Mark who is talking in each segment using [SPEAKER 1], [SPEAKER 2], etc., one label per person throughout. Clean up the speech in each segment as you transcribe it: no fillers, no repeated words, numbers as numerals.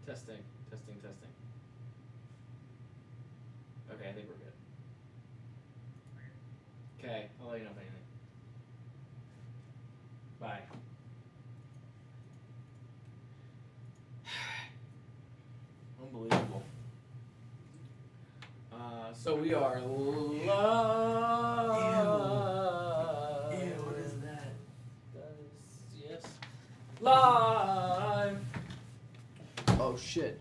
[SPEAKER 1] Testing, testing, testing. Okay, I think we're good. Okay, I'll let you know if anything. Bye. Unbelievable. So we are live.
[SPEAKER 2] Ew, what is that?
[SPEAKER 1] Yes. Live. Oh shit.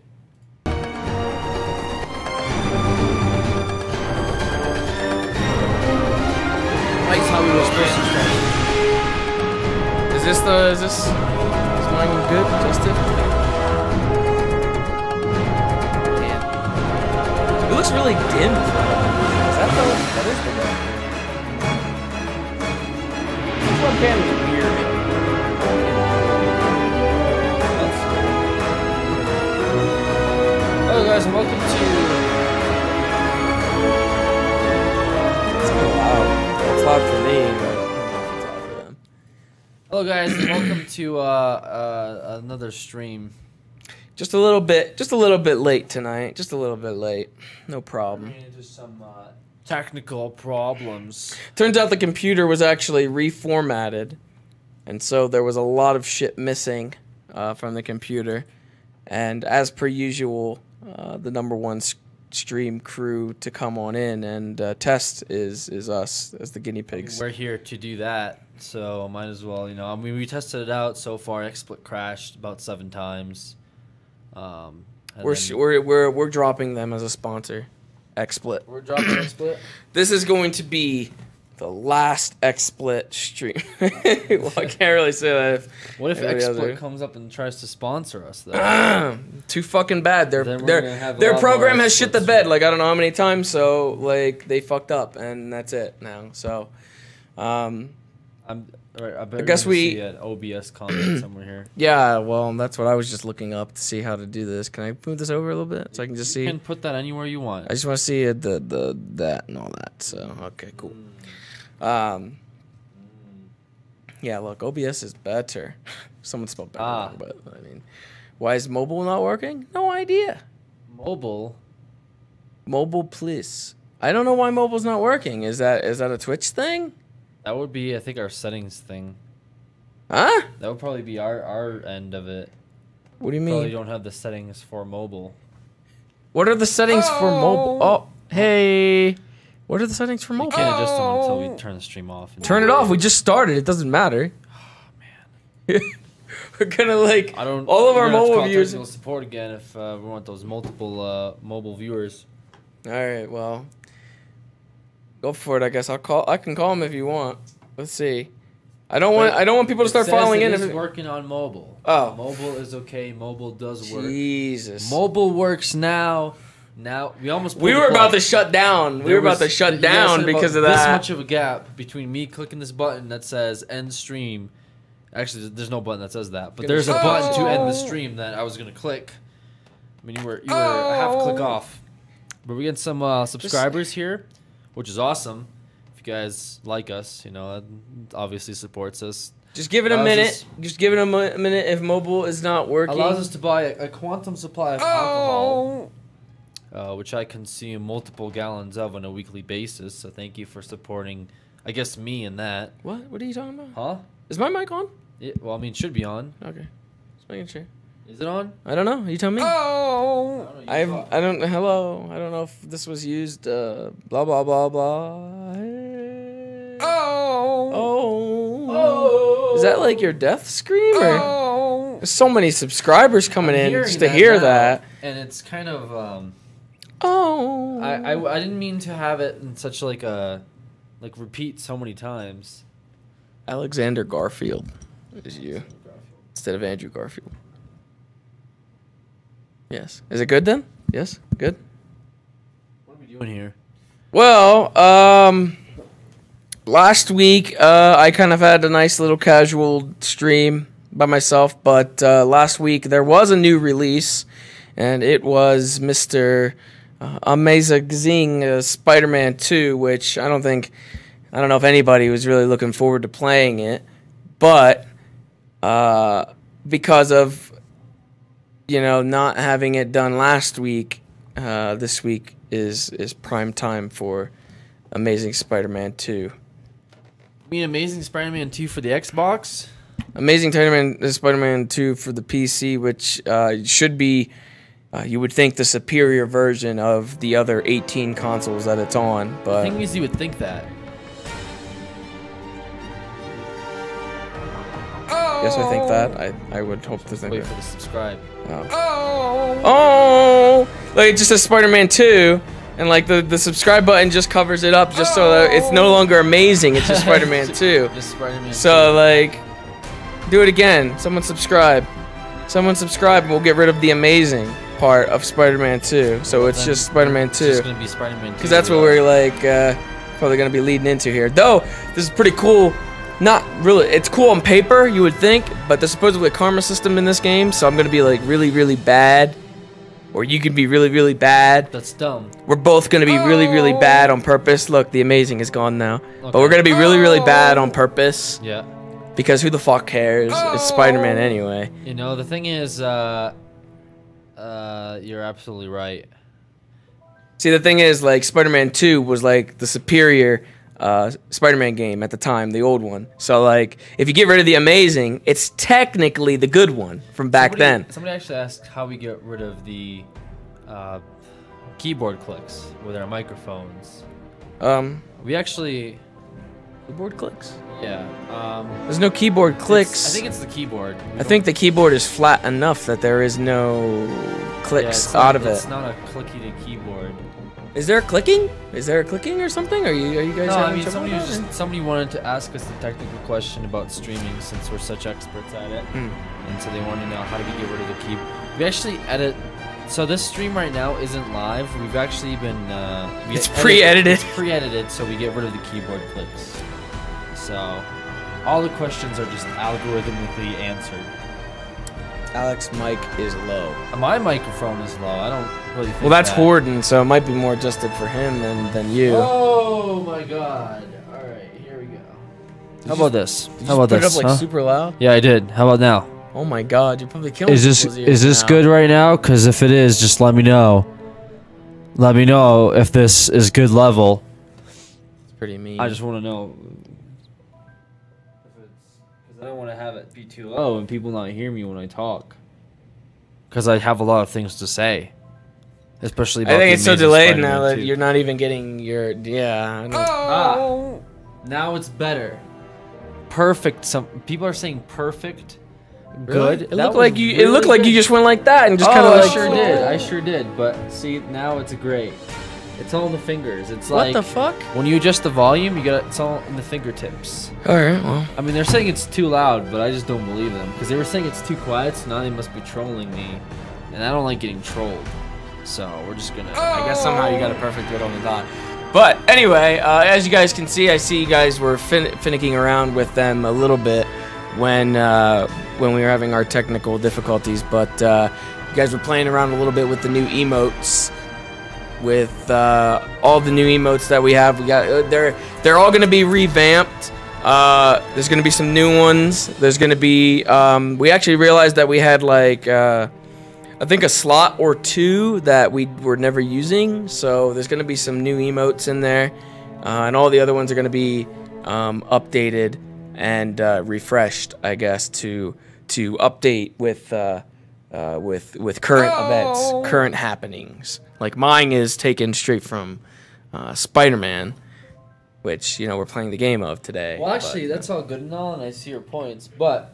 [SPEAKER 1] Nice how we were supposed to start. Is mine good? Justin? Man. It looks really dim. That is the one. This webcam is weird. Hello guys and welcome to... It's a little loud. It's loud for me, but I don't know if it's loud for them. Hello guys and welcome to another stream. Just a little bit late tonight. Just a little bit late. No problem.
[SPEAKER 2] Ran into some
[SPEAKER 1] Technical problems.
[SPEAKER 3] Turns out the computer was actually reformatted, and so there was a lot of shit missing from the computer. And as per usual, the number one stream crew to come on in and test is us as the guinea pigs.
[SPEAKER 1] We're here to do that, so might as well, you know. I mean, we tested it out so far. XSplit crashed about 7 times.
[SPEAKER 3] We're dropping them as a sponsor. XSplit.
[SPEAKER 1] We're dropping XSplit.
[SPEAKER 3] This is going to be the last XSplit stream. Well, I can't really say that.
[SPEAKER 1] What if
[SPEAKER 3] anybody else
[SPEAKER 1] XSplit
[SPEAKER 3] do.
[SPEAKER 1] comes up and tries to sponsor us, though?
[SPEAKER 3] Too fucking bad.
[SPEAKER 1] Then we're gonna have a
[SPEAKER 3] Their
[SPEAKER 1] lot
[SPEAKER 3] program
[SPEAKER 1] more
[SPEAKER 3] has shit the
[SPEAKER 1] XSplits.
[SPEAKER 3] bed. Like, I don't know how many times. So, like, they fucked up, and that's it now. So,
[SPEAKER 1] I
[SPEAKER 3] guess
[SPEAKER 1] see an OBS comment somewhere here.
[SPEAKER 3] yeah. Well, that's what I was just looking up to see how to do this. Can I move this over a little bit so I can just
[SPEAKER 1] You
[SPEAKER 3] see?
[SPEAKER 1] can put that anywhere you want.
[SPEAKER 3] I just want to see that and all that. So, okay, cool. Yeah, look, OBS is better. Someone spelled better, wrong, but I mean, why is mobile not working? No idea.
[SPEAKER 1] Mobile.
[SPEAKER 3] Mobile, please. I don't know why mobile's not working. Is that a Twitch thing?
[SPEAKER 1] That would be, I think, our settings thing.
[SPEAKER 3] Huh?
[SPEAKER 1] That would probably be our end of it.
[SPEAKER 3] What do you
[SPEAKER 1] Probably
[SPEAKER 3] mean?
[SPEAKER 1] don't have the settings for mobile.
[SPEAKER 3] What are the settings for mobile? Oh, hey. What are the settings for
[SPEAKER 1] You
[SPEAKER 3] mobile?
[SPEAKER 1] can't adjust them until we turn the stream off.
[SPEAKER 3] Turn it off. We just started. It doesn't matter. Oh, man. We're gonna like all of our
[SPEAKER 1] we're gonna have to
[SPEAKER 3] mobile
[SPEAKER 1] call
[SPEAKER 3] viewers.
[SPEAKER 1] technical support again if we want those multiple mobile viewers.
[SPEAKER 3] All right, well, go for it. I guess I can call them if you want. Let's see. I don't want people to start filing in.
[SPEAKER 1] It is
[SPEAKER 3] if
[SPEAKER 1] working on mobile.
[SPEAKER 3] Oh.
[SPEAKER 1] Mobile is okay. Mobile does work.
[SPEAKER 3] Jesus.
[SPEAKER 1] Mobile works now. Now we almost.
[SPEAKER 3] We
[SPEAKER 1] pulled
[SPEAKER 3] were
[SPEAKER 1] the
[SPEAKER 3] about
[SPEAKER 1] plug.
[SPEAKER 3] to shut down. We were about to shut
[SPEAKER 1] You guys
[SPEAKER 3] down
[SPEAKER 1] had
[SPEAKER 3] because of
[SPEAKER 1] about This
[SPEAKER 3] that.
[SPEAKER 1] much of a gap between me clicking this button that says end stream. Actually, there's no button that says that, but there's a button to end the stream that I was gonna click. I mean, you were a half click off. But we get some subscribers here, which is awesome. If you guys like us, you know, that obviously supports us.
[SPEAKER 3] Just give it a
[SPEAKER 1] Allows
[SPEAKER 3] minute.
[SPEAKER 1] us-
[SPEAKER 3] Just give it a minute. If mobile is not working,
[SPEAKER 1] Allows us to buy a quantum supply of alcohol, which I consume multiple gallons of on a weekly basis. So thank you for supporting, I guess, me in that.
[SPEAKER 3] What? What are you talking about?
[SPEAKER 1] Huh?
[SPEAKER 3] Is my mic on?
[SPEAKER 1] Well, I mean, it should be on.
[SPEAKER 3] Okay. Just making sure.
[SPEAKER 1] Is it on?
[SPEAKER 3] I don't know. You tell me.
[SPEAKER 1] Oh!
[SPEAKER 3] I don't. Hello. I don't know if this was used. Blah blah blah blah. Oh. Is that like your death scream? Or? There's so many subscribers coming in just to hear that.
[SPEAKER 1] And it's kind of
[SPEAKER 3] Oh.
[SPEAKER 1] I didn't mean to have it in such like a repeat so many times.
[SPEAKER 3] Alexander Garfield is you instead of Andrew Garfield. Yes. Is it good then? Yes. Good.
[SPEAKER 1] What are we doing here?
[SPEAKER 3] Well, last week I kind of had a nice little casual stream by myself, but last week there was a new release, and it was Mr. Amazing Spider-Man 2, which I don't know if anybody was really looking forward to playing it, but because of you know, not having it done last week, this week is prime time for Amazing Spider-Man 2.
[SPEAKER 1] You mean Amazing Spider-Man 2 for the Xbox?
[SPEAKER 3] Amazing Spider-Man 2 for the PC, which should be, you would think, the superior version of the other 18 consoles that it's on. But
[SPEAKER 1] The thing is, you would think that.
[SPEAKER 3] yes, I think that. I would hope to think
[SPEAKER 1] Wait
[SPEAKER 3] that.
[SPEAKER 1] for the subscribe.
[SPEAKER 3] Oh, like it just says Spider-Man 2, and like the subscribe button just covers it up, just so that it's no longer amazing. It's just Spider-Man 2.
[SPEAKER 1] Just Spider-Man 2.
[SPEAKER 3] So like, do it again. Someone subscribe. Someone subscribe, and we'll get rid of the amazing part of Spider-Man 2. So it's
[SPEAKER 1] then
[SPEAKER 3] just Spider-Man
[SPEAKER 1] It's
[SPEAKER 3] 2.
[SPEAKER 1] just gonna be Spider-Man 2.
[SPEAKER 3] Because that's what we're like probably gonna be leading into here. Though this is pretty cool. Not really. It's cool on paper, you would think, but there's supposedly a karma system in this game, so I'm gonna be like really, really bad, or you can be really, really bad.
[SPEAKER 1] That's dumb.
[SPEAKER 3] We're both gonna be really, really bad on purpose. Look, the amazing is gone now, but
[SPEAKER 1] Okay.
[SPEAKER 3] we're gonna be really, really bad on purpose
[SPEAKER 1] Yeah.
[SPEAKER 3] because who the fuck cares? It's Spider-Man anyway.
[SPEAKER 1] You know, the thing is, you're absolutely right.
[SPEAKER 3] See, the thing is, like, Spider-Man 2 was, like, the superior Spider-Man game at the time, the old one. So, like, if you get rid of the amazing, it's technically the good one from back then.
[SPEAKER 1] Somebody actually asked how we get rid of the keyboard clicks with our microphones. We actually,
[SPEAKER 3] Keyboard clicks?
[SPEAKER 1] yeah.
[SPEAKER 3] There's no keyboard clicks.
[SPEAKER 1] I think it's the keyboard.
[SPEAKER 3] I think the keyboard is flat enough that there is no clicks out of it.
[SPEAKER 1] It's not a clicky to keyboard.
[SPEAKER 3] Is there a clicking? Is there a clicking or something? Are you guys
[SPEAKER 1] No, I
[SPEAKER 3] having
[SPEAKER 1] mean
[SPEAKER 3] trouble with that?
[SPEAKER 1] somebody wanted to ask us a technical question about streaming since we're such experts at it, and so they wanted to know how do we get rid of the keyboard. We actually edit. So this stream right now isn't live. We've actually been.
[SPEAKER 3] It's pre-edited.
[SPEAKER 1] It's pre-edited, so we get rid of the keyboard clicks. So all the questions are just algorithmically answered.
[SPEAKER 3] Alex mic is low.
[SPEAKER 1] My microphone is low. I don't really think
[SPEAKER 3] Well, that's
[SPEAKER 1] that.
[SPEAKER 3] Horden, so it might be more adjusted for him than you.
[SPEAKER 1] Oh my god. Alright, here we go. How about this?
[SPEAKER 3] Did you
[SPEAKER 1] How about
[SPEAKER 3] put
[SPEAKER 1] this?
[SPEAKER 3] it up like
[SPEAKER 1] huh?
[SPEAKER 3] super loud?
[SPEAKER 1] Yeah, I did. How about now?
[SPEAKER 3] Oh my god, you're probably killing
[SPEAKER 1] Is this
[SPEAKER 3] people's ears now.
[SPEAKER 1] good right now? Because if it is, just let me know. Let me know if this is good level.
[SPEAKER 3] It's pretty mean.
[SPEAKER 1] I just want to know. Because I don't want to have it be too low and people not hear me when I talk. Because I have a lot of things to say. Especially about
[SPEAKER 3] I think
[SPEAKER 1] the
[SPEAKER 3] it's so
[SPEAKER 1] Amazing
[SPEAKER 3] delayed
[SPEAKER 1] Spider-Man
[SPEAKER 3] now that
[SPEAKER 1] 2.
[SPEAKER 3] you're not even getting your I don't-
[SPEAKER 1] Now it's better. Perfect. Some people are saying perfect. Good.
[SPEAKER 3] It
[SPEAKER 1] That
[SPEAKER 3] looked
[SPEAKER 1] was
[SPEAKER 3] like you. It
[SPEAKER 1] really
[SPEAKER 3] looked like
[SPEAKER 1] good.
[SPEAKER 3] you just went like that and just
[SPEAKER 1] Oh,
[SPEAKER 3] kind of
[SPEAKER 1] I
[SPEAKER 3] like.
[SPEAKER 1] sure did. I sure did. But see, now it's great. It's all in the fingers. It's
[SPEAKER 3] What
[SPEAKER 1] like
[SPEAKER 3] the fuck?
[SPEAKER 1] when you adjust the volume, you got it's all in the fingertips.
[SPEAKER 3] All right. Well.
[SPEAKER 1] I mean, they're saying it's too loud, but I just don't believe them because they were saying it's too quiet. So now they must be trolling me, and I don't like getting trolled. So we're just gonna.
[SPEAKER 3] I guess somehow you got it perfect right on the dot. But anyway, as you guys can see, I see you guys were finicking around with them a little bit when we were having our technical difficulties. But you guys were playing around a little bit with the new emotes, with all the new emotes that we have. We got they're all gonna be revamped. There's gonna be some new ones. There's gonna be we actually realized that we had like. I think a slot or two that we were never using, so there's going to be some new emotes in there, and all the other ones are going to be updated and refreshed, I guess, to update with current events, current happenings. Like mine is taken straight from Spider-Man, which we're playing the game of today.
[SPEAKER 1] Well, actually, that's all good and all, and I see your points, but.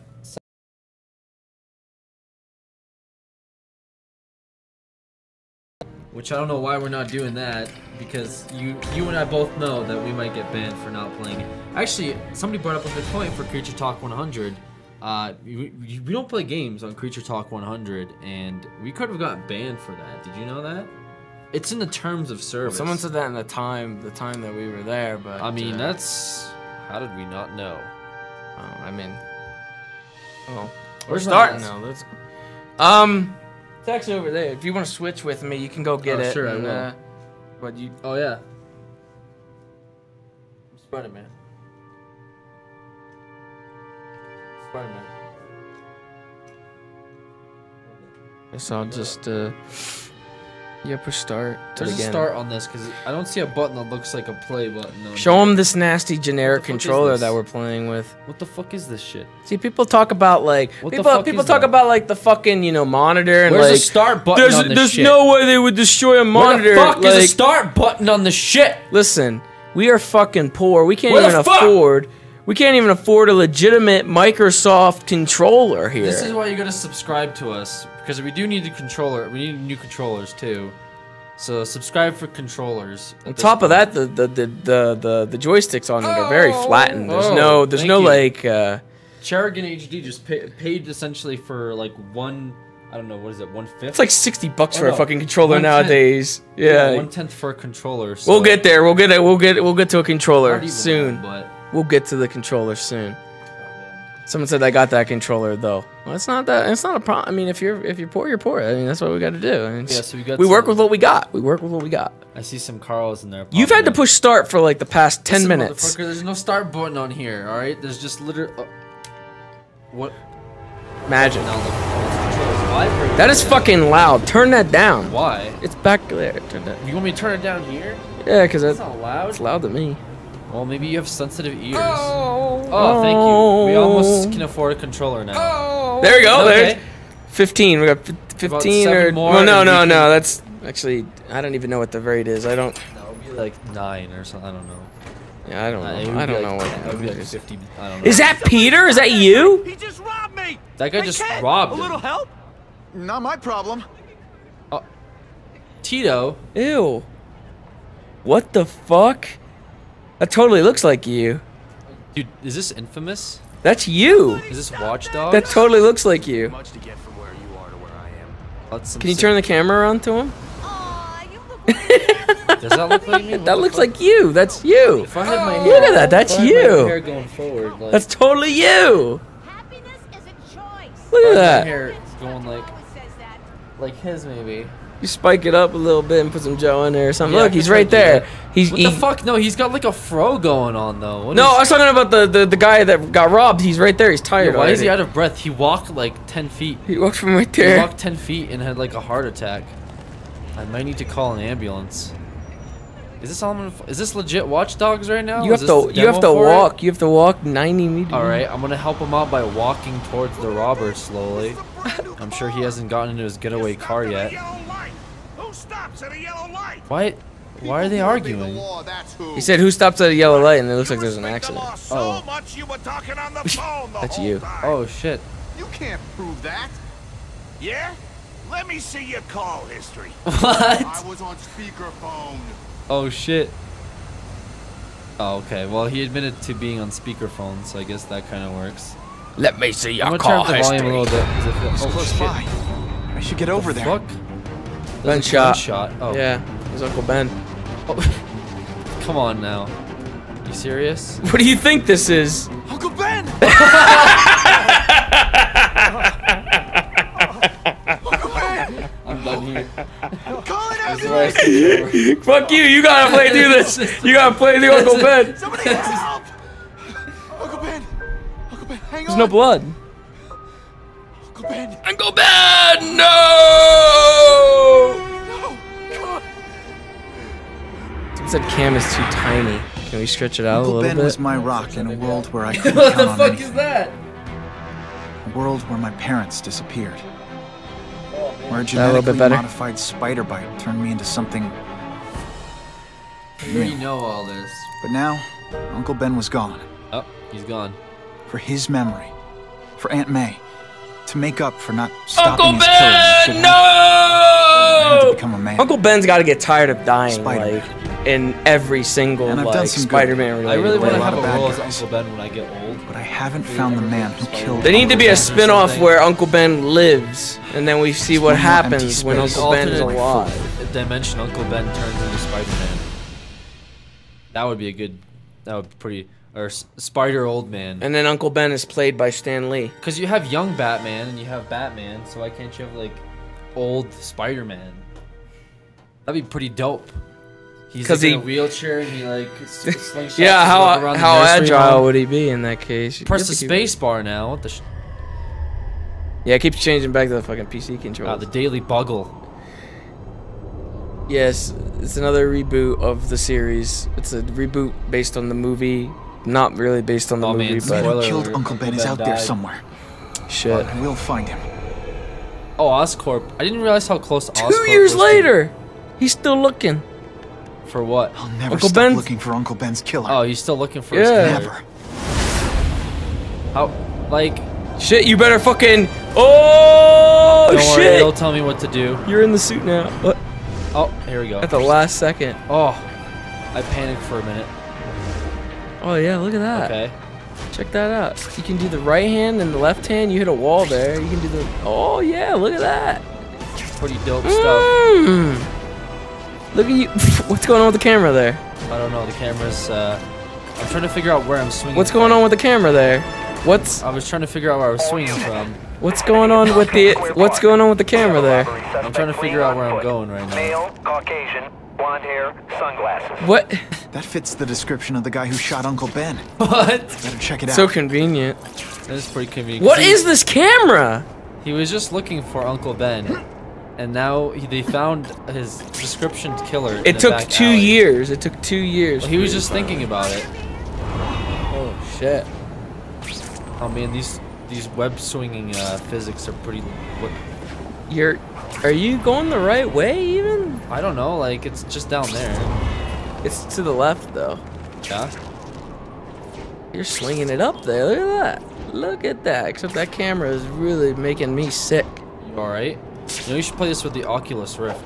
[SPEAKER 1] Which I don't know why we're not doing that, because you and I both know that we might get banned for not playing it. Actually, somebody brought up a good point for Creature Talk 100. We don't play games on Creature Talk 100, and we could have gotten banned for that. Did you know that? It's in the terms of service.
[SPEAKER 3] Someone said that in the time that we were there, but
[SPEAKER 1] I mean, that's how did we not know?
[SPEAKER 3] I mean, well, we're
[SPEAKER 1] Where's my
[SPEAKER 3] starting
[SPEAKER 1] mouse?
[SPEAKER 3] now. Let's text over there. If you want to switch with me, you can go get
[SPEAKER 1] Oh,
[SPEAKER 3] it.
[SPEAKER 1] sure, I
[SPEAKER 3] and,
[SPEAKER 1] will.
[SPEAKER 3] But you,
[SPEAKER 1] Oh yeah. Spider-Man. Spider-Man.
[SPEAKER 3] Guess I'll just yeah, push start.
[SPEAKER 1] There's a start on this because I don't see a button that looks like a play button.
[SPEAKER 3] Show them this nasty generic controller
[SPEAKER 1] this?
[SPEAKER 3] that we're playing with.
[SPEAKER 1] What the fuck is this shit?
[SPEAKER 3] See, people talk about like people talk about like the fucking monitor and
[SPEAKER 1] Where's
[SPEAKER 3] like
[SPEAKER 1] the start button on this
[SPEAKER 3] there's
[SPEAKER 1] shit?
[SPEAKER 3] no way they would destroy a monitor.
[SPEAKER 1] Where the fuck
[SPEAKER 3] like,
[SPEAKER 1] is the start button on the shit?
[SPEAKER 3] Listen, we are fucking poor. We can't
[SPEAKER 1] Where the
[SPEAKER 3] even
[SPEAKER 1] fuck?
[SPEAKER 3] afford. We can't even afford a legitimate Microsoft controller here.
[SPEAKER 1] This is why you gotta subscribe to us because we do need a controller. We need new controllers too. So subscribe for controllers.
[SPEAKER 3] On top of that, the joysticks on it are very flattened. There's no like.
[SPEAKER 1] Cherrigan HD just paid essentially for like I don't know, what is it, 1/5?
[SPEAKER 3] It's like $60 for a fucking controller
[SPEAKER 1] 1/10.
[SPEAKER 3] nowadays. Yeah.
[SPEAKER 1] 1/10 for a controller. So
[SPEAKER 3] We'll get there. We'll get to a controller
[SPEAKER 1] not even
[SPEAKER 3] soon.
[SPEAKER 1] that, but
[SPEAKER 3] We'll get to the controller soon. Someone said I got that controller though. Well, it's not that. It's not a problem. I mean, if you're poor, you're poor. I mean, that's what we got to do. I mean,
[SPEAKER 1] yeah, so
[SPEAKER 3] we work with what we got. We work with what we got.
[SPEAKER 1] I see some Carls in there.
[SPEAKER 3] You've had to push start for like the past 10 minutes.
[SPEAKER 1] Motherfucker, there's no start button on here. All right, there's just literally. What?
[SPEAKER 3] Imagine.
[SPEAKER 1] Now the
[SPEAKER 3] That is fucking loud. Turn that down.
[SPEAKER 1] Why?
[SPEAKER 3] It's back there. Turn that.
[SPEAKER 1] You want me to turn it down here?
[SPEAKER 3] Yeah, because
[SPEAKER 1] That's not loud.
[SPEAKER 3] it's loud to me.
[SPEAKER 1] Well, maybe you have sensitive ears. Oh, thank you. We almost can afford a controller now.
[SPEAKER 3] There we go.
[SPEAKER 1] Okay.
[SPEAKER 3] There's 15. We got 15
[SPEAKER 1] 7
[SPEAKER 3] or
[SPEAKER 1] more
[SPEAKER 3] well, no.
[SPEAKER 1] and we can-
[SPEAKER 3] That's actually I don't even know what the rate is. I don't.
[SPEAKER 1] That would be like 9 or something. I don't know.
[SPEAKER 3] Yeah, I don't
[SPEAKER 1] It
[SPEAKER 3] know.
[SPEAKER 1] would
[SPEAKER 3] I
[SPEAKER 1] be
[SPEAKER 3] don't
[SPEAKER 1] like
[SPEAKER 3] know
[SPEAKER 1] 10. It
[SPEAKER 3] what
[SPEAKER 1] would be
[SPEAKER 3] it
[SPEAKER 1] like
[SPEAKER 3] is.
[SPEAKER 1] 50. I don't know.
[SPEAKER 3] Is that Peter? Is that you?
[SPEAKER 4] He just robbed me.
[SPEAKER 1] That guy
[SPEAKER 4] Hey,
[SPEAKER 1] just
[SPEAKER 4] kid,
[SPEAKER 1] robbed
[SPEAKER 4] a
[SPEAKER 1] him.
[SPEAKER 4] little help?
[SPEAKER 2] Not my problem.
[SPEAKER 1] Tito.
[SPEAKER 3] Ew. What the fuck? That totally looks like you.
[SPEAKER 1] Dude, is this Infamous?
[SPEAKER 3] That's you.
[SPEAKER 1] Is this Watch Dogs?
[SPEAKER 3] That totally looks like you.
[SPEAKER 4] Much to get from where you are to where I am.
[SPEAKER 1] That's some
[SPEAKER 3] Can you
[SPEAKER 1] sick-
[SPEAKER 3] turn the camera around to him?
[SPEAKER 5] Aw, you look
[SPEAKER 1] Does that look like me? What
[SPEAKER 3] That
[SPEAKER 1] the
[SPEAKER 3] looks
[SPEAKER 1] fuck?
[SPEAKER 3] like you. That's you.
[SPEAKER 1] If I had my
[SPEAKER 3] Look at that. That's
[SPEAKER 1] if I had my hair
[SPEAKER 3] you.
[SPEAKER 1] going forward, like,
[SPEAKER 3] That's totally you.
[SPEAKER 5] happiness is a choice.
[SPEAKER 3] Look at
[SPEAKER 1] my
[SPEAKER 3] that.
[SPEAKER 1] hair going like
[SPEAKER 5] Always says that.
[SPEAKER 1] his maybe.
[SPEAKER 3] You spike it up a little bit and put some Joe in there or something.
[SPEAKER 1] Yeah,
[SPEAKER 3] Look, he's
[SPEAKER 1] I
[SPEAKER 3] right
[SPEAKER 1] could do
[SPEAKER 3] there.
[SPEAKER 1] that.
[SPEAKER 3] He's
[SPEAKER 1] What the fuck? No, he's got like a fro going on though. What
[SPEAKER 3] No, I
[SPEAKER 1] is-
[SPEAKER 3] was talking about the guy that got robbed. He's right there. He's tired.
[SPEAKER 1] Yeah, why is he
[SPEAKER 3] already.
[SPEAKER 1] out of breath? He walked like 10 feet.
[SPEAKER 3] He walked from right
[SPEAKER 1] He
[SPEAKER 3] there.
[SPEAKER 1] walked 10 feet and had like a heart attack. I might need to call an ambulance. Is this all? Is this legit Watch Dogs right now?
[SPEAKER 3] You
[SPEAKER 1] Is
[SPEAKER 3] have
[SPEAKER 1] this
[SPEAKER 3] to
[SPEAKER 1] the
[SPEAKER 3] you have to
[SPEAKER 1] demo for it?
[SPEAKER 3] walk. You have to walk 90 meters.
[SPEAKER 1] All right, I'm gonna help him out by walking towards the robber slowly. I'm sure he hasn't gotten into his getaway car yet.
[SPEAKER 4] Who stops at a yellow light?
[SPEAKER 1] Why are they arguing?
[SPEAKER 3] He said, "Who stops at a yellow light?" And it looks like there's an
[SPEAKER 4] Respect the
[SPEAKER 3] accident.
[SPEAKER 4] law
[SPEAKER 1] Oh.
[SPEAKER 4] so much you were talking on the phone the
[SPEAKER 3] That's
[SPEAKER 4] whole
[SPEAKER 3] you.
[SPEAKER 4] time.
[SPEAKER 1] Oh shit!
[SPEAKER 2] You can't prove that.
[SPEAKER 4] Yeah? Let me see your call history.
[SPEAKER 2] I
[SPEAKER 1] What?
[SPEAKER 2] was on speakerphone.
[SPEAKER 1] Oh shit! Oh okay. Well, he admitted to being on speakerphone, so I guess that kind of works.
[SPEAKER 3] Let me see your
[SPEAKER 1] I'm gonna turn up
[SPEAKER 3] car
[SPEAKER 1] the volume a
[SPEAKER 3] history.
[SPEAKER 1] little bit. 'Cause I feel,
[SPEAKER 2] It's
[SPEAKER 1] oh
[SPEAKER 2] close
[SPEAKER 1] shit!
[SPEAKER 2] by. I should get over there.
[SPEAKER 1] Fuck.
[SPEAKER 3] Gunshot.
[SPEAKER 1] Gunshot. Oh.
[SPEAKER 3] Yeah, his Uncle Ben.
[SPEAKER 1] Oh. Come on now. You serious?
[SPEAKER 3] What do you think this is?
[SPEAKER 2] Uncle Ben! Uncle Ben!
[SPEAKER 1] I'm done here.
[SPEAKER 2] Call an
[SPEAKER 1] This is where I
[SPEAKER 2] ambulance!
[SPEAKER 1] switch over.
[SPEAKER 3] Fuck you! You gotta play through this. You gotta play through Uncle Ben.
[SPEAKER 2] Somebody help! Uncle Ben! Uncle Ben, hang
[SPEAKER 3] There's
[SPEAKER 2] on!
[SPEAKER 3] no blood.
[SPEAKER 2] Uncle Ben!
[SPEAKER 3] Uncle Ben, no!
[SPEAKER 2] No! Come on!
[SPEAKER 3] Someone said Cam is too tiny. Can we stretch it out a
[SPEAKER 6] Uncle
[SPEAKER 3] little
[SPEAKER 6] Ben
[SPEAKER 3] bit?
[SPEAKER 6] was my rock in a world where I couldn't
[SPEAKER 1] What
[SPEAKER 6] count
[SPEAKER 1] the
[SPEAKER 6] on
[SPEAKER 1] fuck
[SPEAKER 6] anything.
[SPEAKER 1] is that?
[SPEAKER 6] A world where my parents disappeared. Where a
[SPEAKER 3] That a little bit
[SPEAKER 6] genetically
[SPEAKER 3] better?
[SPEAKER 6] modified spider bite turned me into something.
[SPEAKER 1] You already know all this.
[SPEAKER 6] But now, Uncle Ben was gone.
[SPEAKER 1] Oh, he's gone.
[SPEAKER 6] For his memory. For Aunt May. To make up for not stopping
[SPEAKER 3] Uncle
[SPEAKER 6] his killer when he should
[SPEAKER 3] Ben,
[SPEAKER 6] have. I had to
[SPEAKER 3] no!
[SPEAKER 6] become a man.
[SPEAKER 3] Uncle Ben's got to get tired of dying,
[SPEAKER 6] Spider-Man.
[SPEAKER 3] like in every single
[SPEAKER 6] And I've done
[SPEAKER 3] like
[SPEAKER 6] some good.
[SPEAKER 3] Spider-Man
[SPEAKER 1] I
[SPEAKER 3] related.
[SPEAKER 1] really want
[SPEAKER 6] a
[SPEAKER 1] to
[SPEAKER 3] way.
[SPEAKER 6] lot
[SPEAKER 1] have
[SPEAKER 6] of
[SPEAKER 1] a
[SPEAKER 6] bad
[SPEAKER 1] role as
[SPEAKER 6] guys.
[SPEAKER 1] Uncle Ben when I get old.
[SPEAKER 6] But I haven't found the man who killed.
[SPEAKER 3] There need to be a
[SPEAKER 1] Or
[SPEAKER 3] spin-off
[SPEAKER 1] something.
[SPEAKER 3] where Uncle Ben lives, and then we see what
[SPEAKER 6] one more empty
[SPEAKER 3] happens when
[SPEAKER 6] space.
[SPEAKER 3] Uncle Ben's
[SPEAKER 1] Alternate
[SPEAKER 3] alive.
[SPEAKER 1] dimension, Uncle Ben turns into Spider-Man. That would be a good. That would be pretty. Or Spider Old Man.
[SPEAKER 3] And then Uncle Ben is played by Stan Lee.
[SPEAKER 1] Because you have young Batman and you have Batman, so why can't you have like old Spider-Man? That'd be pretty dope. He's
[SPEAKER 3] 'Cause
[SPEAKER 1] like in
[SPEAKER 3] he-
[SPEAKER 1] a wheelchair and he like slingshots
[SPEAKER 3] Yeah,
[SPEAKER 1] his way around the
[SPEAKER 3] how
[SPEAKER 1] nursery
[SPEAKER 3] agile
[SPEAKER 1] home.
[SPEAKER 3] would he be in that case?
[SPEAKER 1] Press the
[SPEAKER 3] You have to keep-
[SPEAKER 1] space bar now. What the?
[SPEAKER 3] Yeah, it keeps changing back to the fucking PC controls.
[SPEAKER 1] The Daily Bugle.
[SPEAKER 3] Yes, it's another reboot of the series. It's a reboot based on the movie. Not really based on the movie,
[SPEAKER 1] Man,
[SPEAKER 3] but...
[SPEAKER 6] The man who
[SPEAKER 1] spoiler
[SPEAKER 6] killed
[SPEAKER 1] alert,
[SPEAKER 6] Uncle Ben
[SPEAKER 1] Uncle
[SPEAKER 6] is
[SPEAKER 1] Ben
[SPEAKER 6] out there
[SPEAKER 1] died.
[SPEAKER 6] somewhere.
[SPEAKER 3] Shit.
[SPEAKER 6] And we'll find him.
[SPEAKER 1] Oh, Oscorp. I didn't realize how close Oscorp
[SPEAKER 3] 2 years
[SPEAKER 1] was to-
[SPEAKER 3] later, he's still looking.
[SPEAKER 1] For what?
[SPEAKER 6] I'll never
[SPEAKER 3] Uncle
[SPEAKER 6] stop
[SPEAKER 3] Ben's-
[SPEAKER 6] looking for Uncle Ben's killer.
[SPEAKER 1] Oh, he's still looking for his
[SPEAKER 3] Yeah.
[SPEAKER 1] killer.
[SPEAKER 6] Never.
[SPEAKER 1] How? Like,
[SPEAKER 3] Shit, you better fucking... Oh,
[SPEAKER 1] don't worry,
[SPEAKER 3] shit!
[SPEAKER 1] they'll tell me what to do.
[SPEAKER 3] You're in the suit now. What?
[SPEAKER 1] Oh, here we go.
[SPEAKER 3] At the last second.
[SPEAKER 1] Oh, I panicked for a minute.
[SPEAKER 3] Oh, yeah, look at that.
[SPEAKER 1] Okay.
[SPEAKER 3] Check that out. You can do the right hand and the left hand. You hit a wall there. You can do the... Oh, yeah, look at that.
[SPEAKER 1] Pretty dope stuff.
[SPEAKER 3] Mm. Look at you. What's going on with the camera there?
[SPEAKER 1] I don't know. The camera's. I'm trying to figure out where I'm swinging.
[SPEAKER 3] What's going on with the camera there? What's
[SPEAKER 1] I was trying to figure out where I was swinging from.
[SPEAKER 3] what's going on with the camera there?
[SPEAKER 1] I'm trying to figure out where I'm going right now.
[SPEAKER 7] Male, Caucasian, blonde hair, sunglasses.
[SPEAKER 3] What?
[SPEAKER 6] That fits the description of the guy who shot Uncle Ben.
[SPEAKER 1] What?
[SPEAKER 6] Better check it out.
[SPEAKER 3] So convenient.
[SPEAKER 1] That is pretty convenient.
[SPEAKER 3] What is this camera?
[SPEAKER 1] He was just looking for Uncle Ben, and now they found his description killer. in
[SPEAKER 3] It
[SPEAKER 1] the
[SPEAKER 3] took
[SPEAKER 1] back
[SPEAKER 3] 2
[SPEAKER 1] alley.
[SPEAKER 3] years. It took 2 years.
[SPEAKER 1] Well, he was just thinking about it.
[SPEAKER 3] Oh shit.
[SPEAKER 1] Oh man, these web swinging physics are pretty. What?
[SPEAKER 3] Are you going the right way even?
[SPEAKER 1] I don't know. Like it's just down there.
[SPEAKER 3] It's to the left though.
[SPEAKER 1] Yeah.
[SPEAKER 3] You're slinging it up there. Look at that. Look at that. Except that camera is really making me sick.
[SPEAKER 1] You all right? You know you should play this with the Oculus Rift.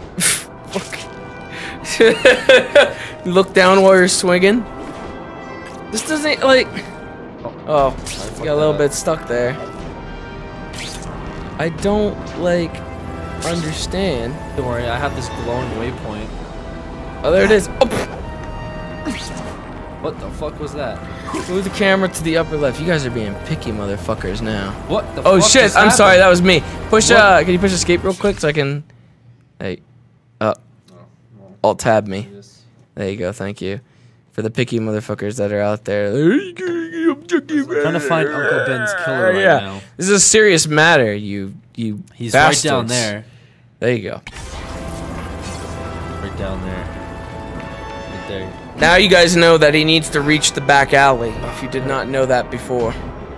[SPEAKER 3] Look down while you're swinging. This doesn't like. Oh, you got a little bit stuck there. I don't like understand.
[SPEAKER 1] Don't worry, I have this glowing waypoint.
[SPEAKER 3] Oh, there it is. Oh,
[SPEAKER 1] What the fuck was that?
[SPEAKER 3] move the camera to the upper left. You guys are being picky motherfuckers now.
[SPEAKER 1] What the?
[SPEAKER 3] Oh
[SPEAKER 1] fuck
[SPEAKER 3] shit!
[SPEAKER 1] just
[SPEAKER 3] I'm sorry, that
[SPEAKER 1] happened?
[SPEAKER 3] was me. Push.
[SPEAKER 1] What?
[SPEAKER 3] Can you push escape real quick so I can? Hey. Alt tab me. There you go. Thank you. For the picky motherfuckers that are out there.
[SPEAKER 1] Trying to find Uncle Ben's killer right
[SPEAKER 3] yeah.
[SPEAKER 1] now.
[SPEAKER 3] This is a serious matter. You
[SPEAKER 1] He's
[SPEAKER 3] bastards.
[SPEAKER 1] right down there.
[SPEAKER 3] There you go.
[SPEAKER 1] Right down there. Right there.
[SPEAKER 3] Now you guys know that he needs to reach the back alley. If you did not know that before.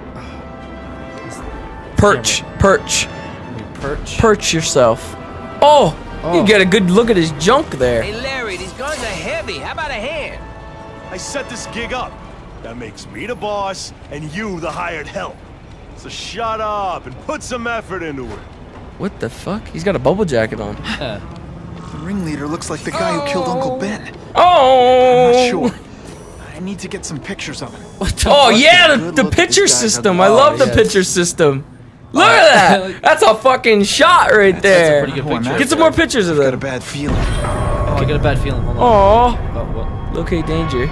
[SPEAKER 3] Perch.
[SPEAKER 1] We perch.
[SPEAKER 3] Perch yourself. Oh! You get a good look at his junk there.
[SPEAKER 7] Hey, Larry, these guns are heavy. How about a hand?
[SPEAKER 4] I set this gig up. That makes me the boss and you the hired help. So shut up and put some effort into it.
[SPEAKER 3] What the fuck? He's got a bubble jacket on.
[SPEAKER 1] Yeah.
[SPEAKER 6] The ringleader looks like the guy who killed Uncle Ben.
[SPEAKER 3] Oh!
[SPEAKER 6] I'm not sure. I need to get some pictures of him.
[SPEAKER 3] Oh yeah,
[SPEAKER 6] Good
[SPEAKER 3] the
[SPEAKER 6] look at
[SPEAKER 3] picture
[SPEAKER 6] this guy's
[SPEAKER 3] system.
[SPEAKER 6] ugly.
[SPEAKER 3] I love the
[SPEAKER 1] yes.
[SPEAKER 3] picture system. Look at that. That's a fucking shot right
[SPEAKER 1] That's a
[SPEAKER 3] there.
[SPEAKER 1] pretty good
[SPEAKER 6] Oh, I'm
[SPEAKER 1] picture.
[SPEAKER 3] Get some more pictures of
[SPEAKER 6] Got a
[SPEAKER 3] them.
[SPEAKER 6] bad feeling.
[SPEAKER 1] Oh, I got a bad feeling. Hold on.
[SPEAKER 3] Aw.
[SPEAKER 1] Oh, what?
[SPEAKER 3] Locate danger.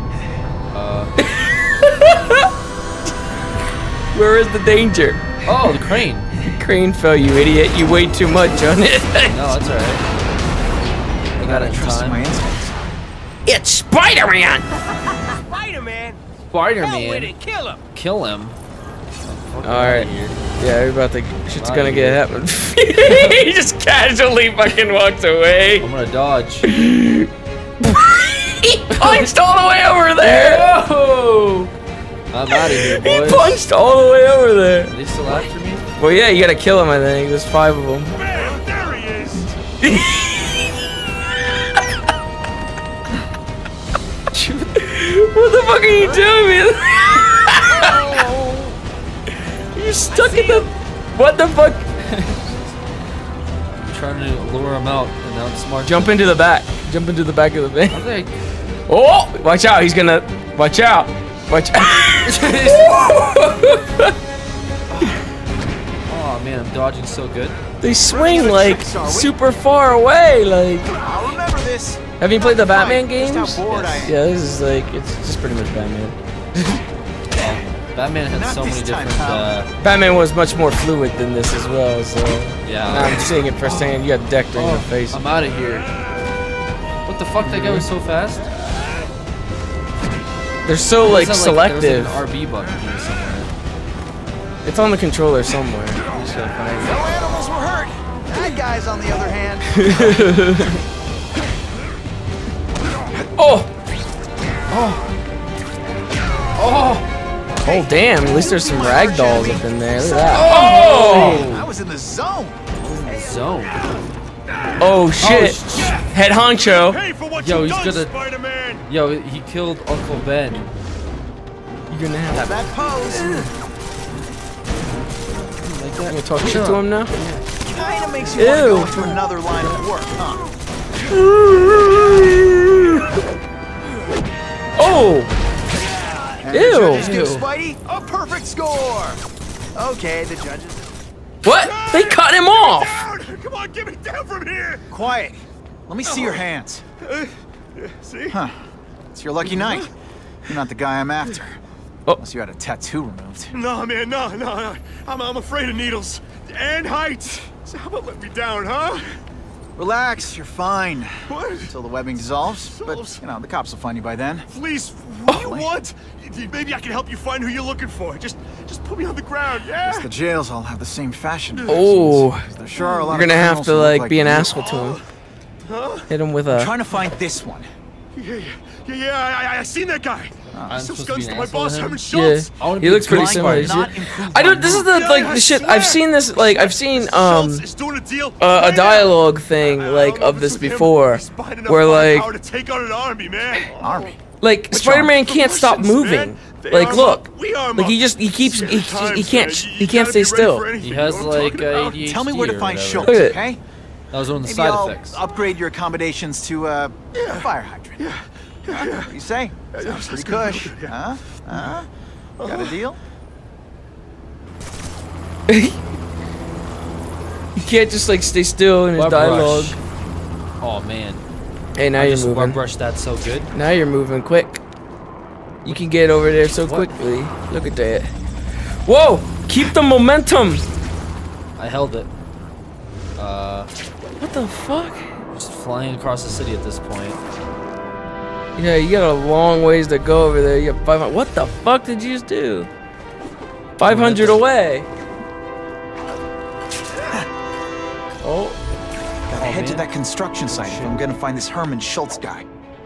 [SPEAKER 3] Where is the danger?
[SPEAKER 1] Oh, the crane.
[SPEAKER 3] Crane fell, you idiot. You weighed too much on it.
[SPEAKER 1] No, that's alright. I got it in
[SPEAKER 6] Trust my
[SPEAKER 1] time.
[SPEAKER 6] instincts.
[SPEAKER 3] It's Spider-Man.
[SPEAKER 7] Spider-Man. Hell with
[SPEAKER 1] Spider-Man.
[SPEAKER 7] it. Kill him.
[SPEAKER 1] Kill him.
[SPEAKER 3] Alright.
[SPEAKER 1] Here.
[SPEAKER 3] Yeah, we're about to. Shit's
[SPEAKER 1] Outta
[SPEAKER 3] gonna
[SPEAKER 1] here.
[SPEAKER 3] get happen. He just casually fucking walks away.
[SPEAKER 1] I'm gonna dodge.
[SPEAKER 3] He punched all the way over there.
[SPEAKER 1] Whoa! I'm out of here,
[SPEAKER 3] He
[SPEAKER 1] boys.
[SPEAKER 3] punched all the way over there.
[SPEAKER 1] Are they still after me?
[SPEAKER 3] Well, yeah, you gotta kill him, I think. There's 5 of them.
[SPEAKER 4] Man, there he is.
[SPEAKER 3] What the fuck are you doing, man? You're stuck in the... What the fuck?
[SPEAKER 1] I'm trying to lure him out, and now it's smart.
[SPEAKER 3] Jump into the back. Jump into the back of the van.
[SPEAKER 1] Are they?
[SPEAKER 3] Oh! Watch out, he's gonna... Watch out. Watch out.
[SPEAKER 1] Oh man, I'm dodging so good.
[SPEAKER 3] They swing, like, super far away, like...
[SPEAKER 6] I'll remember this.
[SPEAKER 3] Have you played the Batman
[SPEAKER 6] Just
[SPEAKER 3] games?
[SPEAKER 6] how bored I am.
[SPEAKER 3] Yeah, this is like... It's just pretty much Batman.
[SPEAKER 1] Batman had
[SPEAKER 6] Not
[SPEAKER 1] so many
[SPEAKER 6] this time,
[SPEAKER 1] different.
[SPEAKER 6] pal.
[SPEAKER 3] Batman was much more fluid than this as well, so...
[SPEAKER 1] Yeah.
[SPEAKER 3] Now I'm seeing it firsthand. You got decked right in the face.
[SPEAKER 1] I'm out of here. What the fuck? That guy was so fast.
[SPEAKER 3] They're so, like, selective.
[SPEAKER 1] There's an RB button here somewhere.
[SPEAKER 3] It's on the controller somewhere. You just gotta find it.
[SPEAKER 6] No animals were hurt. That guy's on the other hand.
[SPEAKER 3] Oh! Oh, damn. At least there's some ragdolls up in there. Look at that. Oh!
[SPEAKER 6] I was in the zone.
[SPEAKER 1] Zone.
[SPEAKER 3] Oh, shit. Head honcho.
[SPEAKER 4] Hey, for what
[SPEAKER 1] Yo,
[SPEAKER 4] you
[SPEAKER 1] he's
[SPEAKER 4] done,
[SPEAKER 1] gonna-
[SPEAKER 4] Spider-Man.
[SPEAKER 1] Yo, he killed Uncle Ben.
[SPEAKER 3] You're gonna have
[SPEAKER 6] That pose
[SPEAKER 1] Like
[SPEAKER 3] I'm
[SPEAKER 1] that.
[SPEAKER 3] gonna talk shit to him now.
[SPEAKER 6] kind of makes you want to
[SPEAKER 3] Ew.
[SPEAKER 6] go into another line of work, huh?
[SPEAKER 3] Oh!
[SPEAKER 6] And the
[SPEAKER 3] Ew.
[SPEAKER 6] judges give
[SPEAKER 3] Ew.
[SPEAKER 6] Spidey a perfect score. Okay, the judges.
[SPEAKER 3] What? They cut him off!
[SPEAKER 4] Down! Come on, get me down from here.
[SPEAKER 6] Quiet. Let me see your hands.
[SPEAKER 4] See?
[SPEAKER 6] Huh. It's your lucky night. You're not the guy I'm after.
[SPEAKER 3] Oh.
[SPEAKER 6] Unless you had a tattoo removed.
[SPEAKER 4] No, man, no. I'm afraid of needles and heights. So how about let me down, huh?
[SPEAKER 6] Relax, you're fine.
[SPEAKER 4] What?
[SPEAKER 6] Until the webbing dissolves.
[SPEAKER 4] Dissolves?
[SPEAKER 6] But, you know, the cops will find you by then.
[SPEAKER 4] Please,
[SPEAKER 6] Really?
[SPEAKER 4] what? Maybe I can help you find who you're looking for. Just put me on the ground, yeah?
[SPEAKER 6] The jails all have the same fashion.
[SPEAKER 3] Oh.
[SPEAKER 6] There sure are a lot
[SPEAKER 3] You're gonna
[SPEAKER 6] of
[SPEAKER 3] have
[SPEAKER 6] criminals
[SPEAKER 3] to,
[SPEAKER 6] who look
[SPEAKER 3] like, be an
[SPEAKER 6] you.
[SPEAKER 3] asshole to him. Hit him with a...
[SPEAKER 6] Trying to find this one.
[SPEAKER 4] Yeah, I seen that guy.
[SPEAKER 1] I'm
[SPEAKER 4] Sells
[SPEAKER 1] supposed to
[SPEAKER 4] guns
[SPEAKER 1] be
[SPEAKER 4] to
[SPEAKER 1] an
[SPEAKER 4] my
[SPEAKER 1] asshole
[SPEAKER 4] boss,
[SPEAKER 1] to him?
[SPEAKER 4] Herman
[SPEAKER 3] Yeah,
[SPEAKER 4] Schultz.
[SPEAKER 1] I wanna
[SPEAKER 3] he
[SPEAKER 1] be
[SPEAKER 3] looks pretty
[SPEAKER 1] blind
[SPEAKER 3] similar.
[SPEAKER 1] by
[SPEAKER 3] to
[SPEAKER 6] not
[SPEAKER 3] you.
[SPEAKER 6] improve
[SPEAKER 3] I don't.
[SPEAKER 6] my
[SPEAKER 3] This is
[SPEAKER 6] mood.
[SPEAKER 3] the like the shit. I've seen this. Like I've seen
[SPEAKER 4] Schultz is doing a deal
[SPEAKER 3] a
[SPEAKER 4] right now.
[SPEAKER 3] dialogue thing
[SPEAKER 4] I
[SPEAKER 3] like
[SPEAKER 4] don't know
[SPEAKER 3] of
[SPEAKER 4] if
[SPEAKER 3] this
[SPEAKER 4] it's with him,
[SPEAKER 3] before,
[SPEAKER 4] but he's buying enough
[SPEAKER 3] where
[SPEAKER 4] firepower
[SPEAKER 3] like
[SPEAKER 4] to take on an army, man.
[SPEAKER 6] Army.
[SPEAKER 3] Spider-Man can't stop
[SPEAKER 4] Russians,
[SPEAKER 3] moving.
[SPEAKER 4] man. They
[SPEAKER 3] Like
[SPEAKER 4] arm
[SPEAKER 3] look,
[SPEAKER 4] up, we arm
[SPEAKER 3] like he
[SPEAKER 4] up.
[SPEAKER 3] just he keeps
[SPEAKER 4] Scary
[SPEAKER 3] he
[SPEAKER 4] times,
[SPEAKER 3] can't
[SPEAKER 4] man.
[SPEAKER 3] he
[SPEAKER 4] You
[SPEAKER 3] can't
[SPEAKER 4] gotta
[SPEAKER 3] stay
[SPEAKER 4] be ready
[SPEAKER 3] still.
[SPEAKER 4] for anything,
[SPEAKER 1] He
[SPEAKER 4] you know
[SPEAKER 1] has
[SPEAKER 4] what I'm
[SPEAKER 1] like
[SPEAKER 4] talking about?
[SPEAKER 1] ADHD.
[SPEAKER 6] Tell me where to
[SPEAKER 1] or
[SPEAKER 6] find
[SPEAKER 1] whatever.
[SPEAKER 6] Schultz,
[SPEAKER 3] Look at it.
[SPEAKER 6] okay?
[SPEAKER 1] That was one of the
[SPEAKER 6] Maybe
[SPEAKER 1] side
[SPEAKER 6] I'll
[SPEAKER 1] effects.
[SPEAKER 6] upgrade your accommodations to a fire hydrant. Huh? What do you say? Sounds pretty cush. Huh? Huh? Got a deal?
[SPEAKER 3] He can't just like stay still in his
[SPEAKER 1] Web
[SPEAKER 3] dialogue.
[SPEAKER 1] rush. Oh man.
[SPEAKER 3] Hey, now
[SPEAKER 1] I
[SPEAKER 3] you're
[SPEAKER 1] just web
[SPEAKER 3] moving.
[SPEAKER 1] rushed that so good.
[SPEAKER 3] Now you're moving quick. You can get over there so
[SPEAKER 1] What?
[SPEAKER 3] quickly. Look at that. Whoa! Keep the momentum.
[SPEAKER 1] I held it.
[SPEAKER 3] What the fuck?
[SPEAKER 1] Just flying across the city at this point.
[SPEAKER 3] Yeah, you got a long ways to go over there. You got 500. What the fuck did you just do? 500 away. Oh,
[SPEAKER 6] Gotta head to
[SPEAKER 1] man.
[SPEAKER 6] that construction site if I'm gonna find this Herman Schultz guy.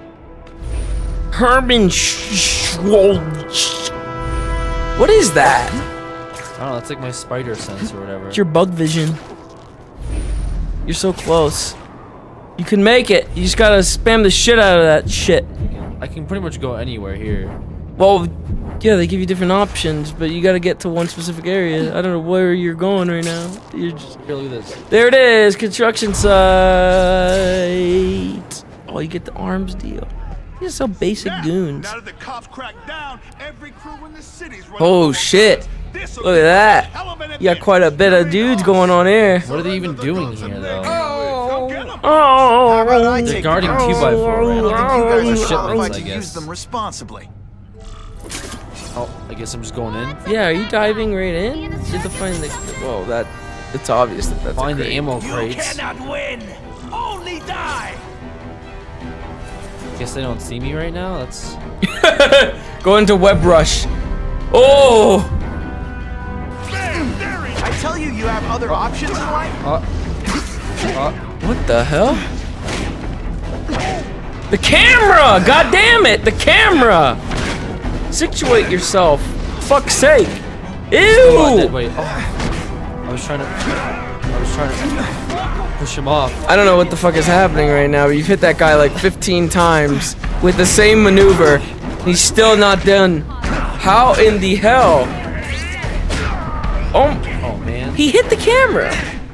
[SPEAKER 3] Herman Schultz. What is that?
[SPEAKER 1] I don't know, it's like my spider sense or whatever.
[SPEAKER 3] It's your bug vision. You're so close. You can make it. You just gotta spam the shit out of that shit.
[SPEAKER 1] I can pretty much go anywhere here.
[SPEAKER 3] Well, yeah, they give you different options, but you gotta get to one specific area. I don't know where you're going right now. You're just...
[SPEAKER 1] Here, look at this.
[SPEAKER 3] There it is, construction site. Oh, you get the arms deal. These are so basic goons.
[SPEAKER 4] Now that the cops crack down, every crew in the city's running
[SPEAKER 3] Oh
[SPEAKER 4] for
[SPEAKER 3] shit!
[SPEAKER 4] This'll
[SPEAKER 3] Look
[SPEAKER 4] be
[SPEAKER 3] at that.
[SPEAKER 4] a hell of an
[SPEAKER 3] You got
[SPEAKER 4] event.
[SPEAKER 3] quite a bit of dudes going on here.
[SPEAKER 1] What are they even doing here, though?
[SPEAKER 4] Go get 'em.
[SPEAKER 3] Oh,
[SPEAKER 6] How about I
[SPEAKER 1] They're
[SPEAKER 6] take
[SPEAKER 1] guarding
[SPEAKER 6] the
[SPEAKER 1] 2x4 right
[SPEAKER 6] I
[SPEAKER 1] now.
[SPEAKER 6] don't think you guys are
[SPEAKER 1] Shipments,
[SPEAKER 6] qualified
[SPEAKER 1] I
[SPEAKER 6] to use
[SPEAKER 1] guess.
[SPEAKER 6] them responsibly.
[SPEAKER 1] Oh, I guess I'm just going in.
[SPEAKER 3] Yeah, are you diving right in? You have to find the... Whoa, that... It's obvious that that's
[SPEAKER 1] Find
[SPEAKER 3] a
[SPEAKER 1] the
[SPEAKER 3] crate.
[SPEAKER 1] ammo
[SPEAKER 7] You
[SPEAKER 1] crates.
[SPEAKER 7] cannot win. Only die.
[SPEAKER 1] Guess they don't see me right now. That's
[SPEAKER 3] Go into web rush. Oh!
[SPEAKER 4] Bam, there he is.
[SPEAKER 6] I tell you, you have other options in life.
[SPEAKER 3] What the hell? The camera! God damn it! The camera! Situate yourself. Fuck's sake.
[SPEAKER 1] oh,
[SPEAKER 3] Ew!
[SPEAKER 1] wait. Oh. I was trying to push him off.
[SPEAKER 3] I don't know what the fuck is happening right now, but you've hit that guy like 15 times with the same maneuver. He's still not done. How in the hell? Oh,
[SPEAKER 1] Oh man.
[SPEAKER 3] he hit the camera.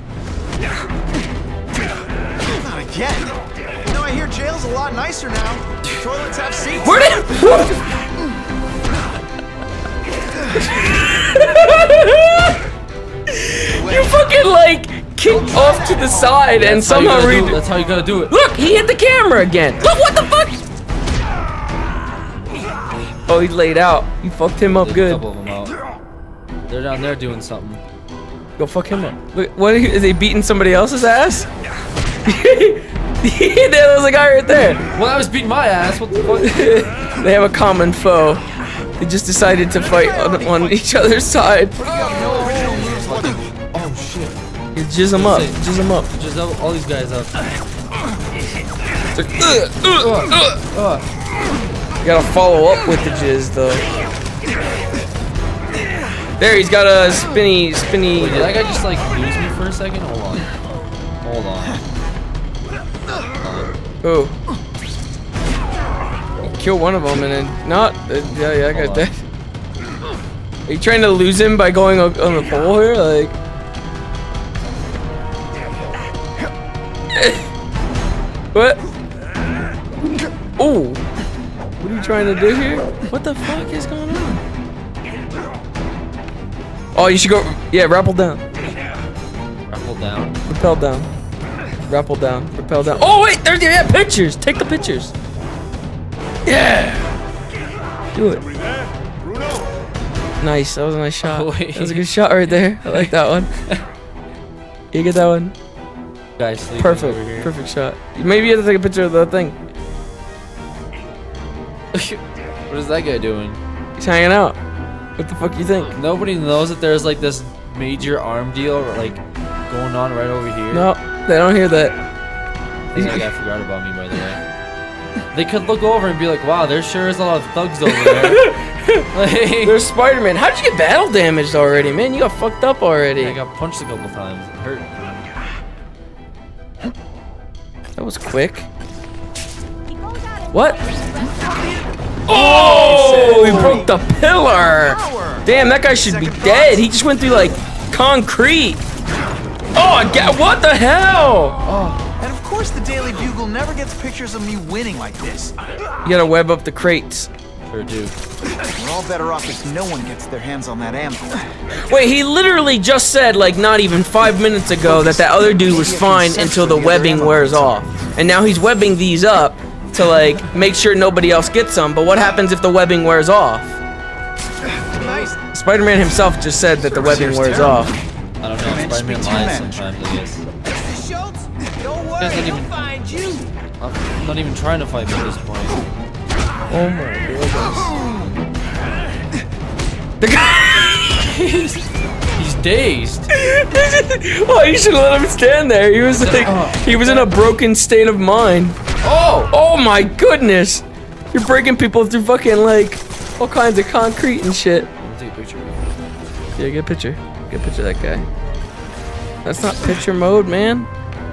[SPEAKER 6] Not again. You know, I hear jail's a lot nicer now. Toilets have seats.
[SPEAKER 3] Where did? You fucking like kicked off to the side and
[SPEAKER 1] That's how you
[SPEAKER 3] somehow
[SPEAKER 1] gotta do it. That's how you gotta do it.
[SPEAKER 3] Look, he hit the camera again. Look, what the fuck? Oh, he laid out. You fucked him up
[SPEAKER 1] There's a
[SPEAKER 3] good.
[SPEAKER 1] couple of them out. They're down there doing something.
[SPEAKER 3] Go fuck him up. Look, what is he beating somebody else's ass? There was a guy right there.
[SPEAKER 1] Well, I was beating my ass. What the fuck?
[SPEAKER 3] They have a common foe. They just decided to fight on each other's side.
[SPEAKER 6] What do you got, no
[SPEAKER 3] Jizz him up. Jizz him up.
[SPEAKER 1] Just all these guys up.
[SPEAKER 3] You gotta follow up with the jizz though. There, he's got a spinny.
[SPEAKER 1] Wait, did that guy just like lose me for a second? Hold on. Hold on.
[SPEAKER 3] Oh. Kill one of them and then not. Yeah, that guy's dead. Are you trying to lose him by going on the pole here? Like. What? Oh. What are you trying to do here? What the fuck is going on? Oh, you should go. Yeah, rappel down.
[SPEAKER 1] Rappel down.
[SPEAKER 3] Rappel down. Rappel down. Rappel down. Oh wait, there's pictures. Take the pictures. Yeah. Do it. Nice. That was a nice shot.
[SPEAKER 1] Oh, wait.
[SPEAKER 3] That was a good shot right there. I like that one. You get that one.
[SPEAKER 1] Guys, sleeping
[SPEAKER 3] Perfect.
[SPEAKER 1] over here.
[SPEAKER 3] Perfect shot. Maybe you have to take a picture of the thing.
[SPEAKER 1] What is that guy doing?
[SPEAKER 3] He's hanging out. What the fuck you think?
[SPEAKER 1] Nobody knows that there's like this major arm deal like going on right over here.
[SPEAKER 3] No, they don't hear that.
[SPEAKER 1] I think that guy forgot about me, by the way. They could look over and be like, wow, there sure is a lot of thugs over there. Like,
[SPEAKER 3] There's Spider-Man. How'd you get battle damaged already, man? You got fucked up already.
[SPEAKER 1] I got punched a couple times. It hurt.
[SPEAKER 3] That was quick.
[SPEAKER 5] He goes out and
[SPEAKER 3] What? Oh, he broke the pillar. Damn, that guy should be dead. He just went through like concrete. Oh, what the hell?
[SPEAKER 6] And of course the Daily Bugle never gets pictures of me winning like this.
[SPEAKER 3] You gotta web up the crates.
[SPEAKER 1] Sure do.
[SPEAKER 6] We're all better off if no one gets their hands on that ammo.
[SPEAKER 3] Wait, he literally just said like not even 5 minutes ago that other dude was fine until the webbing wears off. And now he's webbing these up to like make sure nobody else gets them. But what happens if the webbing wears off?
[SPEAKER 6] Nice.
[SPEAKER 3] Spider-Man himself just said that the webbing wears off.
[SPEAKER 1] I don't know. Spider-Man lies sometimes, I guess.
[SPEAKER 7] Mr. Schultz, don't worry,
[SPEAKER 1] Doesn't
[SPEAKER 7] he'll
[SPEAKER 1] even-
[SPEAKER 7] find you.
[SPEAKER 1] I'm not even trying to fight me at this point.
[SPEAKER 3] Oh my goodness. The guy.
[SPEAKER 1] He's dazed.
[SPEAKER 3] Oh, you should let him stand there. He was like, he was in a broken state of mind. Oh my goodness. You're breaking people through fucking like all kinds of concrete and shit.
[SPEAKER 1] Let me take a picture.
[SPEAKER 3] Yeah, get a picture. Get a picture of that guy. That's not picture mode, man.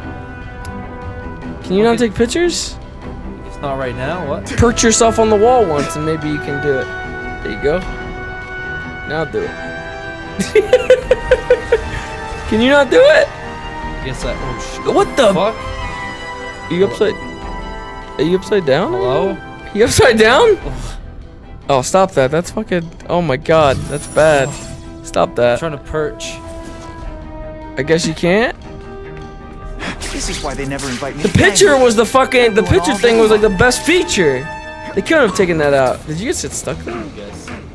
[SPEAKER 3] Can you not take pictures?
[SPEAKER 1] It's not right now. What?
[SPEAKER 3] Perch yourself on the wall once and maybe you can do it. There you go. Now do it. Can you not do it?
[SPEAKER 1] I guess that. Oh shit.
[SPEAKER 3] What the
[SPEAKER 1] Fuck.
[SPEAKER 3] Are you upside? Are you upside down?
[SPEAKER 1] Hello?
[SPEAKER 3] You upside down? Oh, stop that. That's fucking. Oh my god, that's bad. Stop
[SPEAKER 1] I'm
[SPEAKER 3] that.
[SPEAKER 1] trying to perch.
[SPEAKER 3] I guess you can't.
[SPEAKER 6] This is why they never invite me.
[SPEAKER 3] The picture was the fucking. The picture thing was like the best feature. They couldn't have taken that out. Did you get sit stuck there?
[SPEAKER 1] I guess.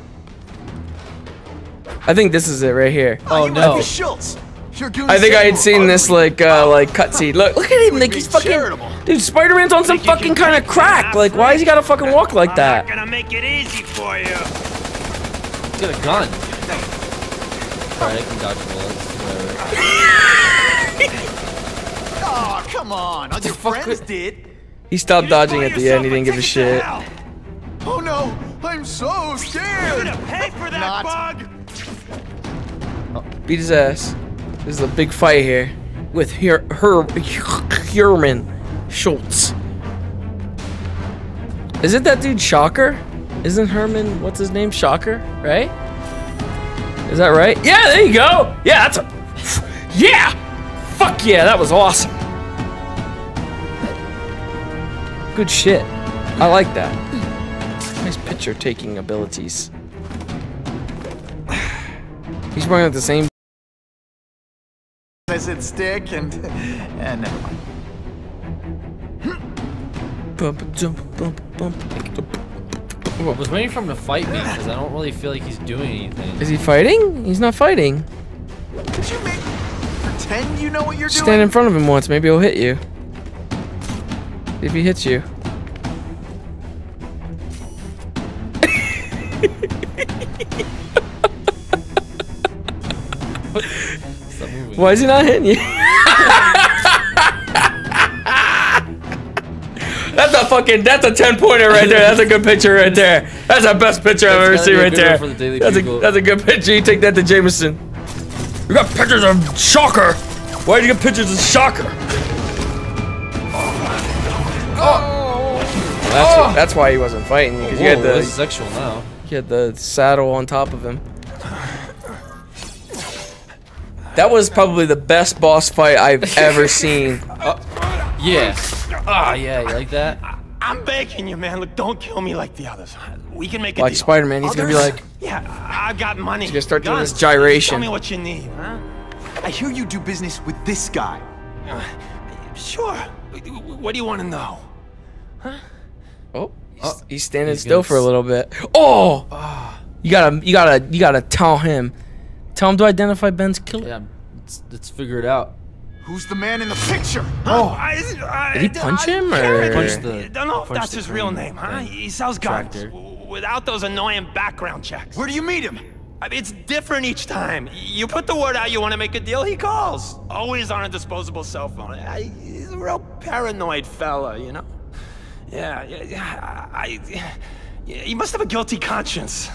[SPEAKER 3] I think this is it right here.
[SPEAKER 1] Oh no.
[SPEAKER 6] Schultz. Your goons
[SPEAKER 3] I think I had
[SPEAKER 6] say
[SPEAKER 3] seen
[SPEAKER 6] we're
[SPEAKER 3] this
[SPEAKER 6] ugly.
[SPEAKER 3] like cutscene. Look at him, like he's fucking.
[SPEAKER 6] charitable.
[SPEAKER 3] Dude, Spider-Man's on some fucking kind of crack. Like, why has he gotta fucking walk like that?
[SPEAKER 7] I'm not gonna make it easy for you.
[SPEAKER 1] He's got a gun. Alright, I can dodge bullets. Whatever.
[SPEAKER 6] Oh, come on. All your
[SPEAKER 1] fuck
[SPEAKER 6] friends
[SPEAKER 1] could-
[SPEAKER 6] did.
[SPEAKER 3] He stopped dodging at the end. He didn't give a shit.
[SPEAKER 6] Oh no, I'm so
[SPEAKER 7] You're
[SPEAKER 6] scared.
[SPEAKER 7] gonna pay for that
[SPEAKER 6] Not.
[SPEAKER 7] bug.
[SPEAKER 3] Beat his ass. This is a big fight here with Herman Schultz. Is it that dude Shocker? Isn't Herman, what's his name? Shocker, right? Is that right? Yeah, there you go. Yeah, that's a. Yeah! Fuck yeah, that was awesome. Good shit. I like that. Nice picture taking abilities. He's wearing the same.
[SPEAKER 6] I said stick and
[SPEAKER 3] Bump, jump, bump, bump.
[SPEAKER 1] I was waiting for him to fight me because I don't really feel like he's doing anything.
[SPEAKER 3] Is he fighting? He's not fighting.
[SPEAKER 6] Did you make pretend you know what you're
[SPEAKER 3] Stand
[SPEAKER 6] doing?
[SPEAKER 3] in front of him once, maybe he'll hit you. See if he hits you.
[SPEAKER 1] Stop moving. swing.
[SPEAKER 3] Why is he not hitting you? That's a 10-pointer right there. That's a good picture right there. That's the best picture I've ever seen right there. That's a good picture. You take that to Jameson. You got pictures of Shocker. Why did you get pictures of Shocker? That's why he wasn't fighting you, because you had the
[SPEAKER 1] this is sexual now.
[SPEAKER 3] you had the saddle on top of him. That was probably the best boss fight I've ever seen.
[SPEAKER 1] Yeah. Ah, yeah, you like that?
[SPEAKER 7] I'm begging you, man. Look, don't kill me like the others. We can make a
[SPEAKER 3] Like
[SPEAKER 7] deal.
[SPEAKER 3] Spider-Man, he's gonna be like,
[SPEAKER 7] Yeah, I've got money.
[SPEAKER 3] he's gonna start doing
[SPEAKER 7] Guns.
[SPEAKER 3] this gyration.
[SPEAKER 7] Tell me what you need, huh?
[SPEAKER 6] I hear you do business with this guy.
[SPEAKER 7] Sure. What do you want to know?
[SPEAKER 3] Oh, he's standing
[SPEAKER 1] he's
[SPEAKER 3] still
[SPEAKER 1] gonna
[SPEAKER 3] for a little bit. Oh, you gotta tell him to identify Ben's killer.
[SPEAKER 1] Yeah, let's figure it out.
[SPEAKER 6] Who's the man in the picture?
[SPEAKER 3] Did he punch him, or?
[SPEAKER 1] Punch the-
[SPEAKER 7] Don't know if
[SPEAKER 1] punch
[SPEAKER 7] that's
[SPEAKER 1] the
[SPEAKER 7] his real
[SPEAKER 1] green
[SPEAKER 7] name, huh?
[SPEAKER 1] thing.
[SPEAKER 7] He sells guns
[SPEAKER 1] Tractor.
[SPEAKER 7] without those annoying background checks.
[SPEAKER 6] Where do you meet him?
[SPEAKER 7] I mean, it's different each time. You put the word out you want to make a deal, he calls. Always on a disposable cell phone. He's a real paranoid fella, you know? Yeah. He must have a guilty conscience.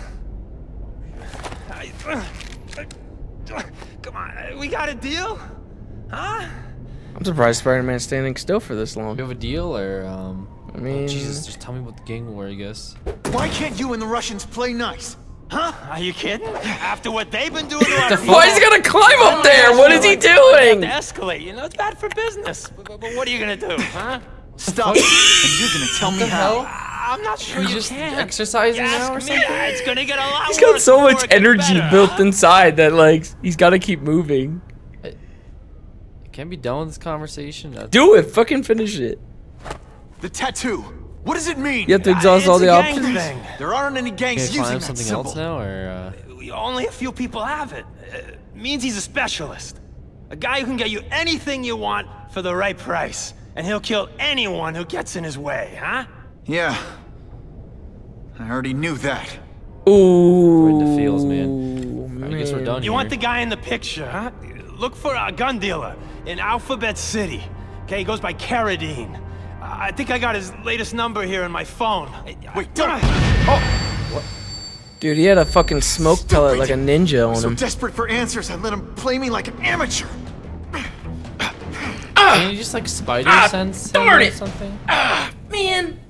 [SPEAKER 7] Come on, we got a deal? Huh?
[SPEAKER 3] I'm surprised Spider-Man's standing still for this long.
[SPEAKER 1] You have a deal, or
[SPEAKER 3] I mean,
[SPEAKER 1] Jesus, just tell me what the gang war, I guess.
[SPEAKER 6] Why can't you and the Russians play nice?
[SPEAKER 7] Huh? Are you kidding? After what they've been doing to our people,
[SPEAKER 3] why is he gonna climb up there? What is he
[SPEAKER 7] have
[SPEAKER 3] doing?
[SPEAKER 7] to escalate, you know? It's bad for business. But what are you gonna do, huh?
[SPEAKER 6] Stop it, and you're gonna tell me how.
[SPEAKER 7] I'm not sure you
[SPEAKER 1] just
[SPEAKER 7] can.
[SPEAKER 1] exercising now or
[SPEAKER 7] Ask me.
[SPEAKER 1] something?
[SPEAKER 7] It's gonna get a lot
[SPEAKER 3] He's got
[SPEAKER 7] worse
[SPEAKER 3] so
[SPEAKER 7] before
[SPEAKER 3] much
[SPEAKER 7] it gets
[SPEAKER 3] energy
[SPEAKER 7] better,
[SPEAKER 3] built
[SPEAKER 7] huh?
[SPEAKER 3] inside that like he's got to keep moving.
[SPEAKER 1] Can't be done with this conversation.
[SPEAKER 3] Do it. Fucking finish it.
[SPEAKER 6] The tattoo. What does it mean?
[SPEAKER 3] You have to exhaust
[SPEAKER 7] It's
[SPEAKER 3] all
[SPEAKER 7] a
[SPEAKER 3] the
[SPEAKER 7] gang
[SPEAKER 3] options.
[SPEAKER 7] thing.
[SPEAKER 6] There aren't any gangs
[SPEAKER 1] Can I
[SPEAKER 6] using
[SPEAKER 1] climb
[SPEAKER 6] that
[SPEAKER 1] something
[SPEAKER 6] symbol.
[SPEAKER 1] else now, or
[SPEAKER 7] Only a few people have it. Means he's a specialist. A guy who can get you anything you want for the right price. And he'll kill anyone who gets in his way, huh?
[SPEAKER 6] Yeah. I already knew that.
[SPEAKER 3] Ooh.
[SPEAKER 1] Right in the feels, man. I guess we're done
[SPEAKER 7] You
[SPEAKER 1] here.
[SPEAKER 7] want the guy in the picture, huh? Look for a gun dealer in Alphabet City. Okay, he goes by Carradine. I think I got his latest number here in my phone.
[SPEAKER 6] Wait, don't.
[SPEAKER 3] Dude, he had a fucking smoke pellet like a ninja on
[SPEAKER 6] So
[SPEAKER 3] him.
[SPEAKER 6] desperate for answers, I let him play me like an amateur.
[SPEAKER 1] Can you just like spider sense him
[SPEAKER 3] darn
[SPEAKER 1] or
[SPEAKER 3] it.
[SPEAKER 1] something?
[SPEAKER 3] Man.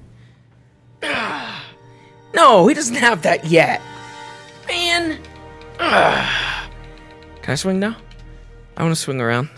[SPEAKER 3] No, he doesn't have that yet. Man. Can I swing now? I want to swing around.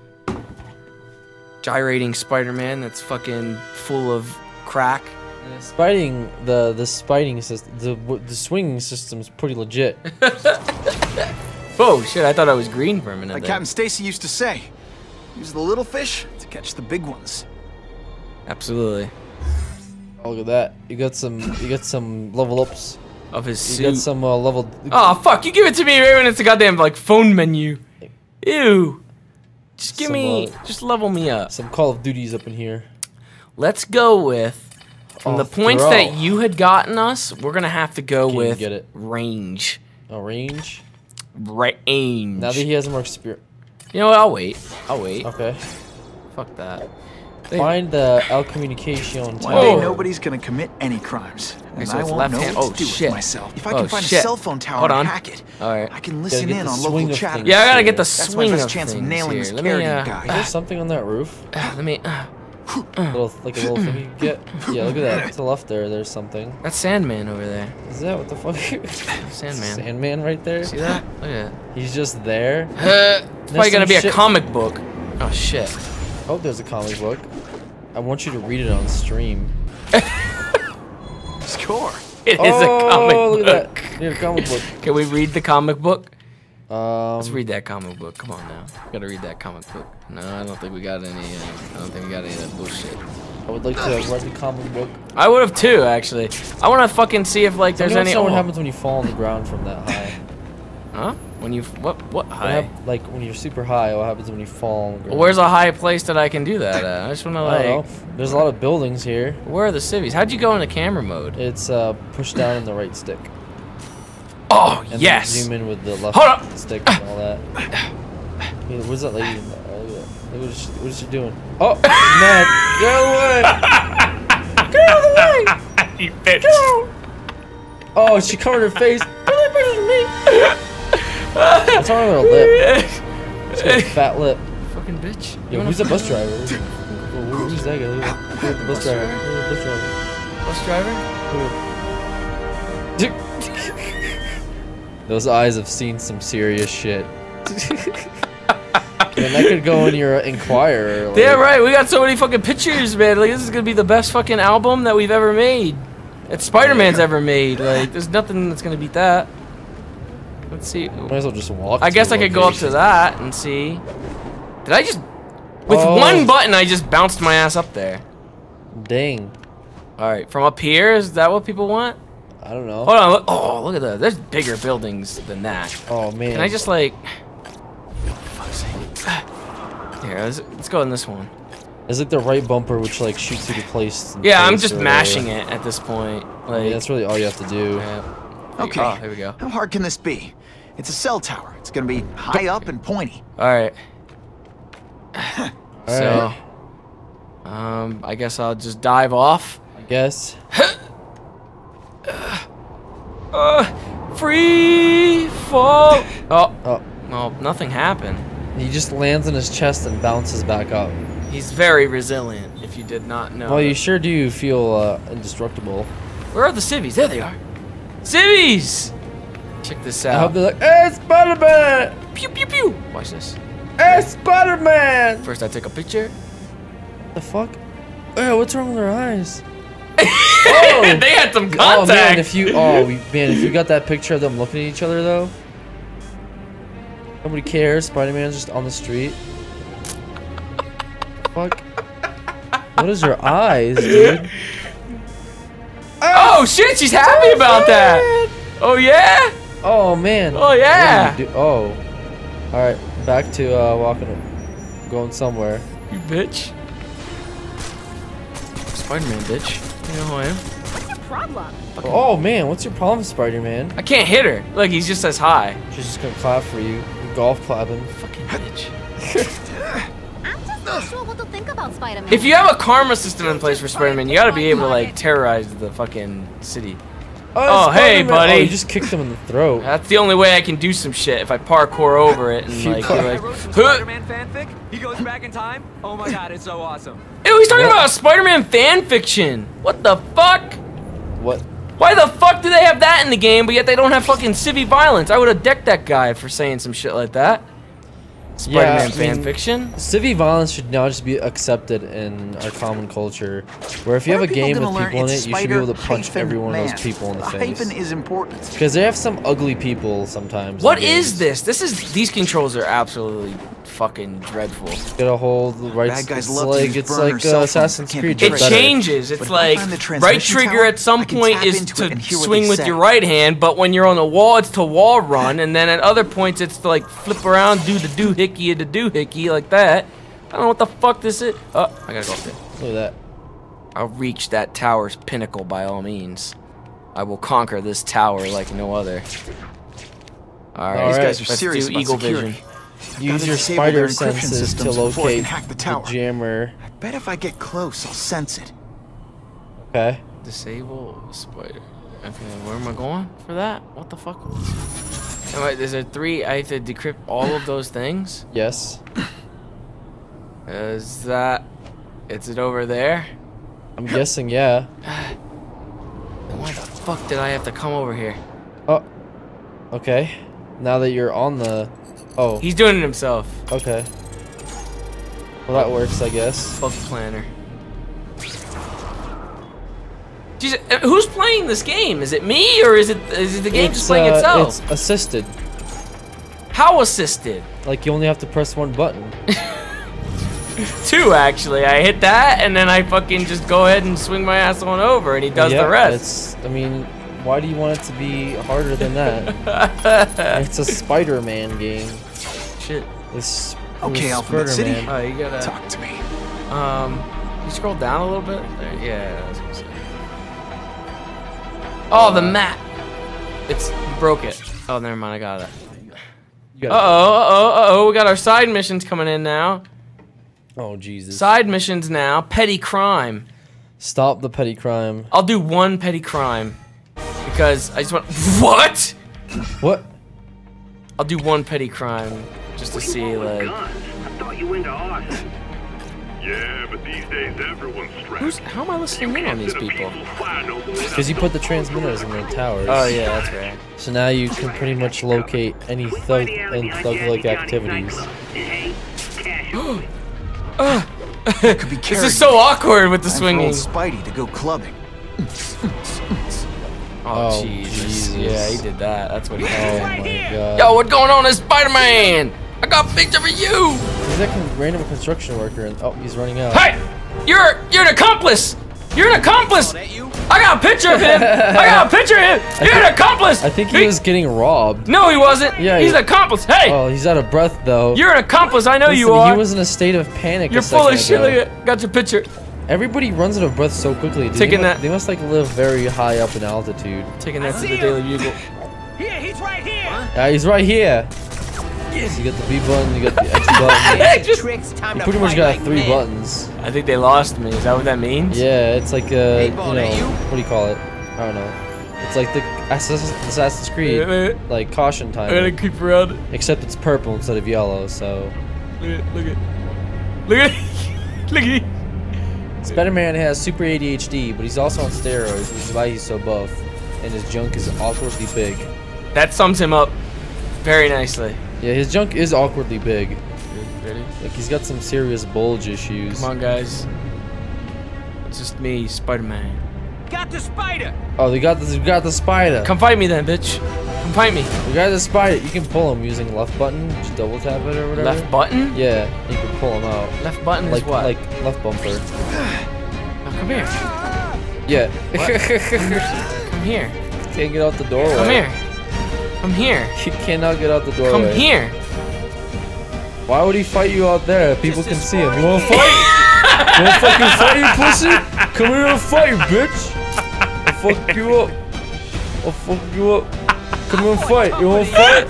[SPEAKER 3] Gyrating Spider-Man that's fucking full of crack.
[SPEAKER 1] The spiting system, the swinging system's pretty legit.
[SPEAKER 3] Whoa, shit, I thought I was green for a minute
[SPEAKER 6] Like
[SPEAKER 3] there.
[SPEAKER 6] Captain Stacy used to say, use the little fish to catch the big ones.
[SPEAKER 3] Absolutely.
[SPEAKER 1] Oh, look at that. You got some level ups.
[SPEAKER 3] Of his
[SPEAKER 1] You
[SPEAKER 3] suit.
[SPEAKER 1] got some level.
[SPEAKER 3] Oh, fuck, you give it to me right when it's a goddamn, like, phone menu. Ew. Just give
[SPEAKER 1] Some,
[SPEAKER 3] me, just level me up.
[SPEAKER 1] Some Call of Duties up in here.
[SPEAKER 3] Let's go with, from
[SPEAKER 1] Oh,
[SPEAKER 3] the points
[SPEAKER 1] throw.
[SPEAKER 3] that you had gotten us, we're gonna have to go
[SPEAKER 1] Can't
[SPEAKER 3] with
[SPEAKER 1] get it.
[SPEAKER 3] range.
[SPEAKER 1] A range.
[SPEAKER 3] Range.
[SPEAKER 1] Now that he has more experience.
[SPEAKER 3] You know what, I'll wait. I'll wait.
[SPEAKER 1] Okay.
[SPEAKER 3] Fuck that.
[SPEAKER 1] Find the El Comunicacion
[SPEAKER 6] One
[SPEAKER 1] tower.
[SPEAKER 6] day nobody's gonna commit any crimes. And
[SPEAKER 3] so
[SPEAKER 6] I
[SPEAKER 3] it's
[SPEAKER 6] won't
[SPEAKER 3] left
[SPEAKER 6] know
[SPEAKER 3] hand-
[SPEAKER 6] what
[SPEAKER 3] oh,
[SPEAKER 6] to do
[SPEAKER 3] shit.
[SPEAKER 6] with myself. If I
[SPEAKER 3] Oh,
[SPEAKER 6] can find
[SPEAKER 3] shit.
[SPEAKER 6] a cell phone tower
[SPEAKER 3] Hold
[SPEAKER 6] and
[SPEAKER 3] on.
[SPEAKER 6] hack it,
[SPEAKER 3] Alright.
[SPEAKER 6] I can listen
[SPEAKER 1] get
[SPEAKER 6] in
[SPEAKER 1] the
[SPEAKER 6] on
[SPEAKER 1] swing
[SPEAKER 6] local
[SPEAKER 1] of
[SPEAKER 6] chatter.
[SPEAKER 1] things.
[SPEAKER 3] Yeah, I gotta get the
[SPEAKER 6] That's my
[SPEAKER 3] swing
[SPEAKER 6] best
[SPEAKER 3] of
[SPEAKER 6] chance of
[SPEAKER 3] things
[SPEAKER 6] nailing
[SPEAKER 3] here.
[SPEAKER 6] this
[SPEAKER 3] Let me,
[SPEAKER 6] Carradine
[SPEAKER 1] Is
[SPEAKER 6] guy.
[SPEAKER 1] there something on that roof?
[SPEAKER 3] let me,
[SPEAKER 1] Little little thing you can get. Yeah, look at that. To the left there, there's something.
[SPEAKER 3] that's Sandman over there.
[SPEAKER 1] Is that what the fuck?
[SPEAKER 3] Sandman.
[SPEAKER 1] Sandman right there.
[SPEAKER 3] See that? Look at
[SPEAKER 1] He's just there.
[SPEAKER 3] that. It's probably gonna
[SPEAKER 1] some
[SPEAKER 3] be a
[SPEAKER 1] shit-
[SPEAKER 3] comic book. Oh, shit.
[SPEAKER 1] Oh, there's a comic book. I want you to read it on stream.
[SPEAKER 6] Score.
[SPEAKER 3] It is a comic
[SPEAKER 1] look
[SPEAKER 3] book.
[SPEAKER 1] at that. Need a comic book.
[SPEAKER 3] Can we read the comic book? Let's
[SPEAKER 1] Um,
[SPEAKER 3] read that comic book. Come on now. Gotta read that comic book. No, I don't think we got any. I don't think we got any of that bullshit.
[SPEAKER 1] I would like to read the comic book.
[SPEAKER 3] I would have too, actually. I want to fucking see if like there's any.
[SPEAKER 1] What
[SPEAKER 3] oh.
[SPEAKER 1] happens when you fall on the ground from that high?
[SPEAKER 3] Huh? When you what
[SPEAKER 1] What
[SPEAKER 3] high?
[SPEAKER 1] like when you're super high, what happens when you fall on the ground?
[SPEAKER 3] Where's a high place that I can do that at? I just want to
[SPEAKER 1] I don't
[SPEAKER 3] like.
[SPEAKER 1] know. There's a lot of buildings here.
[SPEAKER 3] Where are the civvies? How'd you go into camera mode?
[SPEAKER 1] It's push down on the right stick.
[SPEAKER 3] Oh
[SPEAKER 1] And
[SPEAKER 3] yes.
[SPEAKER 1] then zoom in with the left
[SPEAKER 3] Hold up.
[SPEAKER 1] stick and all that. Hey, where's that lady? What is she doing? Oh, Matt, get out of the way! Get out of the way!
[SPEAKER 3] You bitch.
[SPEAKER 1] Oh, she covered her face. What's wrong with her lip? She's got a fat lip.
[SPEAKER 3] Fucking bitch.
[SPEAKER 1] Yo, who's the bus driver? Who's that guy? Look at the bus driver. Look at the bus driver.
[SPEAKER 3] Bus driver?
[SPEAKER 1] Those eyes have seen some serious shit. Man, that could go in your Inquirer. Like.
[SPEAKER 3] Yeah, right. We got so many fucking pictures, man. Like, this is gonna be the best fucking album that we've ever made. That Spider-Man's ever made. Like, there's nothing that's gonna beat that. Let's see.
[SPEAKER 1] Might as well just walk.
[SPEAKER 3] I guess I could go up to that and see. Did I just... With one button, I just bounced my ass up there.
[SPEAKER 1] Dang.
[SPEAKER 3] Alright, from up here, is that what people want?
[SPEAKER 1] I don't know.
[SPEAKER 3] Hold on, look. Oh, look at that. There's bigger buildings than that.
[SPEAKER 1] Oh, man.
[SPEAKER 3] Can I just, like... Fuck's sake. Here, let's go in this one.
[SPEAKER 1] It's like the right bumper, which, like, shoots you to place.
[SPEAKER 3] Yeah, I'm just mashing it at this point. Like,
[SPEAKER 1] yeah, that's really all you have to do.
[SPEAKER 3] Yeah.
[SPEAKER 6] Okay.
[SPEAKER 3] Oh, here we go.
[SPEAKER 6] How hard can this be? It's a cell tower. It's gonna be high up and pointy.
[SPEAKER 3] Alright. So...
[SPEAKER 1] Alright.
[SPEAKER 3] I guess I'll just dive off.
[SPEAKER 1] I guess.
[SPEAKER 3] Free fall.
[SPEAKER 1] Oh.
[SPEAKER 3] No, nothing happened.
[SPEAKER 1] He just lands in his chest and bounces back up.
[SPEAKER 3] He's very resilient, if you did not know.
[SPEAKER 1] Well, you sure do feel indestructible.
[SPEAKER 3] Where are the civvies? There they are. Civvies! Check this
[SPEAKER 1] I hope
[SPEAKER 3] out.
[SPEAKER 1] they're like, hey, Spider-Man!
[SPEAKER 3] Pew pew pew! Watch this.
[SPEAKER 1] Hey, Spider-Man!
[SPEAKER 3] First I take a picture.
[SPEAKER 1] The fuck? Hey, what's wrong with their eyes?
[SPEAKER 3] Oh! They had some contact!
[SPEAKER 1] Oh, man, if you got that picture of them looking at each other, though. Nobody cares. Spider-Man's just on the street. Fuck. What is her eyes, dude?
[SPEAKER 3] Oh shit, she's happy about that! Oh yeah?
[SPEAKER 1] Oh, man.
[SPEAKER 3] Oh yeah!
[SPEAKER 1] What do you do? Oh. Alright, back to going somewhere.
[SPEAKER 3] You bitch. Spider-Man, bitch. You know who I am?
[SPEAKER 5] What's your problem?
[SPEAKER 1] Oh, man, what's your problem, Spider-Man?
[SPEAKER 3] I can't hit her. Look, he's just as high.
[SPEAKER 1] She's just gonna clap for you. Golf clapping.
[SPEAKER 3] Fucking bitch.
[SPEAKER 5] I'm just not sure what to think about Spider-Man.
[SPEAKER 3] If you have a karma system in place for Spider-Man, you gotta be able to like terrorize the fucking city. Oh, hey,
[SPEAKER 1] Spider-Man.
[SPEAKER 3] buddy.
[SPEAKER 1] Oh, you just kicked him in the throat.
[SPEAKER 3] That's the only way I can do some shit if I parkour over it and like,
[SPEAKER 1] I
[SPEAKER 3] like
[SPEAKER 8] wrote some
[SPEAKER 3] huh.
[SPEAKER 8] Spider-Man fanfic. He goes back in time. Oh my god, it's so awesome.
[SPEAKER 3] Ew, he's talking about Spider-Man fan fiction. What the fuck?
[SPEAKER 1] What?
[SPEAKER 3] Why the fuck do they have that in the game, but yet they don't have fucking civvy violence? I would have decked that guy for saying some shit like that. Spider-Man fan fiction.
[SPEAKER 1] Civvy violence should now just be accepted in our common culture, where if you have a game with people in it, you should be able to punch every one of those people in the face.
[SPEAKER 6] Hyphen is important.
[SPEAKER 1] Because they have some ugly people sometimes.
[SPEAKER 3] What
[SPEAKER 1] in
[SPEAKER 3] is
[SPEAKER 1] games.
[SPEAKER 3] this? These controls are absolutely fucking dreadful.
[SPEAKER 1] Get a hold the right.
[SPEAKER 6] Bad guys
[SPEAKER 1] It's
[SPEAKER 6] love to
[SPEAKER 1] like
[SPEAKER 6] use
[SPEAKER 1] it's
[SPEAKER 6] burner
[SPEAKER 1] like
[SPEAKER 6] cell phones
[SPEAKER 1] Assassin's
[SPEAKER 6] that can't be
[SPEAKER 1] Creed.
[SPEAKER 3] It
[SPEAKER 1] but better.
[SPEAKER 3] changes. It's
[SPEAKER 6] But if I
[SPEAKER 3] like
[SPEAKER 6] find the
[SPEAKER 3] right
[SPEAKER 6] transmission
[SPEAKER 3] trigger
[SPEAKER 6] tower,
[SPEAKER 3] at some
[SPEAKER 6] I can
[SPEAKER 3] point
[SPEAKER 6] tap
[SPEAKER 3] is
[SPEAKER 6] into
[SPEAKER 3] to
[SPEAKER 6] it and hear what
[SPEAKER 3] swing
[SPEAKER 6] they
[SPEAKER 3] with
[SPEAKER 6] say.
[SPEAKER 3] your right hand, but when you're on the wall, it's to wall run, and then at other points, it's to like flip around, do the doohickey and the doohickey like that. I don't know what the fuck this is. Oh, I gotta go up there.
[SPEAKER 1] Look at that.
[SPEAKER 3] I'll reach that tower's pinnacle by all means. I will conquer this tower like no other. Alright,
[SPEAKER 6] These
[SPEAKER 1] Alright,
[SPEAKER 6] guys are
[SPEAKER 3] let's
[SPEAKER 6] serious
[SPEAKER 3] do
[SPEAKER 6] about
[SPEAKER 3] Eagle
[SPEAKER 6] security.
[SPEAKER 3] Vision.
[SPEAKER 1] Use
[SPEAKER 6] Gotta
[SPEAKER 1] your
[SPEAKER 6] disable their
[SPEAKER 1] spider
[SPEAKER 6] encryption
[SPEAKER 1] senses to
[SPEAKER 6] systems before I can
[SPEAKER 1] locate
[SPEAKER 6] hack the
[SPEAKER 1] the
[SPEAKER 6] tower.
[SPEAKER 1] jammer.
[SPEAKER 6] I bet if I get close, I'll sense it.
[SPEAKER 1] Okay.
[SPEAKER 3] Disable spider. Okay, where am I going for that? What the fuck? Is there 3? I have to decrypt all of those things?
[SPEAKER 1] Yes.
[SPEAKER 3] Is it over there?
[SPEAKER 1] I'm guessing, yeah.
[SPEAKER 3] Why the fuck did I have to come over here?
[SPEAKER 1] Oh. Okay. Now that you're on the. Oh.
[SPEAKER 3] He's doing it himself.
[SPEAKER 1] Okay. Well, that works, I guess.
[SPEAKER 3] Bug planner. Jesus, who's playing this game? Is it me or is it the game just playing itself?
[SPEAKER 1] It's assisted.
[SPEAKER 3] How assisted?
[SPEAKER 1] Like you only have to press one button.
[SPEAKER 3] 2 actually. I hit that and then I fucking just go ahead and swing my ass on over and he does the rest.
[SPEAKER 1] I mean, why do you want it to be harder than that? It's a Spider-Man game.
[SPEAKER 3] Shit.
[SPEAKER 1] It's
[SPEAKER 6] Okay, Alphabet City.
[SPEAKER 1] Spider-Man.
[SPEAKER 3] Oh, you gotta.
[SPEAKER 6] Talk to me.
[SPEAKER 3] Can you scroll down a little bit? There, yeah, I was gonna say. Oh, the map. You broke it. Oh, never mind. I got it. Uh-oh. We got our side missions coming in now.
[SPEAKER 1] Oh, Jesus.
[SPEAKER 3] Side missions now. Petty crime.
[SPEAKER 1] Stop the petty crime.
[SPEAKER 3] I'll do one petty crime. Because I just want... What?
[SPEAKER 1] What?
[SPEAKER 3] I'll do one petty crime. Just to see, like...
[SPEAKER 9] I thought you into awesome. Yeah, but these days everyone's strapped.
[SPEAKER 3] How am I listening in on these people?
[SPEAKER 1] Because you put the transmitters in the towers.
[SPEAKER 3] Oh, yeah, that's right.
[SPEAKER 1] So now you can pretty much locate any thug and thug-like activities.
[SPEAKER 6] Could be
[SPEAKER 3] This is so awkward with the
[SPEAKER 6] Time for
[SPEAKER 3] swinging.
[SPEAKER 6] old Spidey to go clubbing.
[SPEAKER 3] Oh, Jesus. Yeah, he did that. That's what he did.
[SPEAKER 1] Oh my god.
[SPEAKER 3] Yo, what's going on in Spider-Man? I got a picture for you.
[SPEAKER 1] He's like a random construction worker and oh, he's running out.
[SPEAKER 3] Hey, you're an accomplice. You're an accomplice. I got a picture of him. I got a picture of him. You're an accomplice.
[SPEAKER 1] I think he was getting robbed.
[SPEAKER 3] No, he wasn't.
[SPEAKER 1] Yeah,
[SPEAKER 3] he's an accomplice. Hey.
[SPEAKER 1] Oh, he's out of breath though.
[SPEAKER 3] You're an accomplice. I know
[SPEAKER 1] Listen,
[SPEAKER 3] you are.
[SPEAKER 1] He was in a state of panic.
[SPEAKER 3] You're full of shit. Look at, got your picture.
[SPEAKER 1] Everybody runs out of breath so quickly. Dude.
[SPEAKER 3] Taking that.
[SPEAKER 1] They must like live very high up in altitude.
[SPEAKER 3] Taking that to the Daily Bugle.
[SPEAKER 8] Here, he's right here.
[SPEAKER 1] Yeah, he's right here. Yes. You got the B button, you got the X button. You pretty much got 3 buttons.
[SPEAKER 3] I think they lost me. Is that what that means?
[SPEAKER 1] Yeah, it's like you know, what do you call it? I don't know. It's like the Assassin's Creed, like caution time.
[SPEAKER 3] I gotta keep around.
[SPEAKER 1] Except it's purple instead of yellow, so.
[SPEAKER 3] Look at
[SPEAKER 1] Spider-Man has super ADHD, but he's also on steroids, which is why he's so buff, and his junk is awkwardly big.
[SPEAKER 3] That sums him up very nicely.
[SPEAKER 1] Yeah, his junk is awkwardly big.
[SPEAKER 3] Ready?
[SPEAKER 1] Like he's got some serious bulge issues.
[SPEAKER 3] Come on, guys. It's just me, Spider-Man.
[SPEAKER 8] Got the spider.
[SPEAKER 1] Oh, we got the spider.
[SPEAKER 3] Come fight me then, bitch. Come fight me.
[SPEAKER 1] We got the spider. You can pull him using left button. Just double tap it or whatever.
[SPEAKER 3] Left button?
[SPEAKER 1] Yeah, you can pull him out.
[SPEAKER 3] Left button
[SPEAKER 1] like
[SPEAKER 3] is what?
[SPEAKER 1] Like left bumper.
[SPEAKER 3] Oh, come here.
[SPEAKER 1] Yeah.
[SPEAKER 3] Come here.
[SPEAKER 1] Can't get out the doorway.
[SPEAKER 3] Come here. Come here.
[SPEAKER 1] You cannot get out the doorway.
[SPEAKER 3] Come here.
[SPEAKER 1] Why would he fight you out there? People can see him. You wanna fight? You wanna fucking fight, you pussy? Come here and fight, bitch. I'll fuck you up. I'll fuck you up. Come here and fight. You wanna fight?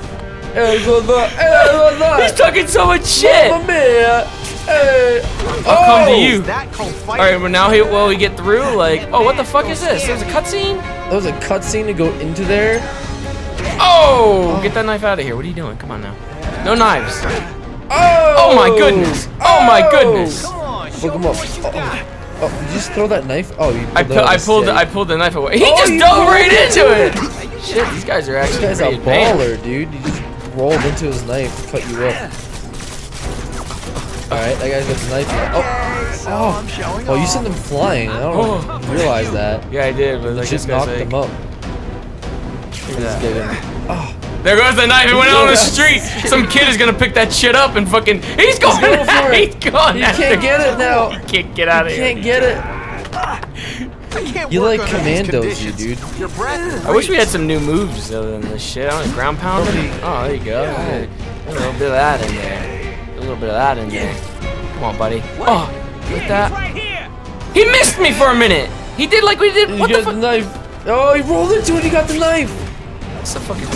[SPEAKER 3] He's talking so much shit.
[SPEAKER 1] Mamma mia. Hey.
[SPEAKER 3] I'll come to you.
[SPEAKER 6] That called fighting.
[SPEAKER 3] Alright, but now will we get through? Like, oh, what the fuck is this? There's a cutscene?
[SPEAKER 1] That was a cutscene to go into there.
[SPEAKER 3] Oh! Get that knife out of here. What are you doing? Come on now. No knives.
[SPEAKER 1] Oh!
[SPEAKER 3] Oh my goodness. Oh my goodness.
[SPEAKER 1] Fuck him up. Oh, did you just throw that knife? Oh, you
[SPEAKER 3] I pulled the knife away. He just dove right into it. Shit, these guys are actually
[SPEAKER 1] This guy's a
[SPEAKER 3] pretty advanced.
[SPEAKER 1] baller, dude. He just rolled into his knife to cut you up. Alright, that guy's got the knife now. Oh, you sent them flying. I don't realize that.
[SPEAKER 3] Yeah, I did, but
[SPEAKER 1] You
[SPEAKER 3] like,
[SPEAKER 1] just
[SPEAKER 3] this guy's
[SPEAKER 1] knocked
[SPEAKER 3] like,
[SPEAKER 1] them up.
[SPEAKER 3] look at that.
[SPEAKER 1] There
[SPEAKER 3] goes the knife. It went out on the street. Some kid is gonna pick that shit up and fucking. He's going
[SPEAKER 1] going for it.
[SPEAKER 3] He's going.
[SPEAKER 1] You
[SPEAKER 3] after
[SPEAKER 1] can't get it now.
[SPEAKER 3] You can't get out of here.
[SPEAKER 1] Can't get it. You like commandos, you dude.
[SPEAKER 6] Your breath.
[SPEAKER 3] I wish we had some new moves other than this shit. I want ground pound. Oh, there you go. A little bit of that in there. A little bit of that in there. Come on, buddy. Oh, with that. He missed me for a minute. He did like we did.
[SPEAKER 1] You
[SPEAKER 3] What the
[SPEAKER 1] got the
[SPEAKER 3] fuck?
[SPEAKER 1] knife. Oh, he rolled into it. He got the knife.
[SPEAKER 3] What's the fucking?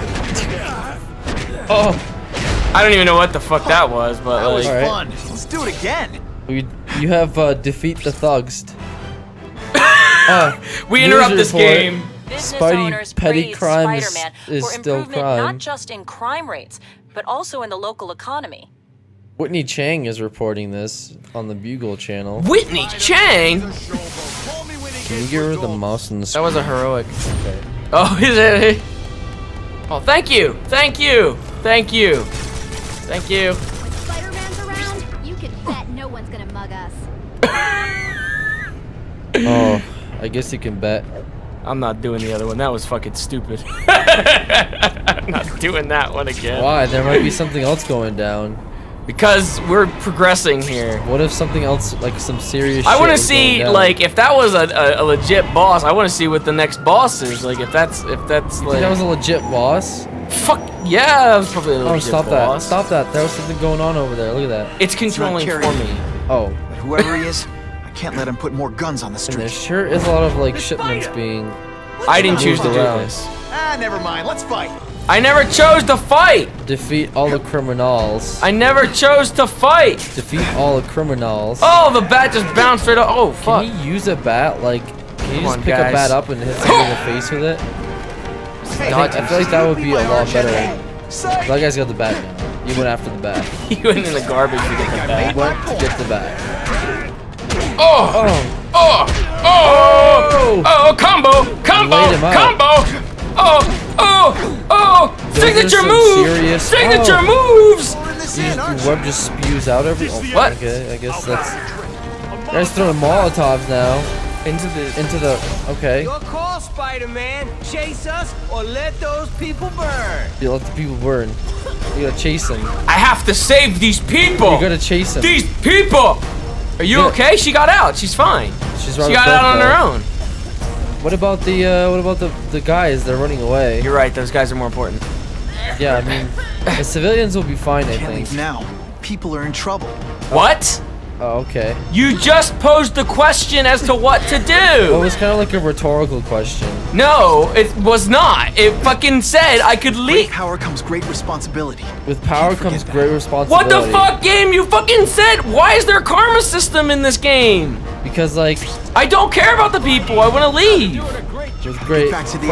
[SPEAKER 1] Oh,
[SPEAKER 3] I don't even know what the fuck that was, but
[SPEAKER 6] That was
[SPEAKER 3] like.
[SPEAKER 1] Alright.
[SPEAKER 6] fun. Let's do it again.
[SPEAKER 1] you have defeat the thugs.
[SPEAKER 3] We interrupt
[SPEAKER 1] News
[SPEAKER 3] this
[SPEAKER 1] report.
[SPEAKER 3] game.
[SPEAKER 10] Business
[SPEAKER 1] Spidey
[SPEAKER 10] owners
[SPEAKER 1] petty
[SPEAKER 10] praise
[SPEAKER 1] crime is
[SPEAKER 10] Spider-Man for
[SPEAKER 1] still
[SPEAKER 10] improvement
[SPEAKER 1] crime.
[SPEAKER 10] not just in crime rates, but also in the local economy.
[SPEAKER 1] Whitney Chang is reporting this on the Bugle channel.
[SPEAKER 3] Whitney Chang.
[SPEAKER 1] Can you give her the mouse and the
[SPEAKER 3] That was a heroic. Okay. Oh, is it? Oh, thank you, thank you, thank you, thank you.
[SPEAKER 5] Spider-Man's around, you can bet no one's gonna mug us.
[SPEAKER 1] Oh, I guess you can bet.
[SPEAKER 3] I'm not doing the other one. That was fucking stupid. I'm not doing that one again.
[SPEAKER 1] Why? There might be something else going down.
[SPEAKER 3] Because we're progressing here.
[SPEAKER 1] What if something else, like some serious
[SPEAKER 3] I
[SPEAKER 1] shit
[SPEAKER 3] want to
[SPEAKER 1] was going
[SPEAKER 3] see,
[SPEAKER 1] down?
[SPEAKER 3] like, if that was a legit boss, I want to see what the next boss is. Like, if that's
[SPEAKER 1] You
[SPEAKER 3] like.
[SPEAKER 1] think that was a legit boss?
[SPEAKER 3] Fuck yeah, that was probably a legit
[SPEAKER 1] Oh, stop
[SPEAKER 3] boss.
[SPEAKER 1] that. Stop that. There was something going on over there. Look at that.
[SPEAKER 3] It's controlling
[SPEAKER 6] It's
[SPEAKER 3] for
[SPEAKER 6] not
[SPEAKER 3] me.
[SPEAKER 1] Oh.
[SPEAKER 6] But whoever he is, I can't let him put more guns on the
[SPEAKER 1] And there
[SPEAKER 6] street.
[SPEAKER 1] sure is a lot of, like, shipments being...
[SPEAKER 3] I didn't choose to do
[SPEAKER 1] around.
[SPEAKER 3] this.
[SPEAKER 6] Ah, never mind. Let's fight.
[SPEAKER 3] I never chose to fight.
[SPEAKER 1] Defeat all the criminals.
[SPEAKER 3] I never chose to fight.
[SPEAKER 1] Defeat all the criminals.
[SPEAKER 3] Oh, the bat just bounced right up. Oh, fuck.
[SPEAKER 1] Can he use a bat? Like, can you just pick a bat up and hit someone in the face with it? I feel like that would be a lot better. That guy's got the bat now. He went after the bat.
[SPEAKER 3] He went in the garbage to get the bat.
[SPEAKER 1] He went to get the bat.
[SPEAKER 3] Oh, combo! Signature move! Signature moves!
[SPEAKER 1] The web just spews out every. Oh,
[SPEAKER 3] what?
[SPEAKER 1] Okay, I guess that's. Guys throwing Molotovs now. Into the. Okay.
[SPEAKER 11] Your call, Spider-Man. Chase us or let those people burn.
[SPEAKER 1] You let the people burn. You gotta chase them.
[SPEAKER 3] I have to save these people.
[SPEAKER 1] You gotta chase them.
[SPEAKER 3] These people. Are you okay? She got out. She's fine. She got out on her own.
[SPEAKER 1] What about the guys? They're running away.
[SPEAKER 3] You're right. Those guys are more important.
[SPEAKER 1] Yeah, I mean, the civilians will be fine. I think.
[SPEAKER 6] Leave now. People are in trouble.
[SPEAKER 3] What?
[SPEAKER 1] Oh, okay.
[SPEAKER 3] You just posed the question as to what to do.
[SPEAKER 1] Well, it was kind of like a rhetorical question.
[SPEAKER 3] No, it was not. It fucking said I could leave.
[SPEAKER 6] With power comes great responsibility.
[SPEAKER 1] With power comes great responsibility.
[SPEAKER 3] What the fuck, game? You fucking said. Why is there a karma system in this game?
[SPEAKER 1] Because like
[SPEAKER 3] I don't care about the people. I want to leave.
[SPEAKER 1] With great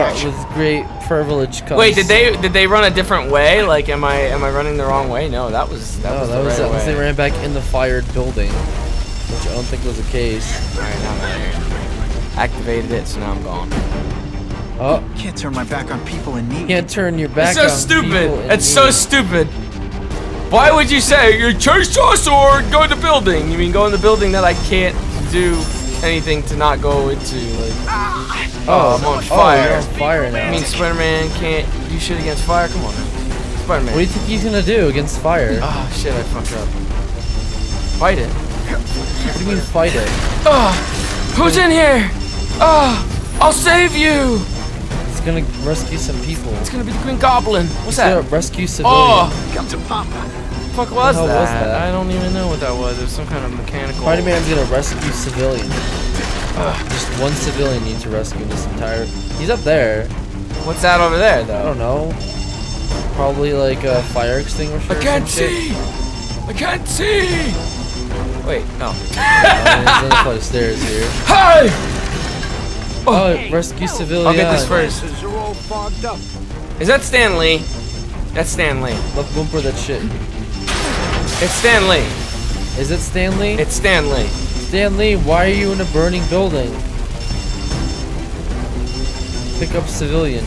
[SPEAKER 1] privilege comes.
[SPEAKER 3] Wait, did they run a different way? Like, am I running the wrong way? No, that was the right way.
[SPEAKER 1] They ran back in the fired building, which I don't think was the case.
[SPEAKER 3] All right, now I'm out here. Activated it, so now I'm gone.
[SPEAKER 1] Oh,
[SPEAKER 6] can't turn my back on people in need.
[SPEAKER 1] Can't turn your back.
[SPEAKER 3] It's so stupid. It's so stupid. Why would you say you chase us or go in the building? You mean go in the building that I can't do anything to not go into? Like, I'm on fire.
[SPEAKER 1] You're on fire now.
[SPEAKER 3] I mean, Spider-Man can't do shit against fire. Come on, now. Spider-Man.
[SPEAKER 1] What do you think he's gonna do against fire?
[SPEAKER 3] Oh shit! I fucked up. Fight it.
[SPEAKER 1] What do you mean fight it?
[SPEAKER 3] Who's in here? I'll save you.
[SPEAKER 1] He's gonna rescue some people.
[SPEAKER 3] It's gonna be the Green Goblin. What's
[SPEAKER 1] that?
[SPEAKER 3] Gonna
[SPEAKER 1] rescue civilians.
[SPEAKER 6] Come to Papa.
[SPEAKER 3] What the fuck was that? I don't even know what that was. It was some kind of mechanical.
[SPEAKER 1] Spider-Man's gonna rescue civilians. Just one civilian needs to rescue in this entire. He's up there.
[SPEAKER 3] What's that over there, though?
[SPEAKER 1] I don't know. Probably like a fire extinguisher.
[SPEAKER 3] I can't see. I can't see. Wait, no.
[SPEAKER 1] There's another flight of stairs here.
[SPEAKER 3] Hey!
[SPEAKER 1] Oh, rescue civilian.
[SPEAKER 3] I'll get this first. Is that Stan Lee? That's Stan Lee.
[SPEAKER 1] Left bumper that shit.
[SPEAKER 3] It's Stan Lee.
[SPEAKER 1] Is it Stan Lee?
[SPEAKER 3] It's Stan Lee.
[SPEAKER 1] Stan Lee, why are you in a burning building? Pick up civilian.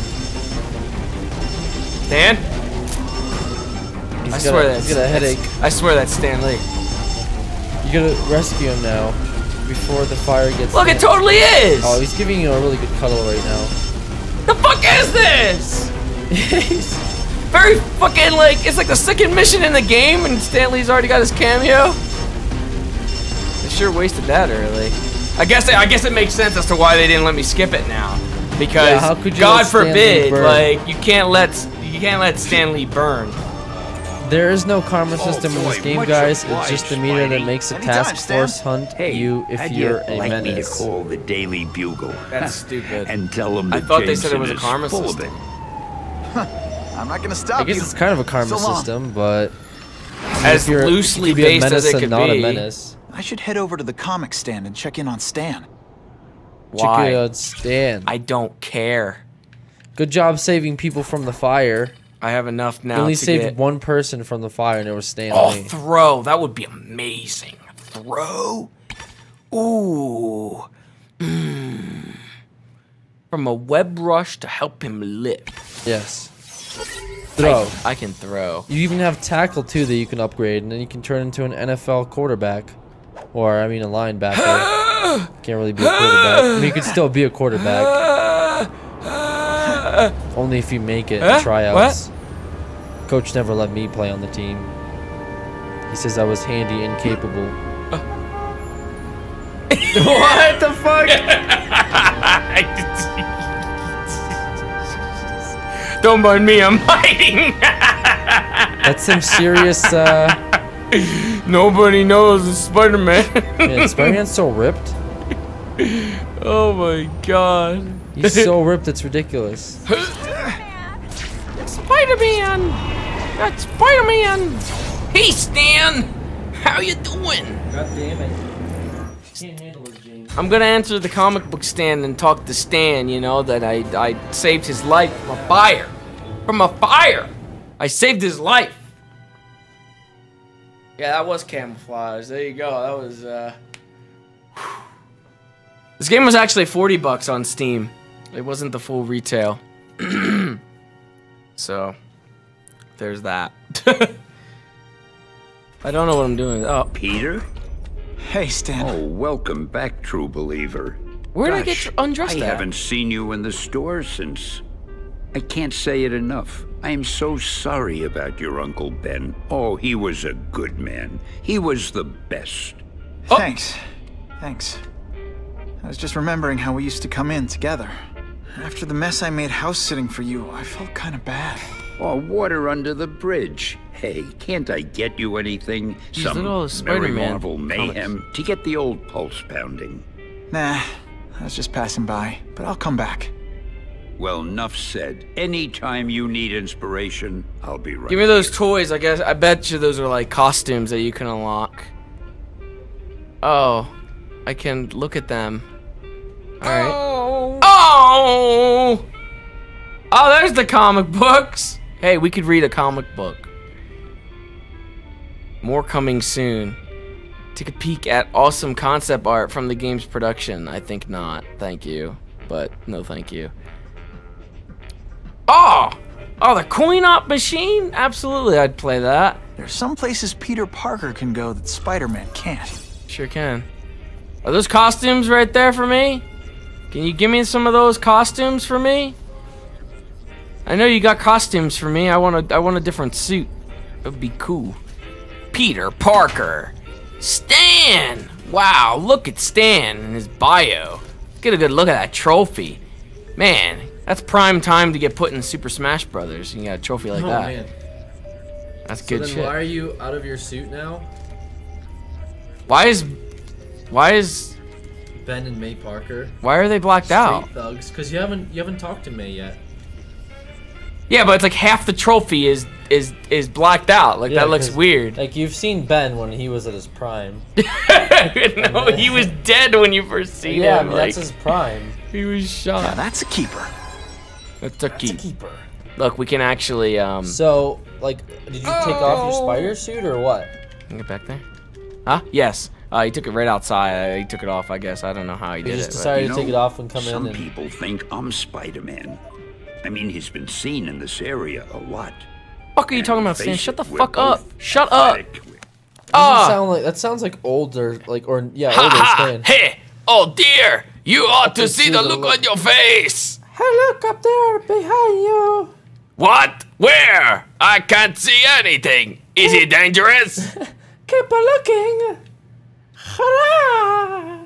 [SPEAKER 3] Stan?
[SPEAKER 1] He's got a headache.
[SPEAKER 3] I swear that's Stan Lee.
[SPEAKER 1] You gotta rescue him now before the fire gets.
[SPEAKER 3] Look, it totally is!
[SPEAKER 1] Oh, he's giving you a really good cuddle right now.
[SPEAKER 3] The fuck is this? Very fucking like, it's like the second mission in the game and Stan Lee's already got his cameo. They sure wasted that early. I guess it makes sense as to why they didn't let me skip it now. Because
[SPEAKER 1] how could you
[SPEAKER 3] God forbid, like you can't let Stan Lee burn.
[SPEAKER 1] There is no karma system in this game, guys. It's just the meter that makes a task force hunt you if you're a menace.
[SPEAKER 12] Me to call the Daily Bugle.
[SPEAKER 3] That's stupid.
[SPEAKER 12] And tell them that
[SPEAKER 3] I thought they said it
[SPEAKER 12] Jameson
[SPEAKER 3] was a
[SPEAKER 12] is
[SPEAKER 3] karma
[SPEAKER 12] full of
[SPEAKER 3] system.
[SPEAKER 6] I'm not gonna stop you.
[SPEAKER 1] I guess it's kind of a karma system, but
[SPEAKER 3] as loosely based as it could
[SPEAKER 1] not
[SPEAKER 3] be.
[SPEAKER 1] A menace.
[SPEAKER 6] I should head over to the comic stand and check in on Stan.
[SPEAKER 3] Why?
[SPEAKER 1] Check out Stan.
[SPEAKER 3] I don't care.
[SPEAKER 1] Good job saving people from the fire.
[SPEAKER 3] I have enough now.
[SPEAKER 1] You only saved one person from the fire, and it was Stan Lee.
[SPEAKER 3] Throw. That would be amazing. Throw. Ooh. From a web rush to help him live.
[SPEAKER 1] Yes. Throw.
[SPEAKER 3] I can throw.
[SPEAKER 1] You even have tackle too that you can upgrade, and then you can turn into an NFL quarterback, or I mean a linebacker. Can't really be a quarterback. I mean, you could still be a quarterback. Only if you make it in tryouts.
[SPEAKER 3] What?
[SPEAKER 1] Coach never let me play on the team. He says I was handy and capable.
[SPEAKER 3] What the fuck? Don't mind me, I'm hiding.
[SPEAKER 1] That's some serious.
[SPEAKER 3] Nobody knows it's Spider-Man.
[SPEAKER 1] Yeah, Spider-Man's so ripped.
[SPEAKER 3] Oh my god.
[SPEAKER 1] He's so ripped, it's ridiculous.
[SPEAKER 3] Spider-Man! That's Spider-Man! Hey, Stan! How you doing?
[SPEAKER 1] God damn it. Can't handle it, James.
[SPEAKER 3] I'm gonna enter the comic book stand and talk to Stan, you know, that I saved his life from a fire. From a fire! I saved his life! Yeah, that was camouflage. There you go. That was, This game was actually $40 on Steam. It wasn't the full retail. So, there's that. I don't know what I'm doing. Oh,
[SPEAKER 12] Peter?
[SPEAKER 6] Hey, Stan.
[SPEAKER 12] Oh, welcome back, true believer.
[SPEAKER 3] Where did I get undressed
[SPEAKER 12] I
[SPEAKER 3] at?
[SPEAKER 12] haven't seen you in the store since... I can't say it enough. I am so sorry about your Uncle Ben. Oh, he was a good man. He was the best.
[SPEAKER 3] Oh.
[SPEAKER 6] Thanks. Thanks. I was just remembering how we used to come in together. After the mess I made house sitting for you, I felt kind of bad.
[SPEAKER 12] Oh, water under the bridge. Hey, can't I get you anything? Some Mary
[SPEAKER 3] Spider-Man
[SPEAKER 12] Marvel mayhem to get the old pulse pounding?
[SPEAKER 6] Nah, I was just passing by, but I'll come back.
[SPEAKER 12] Well, enough said. Anytime you need inspiration, I'll be right.
[SPEAKER 3] Give me those toys, I guess. I bet you those are like costumes that you can unlock. Oh, I can look at them. Alright. Oh! Oh, there's the comic books! Hey, we could read a comic book. More coming soon. Take a peek at awesome concept art from the game's production. I think not. Thank you. But no thank you. Oh! Oh, the coin-op machine? Absolutely, I'd play that.
[SPEAKER 6] There's some places Peter Parker can go that Spider-Man can't.
[SPEAKER 3] Sure can. Are those costumes right there for me? Can you give me some of those costumes for me? I know you got costumes for me. I want a different suit. That would be cool. Peter Parker. Stan! Wow, look at Stan and his bio. Get a good look at that trophy. Man, that's prime time to get put in Super Smash Brothers. You got a trophy like that.
[SPEAKER 1] Man.
[SPEAKER 3] That's good
[SPEAKER 1] then
[SPEAKER 3] shit.
[SPEAKER 1] Why are you out of your suit now?
[SPEAKER 3] Why is
[SPEAKER 1] Ben and May Parker?
[SPEAKER 3] Why are they blacked out?
[SPEAKER 1] Straight thugs, because you haven't talked to May yet.
[SPEAKER 3] Yeah, but it's like half the trophy is blacked out. Like,
[SPEAKER 1] Yeah,
[SPEAKER 3] that looks
[SPEAKER 1] 'cause,
[SPEAKER 3] weird.
[SPEAKER 1] Like, you've seen Ben when he was at his prime.
[SPEAKER 3] No, he was dead when you first seen
[SPEAKER 1] Yeah, I
[SPEAKER 3] him.
[SPEAKER 1] mean,
[SPEAKER 3] like,
[SPEAKER 1] that's his prime.
[SPEAKER 3] He was shot.
[SPEAKER 6] Yeah, that's a keeper.
[SPEAKER 3] That's a
[SPEAKER 1] That's a keeper.
[SPEAKER 3] Look, we can actually
[SPEAKER 1] So, like, did you take off your spider suit or what?
[SPEAKER 3] Can you get back there? Huh? Yes. He took it right outside. He took it off, I guess. I don't know how he did
[SPEAKER 1] just
[SPEAKER 3] it.
[SPEAKER 1] decided to take it off and come in
[SPEAKER 12] Some
[SPEAKER 1] and...
[SPEAKER 12] people think I'm Spider-Man. I mean, he's been seen in this area a lot.
[SPEAKER 3] Fuck are you talking about, Stan?
[SPEAKER 12] face
[SPEAKER 3] Shut
[SPEAKER 12] it,
[SPEAKER 3] the
[SPEAKER 12] we're
[SPEAKER 3] fuck up.
[SPEAKER 12] both
[SPEAKER 3] Shut up.
[SPEAKER 1] That sounds like older, like, or, yeah,
[SPEAKER 3] Ha
[SPEAKER 1] older
[SPEAKER 3] ha!
[SPEAKER 1] Stan.
[SPEAKER 3] Hey! Oh dear! You ought to see the look on your face!
[SPEAKER 1] Hey, look up there behind you!
[SPEAKER 3] What? Where? I can't see anything. Is he dangerous?
[SPEAKER 1] Keep looking! Hurrah!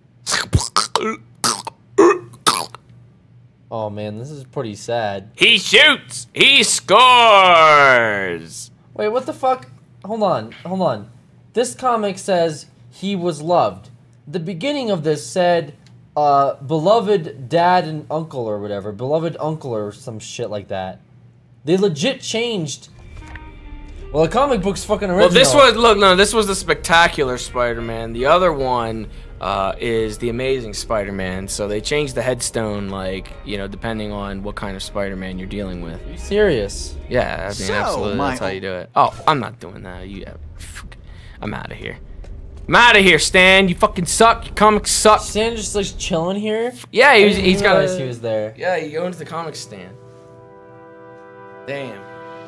[SPEAKER 1] Oh man, this is pretty sad.
[SPEAKER 3] He shoots! He scores!
[SPEAKER 1] Wait, what the fuck? Hold on. This comic says he was loved. The beginning of this said, beloved dad and uncle or whatever. Beloved uncle or some shit like that. They legit changed. Well, the comic book's fucking original.
[SPEAKER 3] Well, this was the Spectacular Spider-Man. The other one is the Amazing Spider-Man. So they changed the headstone, like, you know, depending on what kind of Spider-Man you're dealing with.
[SPEAKER 1] Are you serious?
[SPEAKER 3] Yeah, I mean,
[SPEAKER 6] So,
[SPEAKER 3] absolutely. That's how
[SPEAKER 6] Michael-
[SPEAKER 3] you do it. Oh, I'm not doing that. I'm out of here. I'm out of here, Stan. You fucking suck. Your comics suck.
[SPEAKER 1] Stan just like chilling here?
[SPEAKER 3] Yeah,
[SPEAKER 1] I
[SPEAKER 3] he's
[SPEAKER 1] didn't
[SPEAKER 3] got
[SPEAKER 1] realize he was there.
[SPEAKER 3] Yeah, you go into the comic stand. Damn.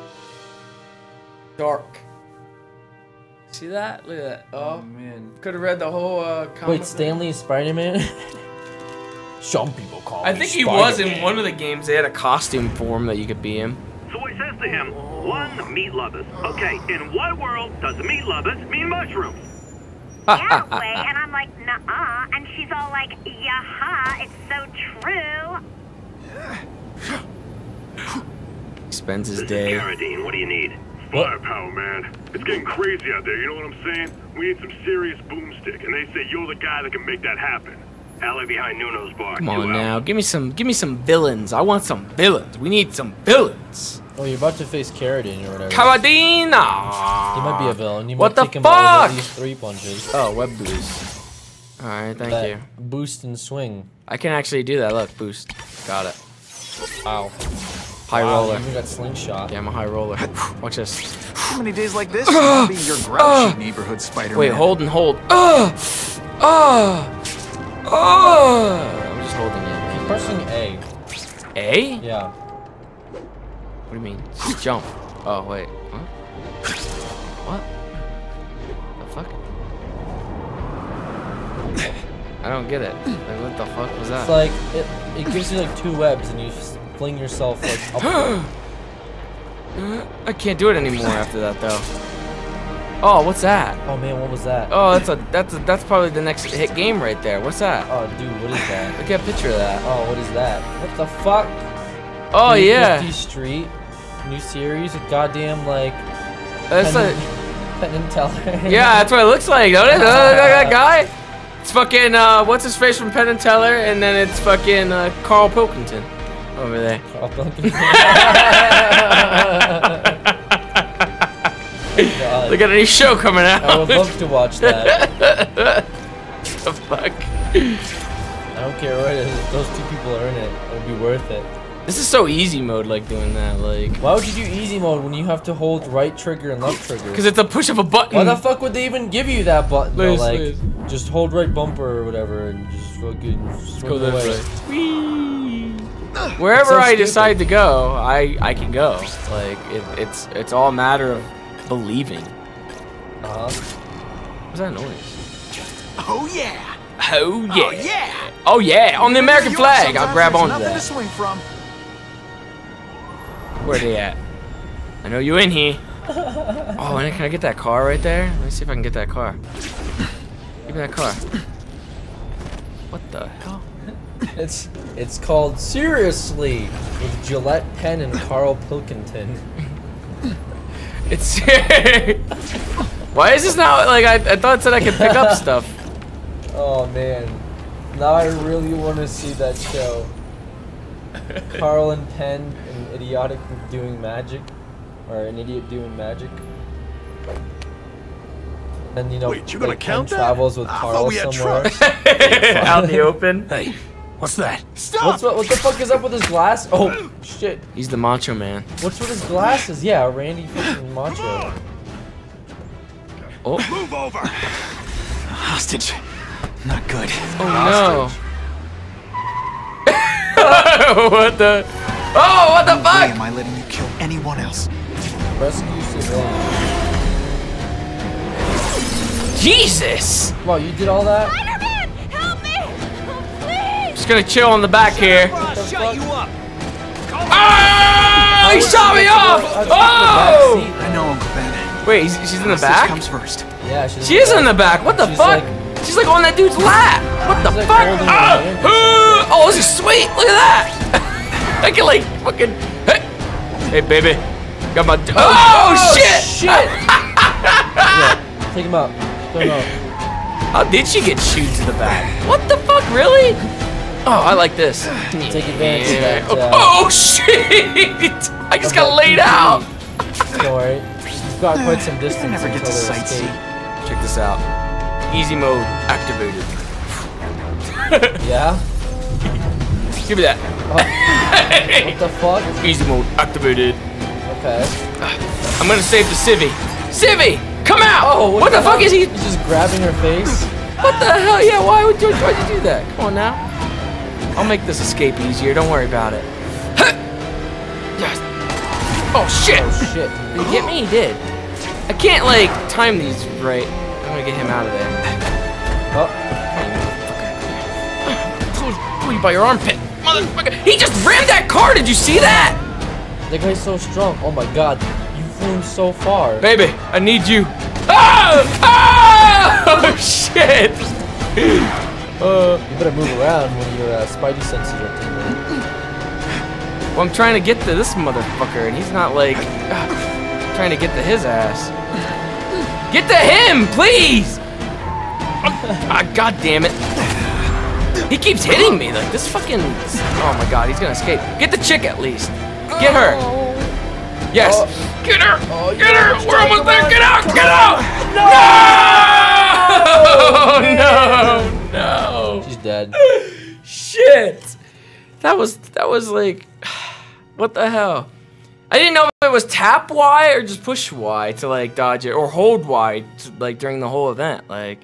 [SPEAKER 3] Dark. See that? Look at that. Oh man. Could have read the whole comic.
[SPEAKER 1] Wait, Stanley is Spider-Man? Some people call
[SPEAKER 3] I
[SPEAKER 1] me
[SPEAKER 3] think he was
[SPEAKER 1] Spider-Man.
[SPEAKER 3] in one of the games. They had a costume for him that you could be him.
[SPEAKER 9] So he says to him, one, meat lovers. Okay, in what world does meat lovers mean mushrooms?
[SPEAKER 5] Yeah, way, and I'm like, nuh-uh, and she's all like, yeah-ha, it's so true.
[SPEAKER 3] He spends his
[SPEAKER 9] This
[SPEAKER 3] day.
[SPEAKER 9] is Carradine. What do you need?
[SPEAKER 4] Firepower, man. It's getting crazy out there, you know what I'm saying? We need some serious boomstick, and they say you're the guy that can make that happen.
[SPEAKER 9] Alley behind Nuno's bar.
[SPEAKER 3] Come on now, give me some villains. I want some villains. We need some villains.
[SPEAKER 1] Oh, you're about to face Carradine or whatever.
[SPEAKER 3] Carradine!
[SPEAKER 1] He might be a villain. You
[SPEAKER 3] What
[SPEAKER 1] might
[SPEAKER 3] the
[SPEAKER 1] take him out with
[SPEAKER 3] fuck?
[SPEAKER 1] at least 3 punches.
[SPEAKER 3] Oh, web boost. Alright, thank
[SPEAKER 1] That
[SPEAKER 3] you.
[SPEAKER 1] Boost and swing.
[SPEAKER 3] I can actually do that. Look, boost. Got it.
[SPEAKER 1] Wow.
[SPEAKER 3] High
[SPEAKER 1] Wow,
[SPEAKER 3] roller.
[SPEAKER 1] You even got slingshot.
[SPEAKER 3] Yeah, I'm a high roller. Watch this.
[SPEAKER 6] Too many days like this, I'll be your grouchy neighborhood Spider-Man.
[SPEAKER 3] Wait, hold and hold. I'm just holding it.
[SPEAKER 1] Keep pressing A.
[SPEAKER 3] A?
[SPEAKER 1] Yeah.
[SPEAKER 3] What do you mean? Just jump. Oh, wait. Huh? What? The fuck? I don't get it. Like, what the fuck was that?
[SPEAKER 1] It's like, it gives you like 2 webs and you just fling yourself like upward.
[SPEAKER 3] I can't do it anymore after that, though. Oh, what's that?
[SPEAKER 1] Oh man, what was that?
[SPEAKER 3] Oh, that's probably the next hit game right there. What's that?
[SPEAKER 1] Oh dude, what is that?
[SPEAKER 3] Look at a picture of that.
[SPEAKER 1] Oh, what is that? What the fuck?
[SPEAKER 3] Oh yeah.
[SPEAKER 1] 50 Street, new series with goddamn like.
[SPEAKER 3] That's
[SPEAKER 1] Penn and Teller.
[SPEAKER 3] Yeah, that's what it looks like, don't it? That guy. It's fucking what's his face from Penn and Teller, and then it's fucking Carl Pilkington over there.
[SPEAKER 1] Carl Pilkington. God.
[SPEAKER 3] They got a new show coming out.
[SPEAKER 1] I would love to watch that.
[SPEAKER 3] The fuck?
[SPEAKER 1] I don't care what it is. If those 2 people are in it, it would be worth it.
[SPEAKER 3] This is so easy mode, like doing that. Like,
[SPEAKER 1] why would you do easy mode when you have to hold right trigger and left trigger?
[SPEAKER 3] Because it's a push of a button.
[SPEAKER 1] Why the fuck would they even give you that button? Though? Like,
[SPEAKER 3] Please.
[SPEAKER 1] just hold right bumper or whatever, and just fucking
[SPEAKER 3] Go
[SPEAKER 1] swing
[SPEAKER 3] this
[SPEAKER 1] away.
[SPEAKER 3] way. Wherever
[SPEAKER 1] so
[SPEAKER 3] I
[SPEAKER 1] stupid.
[SPEAKER 3] decide to go, I can go. Like it's all a matter of believing. What's that noise?
[SPEAKER 6] Oh yeah!
[SPEAKER 3] Oh yeah!
[SPEAKER 6] Oh yeah!
[SPEAKER 3] Oh yeah! On the American
[SPEAKER 6] New York,
[SPEAKER 3] flag, I'll
[SPEAKER 6] sometimes
[SPEAKER 3] grab
[SPEAKER 6] there's
[SPEAKER 3] onto
[SPEAKER 6] nothing to
[SPEAKER 3] that.
[SPEAKER 6] swing from.
[SPEAKER 3] Where they at? I know you in here. Oh, and can I get that car right there? Let me see if I can get that car. Give me that car. What the hell?
[SPEAKER 1] It's called Seriously with Gillette Penn and Carl Pilkington.
[SPEAKER 3] It's why is this now like I thought it said I could pick up stuff.
[SPEAKER 1] Oh man, now I really want to see that show. Carl and Penn, an idiotic doing magic, or an idiot doing magic. And you know,
[SPEAKER 4] Wait, you gonna
[SPEAKER 1] like,
[SPEAKER 4] count
[SPEAKER 1] Penn
[SPEAKER 4] that?
[SPEAKER 1] travels with
[SPEAKER 4] I
[SPEAKER 1] Carl
[SPEAKER 4] thought we had
[SPEAKER 1] somewhere.
[SPEAKER 4] trucks.
[SPEAKER 3] Out in the open.
[SPEAKER 4] Hey, what's that? Stop!
[SPEAKER 1] What the fuck is up with his glass? Oh shit!
[SPEAKER 3] He's the Macho Man.
[SPEAKER 1] What's with his glasses? Yeah, Randy fucking Macho.
[SPEAKER 3] Oh.
[SPEAKER 4] Move over!
[SPEAKER 6] Hostage. Not good.
[SPEAKER 3] Oh no. What the? Oh, what the
[SPEAKER 6] No way
[SPEAKER 3] fuck?
[SPEAKER 6] am I letting you kill anyone else?
[SPEAKER 1] Rescue civilian.
[SPEAKER 3] Jesus!
[SPEAKER 1] Wow, you did all that?
[SPEAKER 5] Spider-Man, help me! Please!
[SPEAKER 3] Just gonna chill on the back here.
[SPEAKER 11] I'll shut you up.
[SPEAKER 3] Oh! He shot me off! Oh!
[SPEAKER 6] I know, Uncle Ben.
[SPEAKER 3] Wait, she's in the
[SPEAKER 6] Hostage
[SPEAKER 3] back?
[SPEAKER 6] comes first.
[SPEAKER 1] Yeah,
[SPEAKER 3] She is in the back. What the
[SPEAKER 1] She's
[SPEAKER 3] fuck?
[SPEAKER 1] like-
[SPEAKER 3] She's like on that dude's lap. What the
[SPEAKER 1] like
[SPEAKER 3] fuck?
[SPEAKER 1] holding her hand or
[SPEAKER 3] Oh, this is sweet. Look at that. I can like fucking. Hey, baby. Got my. Oh, shit!
[SPEAKER 1] Shit! Yeah, take him out. Throw him out.
[SPEAKER 3] How did she get chewed to the back? What the fuck, really? Oh, I like this.
[SPEAKER 1] Take advantage of that.
[SPEAKER 3] Oh, shit! I just got laid out.
[SPEAKER 1] Don't worry. You've got quite some distance
[SPEAKER 6] never get
[SPEAKER 1] until
[SPEAKER 6] to
[SPEAKER 1] they
[SPEAKER 6] sightsee.
[SPEAKER 1] escape.
[SPEAKER 3] Check this out. Easy mode activated.
[SPEAKER 1] Yeah?
[SPEAKER 3] Give me that.
[SPEAKER 1] What the fuck?
[SPEAKER 3] Easy mode activated.
[SPEAKER 1] Okay.
[SPEAKER 3] I'm gonna save the civvy. Civvy, come out!
[SPEAKER 1] Oh,
[SPEAKER 3] what the fuck is he?
[SPEAKER 1] He's just grabbing her face.
[SPEAKER 3] What the hell? Yeah, why would you try to do that? Come on now. I'll make this escape easier. Don't worry about it. Yes. Oh shit!
[SPEAKER 1] Oh shit.
[SPEAKER 3] Did he get me? He did. I can't like time these right. I'm gonna get him out of there.
[SPEAKER 1] Oh.
[SPEAKER 3] Pull you by your armpit, motherfucker! He just rammed that car. Did you see that?
[SPEAKER 1] That guy's so strong. Oh my god. You flew him so far.
[SPEAKER 3] Baby, I need you. Ah! Ah! Oh shit!
[SPEAKER 1] You better move around when your spidey senses are tingling.
[SPEAKER 3] Well, I'm trying to get to this motherfucker, and he's not like trying to get to his ass. Get to him, please! Ah, god damn it! He keeps hitting me like this fucking. Oh my god, he's gonna escape. Get the chick at least. Get her. Yes. Get her. Get her. We're almost there. Get out. Get out. No. No.
[SPEAKER 1] She's dead.
[SPEAKER 3] Shit. That was like, what the hell? I didn't know if it was tap Y or just push Y to like dodge it, or hold Y to, like during the whole event. Like,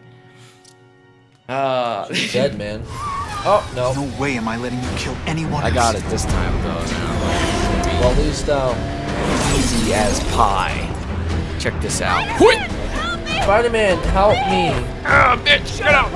[SPEAKER 1] she's dead, man. Oh no!
[SPEAKER 6] No way am I letting you kill anyone.
[SPEAKER 3] I got it this time though.
[SPEAKER 1] Well, at least
[SPEAKER 3] easy as pie. Check this out.
[SPEAKER 1] Spider-Man, help me!
[SPEAKER 3] Oh, bitch, get out!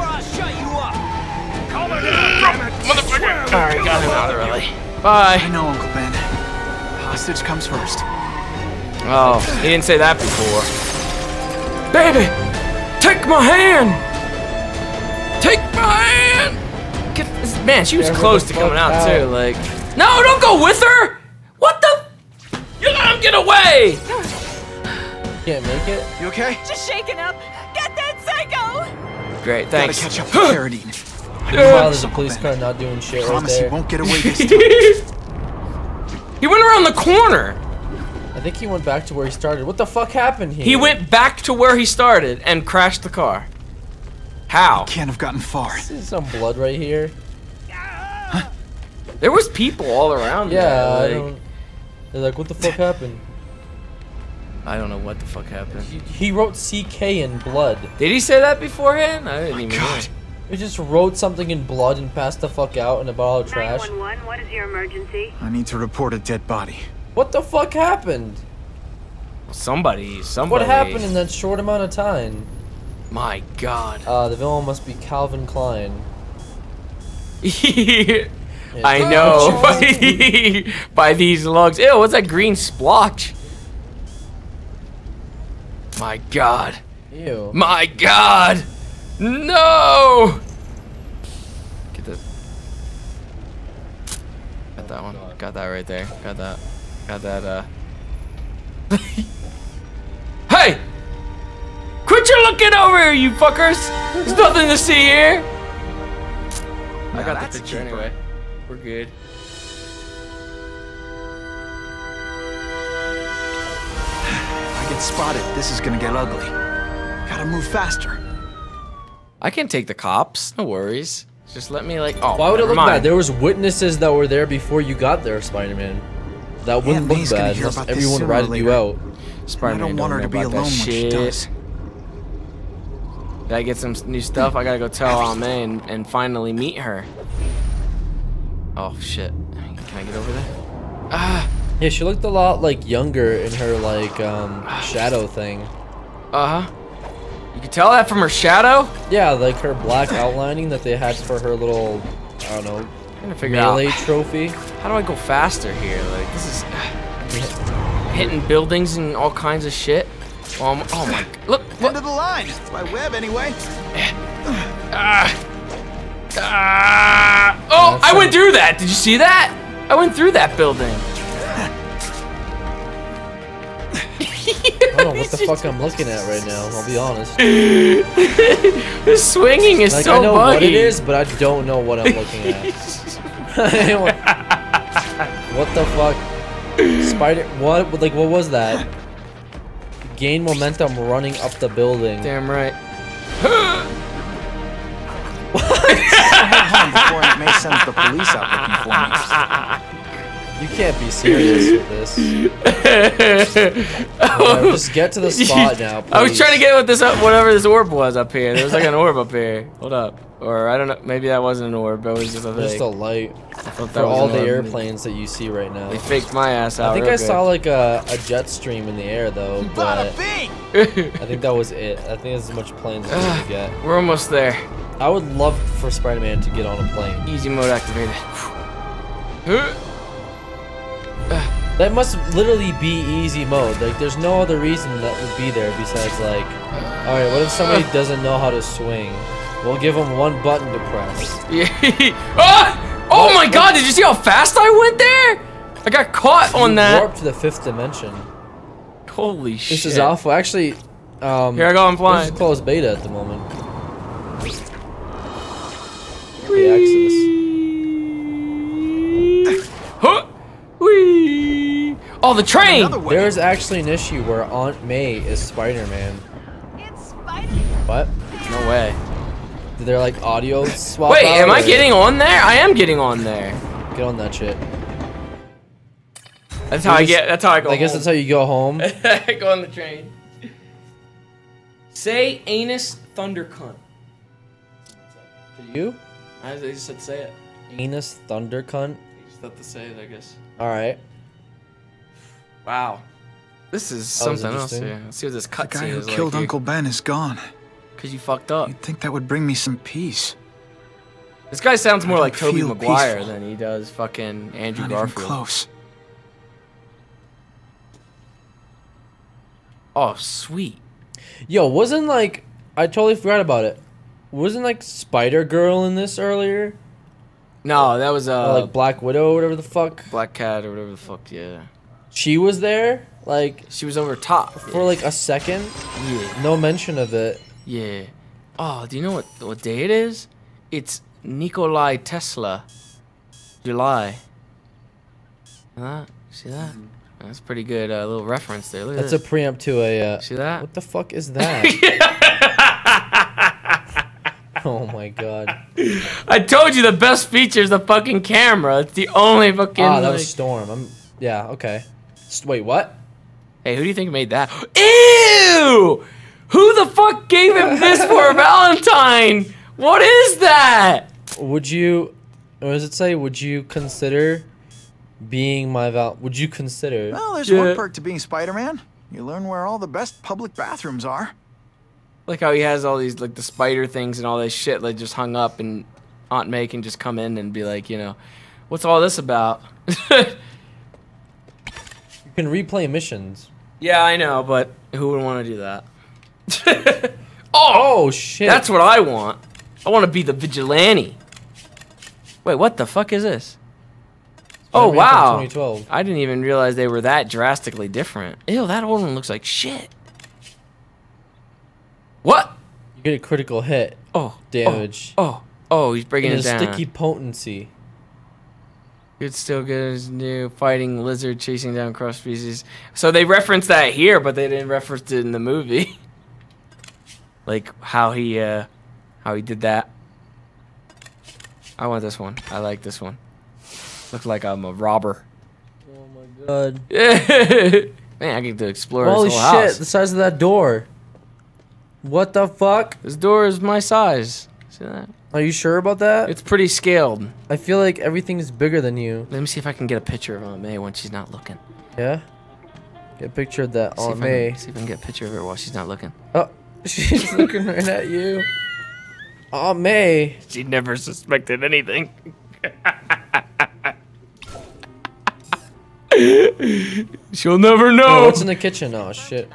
[SPEAKER 3] Motherfucker! Alright, got him out early. Bye.
[SPEAKER 6] I know, Uncle Ben. Hostage comes first.
[SPEAKER 3] Oh, he didn't say that before. Baby! Take my hand! Take my hand! Get this, man, she was close to coming out too, like... No, don't go with her! What the? You let him get away!
[SPEAKER 1] Can't make it?
[SPEAKER 6] You okay?
[SPEAKER 10] Just shaking up. Get that psycho!
[SPEAKER 3] Great, thanks.
[SPEAKER 6] Gotta catch up to Carradine.
[SPEAKER 1] Meanwhile, there's a police car not doing shit right
[SPEAKER 6] Promise
[SPEAKER 1] there.
[SPEAKER 6] he won't get away this time.
[SPEAKER 3] He went around the corner.
[SPEAKER 1] I think he went back to where he started. What the fuck happened here?
[SPEAKER 3] He went back to where he started and crashed the car. How?
[SPEAKER 6] He can't have gotten far.
[SPEAKER 1] See some blood right here.
[SPEAKER 3] There was people all around.
[SPEAKER 1] Yeah,
[SPEAKER 3] there,
[SPEAKER 1] they're like, what the fuck happened?
[SPEAKER 3] I don't know what the fuck happened.
[SPEAKER 1] He wrote CK in blood.
[SPEAKER 3] Did he say that beforehand? I didn't even know.
[SPEAKER 1] He just wrote something in blood and passed the fuck out in a bottle of trash.
[SPEAKER 5] 911, what is your emergency?
[SPEAKER 6] I need to report a dead body.
[SPEAKER 1] What the fuck happened?
[SPEAKER 3] Somebody.
[SPEAKER 1] What happened in that short amount of time?
[SPEAKER 3] My God.
[SPEAKER 1] The villain must be Calvin Klein.
[SPEAKER 3] I know. By these logs. Ew, what's that green splotch? My God.
[SPEAKER 1] Ew.
[SPEAKER 3] My God. No. Get that. Got that one. Got that right there. Got that. Got that. Hey! Quit your looking over here, you fuckers! There's nothing to see here. I got the picture anyway. We're good.
[SPEAKER 6] If I get spotted, this is gonna get ugly. Gotta move faster.
[SPEAKER 3] I can take the cops. No worries. Just let me like. Oh,
[SPEAKER 1] why would it
[SPEAKER 3] never
[SPEAKER 1] look
[SPEAKER 3] mind.
[SPEAKER 1] bad? There was witnesses that were there before you got there, Spider-Man. That wouldn't look bad unless everyone ratted you out.
[SPEAKER 3] Spider-Man,
[SPEAKER 6] I don't want her to be alone when she does.
[SPEAKER 3] Gotta get some new stuff. I gotta go tell Aunt May and finally meet her. Oh shit! Can I get over there? Ah.
[SPEAKER 1] Yeah, she looked a lot like younger in her like shadow thing.
[SPEAKER 3] Uh-huh. You can tell that from her shadow?
[SPEAKER 1] Yeah, like her black outlining that they had for her little, I don't know,
[SPEAKER 3] I'm trying to figure
[SPEAKER 1] melee
[SPEAKER 3] out
[SPEAKER 1] trophy.
[SPEAKER 3] How do I go faster here? Like this is hitting buildings and all kinds of shit. Oh my! Look!
[SPEAKER 6] End of the line. It's my web anyway.
[SPEAKER 3] Oh! I went through that. Did you see that? I went through that building.
[SPEAKER 1] I don't know what the fuck I'm looking at right now, I'll be honest.
[SPEAKER 3] The swinging is
[SPEAKER 1] like,
[SPEAKER 3] so
[SPEAKER 1] I know
[SPEAKER 3] buggy.
[SPEAKER 1] what it is, but I don't know what I'm looking at. What the fuck? What was that? Gain momentum running up the building.
[SPEAKER 3] Damn right.
[SPEAKER 6] Before Aunt May sends the police out looking for me.
[SPEAKER 1] You can't be serious with this. Whatever, just get to the spot now, please.
[SPEAKER 3] I was trying to get with this whatever this orb was up here. There was like an orb up here. Hold up. Or I don't know. Maybe that wasn't an orb. But it was just a thing.
[SPEAKER 1] Just a light.
[SPEAKER 3] For
[SPEAKER 1] for all the airplanes that you see right now.
[SPEAKER 3] They faked my ass out.
[SPEAKER 1] I think
[SPEAKER 3] real
[SPEAKER 1] I
[SPEAKER 3] good.
[SPEAKER 1] saw like a jet stream in the air though, but I think that was it. I think that's as much planes as we're gonna get.
[SPEAKER 3] We're almost there.
[SPEAKER 1] I would love for Spider-Man to get on a plane.
[SPEAKER 3] Easy mode activated.
[SPEAKER 1] That must literally be easy mode. Like, there's no other reason that would be there besides like, all right, what if somebody doesn't know how to swing? We'll give them one button to press.
[SPEAKER 3] Oh my God! Did you see how fast I went there? I got caught on that.
[SPEAKER 1] Warped to the 5th dimension.
[SPEAKER 3] Holy shit!
[SPEAKER 1] This is awful. Actually,
[SPEAKER 3] here I go. I'm flying.
[SPEAKER 1] This is closed beta at the moment. The access.
[SPEAKER 3] Huh? Whee! Oh, the train!
[SPEAKER 1] There's actually an issue where Aunt May is Spider-Man. What?
[SPEAKER 3] No way.
[SPEAKER 1] Did their like audio swap
[SPEAKER 3] Wait,
[SPEAKER 1] out,
[SPEAKER 3] am I
[SPEAKER 1] or-
[SPEAKER 3] getting on there? I am getting on there.
[SPEAKER 1] Get on that shit.
[SPEAKER 3] That's how I get. That's how I go.
[SPEAKER 1] I guess that's how you go home.
[SPEAKER 3] Go on the train. Say anus thunder cunt.
[SPEAKER 1] You?
[SPEAKER 3] I just said say it.
[SPEAKER 1] Anus thunder cunt.
[SPEAKER 3] You just have to say it, I guess.
[SPEAKER 1] All right.
[SPEAKER 3] Wow. This is
[SPEAKER 1] That was
[SPEAKER 3] something else
[SPEAKER 1] interesting.
[SPEAKER 3] here. Let's see what this
[SPEAKER 6] The
[SPEAKER 3] cutscene
[SPEAKER 6] guy who
[SPEAKER 3] is
[SPEAKER 6] killed
[SPEAKER 3] like.
[SPEAKER 6] Uncle Ben is gone.
[SPEAKER 3] Because you fucked up.
[SPEAKER 6] You'd think that would bring me some peace.
[SPEAKER 3] This guy sounds more
[SPEAKER 6] I
[SPEAKER 3] like
[SPEAKER 6] don't
[SPEAKER 3] Tobey
[SPEAKER 6] feel
[SPEAKER 3] Maguire
[SPEAKER 6] peaceful.
[SPEAKER 3] than he does fucking Andrew
[SPEAKER 6] Not even
[SPEAKER 3] Garfield.
[SPEAKER 6] close.
[SPEAKER 3] Oh, sweet.
[SPEAKER 1] Yo, wasn't like I totally forgot about it. Wasn't like Spider Girl in this earlier?
[SPEAKER 3] No, that was
[SPEAKER 1] Or, like Black Widow, or whatever the fuck.
[SPEAKER 3] Black Cat or whatever the fuck. Yeah.
[SPEAKER 1] She was there, like
[SPEAKER 3] She was over top
[SPEAKER 1] for like a second.
[SPEAKER 3] Yeah.
[SPEAKER 1] No mention of it.
[SPEAKER 3] Yeah. Oh, do you know what day it is? It's Nikolai Tesla. July. See that? That's pretty good little reference there. Look at
[SPEAKER 1] That's a
[SPEAKER 3] this.
[SPEAKER 1] preamp to a.
[SPEAKER 3] See that?
[SPEAKER 1] What the fuck is that? Oh my god.
[SPEAKER 3] I told you the best feature is the fucking camera. It's the only fucking.
[SPEAKER 1] Ah, that
[SPEAKER 3] like-
[SPEAKER 1] was Storm. Yeah. Okay. Wait, what?
[SPEAKER 3] Hey, who do you think made that? Ew! Who the fuck gave him this for a Valentine? What is that?
[SPEAKER 1] Would you? What does it say? Would you consider being my Would you consider?
[SPEAKER 6] Well, there's one perk to being Spider-Man. You learn where all the best public bathrooms are.
[SPEAKER 3] Like how he has all these like the spider things and all this shit like just hung up, and Aunt May can just come in and be like, you know, what's all this about?
[SPEAKER 1] You can replay missions.
[SPEAKER 3] Yeah, I know, but who would want to do that?
[SPEAKER 1] Oh shit!
[SPEAKER 3] That's what I want. I want to be the vigilante. Wait, what the fuck is this? Oh
[SPEAKER 1] Spider-Man from
[SPEAKER 3] wow!
[SPEAKER 1] 2012.
[SPEAKER 3] I didn't even realize they were that drastically different. Ew, that old one looks like shit. What?
[SPEAKER 1] You get a critical hit.
[SPEAKER 3] Oh,
[SPEAKER 1] damage.
[SPEAKER 3] Oh, he's breaking
[SPEAKER 1] And
[SPEAKER 3] it
[SPEAKER 1] a
[SPEAKER 3] down.
[SPEAKER 1] sticky potency.
[SPEAKER 3] It's still good as new. Fighting lizard, chasing down cross species. So they referenced that here, but they didn't reference it in the movie. Like how he did that. I want this one. I like this one. Look like I'm a robber.
[SPEAKER 1] Oh my god.
[SPEAKER 3] Man, I get to explore
[SPEAKER 1] Holy
[SPEAKER 3] this
[SPEAKER 1] shit!
[SPEAKER 3] whole house.
[SPEAKER 1] The size of that door. What the fuck?
[SPEAKER 3] This door is my size. See that?
[SPEAKER 1] Are you sure about that?
[SPEAKER 3] It's pretty scaled.
[SPEAKER 1] I feel like everything is bigger than you.
[SPEAKER 3] Let me see if I can get a picture of Aunt May when she's not looking.
[SPEAKER 1] Yeah. Get a picture of that
[SPEAKER 3] See
[SPEAKER 1] Aunt
[SPEAKER 3] if
[SPEAKER 1] May.
[SPEAKER 3] see if I can get a picture of her while she's not looking.
[SPEAKER 1] Oh, she's looking right at you. Aunt May.
[SPEAKER 3] She never suspected anything. She'll never
[SPEAKER 1] Oh,
[SPEAKER 3] know.
[SPEAKER 1] what's in the kitchen? Oh shit.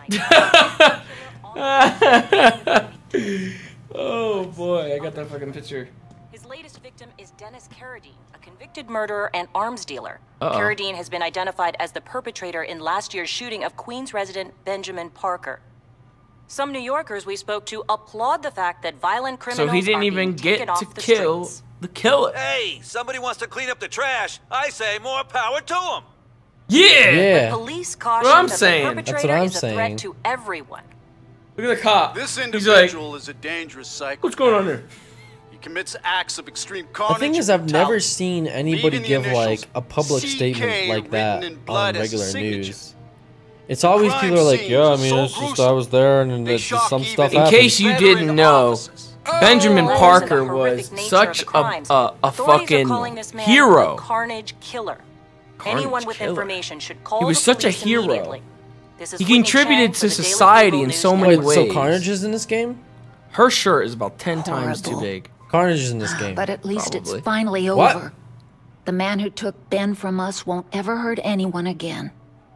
[SPEAKER 3] Oh boy, I got that fucking picture.
[SPEAKER 10] His latest victim is Dennis Carradine, a convicted murderer and arms dealer.
[SPEAKER 3] Uh-oh.
[SPEAKER 10] Carradine has been identified as the perpetrator in last year's shooting of Queens resident Benjamin Parker. Some New Yorkers we spoke to applaud the fact that violent criminals
[SPEAKER 3] So he didn't
[SPEAKER 10] are
[SPEAKER 3] even
[SPEAKER 10] being taken
[SPEAKER 3] get to
[SPEAKER 10] off the
[SPEAKER 3] kill
[SPEAKER 10] streets.
[SPEAKER 3] the killer.
[SPEAKER 13] Hey, somebody wants to clean up the trash. I say more power to them.
[SPEAKER 3] Yeah.
[SPEAKER 1] Yeah.
[SPEAKER 10] Police caution
[SPEAKER 3] What I'm
[SPEAKER 10] that
[SPEAKER 3] saying.
[SPEAKER 10] the
[SPEAKER 1] That's
[SPEAKER 10] perpetrator
[SPEAKER 1] what I'm
[SPEAKER 10] is a
[SPEAKER 1] saying.
[SPEAKER 10] threat to everyone.
[SPEAKER 3] Look at the cop.
[SPEAKER 2] This
[SPEAKER 3] He's like,
[SPEAKER 2] individual is a dangerous psychopath.
[SPEAKER 3] what's going on here?
[SPEAKER 2] He commits acts of extreme
[SPEAKER 1] The
[SPEAKER 2] carnage.
[SPEAKER 1] thing is,
[SPEAKER 2] and
[SPEAKER 1] I've never
[SPEAKER 2] brutality.
[SPEAKER 1] seen anybody
[SPEAKER 2] Leaving the
[SPEAKER 1] give like
[SPEAKER 2] initials
[SPEAKER 1] a public
[SPEAKER 2] CK
[SPEAKER 1] statement like that
[SPEAKER 2] written in blood
[SPEAKER 1] on
[SPEAKER 2] as a
[SPEAKER 1] regular
[SPEAKER 2] signature.
[SPEAKER 1] news. It's always
[SPEAKER 2] crime
[SPEAKER 1] people are like,
[SPEAKER 2] scenes
[SPEAKER 1] yeah, I
[SPEAKER 2] are
[SPEAKER 1] mean,
[SPEAKER 2] so
[SPEAKER 1] it's just I
[SPEAKER 2] gruesome,
[SPEAKER 1] was there and then
[SPEAKER 2] they
[SPEAKER 1] just
[SPEAKER 2] shock
[SPEAKER 1] some
[SPEAKER 2] even
[SPEAKER 1] stuff
[SPEAKER 3] In
[SPEAKER 1] happened.
[SPEAKER 3] case you
[SPEAKER 2] Veteran
[SPEAKER 3] didn't know,
[SPEAKER 2] officers.
[SPEAKER 3] Benjamin
[SPEAKER 10] Letters
[SPEAKER 3] Parker
[SPEAKER 10] and the horrific
[SPEAKER 3] was
[SPEAKER 10] nature
[SPEAKER 3] such
[SPEAKER 10] of the crimes.
[SPEAKER 3] a
[SPEAKER 10] Authorities are
[SPEAKER 3] fucking
[SPEAKER 10] calling this man
[SPEAKER 3] hero.
[SPEAKER 10] a Carnage killer.
[SPEAKER 3] Carnage
[SPEAKER 10] Anyone with
[SPEAKER 3] killer.
[SPEAKER 10] information should call
[SPEAKER 3] He was
[SPEAKER 10] the
[SPEAKER 3] such a
[SPEAKER 10] police
[SPEAKER 3] hero.
[SPEAKER 10] immediately. This is
[SPEAKER 3] He
[SPEAKER 10] Whitney
[SPEAKER 3] contributed
[SPEAKER 10] Chang for
[SPEAKER 3] to
[SPEAKER 10] the Daily
[SPEAKER 3] society
[SPEAKER 10] Bugle
[SPEAKER 3] in
[SPEAKER 10] News
[SPEAKER 3] so many
[SPEAKER 10] Network.
[SPEAKER 1] Wait, so
[SPEAKER 3] ways.
[SPEAKER 1] Carnage is in this game?
[SPEAKER 3] Her shirt is about 10 times too
[SPEAKER 14] Horrible.
[SPEAKER 3] big.
[SPEAKER 1] Carnage is in this game.
[SPEAKER 14] But at least
[SPEAKER 3] Probably.
[SPEAKER 14] it's finally
[SPEAKER 1] What?
[SPEAKER 14] over. The man who took Ben from us won't ever hurt anyone again.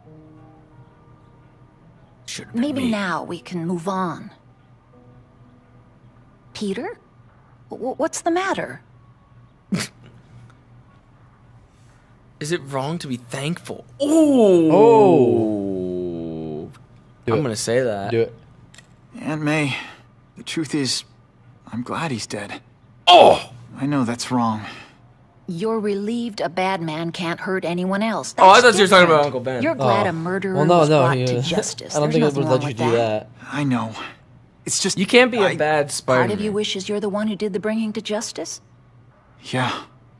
[SPEAKER 3] Should've been
[SPEAKER 14] Maybe
[SPEAKER 3] me.
[SPEAKER 14] now we can move on. Peter? What's the matter?
[SPEAKER 3] Is it wrong to be thankful? Oh.
[SPEAKER 1] Do
[SPEAKER 3] I'm
[SPEAKER 1] it.
[SPEAKER 3] gonna say that.
[SPEAKER 1] Do it.
[SPEAKER 6] Aunt May, the truth is, I'm glad he's dead.
[SPEAKER 3] Oh!
[SPEAKER 6] I know that's wrong.
[SPEAKER 14] You're relieved a bad man can't hurt anyone else.
[SPEAKER 3] Oh, I
[SPEAKER 14] That's
[SPEAKER 3] thought you were talking about
[SPEAKER 14] different.
[SPEAKER 3] Uncle Ben.
[SPEAKER 14] You're glad a murderer
[SPEAKER 1] Well, no,
[SPEAKER 14] was
[SPEAKER 1] no,
[SPEAKER 14] brought
[SPEAKER 1] he-
[SPEAKER 14] to justice.
[SPEAKER 1] I don't
[SPEAKER 14] There's
[SPEAKER 1] think it would
[SPEAKER 14] nothing
[SPEAKER 1] let
[SPEAKER 14] wrong
[SPEAKER 1] you
[SPEAKER 14] with
[SPEAKER 1] do that.
[SPEAKER 6] I know. It's just
[SPEAKER 3] You can't be a bad Spider-Man.
[SPEAKER 14] Part of you wishes you're the one who did the bringing to justice?
[SPEAKER 6] Yeah.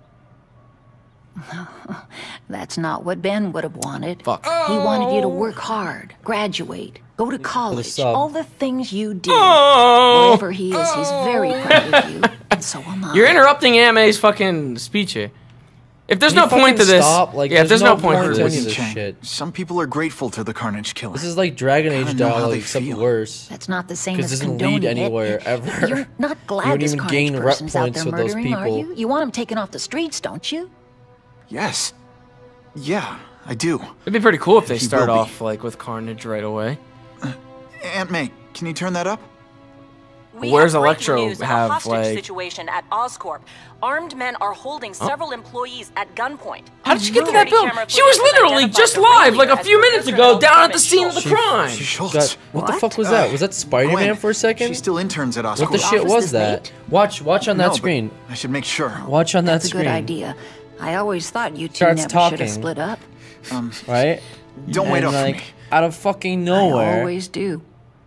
[SPEAKER 14] That's not what Ben would have wanted.
[SPEAKER 3] Fuck.
[SPEAKER 14] He wanted you to work hard, graduate, go to college,
[SPEAKER 1] sub.
[SPEAKER 14] all the things you did.
[SPEAKER 3] Oh.
[SPEAKER 14] Wherever he is, he's very proud of you, and so am I.
[SPEAKER 3] You're interrupting Aunt May's fucking speech here. If there's
[SPEAKER 1] Can
[SPEAKER 3] no
[SPEAKER 1] you
[SPEAKER 3] point to
[SPEAKER 1] fucking
[SPEAKER 3] this,
[SPEAKER 1] stop? Like,
[SPEAKER 3] yeah, if there's no point to
[SPEAKER 1] to any of
[SPEAKER 3] this.
[SPEAKER 1] this
[SPEAKER 6] Chang,
[SPEAKER 1] shit.
[SPEAKER 6] some people are grateful to the Carnage Killer.
[SPEAKER 1] This is like Dragon Age
[SPEAKER 6] Gotta know how
[SPEAKER 1] dialogue,
[SPEAKER 6] they
[SPEAKER 1] except
[SPEAKER 6] feel.
[SPEAKER 1] worse.
[SPEAKER 14] That's not the same
[SPEAKER 1] Because
[SPEAKER 14] as
[SPEAKER 1] it doesn't
[SPEAKER 14] condoning
[SPEAKER 1] lead anywhere
[SPEAKER 14] it.
[SPEAKER 1] ever.
[SPEAKER 14] You're not
[SPEAKER 1] You
[SPEAKER 14] glad
[SPEAKER 1] don't
[SPEAKER 14] this
[SPEAKER 1] even
[SPEAKER 14] Carnage
[SPEAKER 1] gain rep
[SPEAKER 14] person's out
[SPEAKER 1] points
[SPEAKER 14] there
[SPEAKER 1] with those
[SPEAKER 14] murdering, are
[SPEAKER 1] people.
[SPEAKER 14] you? You want him taken off the streets, don't you?
[SPEAKER 6] Yes. Yeah, I do.
[SPEAKER 3] It'd be pretty cool if they
[SPEAKER 6] He
[SPEAKER 3] start
[SPEAKER 6] will be.
[SPEAKER 3] off like with Carnage right away.
[SPEAKER 6] Aunt May, can you turn that up?
[SPEAKER 10] We
[SPEAKER 3] Where's
[SPEAKER 10] have breaking
[SPEAKER 3] Electro
[SPEAKER 10] news of
[SPEAKER 3] have,
[SPEAKER 10] a hostage
[SPEAKER 3] like-
[SPEAKER 10] situation at Oscorp. Armed men are holding several employees at gunpoint.
[SPEAKER 3] How did she get to that
[SPEAKER 10] Security
[SPEAKER 3] building?
[SPEAKER 10] camera
[SPEAKER 3] She was
[SPEAKER 10] footage has
[SPEAKER 3] literally
[SPEAKER 10] identified
[SPEAKER 3] just
[SPEAKER 10] the
[SPEAKER 3] live
[SPEAKER 10] ringleader
[SPEAKER 3] like a
[SPEAKER 10] as
[SPEAKER 3] few minutes
[SPEAKER 10] criminal
[SPEAKER 3] ago down at the
[SPEAKER 10] Schultz.
[SPEAKER 3] scene of the crime.
[SPEAKER 6] Schultz.
[SPEAKER 1] What the fuck was that? Was that Spider-Man
[SPEAKER 6] Gwen,
[SPEAKER 1] for a second?
[SPEAKER 6] She still interns at Oscorp.
[SPEAKER 1] What the shit
[SPEAKER 14] Office
[SPEAKER 1] was
[SPEAKER 14] this
[SPEAKER 1] that?
[SPEAKER 14] late?
[SPEAKER 1] Watch on that
[SPEAKER 6] No, but
[SPEAKER 1] screen.
[SPEAKER 6] I should make sure.
[SPEAKER 1] Watch on that
[SPEAKER 14] That's a
[SPEAKER 1] screen.
[SPEAKER 14] good idea. I always thought you two
[SPEAKER 1] Starts
[SPEAKER 14] never should
[SPEAKER 1] talking.
[SPEAKER 14] have split up.
[SPEAKER 1] Right?
[SPEAKER 6] Don't wait
[SPEAKER 1] And
[SPEAKER 6] up for
[SPEAKER 1] like,
[SPEAKER 6] me.
[SPEAKER 1] out of fucking
[SPEAKER 14] I
[SPEAKER 1] nowhere.
[SPEAKER 14] always do.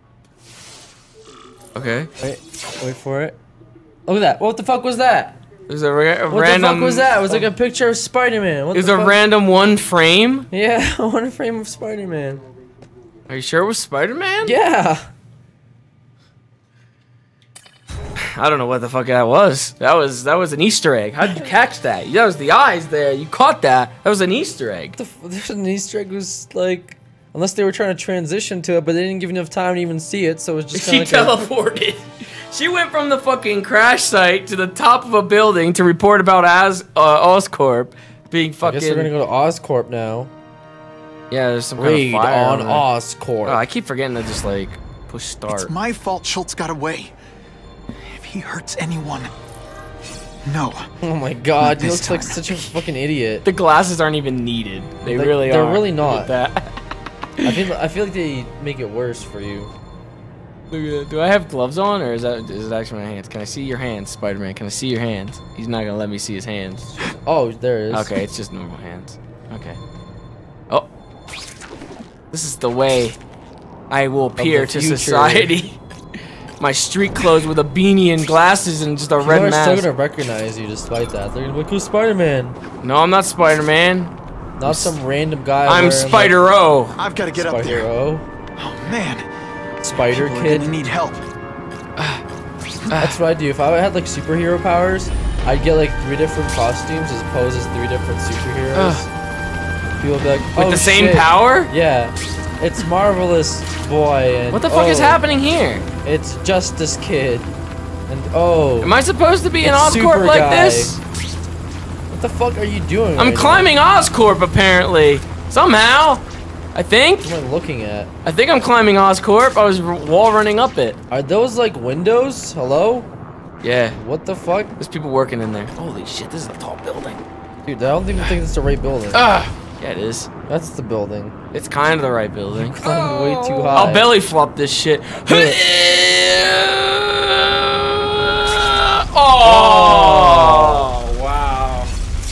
[SPEAKER 3] Okay.
[SPEAKER 1] Wait for it. Look at that. What the fuck was that?
[SPEAKER 3] There's a
[SPEAKER 1] What
[SPEAKER 3] random.
[SPEAKER 1] the fuck was that? It was like a picture of Spider-Man. What
[SPEAKER 3] There's
[SPEAKER 1] the
[SPEAKER 3] a
[SPEAKER 1] fuck?
[SPEAKER 3] random one frame.
[SPEAKER 1] Yeah, one frame of Spider-Man.
[SPEAKER 3] Are you sure it was Spider-Man?
[SPEAKER 1] Yeah.
[SPEAKER 3] I don't know what the fuck that was. That was an Easter egg. How did you catch that? That was the eyes there. You caught that. That was an Easter egg.
[SPEAKER 1] There's an Easter egg was like, unless they were trying to transition to it, but they didn't give enough time to even see it, so it was just
[SPEAKER 3] She
[SPEAKER 1] kind of
[SPEAKER 3] teleported. She went from the fucking crash site to the top of a building to report about Oscorp being
[SPEAKER 1] I
[SPEAKER 3] fucking.
[SPEAKER 1] guess we're gonna go to Oscorp now.
[SPEAKER 3] Yeah, there's some
[SPEAKER 1] Raid
[SPEAKER 3] kind of fire
[SPEAKER 1] on
[SPEAKER 3] there.
[SPEAKER 1] Oscorp.
[SPEAKER 3] Oh, I keep forgetting to just like push start.
[SPEAKER 6] It's my fault Schultz got away. If he hurts anyone, no.
[SPEAKER 1] Oh my god, he
[SPEAKER 6] This
[SPEAKER 1] looks like
[SPEAKER 6] time.
[SPEAKER 1] such a fucking idiot.
[SPEAKER 3] The glasses aren't even needed. They
[SPEAKER 1] Like,
[SPEAKER 3] really
[SPEAKER 1] they're
[SPEAKER 3] are.
[SPEAKER 1] really not.
[SPEAKER 3] Look at
[SPEAKER 1] I feel like they make it worse for you.
[SPEAKER 3] that. Do I have gloves on, or is it actually my hands? Can I see your hands, Spider-Man? Can I see your hands? He's not gonna let me see his hands.
[SPEAKER 1] Oh, there it is.
[SPEAKER 3] Okay, it's just normal hands. Okay. Oh, this is the way I will appear to
[SPEAKER 1] future.
[SPEAKER 3] society. My street clothes with a beanie and glasses and just a
[SPEAKER 1] People
[SPEAKER 3] red
[SPEAKER 1] are
[SPEAKER 3] mask.
[SPEAKER 1] still gonna recognize you despite that. They're gonna be like, who's Spider-Man?
[SPEAKER 3] No, I'm not Spider-Man.
[SPEAKER 1] Not some random guy.
[SPEAKER 3] I'm
[SPEAKER 1] wearing,
[SPEAKER 3] Spider-O.
[SPEAKER 6] I've got to get
[SPEAKER 1] like,
[SPEAKER 6] up there.
[SPEAKER 1] Spider-O.
[SPEAKER 6] Oh man,
[SPEAKER 1] Spider
[SPEAKER 6] people are
[SPEAKER 1] Kid.
[SPEAKER 6] gonna need help.
[SPEAKER 1] That's what I do. If I had like superhero powers, I'd get like 3 different costumes as opposed as 3 different superheroes. People would be like,
[SPEAKER 3] With
[SPEAKER 1] oh,
[SPEAKER 3] the same
[SPEAKER 1] shit.
[SPEAKER 3] power?
[SPEAKER 1] Yeah. It's Marvelous Boy and
[SPEAKER 3] What the fuck is
[SPEAKER 1] oh,
[SPEAKER 3] happening here?
[SPEAKER 1] It's Justice Kid. And oh.
[SPEAKER 3] Am I supposed to be in
[SPEAKER 1] it's
[SPEAKER 3] Oscorp like
[SPEAKER 1] Superguy.
[SPEAKER 3] this?
[SPEAKER 1] What the fuck are you doing?
[SPEAKER 3] I'm
[SPEAKER 1] right
[SPEAKER 3] climbing Oscorp apparently. Somehow. I think.
[SPEAKER 1] Now? What am I looking at?
[SPEAKER 3] I think I'm climbing Oscorp. I was wall running up it.
[SPEAKER 1] Are those like windows? Hello?
[SPEAKER 3] Yeah.
[SPEAKER 1] What the fuck?
[SPEAKER 3] There's people working in there. Holy shit, this is a tall building.
[SPEAKER 1] Dude, I don't even think it's the right building.
[SPEAKER 3] Yeah, it is.
[SPEAKER 1] That's the building.
[SPEAKER 3] It's kind of the right building.
[SPEAKER 1] Climbed way too high.
[SPEAKER 3] I'll belly flop this shit. Oh, wow.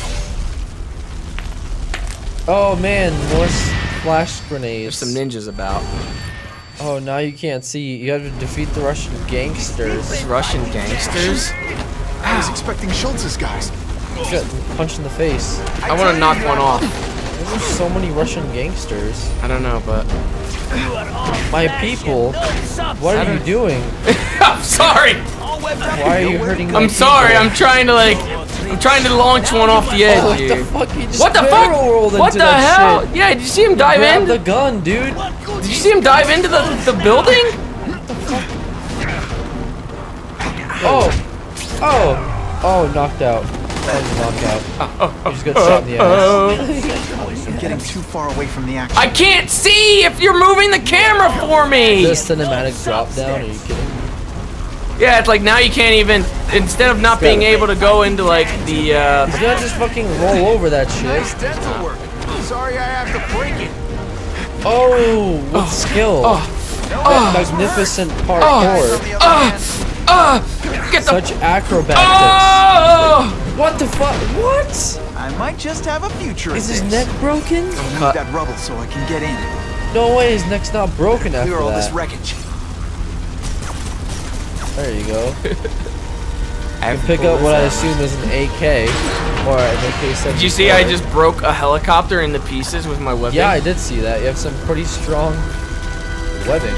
[SPEAKER 1] Oh man, more flash grenades.
[SPEAKER 3] There's some ninjas about.
[SPEAKER 1] Oh, now you can't see. You have to defeat the Russian gangsters.
[SPEAKER 3] Russian gangsters?
[SPEAKER 6] I was expecting Schultz's guys.
[SPEAKER 1] You got punched in the face.
[SPEAKER 3] I want to knock one off.
[SPEAKER 1] There's so many Russian gangsters.
[SPEAKER 3] I don't know, but
[SPEAKER 1] My people, what are you doing?
[SPEAKER 3] I'm sorry.
[SPEAKER 1] Why are you hurting my
[SPEAKER 3] I'm sorry.
[SPEAKER 1] people?
[SPEAKER 3] I'm trying to launch one off the edge,
[SPEAKER 1] What the
[SPEAKER 3] dude.
[SPEAKER 1] fuck? You just
[SPEAKER 3] What the fuck?
[SPEAKER 1] barrel-rolled
[SPEAKER 3] What
[SPEAKER 1] into
[SPEAKER 3] the
[SPEAKER 1] that
[SPEAKER 3] hell?
[SPEAKER 1] shit.
[SPEAKER 3] Yeah, did you see him dive
[SPEAKER 1] Grab
[SPEAKER 3] in?
[SPEAKER 1] the gun, dude.
[SPEAKER 3] Did you see him dive into the building?
[SPEAKER 1] Oh, knocked out. That was knocked out. You just got shot in the ass.
[SPEAKER 6] I'm getting too far away from the action.
[SPEAKER 3] I can't see if you're moving the camera for me.
[SPEAKER 1] The cinematic drop down? Are you kidding?
[SPEAKER 3] Yeah, it's like now you can't even, instead of not being able to go into like the,
[SPEAKER 1] You gotta just fucking roll over that shit.
[SPEAKER 2] dental work. Sorry I have to break it.
[SPEAKER 1] Oh, with skill. That magnificent parkour.
[SPEAKER 3] Get the.
[SPEAKER 1] Such acrobatics.
[SPEAKER 3] Oh!
[SPEAKER 1] What the fuck? What?
[SPEAKER 6] I might just have a future.
[SPEAKER 1] Is his neck broken?
[SPEAKER 6] I'll move that rubble so I can get in.
[SPEAKER 1] No way, his neck's not broken after
[SPEAKER 6] Clear all
[SPEAKER 1] that.
[SPEAKER 6] this wreckage.
[SPEAKER 1] There you go. I can pick up what I assume is an AK or an AK-74.
[SPEAKER 3] Did you see I just broke a helicopter into pieces with my weapon?
[SPEAKER 1] Yeah, I did see that. You have some pretty strong webbing.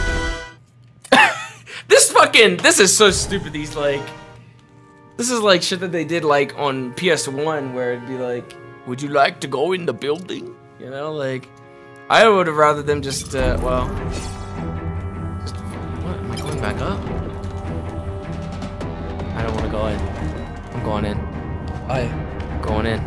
[SPEAKER 3] This is so stupid. These like, this is like shit that they did like on PS1 where it'd be like, would you like to go in the building? You know, like, I would have rather them just, well, just, what, am I going back up? I don't want to go in. I'm going in. Going in.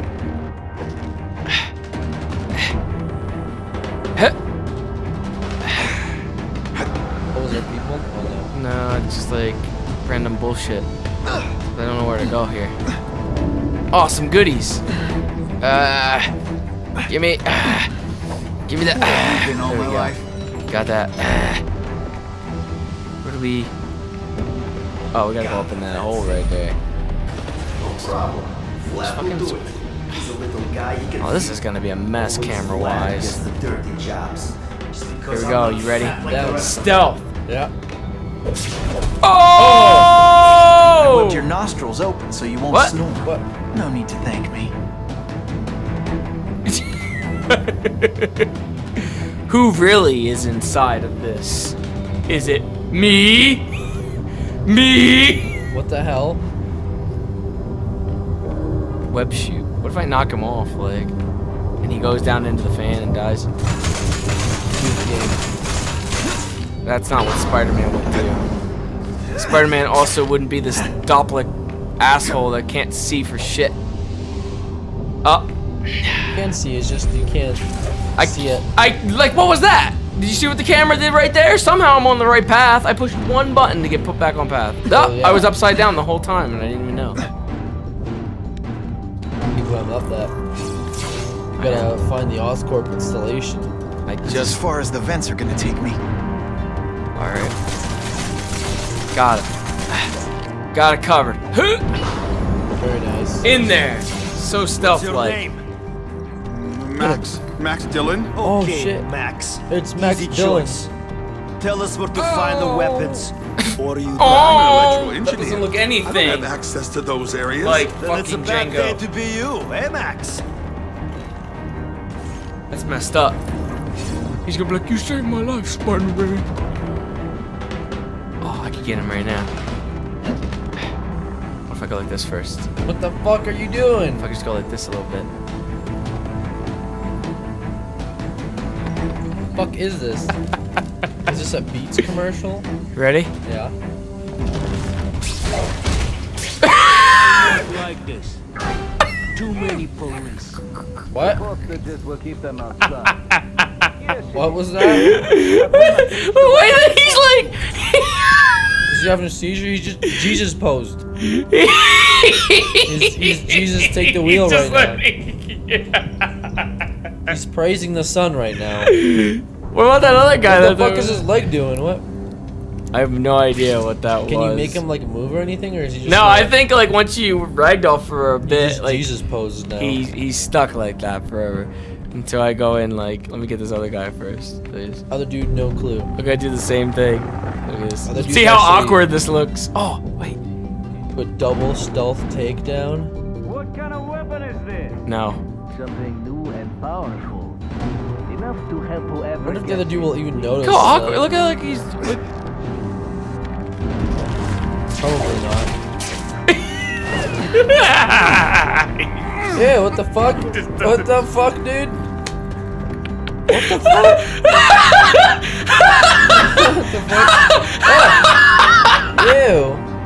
[SPEAKER 1] What was there, people? Oh, no.
[SPEAKER 3] No, it's just like random bullshit. I don't know where to go here. Oh, some goodies. Give me that.
[SPEAKER 6] All my life.
[SPEAKER 3] Got that. Where do we? Oh, we gotta go up in that hole right there. Oh, this is gonna be a mess camera-wise. Here we go. You ready?
[SPEAKER 1] Yeah.
[SPEAKER 3] Stealth.
[SPEAKER 1] Yeah.
[SPEAKER 3] Oh!
[SPEAKER 6] I whipped your nostrils open so you won't snore.
[SPEAKER 1] What?
[SPEAKER 6] No need to thank me.
[SPEAKER 3] Who really is inside of this? Is it me? Me?
[SPEAKER 1] What the hell?
[SPEAKER 3] Web shoot. What if I knock him off, like, and he goes down into the fan and dies? That's not what Spider-Man would do. Spider-Man also wouldn't be this Doppler asshole that can't see for shit. Oh.
[SPEAKER 1] You can see, it's just you can't see it.
[SPEAKER 3] Like, what was that? Did you see what the camera did right there? Somehow I'm on the right path. I pushed one button to get put back on path. Oh, yeah. I was upside down the whole time and I didn't even know.
[SPEAKER 1] People have left that. You gotta find the Oscorp installation.
[SPEAKER 6] As far as the vents are gonna take me.
[SPEAKER 3] Alright. Got it. Got it covered.
[SPEAKER 1] Very nice.
[SPEAKER 3] In there. So stealth-like.
[SPEAKER 2] Max. Max Dillon?
[SPEAKER 1] Oh shit.
[SPEAKER 11] Max.
[SPEAKER 1] It's Max Dillon.
[SPEAKER 11] Tell us where to find the weapons. Or you
[SPEAKER 3] that doesn't look anything.
[SPEAKER 2] I don't have access to those areas.
[SPEAKER 3] Like
[SPEAKER 11] then it's a
[SPEAKER 3] fucking
[SPEAKER 11] bad day
[SPEAKER 3] Django.
[SPEAKER 11] to be you, eh, Max?
[SPEAKER 3] That's messed up. He's gonna be like, you saved my life, Spider-Man. Oh, I could get him right now. What if I go like this first?
[SPEAKER 1] What the fuck are you doing?
[SPEAKER 3] If I just go like this a little bit.
[SPEAKER 1] What the fuck is this? Is this a Beats commercial?
[SPEAKER 3] Ready?
[SPEAKER 1] Yeah.
[SPEAKER 11] Like this. Too many police.
[SPEAKER 1] What?
[SPEAKER 11] Will keep them outside.
[SPEAKER 1] What was that?
[SPEAKER 3] Wait, he's like...
[SPEAKER 1] Is he having a seizure? He's just Jesus posed. He's Jesus take the wheel right now. He's praising the sun right now.
[SPEAKER 3] What about that other guy?
[SPEAKER 1] What the fuck is his leg doing? What?
[SPEAKER 3] I have no idea what that was.
[SPEAKER 1] Can you make him like move or anything, or is he just?
[SPEAKER 3] No,
[SPEAKER 1] like,
[SPEAKER 3] I think like once you ragdoll for a bit, like
[SPEAKER 1] Jesus poses now.
[SPEAKER 3] He's stuck like that forever until I go in. Like, let me get this other guy first, please.
[SPEAKER 1] Other dude, no clue.
[SPEAKER 3] We're gonna do the same thing. Look at this.
[SPEAKER 1] See
[SPEAKER 3] how awkward this looks. Oh wait.
[SPEAKER 1] With double stealth takedown.
[SPEAKER 11] What kind of weapon is this?
[SPEAKER 3] No.
[SPEAKER 11] Something new and powerful. Enough to help whoever.
[SPEAKER 1] I wonder if the other dude will even notice.
[SPEAKER 3] Look how awkward. Look how like he's. Look.
[SPEAKER 1] Probably not. Yeah, what the fuck? What the fuck, dude? What the fuck? What the fuck? Oh. Ew.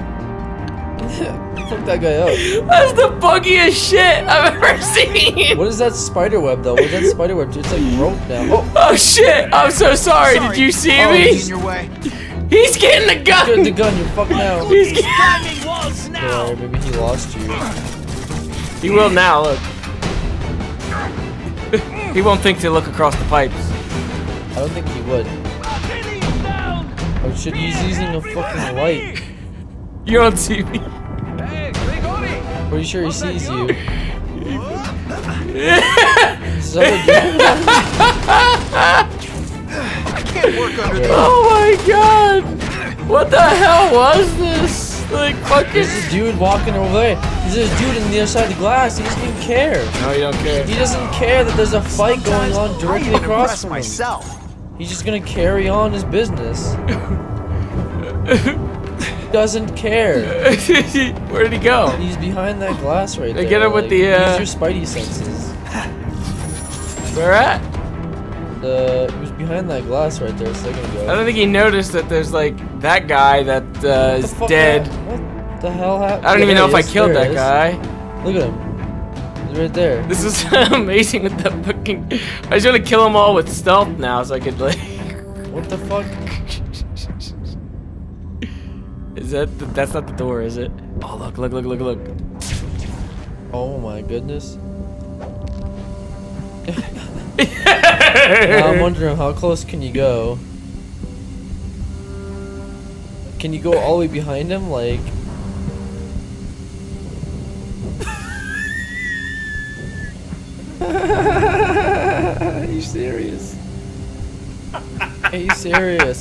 [SPEAKER 1] Fuck that guy up.
[SPEAKER 3] That's the buggiest shit I've ever seen.
[SPEAKER 1] What is that spider web though? What's that spider web? It's like rope now.
[SPEAKER 3] Oh shit! I'm so sorry. Did you see me?
[SPEAKER 6] He's in your way.
[SPEAKER 3] He's getting the gun.
[SPEAKER 1] Get the gun. You're fucked now.
[SPEAKER 3] He's
[SPEAKER 11] climbing walls now.
[SPEAKER 1] Or maybe he lost you.
[SPEAKER 3] He will now. Look. He won't think to look across the pipes.
[SPEAKER 1] I don't think he would. Oh shit! He's using a fucking light.
[SPEAKER 3] You don't see me.
[SPEAKER 11] Hey, Grigori!
[SPEAKER 1] Where pretty sure he sees you.
[SPEAKER 6] I can't work under the.
[SPEAKER 3] Oh my god! What the hell was this? Like fucking.
[SPEAKER 1] There's this dude walking over there. There's this dude on the other side of the glass. He doesn't even care.
[SPEAKER 3] No, you don't care.
[SPEAKER 1] He doesn't care that there's a fight going on directly across from him. He's just gonna carry on his business. Doesn't care.
[SPEAKER 3] Where did he go?
[SPEAKER 1] He's behind that glass right there.
[SPEAKER 3] They get him with the.
[SPEAKER 1] Use your spidey senses.
[SPEAKER 3] Where at?
[SPEAKER 1] He was behind that glass right there a second ago.
[SPEAKER 3] I don't think he noticed that there's like that guy that is dead.
[SPEAKER 1] What the hell happened?
[SPEAKER 3] I don't even know if I killed that guy.
[SPEAKER 1] Look at him. He's right there.
[SPEAKER 3] This is amazing with the fucking. I just want to kill them all with stealth now, so I could like.
[SPEAKER 1] What the fuck?
[SPEAKER 3] Is that's not the door, is it? Oh look!
[SPEAKER 1] Oh my goodness. Now I'm wondering how close can you go? Can you go all the way behind him? Like. Are you serious? Are you serious?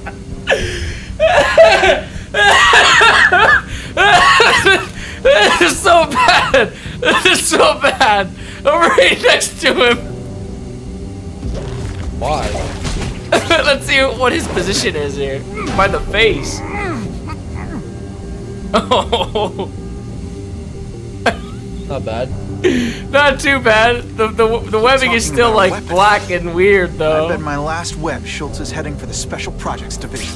[SPEAKER 3] This is so bad. This is so bad. I'm right next to him.
[SPEAKER 1] Why?
[SPEAKER 3] Let's see what his position is here. By the face. Oh.
[SPEAKER 1] Not bad.
[SPEAKER 3] Not too bad. The webbing is still like
[SPEAKER 6] weapons.
[SPEAKER 3] black and weird though.
[SPEAKER 6] I bet my last web, Schultz is heading for the Special Projects Division.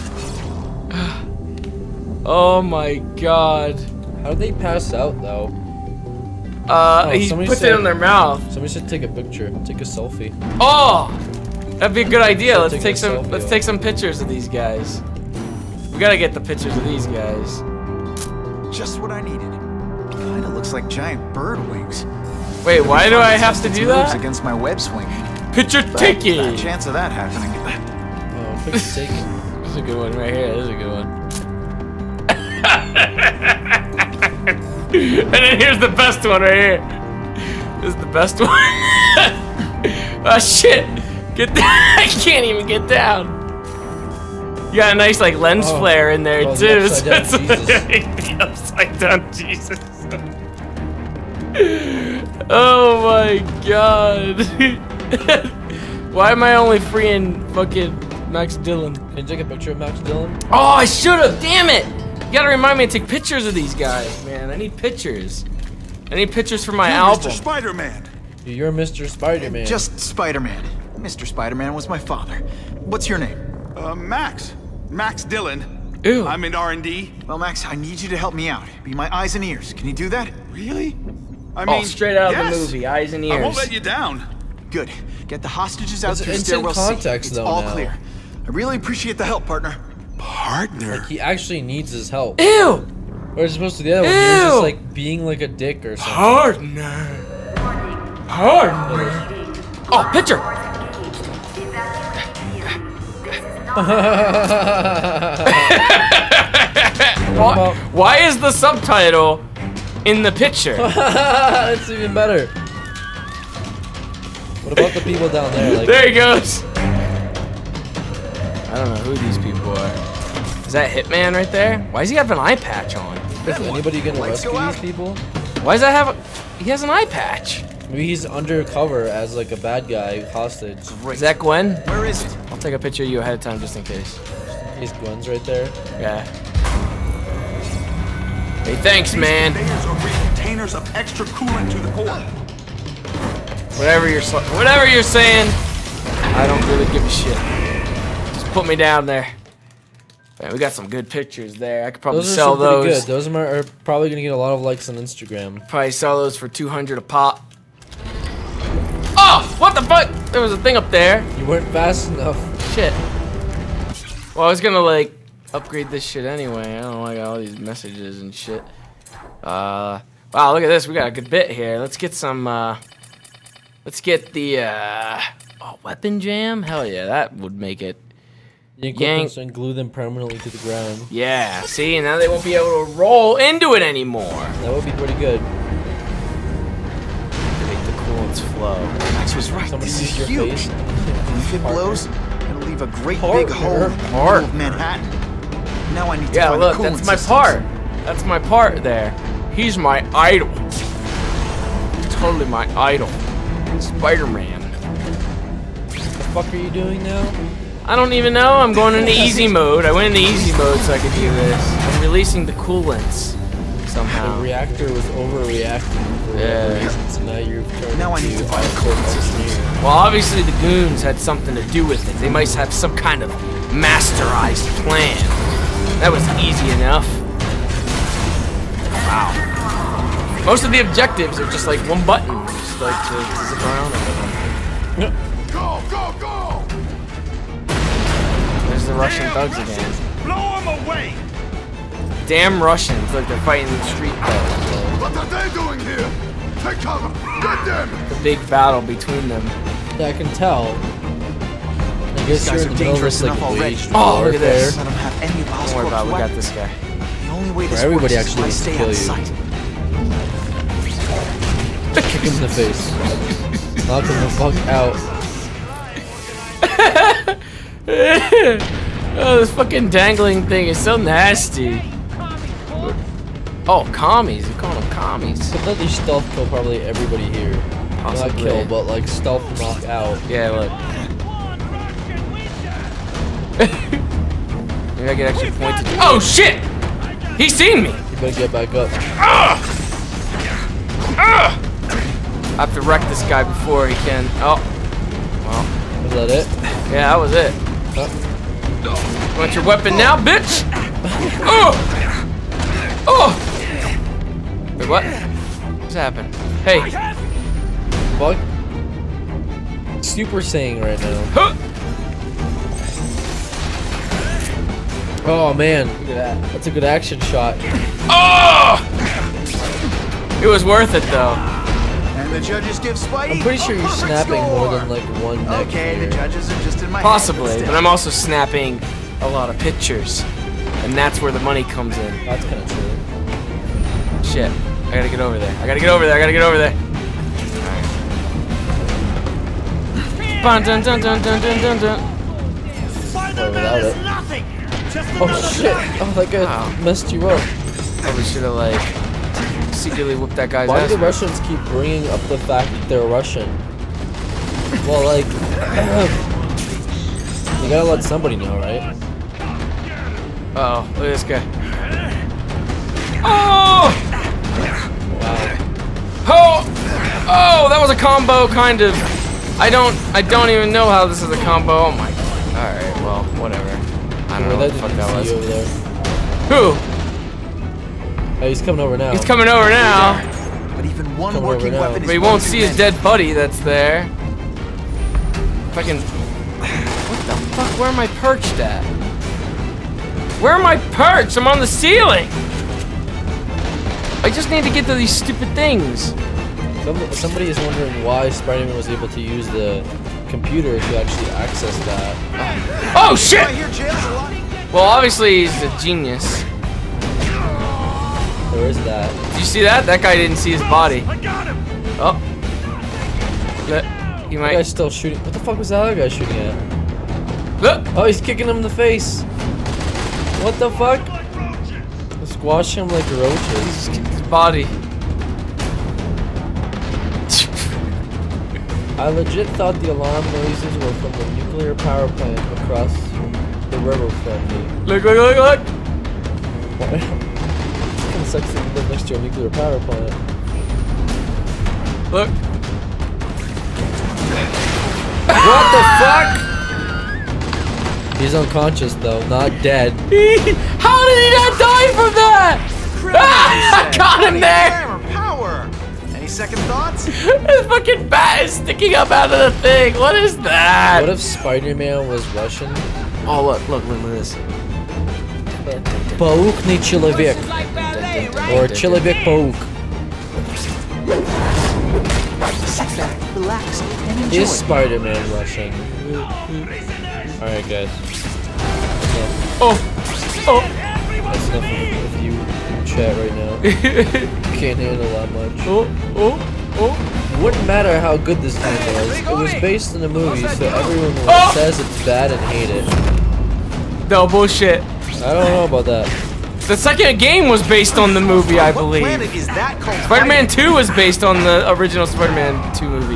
[SPEAKER 3] Oh my god.
[SPEAKER 1] How did they pass out though?
[SPEAKER 3] He puts it in their mouth.
[SPEAKER 1] Somebody should take a picture. Take a selfie.
[SPEAKER 3] Oh, that'd be a good idea. Let's take some.
[SPEAKER 1] selfie,
[SPEAKER 3] Let's
[SPEAKER 1] yeah.
[SPEAKER 3] take some pictures of these guys. We gotta get the pictures of these guys.
[SPEAKER 6] Just what I needed. Kinda looks like giant bird wings.
[SPEAKER 3] Wait, why do I have to do that?
[SPEAKER 6] Against my web swing.
[SPEAKER 3] Picture taking.
[SPEAKER 6] Bad chance of that happening.
[SPEAKER 1] Oh, picture taking.
[SPEAKER 3] This is a good one right here. This is a good one. And then here's the best one right here. This is the best one. Oh shit! Get down! I can't even get down. You got a nice like lens flare in there too. The upside down Jesus. Oh my god! Why am I only freeing fucking Max Dillon?
[SPEAKER 1] Can you take a picture of Max Dillon?
[SPEAKER 3] Oh, I should have! Damn it! You gotta remind me to take pictures of these guys, man. I need pictures. I need pictures for my album.
[SPEAKER 2] Mr. Spider-Man.
[SPEAKER 1] You're Mr. Spider-Man.
[SPEAKER 6] Just Spider-Man. Mr. Spider-Man was my father. What's your name?
[SPEAKER 2] Max. Max Dillon.
[SPEAKER 3] Ew.
[SPEAKER 2] I'm in R&D.
[SPEAKER 6] Well, Max, I need you to help me out. Be my eyes and ears. Can you do that?
[SPEAKER 2] Really? I mean,
[SPEAKER 3] straight out
[SPEAKER 2] yes.
[SPEAKER 3] of the movie, eyes and ears.
[SPEAKER 2] I won't let you down.
[SPEAKER 6] Good. Get the hostages out
[SPEAKER 1] That's
[SPEAKER 6] through
[SPEAKER 1] instant
[SPEAKER 6] stairwell
[SPEAKER 1] context,
[SPEAKER 6] C. It's
[SPEAKER 1] though,
[SPEAKER 6] all
[SPEAKER 1] now.
[SPEAKER 6] clear. I really appreciate the help, partner.
[SPEAKER 2] Partner?
[SPEAKER 1] Like, he actually needs his help.
[SPEAKER 3] Ew!
[SPEAKER 1] Or as opposed to the other one, he was just like being like a dick or something.
[SPEAKER 3] Partner. Partner. Oh, picture. Why is the subtitle in the picture?
[SPEAKER 1] That's even better. What about the people down there? Like,
[SPEAKER 3] there he goes. I don't know who these people are. Is that Hitman right there? Why does he have an eye patch on?
[SPEAKER 1] is anybody gonna rescue these people?
[SPEAKER 3] Why does that have a... He has an eye patch.
[SPEAKER 1] Maybe he's undercover as like a bad guy hostage.
[SPEAKER 3] Is that Gwen?
[SPEAKER 6] Where is it?
[SPEAKER 3] I'll take a picture of you ahead of time just in case.
[SPEAKER 1] He's Gwen's right there.
[SPEAKER 3] Yeah. Hey, thanks, man.
[SPEAKER 2] Conveyors are containers of extra coolant to the core.
[SPEAKER 3] Whatever you're saying, I don't really give a shit. Just put me down there. Man, we got some good pictures there. I could probably sell those.
[SPEAKER 1] Pretty good. Those are probably gonna get a lot of likes on Instagram.
[SPEAKER 3] Probably sell those for $200 a pop. Oh, what the fuck? There was a thing up there.
[SPEAKER 1] You weren't fast enough.
[SPEAKER 3] Shit. Well, I was gonna like upgrade this shit anyway. I don't know why I got all these messages and shit. Wow, look at this. We got a good bit here. Let's get some. Let's get the weapon jam. Hell yeah, that would make it.
[SPEAKER 1] Yank and glue them permanently to the ground.
[SPEAKER 3] Yeah. See, now they won't be able to roll into it anymore.
[SPEAKER 1] That would be pretty good.
[SPEAKER 6] Chase was right.
[SPEAKER 1] Somebody
[SPEAKER 6] This is
[SPEAKER 1] used your
[SPEAKER 6] huge.
[SPEAKER 1] face.
[SPEAKER 6] And if it blows, it'll leave a great
[SPEAKER 1] Partner.
[SPEAKER 6] big hole in the middle of Manhattan. Now I need to
[SPEAKER 3] Yeah,
[SPEAKER 6] find
[SPEAKER 3] look,
[SPEAKER 6] the coolant
[SPEAKER 3] that's my
[SPEAKER 6] systems.
[SPEAKER 3] part. That's my part there. He's my idol. Totally my idol. Spider-Man.
[SPEAKER 1] What the fuck are you doing now?
[SPEAKER 3] I don't even know. I'm going into easy mode. I went into easy mode so I could do this. I'm releasing the coolants somehow.
[SPEAKER 1] The reactor was overreacting for whatever reason, so now you've turned
[SPEAKER 6] Now I need to find the coolant systems.
[SPEAKER 3] Well, obviously the goons had something to do with it. They might have some kind of masterized plan. That was easy enough. Wow. Most of the objectives are just like one button, just like to zip around.
[SPEAKER 2] Go, go, go!
[SPEAKER 3] There's the Russian thugs again.
[SPEAKER 4] Blow him away!
[SPEAKER 3] Damn Russians, like they're fighting the street battle.
[SPEAKER 2] What are they doing here? Take cover! Get them!
[SPEAKER 3] The big battle between them.
[SPEAKER 1] Yeah, I can tell. I guess
[SPEAKER 6] These
[SPEAKER 1] you're
[SPEAKER 6] guys
[SPEAKER 1] in
[SPEAKER 6] are
[SPEAKER 1] the middle of
[SPEAKER 6] dangerous
[SPEAKER 1] this, like,
[SPEAKER 6] enough already.
[SPEAKER 1] waged
[SPEAKER 3] Oh, look at this.
[SPEAKER 6] I don't have any of
[SPEAKER 3] Don't worry
[SPEAKER 6] Oscorp's
[SPEAKER 3] about it, we got
[SPEAKER 6] weapons.
[SPEAKER 3] this guy.
[SPEAKER 6] The only way this
[SPEAKER 1] everybody
[SPEAKER 6] works
[SPEAKER 1] actually
[SPEAKER 6] is if I
[SPEAKER 1] wants to
[SPEAKER 6] stay
[SPEAKER 1] kill
[SPEAKER 6] out of
[SPEAKER 1] you.
[SPEAKER 6] sight.
[SPEAKER 1] Kick him in the face. Knock him the fuck out.
[SPEAKER 3] Oh, this fucking dangling thing is so nasty. Oh, commies. You call them commies.
[SPEAKER 1] But then they stealth kill probably everybody here.
[SPEAKER 3] Possibly.
[SPEAKER 1] Not kill, but like stealth knock out.
[SPEAKER 3] Yeah, look. Maybe I get extra points. Oh, shit! He's seen me!
[SPEAKER 1] You better get back up.
[SPEAKER 3] I have to wreck this guy before he can. Oh. Well.
[SPEAKER 1] Was that it?
[SPEAKER 3] Yeah, that was it.
[SPEAKER 1] Oh.
[SPEAKER 3] Want your weapon now, bitch? Oh! Oh! Wait, what? What's happened? Hey.
[SPEAKER 1] Fuck. Super Saiyan right now.
[SPEAKER 3] Huh.
[SPEAKER 1] Oh man.
[SPEAKER 3] Look at that.
[SPEAKER 1] That's a good action shot.
[SPEAKER 3] Oh! It was worth it though.
[SPEAKER 6] And the judges give Spidey
[SPEAKER 1] I'm pretty sure
[SPEAKER 6] a
[SPEAKER 1] you're
[SPEAKER 6] perfect
[SPEAKER 1] snapping more
[SPEAKER 6] score.
[SPEAKER 1] than like one neck
[SPEAKER 6] Okay,
[SPEAKER 1] here.
[SPEAKER 6] the judges are just in my
[SPEAKER 3] Possibly,
[SPEAKER 6] head,
[SPEAKER 3] but I'm also snapping a lot of pictures. And that's where the money comes in.
[SPEAKER 1] That's kind of true.
[SPEAKER 3] Shit. I gotta get over there. I gotta get over there. I gotta get over there. Alright. Dun dun dun dun dun dun dun.
[SPEAKER 1] Without it. Oh shit! Oh, that guy messed you up.
[SPEAKER 3] Probably should have like secretly whooped that guy's
[SPEAKER 1] Why
[SPEAKER 3] ass.
[SPEAKER 1] do the Russians keep bringing up the fact that they're Russian? Well, like, you gotta let somebody know, right?
[SPEAKER 3] Uh oh, look at this guy. Oh!
[SPEAKER 1] Wow.
[SPEAKER 3] Oh! Oh, that was a combo, kind of. I don't even know how this is a combo. Oh my. All right, well, whatever. I don't know what the fuck that was.
[SPEAKER 1] Over there.
[SPEAKER 3] Who?
[SPEAKER 1] Oh, he's coming over now.
[SPEAKER 3] He's coming over now.
[SPEAKER 6] But even one
[SPEAKER 1] Coming
[SPEAKER 6] working
[SPEAKER 1] over now.
[SPEAKER 6] weapon is
[SPEAKER 3] But he
[SPEAKER 6] one
[SPEAKER 3] won't
[SPEAKER 6] too
[SPEAKER 3] see his
[SPEAKER 6] many.
[SPEAKER 3] dead buddy that's there. If I can. What the fuck? Where am I perched at? Where am I perched? I'm on the ceiling. I just need to get to these stupid things.
[SPEAKER 1] Somebody is wondering why Spider-Man was able to use the computer to actually access that.
[SPEAKER 3] Oh shit! Well, obviously he's a genius.
[SPEAKER 1] There is that.
[SPEAKER 3] Did you see that? That guy didn't see his body. Oh. He
[SPEAKER 1] That guy's still shooting. What the fuck was that other guy shooting at?
[SPEAKER 3] Look.
[SPEAKER 1] Oh, he's kicking him in the face. What the fuck? Squash him like roaches.
[SPEAKER 3] His body.
[SPEAKER 1] I legit thought the alarm noises were from the nuclear power plant across the river from me.
[SPEAKER 3] Look, look, look, look!
[SPEAKER 1] What? It sucks that you live next to a nuclear power plant.
[SPEAKER 3] Look.
[SPEAKER 1] What the fuck? He's unconscious though, not dead.
[SPEAKER 3] How did he not die from that? Ah, I got him there!
[SPEAKER 6] Power. Any second thoughts?
[SPEAKER 3] His fucking bat is sticking up out of the thing. What is that?
[SPEAKER 1] What if Spider-Man was Russian?
[SPEAKER 3] Oh, look at this.
[SPEAKER 1] Паук не человек. Or Человек-паук.
[SPEAKER 6] Relax and enjoy.
[SPEAKER 1] Is Spider-Man Russian? Alright guys.
[SPEAKER 3] Oh!
[SPEAKER 1] That's enough of you in chat right now. Can't handle that much.
[SPEAKER 3] Oh!
[SPEAKER 1] wouldn't matter how good this game was. It was based in a movie, so everyone says it's bad and hate it.
[SPEAKER 3] No bullshit.
[SPEAKER 1] I don't know about that.
[SPEAKER 3] The second game was based on the movie, I believe.
[SPEAKER 6] Is that called
[SPEAKER 3] Spider-Man 2 was based on the original Spider-Man 2 movie.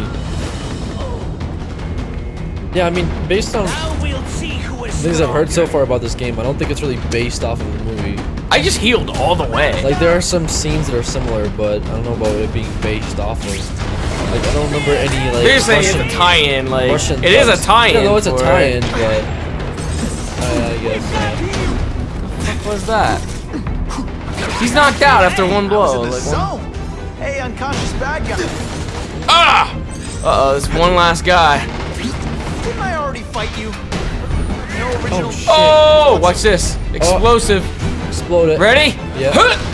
[SPEAKER 1] Yeah, I mean, based on things I've heard so far about this game, I don't think it's really based off of the movie.
[SPEAKER 3] I just healed all the way.
[SPEAKER 1] Like, there are some scenes that are similar, but I don't know about it being based off of. Like, I don't remember any, like,
[SPEAKER 3] They're saying it's a tie-in, like,
[SPEAKER 1] Russian
[SPEAKER 3] it is a tie-in.
[SPEAKER 1] Yeah, no, it's a
[SPEAKER 3] for
[SPEAKER 1] tie-in,
[SPEAKER 3] it.
[SPEAKER 1] but I guess,
[SPEAKER 3] What was that? He's knocked out after one blow. Like,
[SPEAKER 6] Hey, unconscious bad guy.
[SPEAKER 3] Ah! Uh-oh, there's one last guy.
[SPEAKER 6] Didn't I already fight you? No original.
[SPEAKER 3] Oh, watch this. Explosive.
[SPEAKER 1] Explode it.
[SPEAKER 3] Ready?
[SPEAKER 1] Yeah.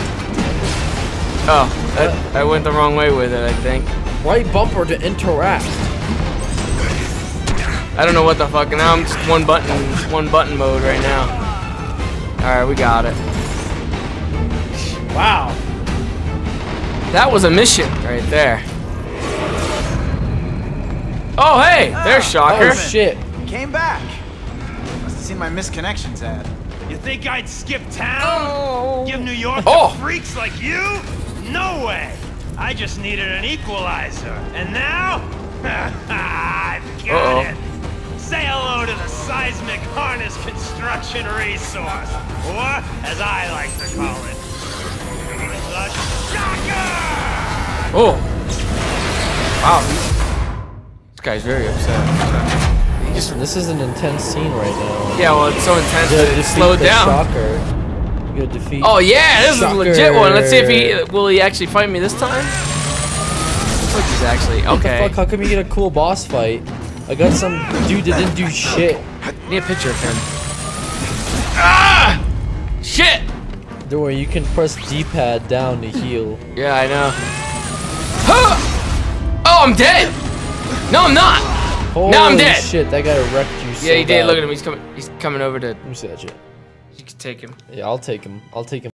[SPEAKER 3] Oh, I went the wrong way with it, I think.
[SPEAKER 1] Right bumper to interact.
[SPEAKER 3] I don't know what the fuck. Now I'm just one button mode right now. Alright, we got it. Wow. That was a mission right there. Oh, hey! There's Shocker.
[SPEAKER 1] Oh, shit.
[SPEAKER 6] Came back. Must have seen my misconnections ad.
[SPEAKER 7] You think I'd skip town? Give New York
[SPEAKER 3] Oh.
[SPEAKER 7] to freaks like you? No way! I just needed an equalizer. And now? I've got it! Say hello to the seismic harness construction resource. Or, as I like to call it, the Shocker!
[SPEAKER 3] Oh. Wow. This guy's very upset.
[SPEAKER 1] This is an intense scene right now.
[SPEAKER 3] Yeah, well, it's so intense that it slowed down.
[SPEAKER 1] Shocker. You gotta defeat.
[SPEAKER 3] Oh yeah, this
[SPEAKER 1] Shocker.
[SPEAKER 3] is a legit one. Let's see if will he actually fight me this time. Looks like he's actually
[SPEAKER 1] What
[SPEAKER 3] okay.
[SPEAKER 1] the fuck? How come you get a cool boss fight? I got some dude that didn't do shit.
[SPEAKER 3] Need a picture of him. Ah! Shit!
[SPEAKER 1] Don't worry, you can press D-pad down to heal.
[SPEAKER 3] Yeah, I know. Huh! Oh, I'm dead. No, I'm not.
[SPEAKER 1] Holy
[SPEAKER 3] now I'm dead.
[SPEAKER 1] Shit, that guy wrecked you so
[SPEAKER 3] Yeah, he did.
[SPEAKER 1] bad.
[SPEAKER 3] Look at him. He's coming over to.
[SPEAKER 1] Let me see that shit.
[SPEAKER 3] You can take him.
[SPEAKER 1] Yeah, I'll take him. I'll take him.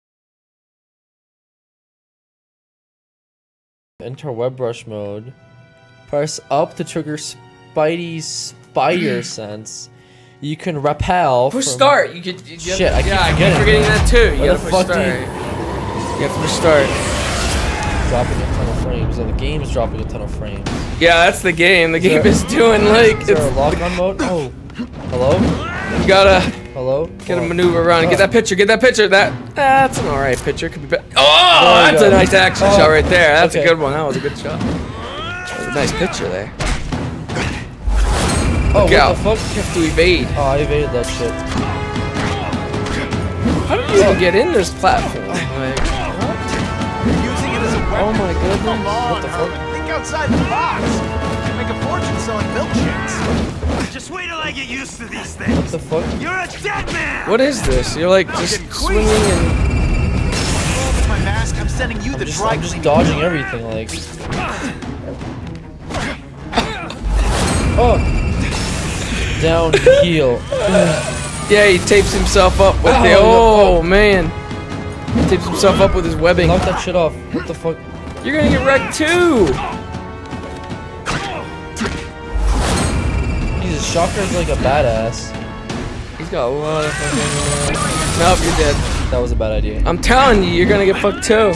[SPEAKER 1] Enter web brush mode. Press up to trigger Spidey's spider sense. You can repel.
[SPEAKER 3] Push
[SPEAKER 1] from...
[SPEAKER 3] start. You could.
[SPEAKER 1] Shit, I keep
[SPEAKER 3] forgetting that too. You
[SPEAKER 1] Why
[SPEAKER 3] gotta
[SPEAKER 1] the
[SPEAKER 3] push
[SPEAKER 1] fuck
[SPEAKER 3] start.
[SPEAKER 1] do
[SPEAKER 3] You have to push start.
[SPEAKER 1] Dropping a ton of frames. Oh, the game's dropping a ton of frames.
[SPEAKER 3] Yeah, that's the game. The game is doing like.
[SPEAKER 1] Is there a lock on mode? Oh, hello.
[SPEAKER 3] You gotta.
[SPEAKER 1] Hello.
[SPEAKER 3] Gotta maneuver around and get that picture. Get that picture. That's an alright picture. Could be better. Oh, that's a nice action shot right there. That's a good one. That was a good shot. That was a nice picture there.
[SPEAKER 1] Oh,
[SPEAKER 3] Look
[SPEAKER 1] what
[SPEAKER 3] out.
[SPEAKER 1] the fuck?
[SPEAKER 3] You have to evade.
[SPEAKER 1] Oh, I evaded that shit.
[SPEAKER 3] How did you even get in this platform? Like,
[SPEAKER 6] Using it as a weapon.
[SPEAKER 1] Oh my goodness.
[SPEAKER 6] Come on,
[SPEAKER 1] What the fuck?
[SPEAKER 6] think outside the box. You make a fortune selling milkshakes.
[SPEAKER 7] Just wait till I get used to these things.
[SPEAKER 1] What the fuck?
[SPEAKER 7] You're a dead man!
[SPEAKER 3] what is this? You're like just swinging and.
[SPEAKER 6] With my mask, I'm sending you the dry
[SPEAKER 1] I'm just
[SPEAKER 6] cleaning.
[SPEAKER 1] dodging everything, like. Oh! Down, heal.
[SPEAKER 3] Yeah, he tapes himself up with the. Oh man! He tapes himself up with his webbing.
[SPEAKER 1] Knock that shit off. What the fuck?
[SPEAKER 3] You're gonna get wrecked too.
[SPEAKER 1] Jesus, Shocker's like a badass.
[SPEAKER 3] He's got a lot of fucking. Nope, you're dead.
[SPEAKER 1] That was a bad idea.
[SPEAKER 3] I'm telling you, you're gonna get fucked too.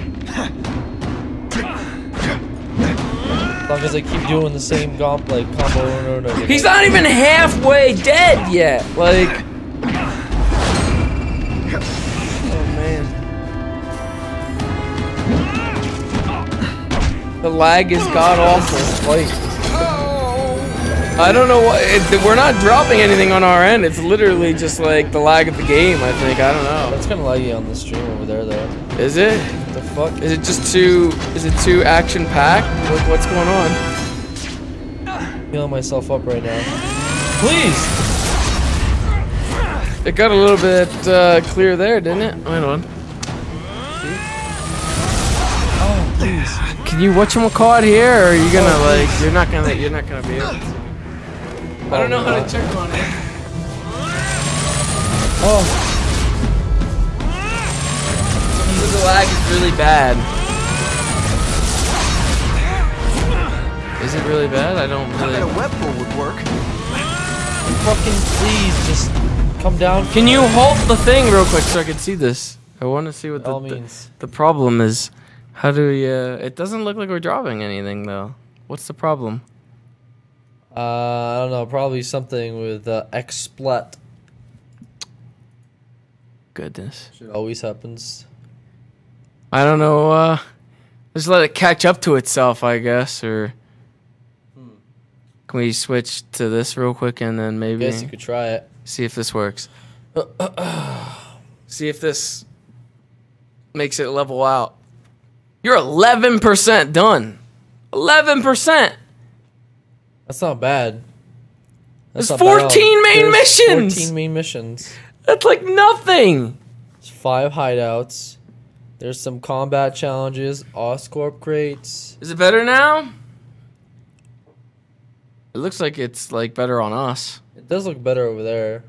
[SPEAKER 1] As long as I keep doing the same combo over and over again.
[SPEAKER 3] He's not even halfway dead yet. Like. Oh man. The lag is god awful. Like. I don't know what. We're not dropping anything on our end. It's literally just like the lag of the game. I think. I don't know.
[SPEAKER 1] That's kind of laggy on the stream over there, though.
[SPEAKER 3] Is it?
[SPEAKER 1] What the fuck?
[SPEAKER 3] Is it just too? Is it too action packed? What's going on?
[SPEAKER 1] I'm healing myself up right now. Please.
[SPEAKER 3] It got a little bit clear there, didn't it? Hold on.
[SPEAKER 1] Oh, please.
[SPEAKER 3] Can you whatchamacallit here, or are you gonna like? You're not gonna be able to. I don't know how to check on it.
[SPEAKER 1] Oh.
[SPEAKER 3] The lag is really bad. Is it really bad? I don't
[SPEAKER 6] I
[SPEAKER 3] really...
[SPEAKER 6] bet a web pool would work.
[SPEAKER 1] Fucking please, just come down.
[SPEAKER 3] Can you halt the thing real quick so I can see this? I want to see what
[SPEAKER 1] All means.
[SPEAKER 3] the problem is. How do we... it doesn't look like we're dropping anything, though. What's the problem?
[SPEAKER 1] I don't know. Probably something with XSplit.
[SPEAKER 3] Goodness.
[SPEAKER 1] Shit always happens.
[SPEAKER 3] I don't know. Just let it catch up to itself, I guess, or... Can we switch to this real quick and then maybe...
[SPEAKER 1] I guess you could try it.
[SPEAKER 3] See if this works. See if this makes it level out. You're 11% done. 11%.
[SPEAKER 1] That's not bad.
[SPEAKER 3] There's 14 main missions.
[SPEAKER 1] 14 main missions.
[SPEAKER 3] That's like nothing.
[SPEAKER 1] There's 5 hideouts. There's some combat challenges. Oscorp crates.
[SPEAKER 3] Is it better now? It looks like it's like better on us.
[SPEAKER 1] It does look better over there.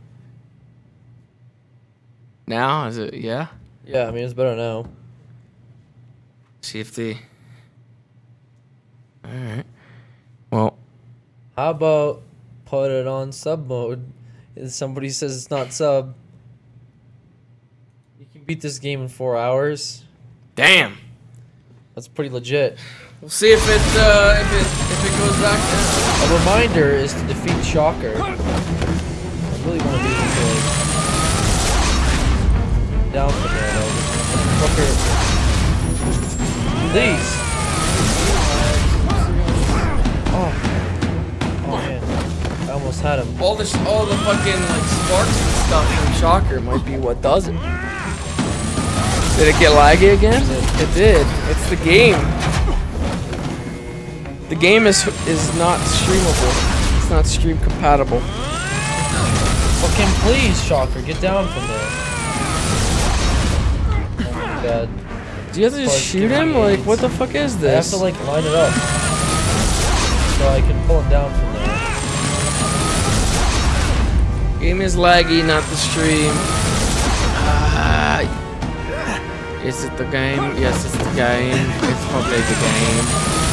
[SPEAKER 3] Now? Is it? Yeah?
[SPEAKER 1] Yeah, I mean, it's better now.
[SPEAKER 3] See if the... Alright. Well...
[SPEAKER 1] How about put it on sub mode? If somebody says it's not sub, you can beat this game in 4 hours.
[SPEAKER 3] Damn!
[SPEAKER 1] That's pretty legit.
[SPEAKER 3] We'll see if it goes back down.
[SPEAKER 1] A reminder is to defeat Shocker. I really want to be able to like down from there though. Fucker. Please. Oh man. I almost had him.
[SPEAKER 3] All the fucking like sparks and stuff from Shocker might be what does it. Did it get laggy again? It did. It's the game. The game is not streamable. It's not stream compatible.
[SPEAKER 1] Fucking please, Shocker, get down from there. Oh my god.
[SPEAKER 3] Do you have to just shoot him? Like, what the fuck is this?
[SPEAKER 1] I have to like line it up so I can pull him down from there.
[SPEAKER 3] Game is laggy, not the stream. Is it the game? Yes, it's the game. It's probably the game.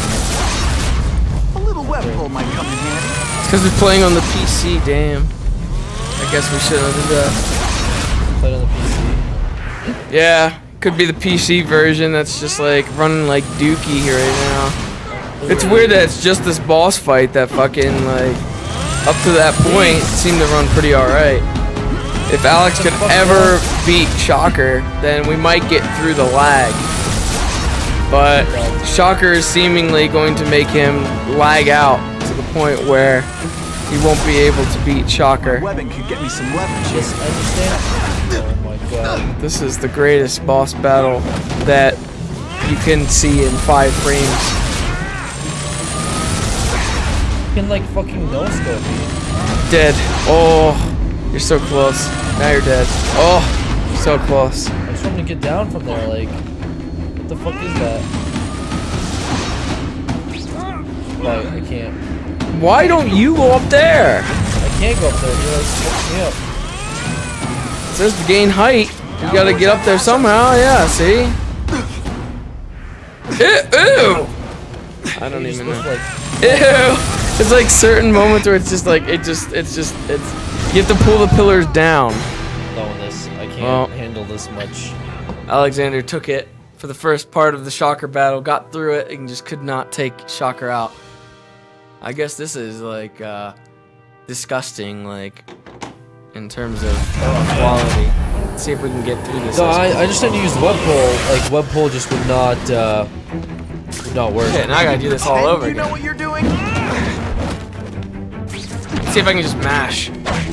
[SPEAKER 6] A little web pull might come in handy.
[SPEAKER 3] It's because we're playing on the PC, damn. I guess we should have did that.
[SPEAKER 1] Played on the PC.
[SPEAKER 3] Yeah, could be the PC version that's just like running like Dookie right now. It's weird that it's just this boss fight that fucking like up to that point seemed to run pretty alright. If Alex could ever beat Shocker, then we might get through the lag. But Shocker is seemingly going to make him lag out to the point where he won't be able to beat Shocker.
[SPEAKER 6] Webbing could get me some leverage.
[SPEAKER 1] Yes, I understand. Oh my god.
[SPEAKER 3] This is the greatest boss battle that you can see in 5 frames.
[SPEAKER 1] You can like fucking no-scope me.
[SPEAKER 3] Dead. Oh, you're so close. Now you're dead. Oh, so close.
[SPEAKER 1] I just want to get down from there, like, what the fuck is that? Right, I can't.
[SPEAKER 3] Why don't you go up there?
[SPEAKER 1] I can't go up there, he like fucks me up.
[SPEAKER 3] It says to gain height. You gotta get up there somehow, yeah, see? Ew! I don't even know.
[SPEAKER 1] Like,
[SPEAKER 3] ew! It's like certain moments where it's just like, you have to pull the pillars down.
[SPEAKER 1] I'm done with this. I can't handle this much.
[SPEAKER 3] Alexander took it for the first part of the Shocker battle, got through it, and just could not take Shocker out. I guess this is like disgusting, like in terms of quality. Let's see if we can get through this.
[SPEAKER 1] No, I just had to use web pull. Like web pull just would not work.
[SPEAKER 3] Okay, now I gotta do this all over
[SPEAKER 6] You
[SPEAKER 3] again.
[SPEAKER 6] know what you're doing?
[SPEAKER 3] Let's see if I can just mash.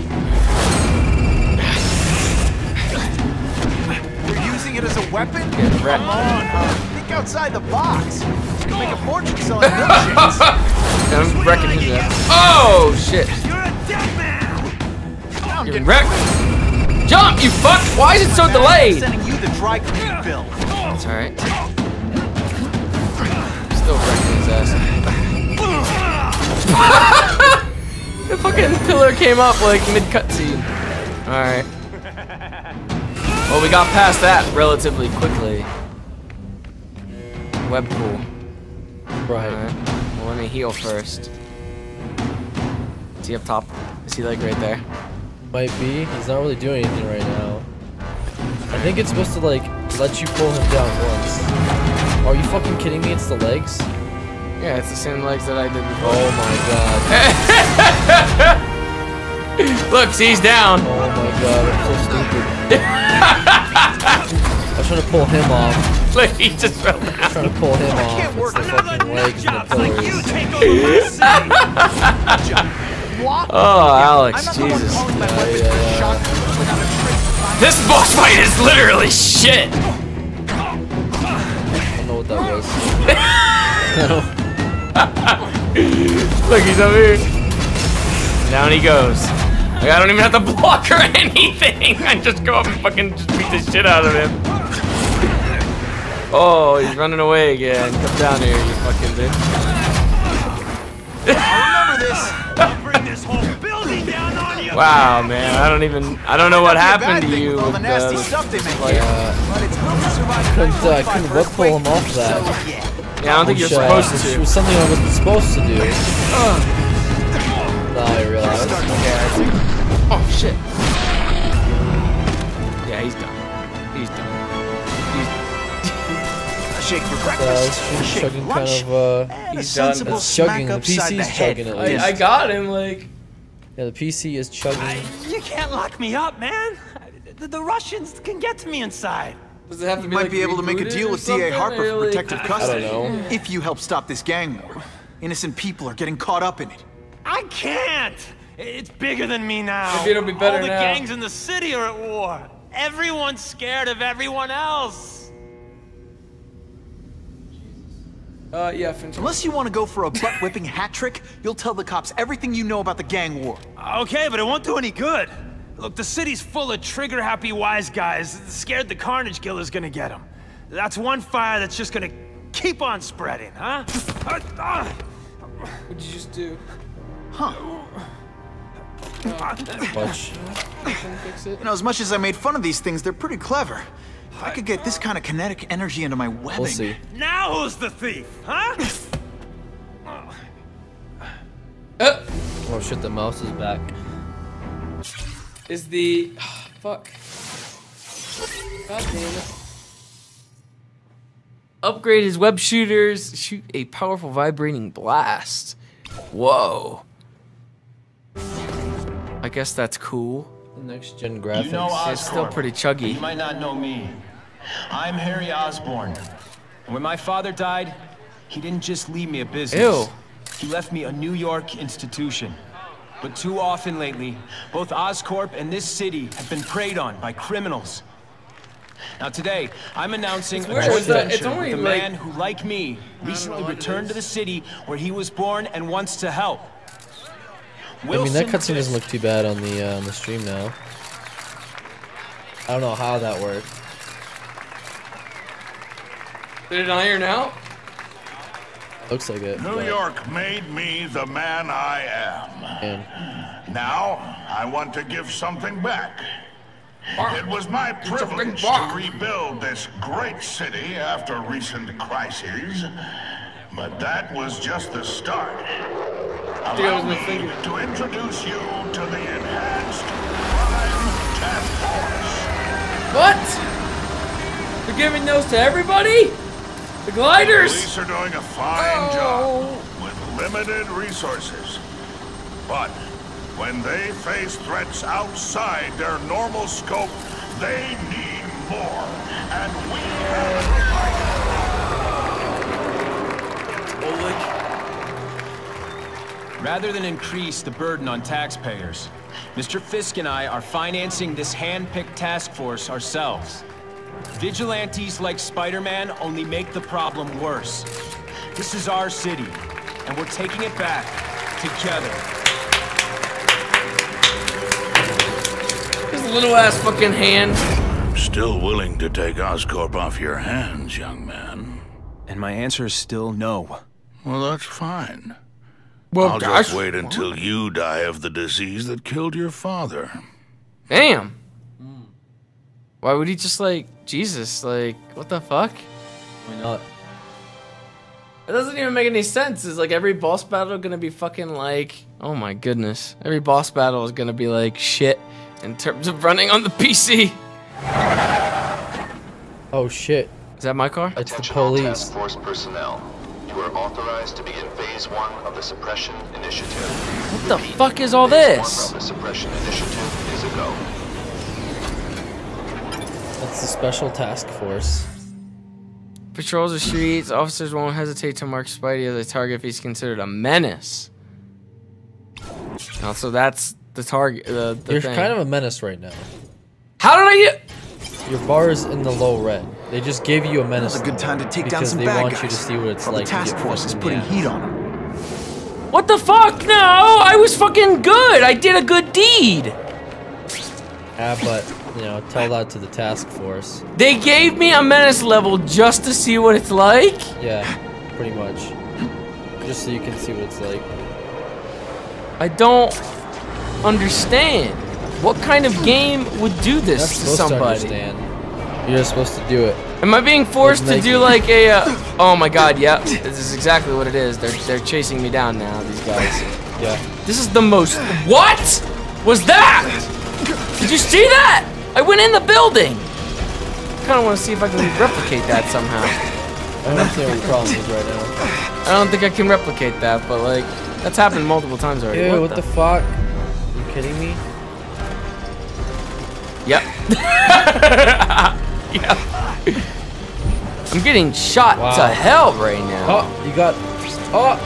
[SPEAKER 6] You're using it as a weapon?
[SPEAKER 3] Get wrecked.
[SPEAKER 6] Come on, think outside the box. You can make a fortune selling milkshakes.
[SPEAKER 3] I'm wrecking his ass. Oh shit!
[SPEAKER 6] You're a dead man.
[SPEAKER 3] You're wrecked. Jump, you fuck! Why is it so delayed?
[SPEAKER 6] I'm sending you the dry clean bill.
[SPEAKER 3] It's alright. Still wrecking his ass. The fucking pillar came up like mid-cutscene. Alright. Well, we got past that relatively quickly. Web pool.
[SPEAKER 1] Right.
[SPEAKER 3] Alright. Well, let me heal first. Is he up top? Is he like right there?
[SPEAKER 1] Might be. He's not really doing anything right now. I think it's supposed to like let you pull him down once. Are you fucking kidding me? It's the legs?
[SPEAKER 3] Yeah, it's the same legs that I did before.
[SPEAKER 1] Oh my god.
[SPEAKER 3] Look, see, he's down.
[SPEAKER 1] Oh my god, I'm so stupid. I was trying to pull him off.
[SPEAKER 3] Look, he just fell down.
[SPEAKER 1] I was trying to pull him off. It's the fucking legs and the pillars.
[SPEAKER 3] Oh, Alex, Jesus. This boss fight is literally shit.
[SPEAKER 1] I don't know what that was.
[SPEAKER 3] Look, he's over here. Down he goes. Like, I don't even have to block or anything. I just go up and fucking just beat the shit out of him. Oh, he's running away again. Come down here, you fucking bitch.
[SPEAKER 7] Remember this. I'll bring this whole building down on you.
[SPEAKER 3] Wow, man. I don't know what happened to you with
[SPEAKER 6] nasty stuff they make.
[SPEAKER 1] Couldn't what pull him off that.
[SPEAKER 3] Yeah, I don't think you're supposed to.
[SPEAKER 1] It was something I wasn't supposed to do. Now I realize.
[SPEAKER 3] Oh shit. Yeah, he's done. He's done.
[SPEAKER 6] Shake for breakfast.
[SPEAKER 1] He's chugging kind of
[SPEAKER 3] he's done.
[SPEAKER 1] It's chugging. The PC is chugging at least.
[SPEAKER 3] I got him like.
[SPEAKER 1] Yeah, the PC is chugging.
[SPEAKER 7] You can't lock me up, man. The Russians can get to me inside.
[SPEAKER 3] Does it have to
[SPEAKER 6] You
[SPEAKER 3] be
[SPEAKER 6] might
[SPEAKER 3] like
[SPEAKER 6] be able to make a deal with D.A. Harper for protective custody.
[SPEAKER 1] I don't know.
[SPEAKER 6] If you help stop this gang war. Innocent people are getting caught up in it.
[SPEAKER 7] I can't. It's bigger than me now.
[SPEAKER 3] Maybe it'll be better
[SPEAKER 7] All the
[SPEAKER 3] now.
[SPEAKER 7] gangs in the city are at war. Everyone's scared of everyone else.
[SPEAKER 3] Yeah, Finch.
[SPEAKER 6] Unless you want to go for a butt-whipping hat trick, you'll tell the cops everything you know about the gang war.
[SPEAKER 7] Okay, but it won't do any good. Look, the city's full of trigger-happy wise guys scared the Carnage Killer's gonna get them. That's one fire that's just gonna keep on spreading, huh?
[SPEAKER 3] What'd you just do?
[SPEAKER 6] Huh.
[SPEAKER 1] Much.
[SPEAKER 6] You know, as much as I made fun of these things, they're pretty clever. If I could get this kind of kinetic energy into my webbing...
[SPEAKER 1] We'll see.
[SPEAKER 7] Now who's the thief, huh?
[SPEAKER 1] Oh shit, the mouse is back.
[SPEAKER 3] Is the fuck? God damn it! Upgrade his web shooters. Shoot a powerful vibrating blast. Whoa. I guess that's cool.
[SPEAKER 1] Next gen graphics.
[SPEAKER 15] You know Oscorp.
[SPEAKER 3] It's still pretty chuggy.
[SPEAKER 15] You might not know me. I'm Harry Osborn. When my father died, he didn't just leave me a business.
[SPEAKER 3] Ew.
[SPEAKER 15] He left me a New York institution. But too often lately, both Oscorp and this city have been preyed on by criminals. Now today, I'm announcing a joint venture with a man who, like me, recently returned to the city where he was born and wants to help.
[SPEAKER 1] I mean, that cutscene doesn't look too bad on the stream now. I don't know how that worked.
[SPEAKER 3] Did it iron out?
[SPEAKER 1] Looks like it.
[SPEAKER 16] New York made me the man I am. Now, I want to give something back. It was my privilege to rebuild this great city after recent crises, but that was just the start. Allow me to introduce you to the Enhanced Crime Task Force.
[SPEAKER 3] What? You're giving those to everybody? The gliders?
[SPEAKER 16] The police are doing a fine job with limited resources. But when they face threats outside their normal scope, they need more. And we have
[SPEAKER 15] Rather than increase the burden on taxpayers, Mr. Fisk and I are financing this hand-picked task force ourselves. Vigilantes like Spider-Man only make the problem worse. This is our city, and we're taking it back together.
[SPEAKER 3] His little ass fucking hand.
[SPEAKER 16] I'm still willing to take Oscorp off your hands, young man.
[SPEAKER 15] And my answer is still no.
[SPEAKER 16] Well, that's fine.
[SPEAKER 3] Well,
[SPEAKER 16] I'll just wait until you die of the disease that killed your father.
[SPEAKER 3] Damn. Why would he just like, Jesus, like, what the fuck?
[SPEAKER 1] Why not?
[SPEAKER 3] It doesn't even make any sense. Is like every boss battle gonna be fucking like, oh my goodness. Every boss battle is gonna be like shit in terms of running on the PC.
[SPEAKER 1] Oh shit.
[SPEAKER 3] Is that my car?
[SPEAKER 1] It's the
[SPEAKER 17] Attention all
[SPEAKER 1] police.
[SPEAKER 17] task force personnel. You are authorized to begin phase 1 of the suppression initiative.
[SPEAKER 3] What the fuck is all
[SPEAKER 17] Phase
[SPEAKER 3] this?
[SPEAKER 17] 1 of the suppression initiative is a go.
[SPEAKER 1] That's the special task force.
[SPEAKER 3] Patrols the streets. Officers won't hesitate to mark Spidey as a target if he's considered a menace. Also, that's the target. The
[SPEAKER 1] You're
[SPEAKER 3] thing.
[SPEAKER 1] kind of a menace right now.
[SPEAKER 3] How did I get?
[SPEAKER 1] Your bar is in the low red. They just gave you a menace.
[SPEAKER 6] Now's a good time to take down
[SPEAKER 1] because
[SPEAKER 6] some
[SPEAKER 1] they
[SPEAKER 6] bad
[SPEAKER 1] want
[SPEAKER 6] guys.
[SPEAKER 1] you to see what it's
[SPEAKER 6] While
[SPEAKER 1] like.
[SPEAKER 6] the
[SPEAKER 1] to
[SPEAKER 6] task
[SPEAKER 1] get
[SPEAKER 6] force
[SPEAKER 1] fucked
[SPEAKER 6] is
[SPEAKER 1] in the
[SPEAKER 6] putting
[SPEAKER 1] ass.
[SPEAKER 6] heat on them.
[SPEAKER 3] What the fuck? No, I was fucking good. I did a good deed.
[SPEAKER 1] Ah, but you know, tell that to the task force.
[SPEAKER 3] They gave me a menace level just to see what it's like.
[SPEAKER 1] Yeah, pretty much. Just so you can see what it's like.
[SPEAKER 3] I don't understand. What kind of game would do this
[SPEAKER 1] You're not
[SPEAKER 3] to
[SPEAKER 1] supposed
[SPEAKER 3] somebody?
[SPEAKER 1] to understand. You're just supposed to do it.
[SPEAKER 3] Am I being forced to
[SPEAKER 1] Like
[SPEAKER 3] do
[SPEAKER 1] Nike.
[SPEAKER 3] like a? Oh my god! Yep, this is exactly what it is. They're chasing me down now. These guys.
[SPEAKER 1] Yeah.
[SPEAKER 3] This is the most. What was that? Did you see that? I went in the building. I kind of want to see if I can replicate that somehow.
[SPEAKER 1] I don't understand what your problem is right now.
[SPEAKER 3] I don't think I can replicate that, but like that's happened multiple times already.
[SPEAKER 1] Ew, what the fuck? Are you kidding me?
[SPEAKER 3] Yep. Yep. I'm getting shot
[SPEAKER 1] Wow.
[SPEAKER 3] to hell right now.
[SPEAKER 1] Oh, you got. Oh!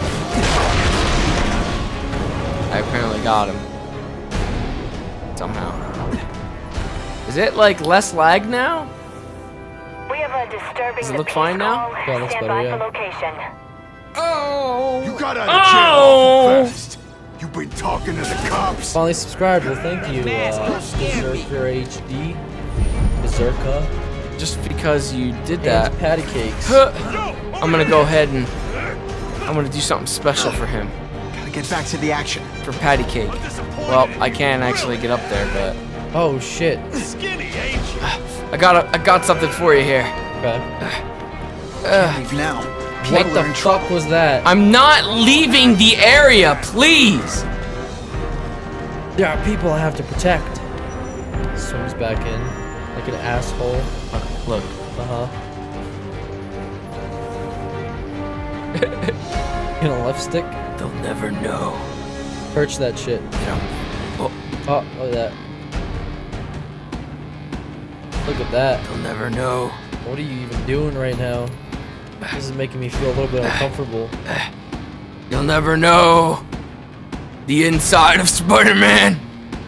[SPEAKER 3] I apparently got him. Somehow. Is it like less lag now?
[SPEAKER 5] We have a disturbing
[SPEAKER 3] Does it look fine now?
[SPEAKER 1] Yeah, it looks
[SPEAKER 5] Stand
[SPEAKER 1] better,
[SPEAKER 5] by
[SPEAKER 1] yeah.
[SPEAKER 5] for location.
[SPEAKER 3] Oh!
[SPEAKER 16] You got out of jail awful fast. You've been talking to the cops.
[SPEAKER 1] Finally subscribed. Well, thank you, Berserker HD. Berserker.
[SPEAKER 3] Just because you did
[SPEAKER 1] And
[SPEAKER 3] that,
[SPEAKER 1] patty cakes.
[SPEAKER 3] I'm gonna go ahead and I'm gonna do something special for him.
[SPEAKER 6] Gotta get back to the action.
[SPEAKER 3] For patty cake. Well, I can't actually get up there, but
[SPEAKER 1] Oh shit.
[SPEAKER 4] Skinny, ain't you?
[SPEAKER 3] I got something for you here.
[SPEAKER 1] Okay.
[SPEAKER 6] Leave now.
[SPEAKER 1] What
[SPEAKER 6] People
[SPEAKER 1] the
[SPEAKER 6] are in trouble.
[SPEAKER 1] fuck was that?
[SPEAKER 3] I'm not leaving the area, please.
[SPEAKER 1] There are people I have to protect. Swims back in like an asshole.
[SPEAKER 3] Look.
[SPEAKER 1] In a left stick.
[SPEAKER 3] They'll never know.
[SPEAKER 1] Perch that shit.
[SPEAKER 3] Yeah. Oh,
[SPEAKER 1] look at that. Look at that.
[SPEAKER 3] they'll never know.
[SPEAKER 1] What are you even doing right now? This is making me feel a little bit uncomfortable.
[SPEAKER 3] You'll never know the inside of Spider-Man.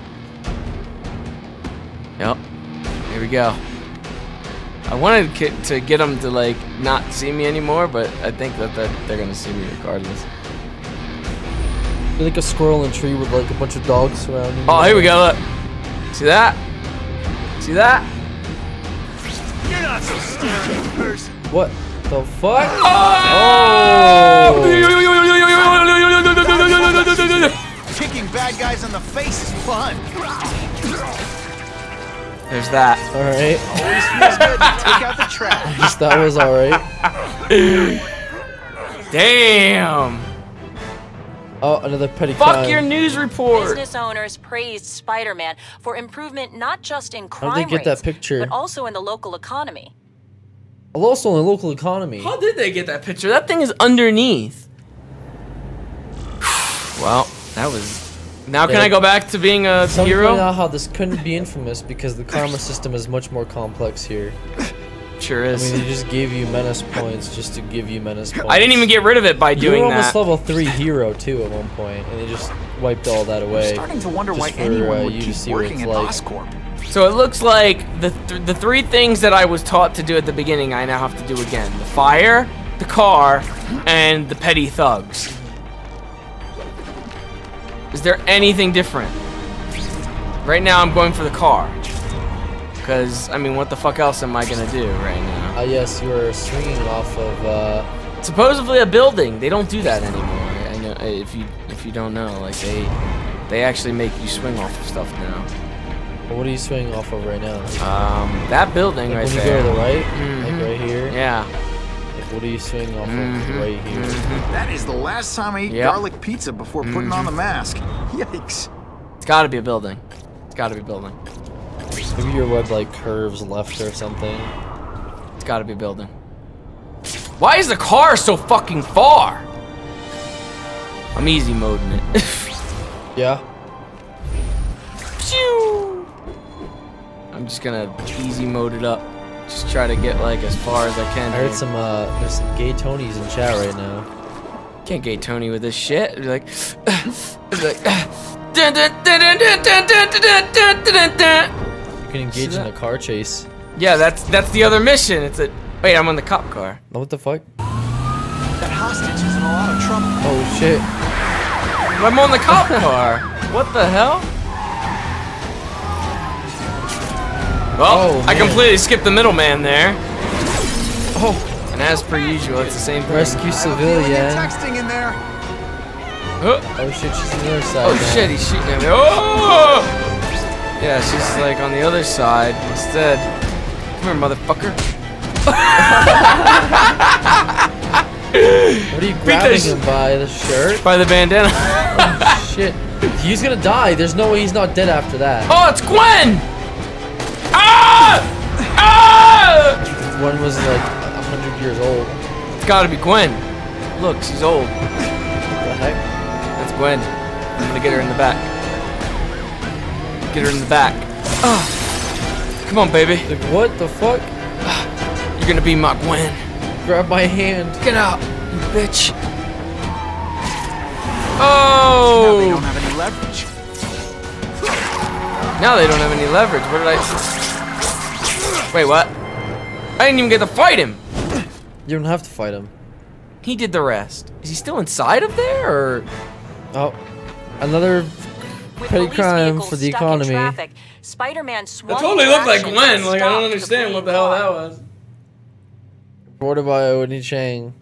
[SPEAKER 3] Yep. Here we go. I wanted to get them to like not see me anymore, but I think that they're gonna see me regardless.
[SPEAKER 1] You're like a squirrel in a tree with like a bunch of dogs surrounding you.
[SPEAKER 3] Oh, here we go. Look. See that? See that?
[SPEAKER 4] You're not so scary in person.
[SPEAKER 1] What the fuck?
[SPEAKER 3] Oh!
[SPEAKER 6] Kicking bad guys in the face is fun.
[SPEAKER 3] There's that.
[SPEAKER 1] Alright.
[SPEAKER 6] Always feels good to take out the trash.
[SPEAKER 1] Just that was alright.
[SPEAKER 3] Damn.
[SPEAKER 1] Oh, another petty
[SPEAKER 3] Fuck
[SPEAKER 1] crime.
[SPEAKER 3] your news report.
[SPEAKER 10] Business owners praised Spider-Man for improvement not just in crime
[SPEAKER 1] How'd they get that
[SPEAKER 10] rates,
[SPEAKER 1] picture?
[SPEAKER 10] but also in the local economy.
[SPEAKER 1] Also in the local economy.
[SPEAKER 3] How did they get that picture? That thing is underneath. Well, that was... Now can I go back to being a
[SPEAKER 1] Somebody
[SPEAKER 3] hero?
[SPEAKER 1] pointed out how this couldn't be infamous because the karma system is much more complex here.
[SPEAKER 3] Sure
[SPEAKER 1] I
[SPEAKER 3] is.
[SPEAKER 1] mean, they just gave you menace points just to give you menace points.
[SPEAKER 3] I didn't even get rid of it by
[SPEAKER 1] You
[SPEAKER 3] doing
[SPEAKER 1] were almost
[SPEAKER 3] that.
[SPEAKER 1] level 3 hero too at one point, and they just wiped all that away.
[SPEAKER 6] I'm starting to wonder
[SPEAKER 1] just
[SPEAKER 6] why
[SPEAKER 1] for,
[SPEAKER 6] anyone would
[SPEAKER 1] you to
[SPEAKER 6] keep
[SPEAKER 1] see what
[SPEAKER 6] working
[SPEAKER 1] it's
[SPEAKER 6] at
[SPEAKER 1] like.
[SPEAKER 6] Oscorp.
[SPEAKER 3] So it looks like the three things that I was taught to do at the beginning, I now have to do again. The fire, the car, and the petty thugs. Is there anything different? Right now I'm going for the car. Because, I mean, what the fuck else am I gonna do right now?
[SPEAKER 1] Yes, you were swinging off of,
[SPEAKER 3] Supposedly a building. They don't do that anymore. I know, if you don't know, like they actually make you swing off of stuff now.
[SPEAKER 1] What are you swinging off of right now?
[SPEAKER 3] That building
[SPEAKER 1] Like
[SPEAKER 3] right
[SPEAKER 1] when you
[SPEAKER 3] there.
[SPEAKER 1] go to the right,
[SPEAKER 3] Mhm.
[SPEAKER 1] like right here.
[SPEAKER 3] Yeah.
[SPEAKER 1] Like What are you swinging off of right here?
[SPEAKER 6] That is the last time I ate garlic pizza before putting on the mask. Yikes.
[SPEAKER 3] It's gotta be a building. It's gotta be a building.
[SPEAKER 1] Maybe your web like curves left or something.
[SPEAKER 3] It's gotta be a building. Why is the car so fucking far? I'm easy moding it.
[SPEAKER 1] Yeah.
[SPEAKER 3] I'm just gonna easy mode it up. Just try to get like as far as I can.
[SPEAKER 1] I heard some there's some gay Tonys in chat right now.
[SPEAKER 3] Can't gay Tony with this shit. It's like,
[SPEAKER 1] You can engage in a car chase.
[SPEAKER 3] yeah, that's the other mission. It's a wait, I'm on the cop car.
[SPEAKER 1] What the fuck?
[SPEAKER 6] That hostage is in a lot of trouble.
[SPEAKER 1] Oh shit.
[SPEAKER 3] I'm on the cop car. What the hell? Well, I completely skipped the middleman there. Oh, and as per usual, it's the same thing.
[SPEAKER 1] Rescue civilian.
[SPEAKER 6] Texting in there.
[SPEAKER 3] Oh
[SPEAKER 1] shit, she's on the other side.
[SPEAKER 3] Oh shit, he's shooting at me. Oh! Yeah, she's like on the other side instead. Come here, motherfucker.
[SPEAKER 1] What are you grabbing him by? The shirt?
[SPEAKER 3] By the bandana.
[SPEAKER 1] Oh shit. He's gonna die. There's no way he's not dead after that.
[SPEAKER 3] Oh, it's Gwen! Ah! Ah!
[SPEAKER 1] Gwen was like 100 years old.
[SPEAKER 3] It's gotta be Gwen. Look, she's old.
[SPEAKER 1] What the heck?
[SPEAKER 3] That's Gwen. I'm gonna get her in the back. Get her in the back. Oh. Come on, baby.
[SPEAKER 1] Like, what the fuck?
[SPEAKER 3] You're gonna be my Gwen.
[SPEAKER 1] Grab my hand.
[SPEAKER 3] Get out, you bitch. Oh!
[SPEAKER 6] Now they don't have any leverage.
[SPEAKER 3] Now they don't have any leverage. What did I... Wait, what? I didn't even get to fight him.
[SPEAKER 1] You don't have to fight him.
[SPEAKER 3] He did the rest. Is he still inside of there, or...?
[SPEAKER 1] Oh, another petty crime for the economy.
[SPEAKER 10] Spider-Man
[SPEAKER 3] That totally looked like Gwen. Like, I don't understand what the hell that was.
[SPEAKER 1] Reported by Whitney Chang.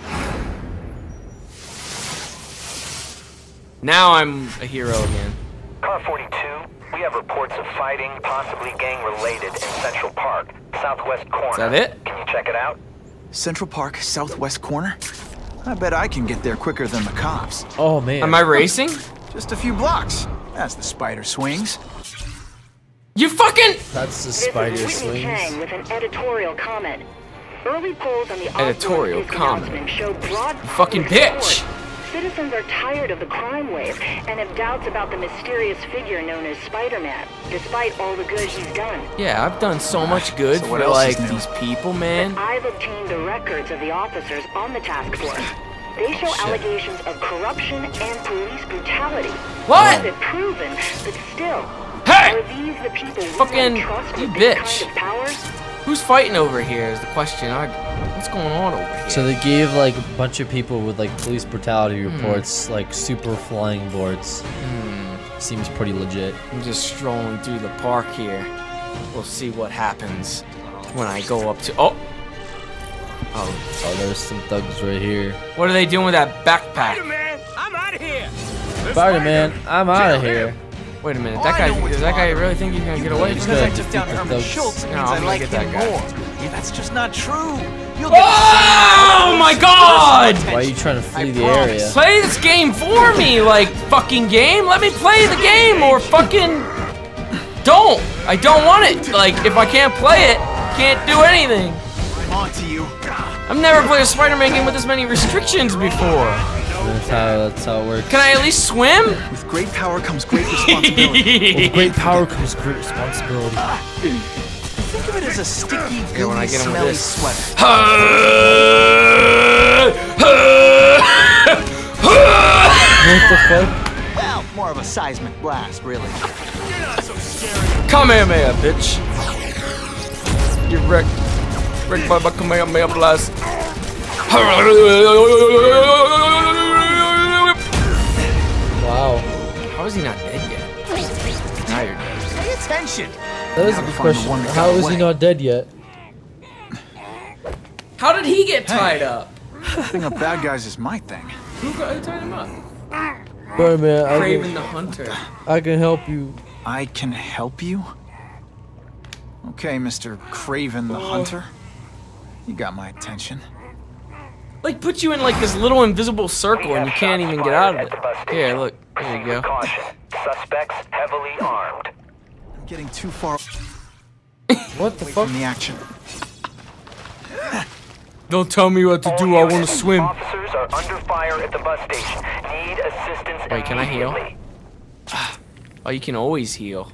[SPEAKER 3] Now I'm a hero again.
[SPEAKER 18] Car 42, we have reports of fighting, possibly gang-related, in Central Park, southwest corner.
[SPEAKER 3] Is that it?
[SPEAKER 18] Can you check it out?
[SPEAKER 6] Central Park, southwest corner? I bet I can get there quicker than the cops.
[SPEAKER 1] Oh, man.
[SPEAKER 3] Am I racing?
[SPEAKER 6] Just a few blocks. As the spider swings.
[SPEAKER 3] You fucking...
[SPEAKER 1] That's the spider
[SPEAKER 5] This is Whitney
[SPEAKER 1] swings.
[SPEAKER 5] Chang with an editorial comment. Early polls on the
[SPEAKER 3] Editorial
[SPEAKER 5] Osborne
[SPEAKER 3] comment.
[SPEAKER 5] announcement show broad
[SPEAKER 3] You fucking
[SPEAKER 5] public
[SPEAKER 3] bitch.
[SPEAKER 5] support. Citizens are tired of the crime wave and have doubts about the mysterious figure known as Spider-Man, despite all the good he's done.
[SPEAKER 3] Yeah, I've done so much good
[SPEAKER 6] So
[SPEAKER 3] for,
[SPEAKER 6] what else
[SPEAKER 3] like,
[SPEAKER 6] is new?
[SPEAKER 3] these people, man.
[SPEAKER 5] I've obtained the records of the officers on the task force. They show allegations of corruption and police brutality.
[SPEAKER 3] What?
[SPEAKER 5] They've been proven, but still.
[SPEAKER 3] Hey!
[SPEAKER 5] Are these the people we
[SPEAKER 3] Fucking...
[SPEAKER 5] might trust
[SPEAKER 3] You
[SPEAKER 5] with this
[SPEAKER 3] bitch.
[SPEAKER 5] kind of powers?
[SPEAKER 3] Who's fighting over here is the question. What's going on over here?
[SPEAKER 1] So they gave like a bunch of people with like police brutality reports, like super flying boards. Seems pretty legit.
[SPEAKER 3] I'm just strolling through the park here. We'll see what happens when I go up to... Oh!
[SPEAKER 1] Oh, there's some thugs right here.
[SPEAKER 3] What are they doing with that backpack?
[SPEAKER 11] Spider-Man, I'm out of here.
[SPEAKER 1] Spider-Man, I'm out of here.
[SPEAKER 3] Wait a minute, that guy, does that guy really think he's gonna get away?
[SPEAKER 6] Because I took down Herman Schultz, it
[SPEAKER 3] No,
[SPEAKER 6] means I
[SPEAKER 3] I'm gonna
[SPEAKER 6] like
[SPEAKER 3] get
[SPEAKER 6] him
[SPEAKER 3] that guy.
[SPEAKER 6] more. Yeah, that's just not true. You'll
[SPEAKER 3] Oh my god!
[SPEAKER 1] Why are you trying to flee the area?
[SPEAKER 3] Play this game for me, like, fucking game. Let me play the game, or fucking don't. I don't want it. Like, if I can't play it, can't do anything.
[SPEAKER 6] I'm on to you.
[SPEAKER 3] I've never played a Spider-Man game with this many restrictions before.
[SPEAKER 1] That's how it works.
[SPEAKER 3] Can I at least swim?
[SPEAKER 6] With great power comes great responsibility.
[SPEAKER 1] With great power comes great responsibility.
[SPEAKER 6] Think of it as a sticky,
[SPEAKER 3] Yeah, when I
[SPEAKER 6] gooey,
[SPEAKER 3] get him with
[SPEAKER 6] smelly
[SPEAKER 3] this.
[SPEAKER 6] sweater.
[SPEAKER 1] What the fuck?
[SPEAKER 6] Well, more of a seismic blast, really.
[SPEAKER 3] Come here, man, bitch. Get wrecked. Wrecked by my Kamehameha blast.
[SPEAKER 1] Wow.
[SPEAKER 3] How is he not dead yet? He's tired.
[SPEAKER 6] Pay attention.
[SPEAKER 1] That is a good question. How is he not dead yet?
[SPEAKER 3] How did he get tied up?
[SPEAKER 6] Thing of bad guys is my thing.
[SPEAKER 3] Who tied him up?
[SPEAKER 1] Spider-Man,
[SPEAKER 3] Craven the Hunter.
[SPEAKER 1] I can help you.
[SPEAKER 6] I can help you? Okay, Mr. Craven the Hunter. You got my attention.
[SPEAKER 3] like put you in like this little invisible circle and you can't even get out of it. Here, look. There you go.
[SPEAKER 18] Caution. Suspects heavily armed.
[SPEAKER 6] I'm getting too far.
[SPEAKER 1] What the fuck?
[SPEAKER 6] From the action.
[SPEAKER 3] Don't tell me what to do. I want to swim.
[SPEAKER 18] Officers are under fire at the bus station. Need assistance immediately.
[SPEAKER 3] Wait, can I heal? Oh, you can always heal.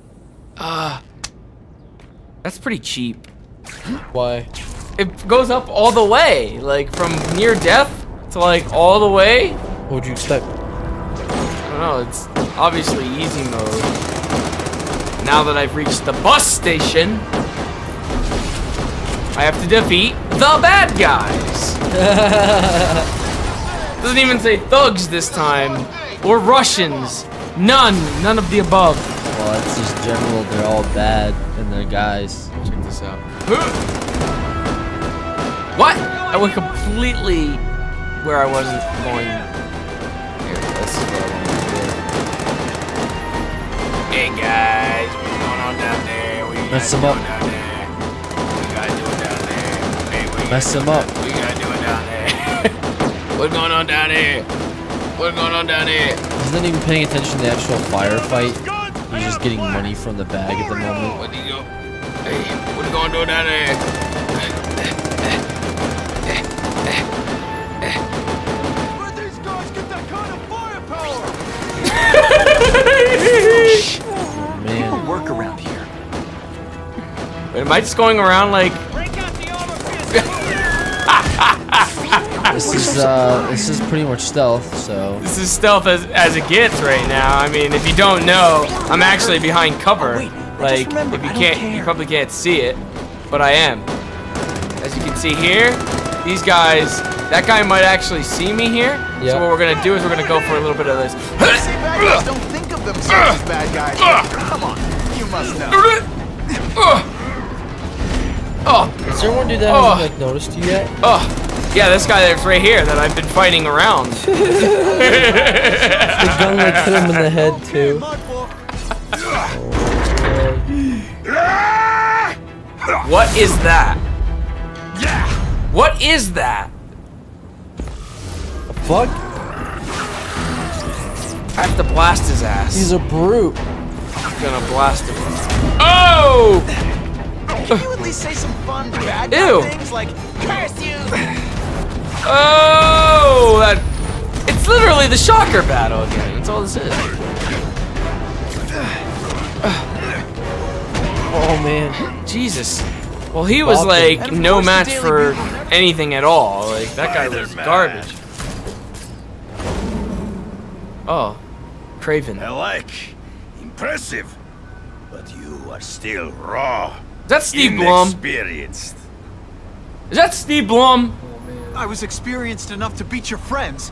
[SPEAKER 3] That's pretty cheap.
[SPEAKER 1] Why?
[SPEAKER 3] It goes up all the way, like from near death to like all the way.
[SPEAKER 1] What would you expect?
[SPEAKER 3] I don't know. It's obviously easy mode. Now that I've reached the bus station, I have to defeat the bad guys. Doesn't even say thugs this time, or Russians. None of the above.
[SPEAKER 1] Well, it's just general. They're all bad and they're guys.
[SPEAKER 3] Check this out. What? I went completely where I wasn't going. Here, this is what I want to do. Hey guys, what's going on down there?
[SPEAKER 1] Mess them up. Mess them up.
[SPEAKER 3] We gotta do it down there. What's going on down here? What's going on down here?
[SPEAKER 1] He's not even paying attention to the actual firefight. He's just getting money from the bag at the moment.
[SPEAKER 3] What do you go? Hey, what's going on down there?
[SPEAKER 2] Where'd these guys get that kind of firepower?
[SPEAKER 1] Man.
[SPEAKER 6] People work around here.
[SPEAKER 3] Wait, am I just going around like?
[SPEAKER 1] This is pretty much stealth, so.
[SPEAKER 3] This is stealth as it gets right now. I mean, if you don't know, I'm actually behind cover. Like, if you can't, you probably can't see it, but I am. As you can see here, these guys, that guy might actually see me here.
[SPEAKER 1] Yep.
[SPEAKER 3] So what we're gonna do is we're gonna go for a little bit of this.
[SPEAKER 6] See, bad guys don't think of themselves as bad guys. Come on, you must know.
[SPEAKER 1] Oh, is there one dude that hasn't like noticed you yet?
[SPEAKER 3] Oh, yeah, this guy that's right here that I've been fighting around.
[SPEAKER 1] The gun like hit him in the head too.
[SPEAKER 3] What is that? What is that?
[SPEAKER 1] The fuck?
[SPEAKER 3] I have to blast his ass.
[SPEAKER 1] He's a brute.
[SPEAKER 3] I'm gonna blast him. Oh!
[SPEAKER 6] Can you at least say some fun bad
[SPEAKER 3] Ew.
[SPEAKER 6] guy things like curse you?
[SPEAKER 3] Oh! It's literally the shocker battle again. That's all this is.
[SPEAKER 1] Oh man.
[SPEAKER 3] Jesus. Well, he was like no match for anything at all. Like that guy was garbage. Oh, Kraven.
[SPEAKER 4] I like. Impressive. But you are still raw.
[SPEAKER 3] Is that Steve Blum?
[SPEAKER 4] Inexperienced.
[SPEAKER 3] Is that Steve Blum?
[SPEAKER 6] I was experienced enough to beat your friends.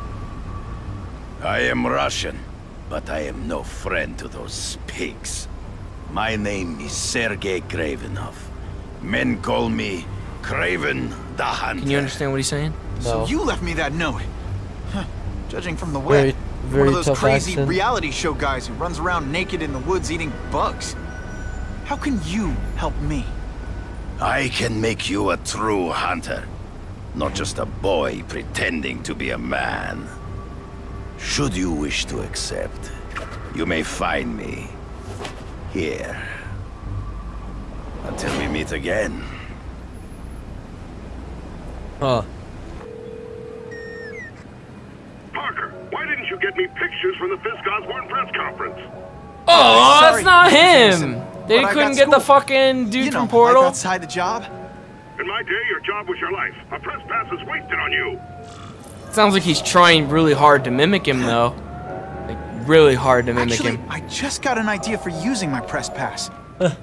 [SPEAKER 4] I am Russian, but I am no friend to those pigs. My name is Sergei Kravenov. Men call me Kraven the Hunter.
[SPEAKER 3] Can you understand what he's saying?
[SPEAKER 6] So you left me that note. Huh. Judging from the web,
[SPEAKER 1] very
[SPEAKER 6] one of those
[SPEAKER 1] tough
[SPEAKER 6] crazy
[SPEAKER 1] accent.
[SPEAKER 6] reality show guys who runs around naked in the woods eating bugs. How can you help me?
[SPEAKER 4] I can make you a true hunter, not just a boy pretending to be a man. Should you wish to accept, you may find me here. Until we meet again.
[SPEAKER 1] Huh.
[SPEAKER 9] Parker, why didn't you get me pictures from the Fisk Osborne press conference?
[SPEAKER 3] Oh, that's not him.
[SPEAKER 6] Jason,
[SPEAKER 3] They
[SPEAKER 6] but I
[SPEAKER 3] couldn't
[SPEAKER 6] got
[SPEAKER 3] get the
[SPEAKER 6] school.
[SPEAKER 3] fucking dude
[SPEAKER 6] You know,
[SPEAKER 3] from Portal.
[SPEAKER 6] life outside the job.
[SPEAKER 9] In my day, your job was your life. A press pass is wasted on you.
[SPEAKER 3] Sounds like he's trying really hard to mimic him, though. Like, really hard to mimic
[SPEAKER 6] Actually,
[SPEAKER 3] him.
[SPEAKER 6] I just got an idea for using my press pass.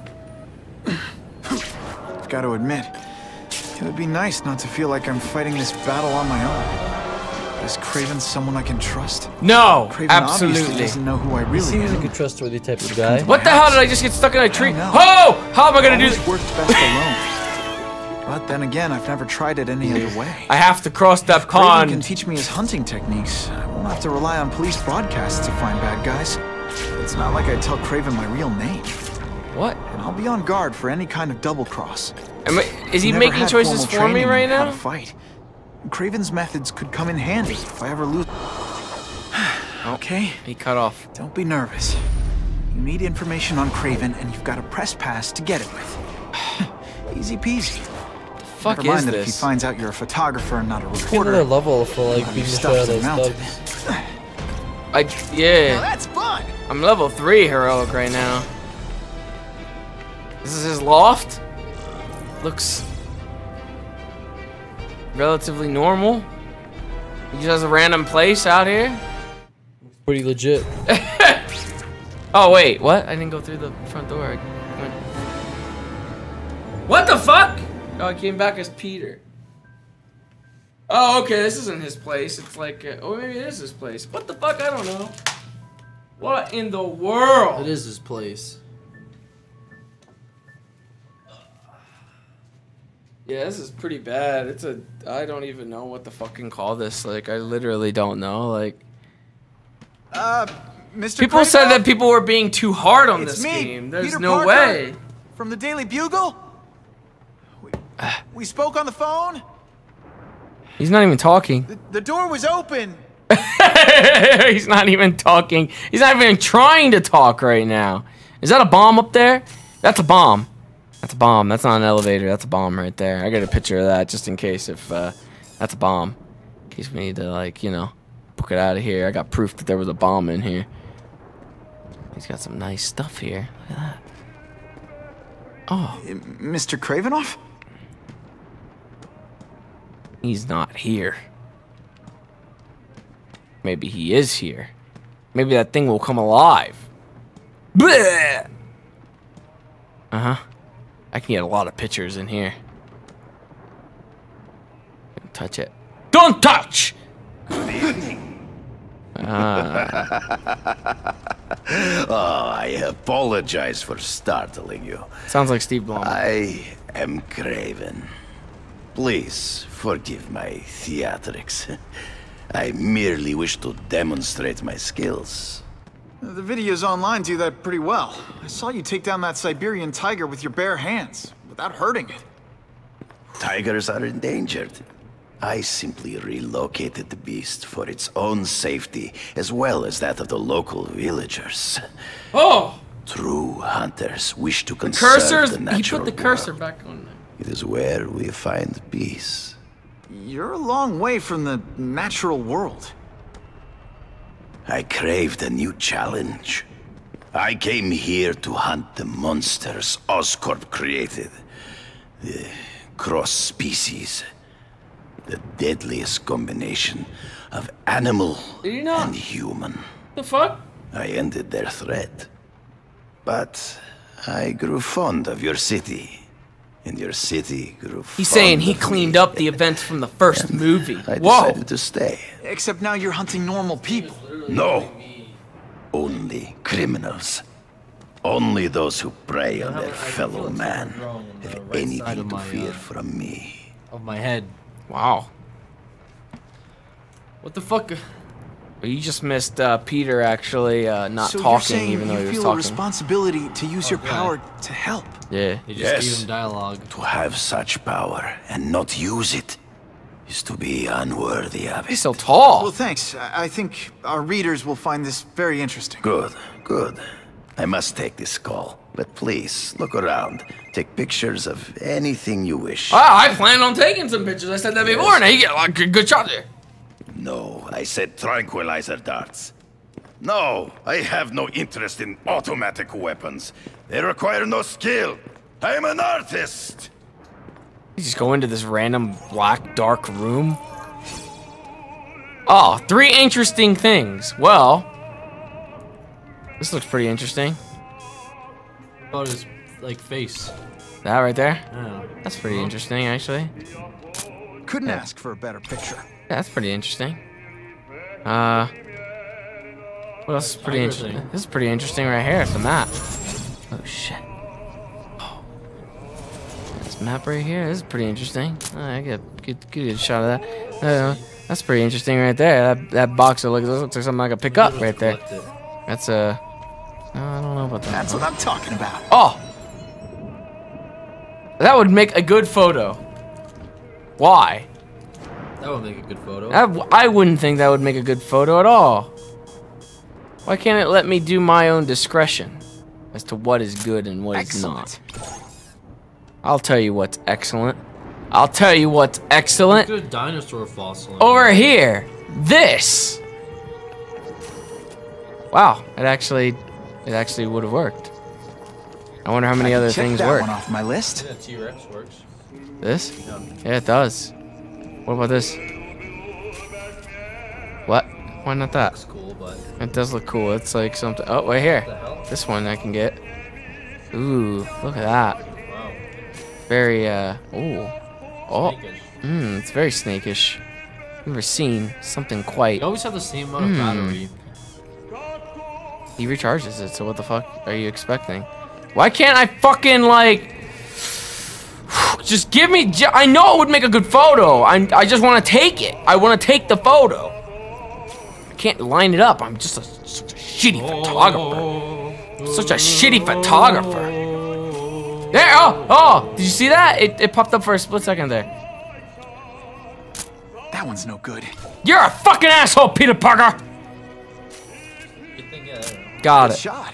[SPEAKER 6] I've got to admit, it would be nice not to feel like I'm fighting this battle on my own. Is Kraven someone I can trust?
[SPEAKER 3] No,
[SPEAKER 6] Kraven
[SPEAKER 3] absolutely.
[SPEAKER 6] obviously doesn't know who I
[SPEAKER 1] He
[SPEAKER 6] really
[SPEAKER 1] seems
[SPEAKER 6] am.
[SPEAKER 1] like a trustworthy type of guy.
[SPEAKER 3] What the hell did I just get stuck in a tree? Oh! How am I gonna do this?
[SPEAKER 6] Worked best alone. But then again, I've never tried it any other way.
[SPEAKER 3] I have to cross that
[SPEAKER 6] Kraven
[SPEAKER 3] pond.
[SPEAKER 6] can teach me his hunting techniques. I won't have to rely on police broadcasts to find bad guys. It's not like I tell Kraven my real name.
[SPEAKER 3] What?
[SPEAKER 6] And I'll be on guard for any kind of double cross.
[SPEAKER 3] Is he
[SPEAKER 6] Never
[SPEAKER 3] making
[SPEAKER 6] had
[SPEAKER 3] choices
[SPEAKER 6] formal
[SPEAKER 3] for me
[SPEAKER 6] training
[SPEAKER 3] right
[SPEAKER 6] in how
[SPEAKER 3] now?
[SPEAKER 6] to fight. Craven's methods could come in handy if I ever lose. Okay?
[SPEAKER 3] He cut off.
[SPEAKER 6] Don't be nervous. You need information on Craven, and you've got a press pass to get it with. Easy peasy.
[SPEAKER 3] Fuck
[SPEAKER 6] Never mind
[SPEAKER 3] is
[SPEAKER 6] that if he
[SPEAKER 3] this?
[SPEAKER 6] finds out you're a photographer and not a
[SPEAKER 1] Get
[SPEAKER 6] reporter.
[SPEAKER 1] another level for like
[SPEAKER 6] your
[SPEAKER 1] beating the shit
[SPEAKER 6] stuff
[SPEAKER 1] out of
[SPEAKER 6] is
[SPEAKER 1] those
[SPEAKER 6] mounted.
[SPEAKER 1] thugs.
[SPEAKER 3] Yeah.
[SPEAKER 6] Now that's fun.
[SPEAKER 3] I'm level 3 heroic right now. This is his loft. Looks relatively normal. He just has a random place out here.
[SPEAKER 1] Pretty legit.
[SPEAKER 3] Oh wait, what? I didn't go through the front door. I went... What the fuck? Oh, I came back as Peter. Oh, okay, this isn't his place. It's like, oh, maybe it is his place. What the fuck? I don't know. What in the world?
[SPEAKER 1] It is his place.
[SPEAKER 3] Yeah, this is pretty bad. It's a, I don't even know what to fucking call this. Like, I literally don't know. Like,
[SPEAKER 6] Mr.
[SPEAKER 3] people said
[SPEAKER 6] Krakoff?
[SPEAKER 3] that people were being too hard on
[SPEAKER 6] It's
[SPEAKER 3] this
[SPEAKER 6] me,
[SPEAKER 3] game. There's
[SPEAKER 6] Peter
[SPEAKER 3] no
[SPEAKER 6] Parker,
[SPEAKER 3] way.
[SPEAKER 6] From the Daily Bugle? We spoke on the phone?
[SPEAKER 3] He's not even talking.
[SPEAKER 6] The door was open.
[SPEAKER 3] He's not even talking. He's not even trying to talk right now. Is that a bomb up there? That's a bomb. That's a bomb. That's not an elevator. That's a bomb right there. I got a picture of that just in case if that's a bomb. In case we need to, like, you know, book it out of here. I got proof that there was a bomb in here. He's got some nice stuff here. Look at that. Oh.
[SPEAKER 6] Mr. Kravinoff?
[SPEAKER 3] He's not here. Maybe he is here. Maybe that thing will come alive. Bleh! Uh-huh. I can get a lot of pictures in here. Don't touch it. Don't touch!
[SPEAKER 4] Oh, I apologize for startling you.
[SPEAKER 3] Sounds like Steve Blum.
[SPEAKER 4] I am Craven. Please forgive my theatrics. I merely wish to demonstrate my skills.
[SPEAKER 6] The videos online do that pretty well. I saw you take down that Siberian tiger with your bare hands, without hurting it.
[SPEAKER 4] Tigers are endangered. I simply relocated the beast for its own safety, as well as that of the local villagers.
[SPEAKER 3] Oh!
[SPEAKER 4] True hunters wish to
[SPEAKER 3] The
[SPEAKER 4] conserve
[SPEAKER 3] cursors,
[SPEAKER 4] the
[SPEAKER 3] he
[SPEAKER 4] natural
[SPEAKER 3] put the cursor
[SPEAKER 4] world.
[SPEAKER 3] back on there.
[SPEAKER 4] It is where we find peace.
[SPEAKER 6] You're a long way from the natural world.
[SPEAKER 4] I craved a new challenge. I came here to hunt the monsters Oscorp created. The cross species. The deadliest combination of animal
[SPEAKER 3] Did you not?
[SPEAKER 4] and human.
[SPEAKER 3] The fuck?
[SPEAKER 4] I ended their threat. But I grew fond of your city. And your city grew
[SPEAKER 3] He's
[SPEAKER 4] fond
[SPEAKER 3] saying he
[SPEAKER 4] of
[SPEAKER 3] cleaned
[SPEAKER 4] me.
[SPEAKER 3] up the events from the first movie.
[SPEAKER 4] I
[SPEAKER 3] Whoa!
[SPEAKER 4] decided to stay.
[SPEAKER 6] Except now you're hunting normal people.
[SPEAKER 4] No. Only criminals. Only those who prey on their fellow man have anything to fear from me.
[SPEAKER 1] Of my head.
[SPEAKER 3] Wow. What the fuck? You just missed Peter actually not
[SPEAKER 6] So you're
[SPEAKER 3] talking,
[SPEAKER 6] saying
[SPEAKER 3] even though
[SPEAKER 6] you
[SPEAKER 3] he was
[SPEAKER 6] feel a
[SPEAKER 3] talking.
[SPEAKER 6] responsibility to use your power to help.
[SPEAKER 3] Yeah.
[SPEAKER 1] They just
[SPEAKER 4] Yes.
[SPEAKER 1] gave him dialogue.
[SPEAKER 4] To have such power and not use it is to be unworthy of it.
[SPEAKER 3] He's so tall.
[SPEAKER 6] Well, thanks. I think our readers will find this very interesting.
[SPEAKER 4] Good, good. I must take this call. But please, look around. Take pictures of anything you wish.
[SPEAKER 3] Ah, I planned on taking some pictures. I said that before. Now you get a lot of good shots there.
[SPEAKER 4] No, I said tranquilizer darts. No, I have no interest in automatic weapons. They require no skill. I am an artist.
[SPEAKER 3] You just go into this random black dark room. Oh, 3 interesting things. Well, this looks pretty interesting.
[SPEAKER 1] Oh, his like face.
[SPEAKER 3] That right there?
[SPEAKER 1] Yeah.
[SPEAKER 3] That's pretty interesting, actually.
[SPEAKER 6] Couldn't ask for a better picture.
[SPEAKER 3] Yeah, that's pretty interesting. What else is pretty interesting? This is pretty interesting right here. It's the map. Oh shit. Oh. This map right here. This is pretty interesting. Oh, I get a good shot of that. That's pretty interesting right there. That box looks like something I could pick up right there. That's a. I don't know about that.
[SPEAKER 6] That's what I'm talking about.
[SPEAKER 3] Oh! That would make a good photo. Why?
[SPEAKER 1] That That would make a good photo.
[SPEAKER 3] I wouldn't think that would make a good photo at all. Why can't it let me do my own discretion as to what is good and what is not? I'll tell you what's excellent. I'll tell you what's excellent.
[SPEAKER 1] Look at a dinosaur fossil.
[SPEAKER 3] Over here, this. Wow, it actually would have worked. I wonder how many other things work.
[SPEAKER 6] One off my list.
[SPEAKER 1] Yeah, T-Rex works.
[SPEAKER 3] This? Yeah, it does. What about this? What? Why not that?
[SPEAKER 1] Looks cool, but
[SPEAKER 3] it does look cool. It's like something. Oh, right here. This one I can get. Ooh, look at that.
[SPEAKER 1] Wow.
[SPEAKER 3] Very ooh. Oh. It's very snakish. Never seen something quite.
[SPEAKER 1] You always have the same amount of battery.
[SPEAKER 3] He recharges it, so what the fuck are you expecting? Why can't I fucking like just give me I know it would make a good photo. I just want to take it. I want to take the photo. I can't line it up. I'm just such a shitty photographer. Such a shitty photographer. There, oh, did you see that? It popped up for a split second there.
[SPEAKER 6] That one's no good.
[SPEAKER 3] You're a fucking asshole, Peter Parker. Got it.
[SPEAKER 6] Shot.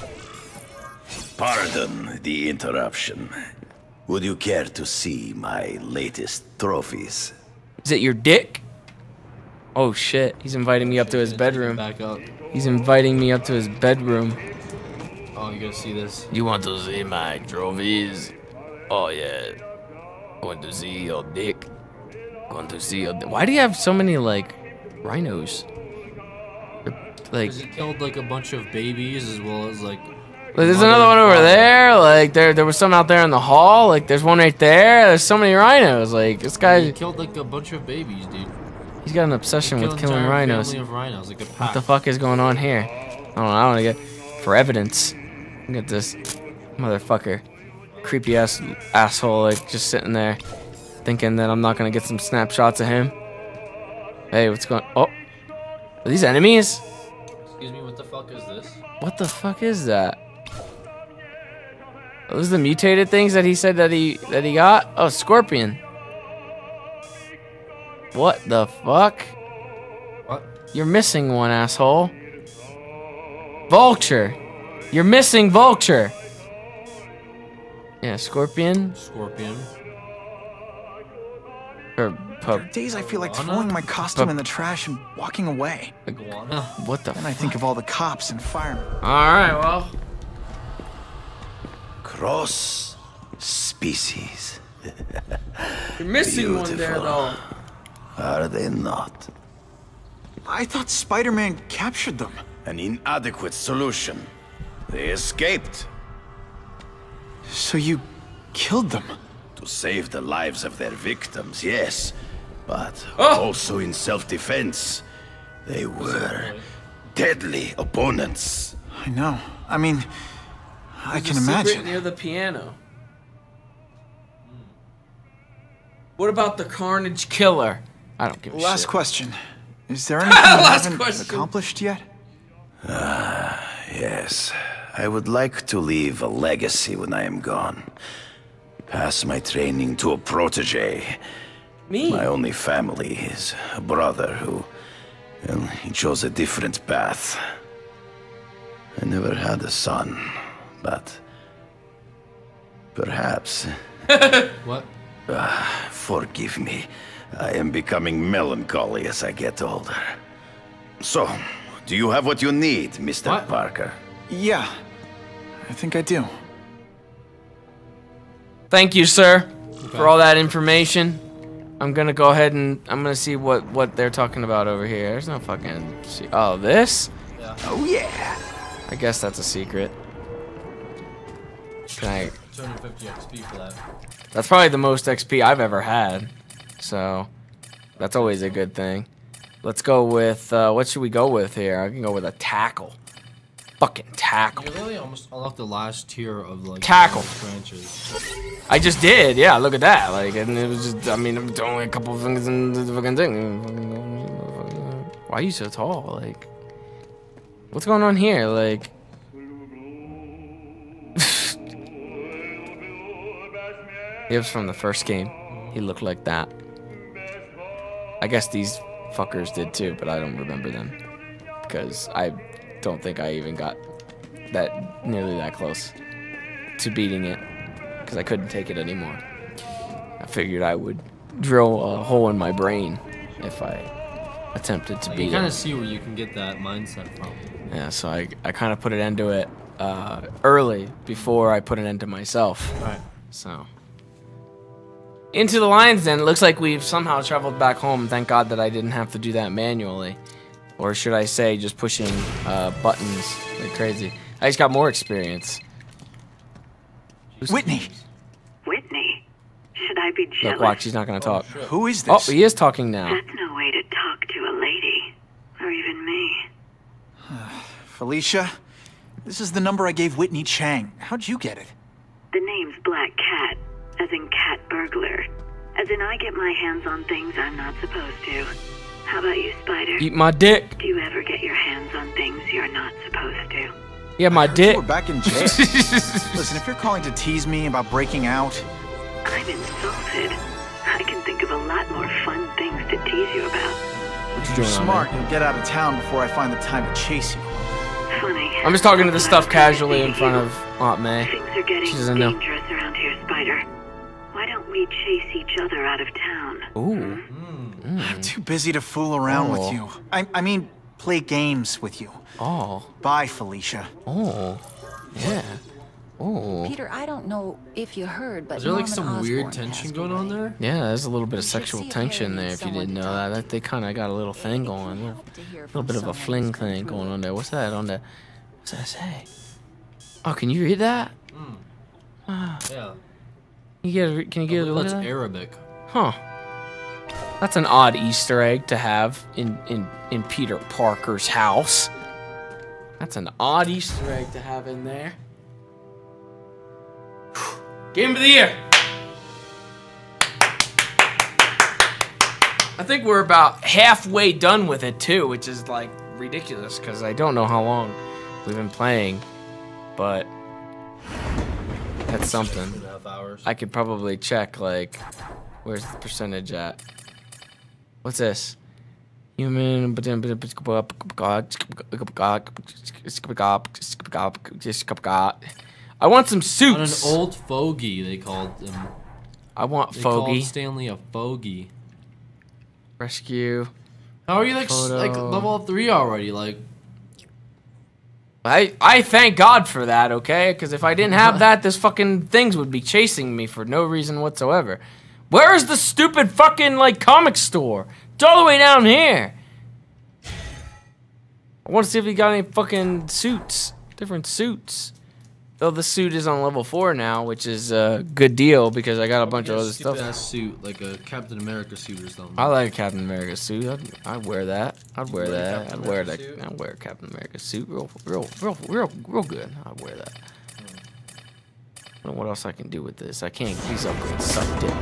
[SPEAKER 4] Pardon the interruption. Would you care to see my latest trophies?
[SPEAKER 3] Is it your dick? Oh shit, he's inviting me up to his bedroom.
[SPEAKER 1] Back up.
[SPEAKER 3] He's inviting me up to his bedroom.
[SPEAKER 1] Oh, you gotta see this.
[SPEAKER 3] You want to see my trophies? Oh yeah. Want to see your dick? Want to see your dick? Why do you have so many like rhinos? Like,
[SPEAKER 1] he killed like a bunch of babies as well as like.
[SPEAKER 3] There's another one over there. Like there was some out there in the hall. Like there's one right there. There's so many rhinos. Like this guy.
[SPEAKER 1] He killed like a bunch of babies, dude.
[SPEAKER 3] He's got an obsession with killing rhinos.
[SPEAKER 1] Family of rhinos, like a pack.
[SPEAKER 3] What the fuck is going on here? I want to get for evidence. Look at this motherfucker, creepy ass asshole, like just sitting there, thinking that I'm not gonna get some snapshots of him. Hey, what's going? Oh, are these enemies?
[SPEAKER 1] Excuse me, what the fuck is this?
[SPEAKER 3] What the fuck is that? Are those the mutated things that he said that he got? Oh, Scorpion. What the fuck?
[SPEAKER 1] What?
[SPEAKER 3] You're missing one, asshole. Vulture. You're missing Vulture. Yeah, Scorpion.
[SPEAKER 1] Scorpion.
[SPEAKER 6] There are days I feel like throwing my costume in the trash and walking away.
[SPEAKER 1] Iguana?
[SPEAKER 3] What the
[SPEAKER 6] Then I think of all the cops and firemen.
[SPEAKER 3] Alright, well.
[SPEAKER 4] Cross species.
[SPEAKER 3] You're missing one there, though.
[SPEAKER 4] Are they not?
[SPEAKER 6] I thought Spider-Man captured them.
[SPEAKER 4] An inadequate solution. They escaped.
[SPEAKER 6] So you killed them?
[SPEAKER 4] To save the lives of their victims, yes. But also in self-defense. They were deadly opponents.
[SPEAKER 6] I know. I mean, I can
[SPEAKER 3] There's a secret
[SPEAKER 6] imagine.
[SPEAKER 3] near the piano. What about the Carnage Killer? I don't give a shit.
[SPEAKER 6] Last question. Is there anything you haven't accomplished yet?
[SPEAKER 4] Yes. I would like to leave a legacy when I am gone. Pass my training to a protege.
[SPEAKER 3] Me?
[SPEAKER 4] My only family is a brother who... Well, he chose a different path. I never had a son, but... Perhaps...
[SPEAKER 1] What?
[SPEAKER 4] Forgive me. I am becoming melancholy as I get older. So, do you have what you need, Mr. Parker?
[SPEAKER 6] Yeah, I think I do.
[SPEAKER 3] Thank you, sir, for all that information. I'm gonna go ahead and I'm gonna see what they're talking about over here. There's no fucking... Oh, this?
[SPEAKER 1] Yeah.
[SPEAKER 6] Oh, yeah.
[SPEAKER 3] I guess that's a secret. Can I...
[SPEAKER 1] 250 XP for that.
[SPEAKER 3] That's probably the most XP I've ever had. So, that's always a good thing. Let's go with, what should we go with here? I can go with a tackle. Fucking tackle.
[SPEAKER 1] You really almost unlocked the last tier of, like,
[SPEAKER 3] tackle
[SPEAKER 1] branches.
[SPEAKER 3] I just did, yeah, look at that. Like, and it was just, I mean, it's only a couple of things in the fucking thing. Why are you so tall? Like, what's going on here? Like, he was from the first game. He looked like that. I guess these fuckers did too, but I don't remember them. Because I don't think I even got nearly that close to beating it. Because I couldn't take it anymore. I figured I would drill a hole in my brain if I attempted to beat it.
[SPEAKER 1] You kind of see where you can get that mindset from.
[SPEAKER 3] Yeah, so I kind of put an end to it early before I put an end to myself.
[SPEAKER 1] Right.
[SPEAKER 3] So. Into the Lion's Den. It looks like we've somehow traveled back home. Thank God that I didn't have to do that manually. Or should I say just pushing buttons like crazy. I just got more experience.
[SPEAKER 6] Whitney!
[SPEAKER 5] Whitney? Should I be jealous?
[SPEAKER 3] Look, watch, he's not going to talk.
[SPEAKER 6] Who is this?
[SPEAKER 3] Oh, he is talking now.
[SPEAKER 5] That's no way to talk to a lady. Or even me.
[SPEAKER 6] Felicia, this is the number I gave Whitney Chang. How'd you get it?
[SPEAKER 5] The name's Black Cat, as in cat burglar. As in I get my hands on things I'm not supposed to. How about you, Spider?
[SPEAKER 3] Eat my dick.
[SPEAKER 5] Do you ever get your hands on things you're not supposed to?
[SPEAKER 3] Yeah, my dick.
[SPEAKER 6] We're back in jail. Listen, if you're calling to tease me about breaking out...
[SPEAKER 5] I'm insulted. I can think of a lot more fun things to tease you about.
[SPEAKER 6] If you're smart, you'll get out of town before I find the time to chase you.
[SPEAKER 5] Funny.
[SPEAKER 3] I'm just talking to this stuff casually in front of Aunt May.
[SPEAKER 5] Things are getting
[SPEAKER 3] She doesn't know.
[SPEAKER 5] dangerous around here, Spider. Why don't we chase each other out of town?
[SPEAKER 3] Ooh.
[SPEAKER 6] I'm too busy to fool around with you. I mean, play games with you.
[SPEAKER 3] Oh.
[SPEAKER 6] Bye, Felicia.
[SPEAKER 3] Oh. Yeah. Oh.
[SPEAKER 14] Peter, I don't know if you heard, but
[SPEAKER 1] Is there like
[SPEAKER 14] Norman
[SPEAKER 1] some weird
[SPEAKER 14] Osborn
[SPEAKER 1] tension
[SPEAKER 14] passed
[SPEAKER 1] going on
[SPEAKER 14] away.
[SPEAKER 1] there?
[SPEAKER 3] Yeah, there's a little bit of sexual tension there if you didn't know that. They kind of got a little thing going. A little bit of a fling thing going on there. What's that on the... What's that say? Oh, can you read that?
[SPEAKER 1] Yeah.
[SPEAKER 3] Can you get a look at
[SPEAKER 1] That's
[SPEAKER 3] that?
[SPEAKER 1] Arabic.
[SPEAKER 3] Huh. That's an odd Easter egg to have in Peter Parker's house. That's an odd Easter egg to have in there. Game of the year. I think we're about halfway done with it too, which is like ridiculous because I don't know how long we've been playing, but that's something.
[SPEAKER 1] 2.5 hours.
[SPEAKER 3] I could probably check like, where's the percentage at? What's this? Human. I want some suits.
[SPEAKER 1] On an old fogey, they called him.
[SPEAKER 3] I want
[SPEAKER 1] They
[SPEAKER 3] fogey.
[SPEAKER 1] called Stanley a fogey.
[SPEAKER 3] Rescue.
[SPEAKER 1] How are you like
[SPEAKER 3] Photo.
[SPEAKER 1] like level 3 already? Like,
[SPEAKER 3] I thank God for that, okay? Because if I didn't have that, this fucking things would be chasing me for no reason whatsoever. Where is the stupid fucking like comic store? It's all the way down here. I want to see if we got any fucking suits, different suits. Though the suit is on level 4 now, which is a good deal because I got a bunch of other stuff.
[SPEAKER 1] Stupid ass suit, like a Captain America suit or something.
[SPEAKER 3] I like a Captain America suit. I'd wear that. I'd wear that. I'd wear that. I'd wear a Captain America suit. Real good. I'd wear that. I don't know what else I can do with this. I can't. These upgrades suck dick.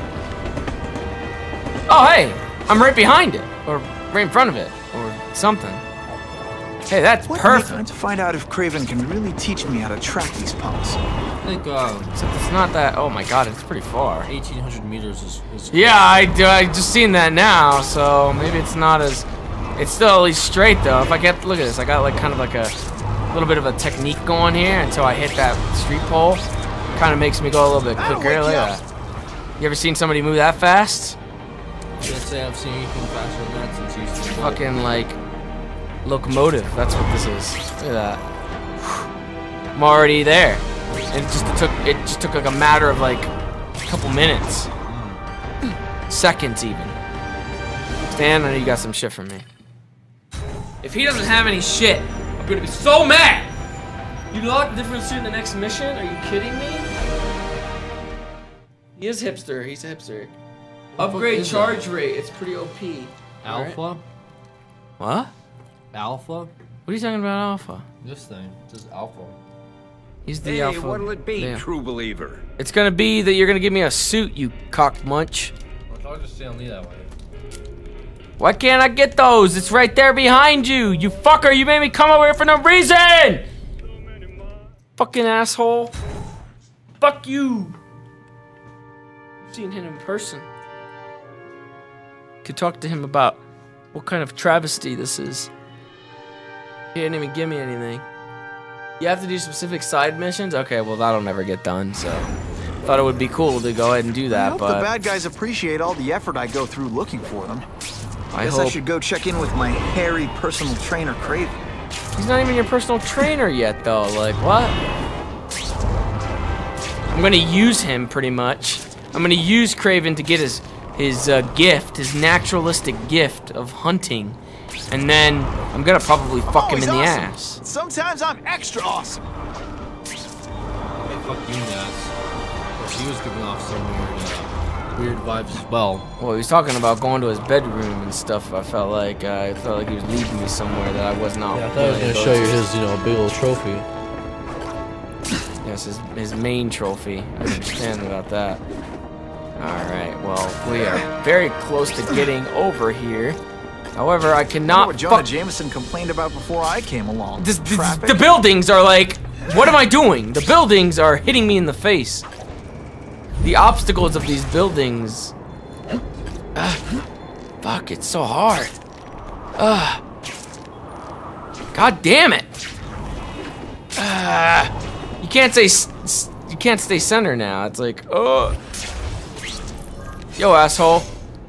[SPEAKER 3] Oh hey, I'm right behind it, or right in front of it, or something. Hey, that's perfect.
[SPEAKER 6] Trying to find out if Craven can really teach me how to track these punks.
[SPEAKER 1] I think
[SPEAKER 3] Except it's not that. Oh my God, it's pretty far.
[SPEAKER 1] 1,800 meters is
[SPEAKER 3] Yeah, I just seen that now, so maybe it's not as. It's still at least straight though. If I get, look at this, I got like kind of like a little bit of a technique going here until I hit that street pole. Kind of makes me go a little bit quicker. Look at that. You ever seen somebody move that fast?
[SPEAKER 1] I can't say I've seen anything faster than that since you used to
[SPEAKER 3] Fucking like locomotive. That's what this is. Look at that. I'm already there. And it just took like a matter of like a couple minutes, seconds even. Stan, I know you got some shit for me. If he doesn't have any shit, I'm gonna be so mad. You lock different suit in the next mission? Are you kidding me? He is hipster. He's a hipster. Upgrade charge rate. It's pretty OP.
[SPEAKER 1] Alpha?
[SPEAKER 3] What?
[SPEAKER 1] Alpha?
[SPEAKER 3] What are you talking about, Alpha?
[SPEAKER 1] This thing. This is Alpha.
[SPEAKER 3] He's the
[SPEAKER 12] Hey,
[SPEAKER 3] Alpha.
[SPEAKER 12] what'll it be,
[SPEAKER 3] Yeah.
[SPEAKER 12] true believer?
[SPEAKER 3] It's gonna be that you're gonna give me a suit, you cock munch.
[SPEAKER 1] I'll talk to Stanley that way.
[SPEAKER 3] Why can't I get those? It's right there behind you. You fucker, you made me come over here for no reason! Fucking asshole. Fuck you. I've seen him in person. Could talk to him about what kind of travesty this is. He didn't even give me anything. You have to do specific side missions? Okay, well that'll never get done, so... Thought it would be cool to go ahead and do that,
[SPEAKER 6] I hope
[SPEAKER 3] but...
[SPEAKER 6] the bad guys appreciate all the effort I go through looking for them.
[SPEAKER 3] I
[SPEAKER 6] Guess
[SPEAKER 3] hope.
[SPEAKER 6] I should go check in with my hairy personal trainer, Craven.
[SPEAKER 3] He's not even your personal trainer yet, though. Like, what? I'm gonna use him, pretty much. I'm gonna use Craven to get his gift, his naturalistic gift of hunting. And then I'm gonna probably fuck him in the ass.
[SPEAKER 6] Sometimes I'm extra awesome.
[SPEAKER 1] Hey, fuck you, Naz. He was giving off some weird vibes as well.
[SPEAKER 3] Well, he was talking about going to his bedroom and stuff. I felt like he was leading me somewhere that I was not.
[SPEAKER 1] Yeah, I thought I was gonna show you his, big old trophy.
[SPEAKER 3] Yes, his main trophy. I understand about that. All right. Well, we are very close to getting over here. However, I cannot.
[SPEAKER 6] What Jonah Jameson complained about before I came along.
[SPEAKER 3] The buildings are like. What am I doing? The buildings are hitting me in the face. The obstacles of these buildings. Fuck, it's so hard. God damn it. You can't stay center now. It's like, oh. Yo, asshole.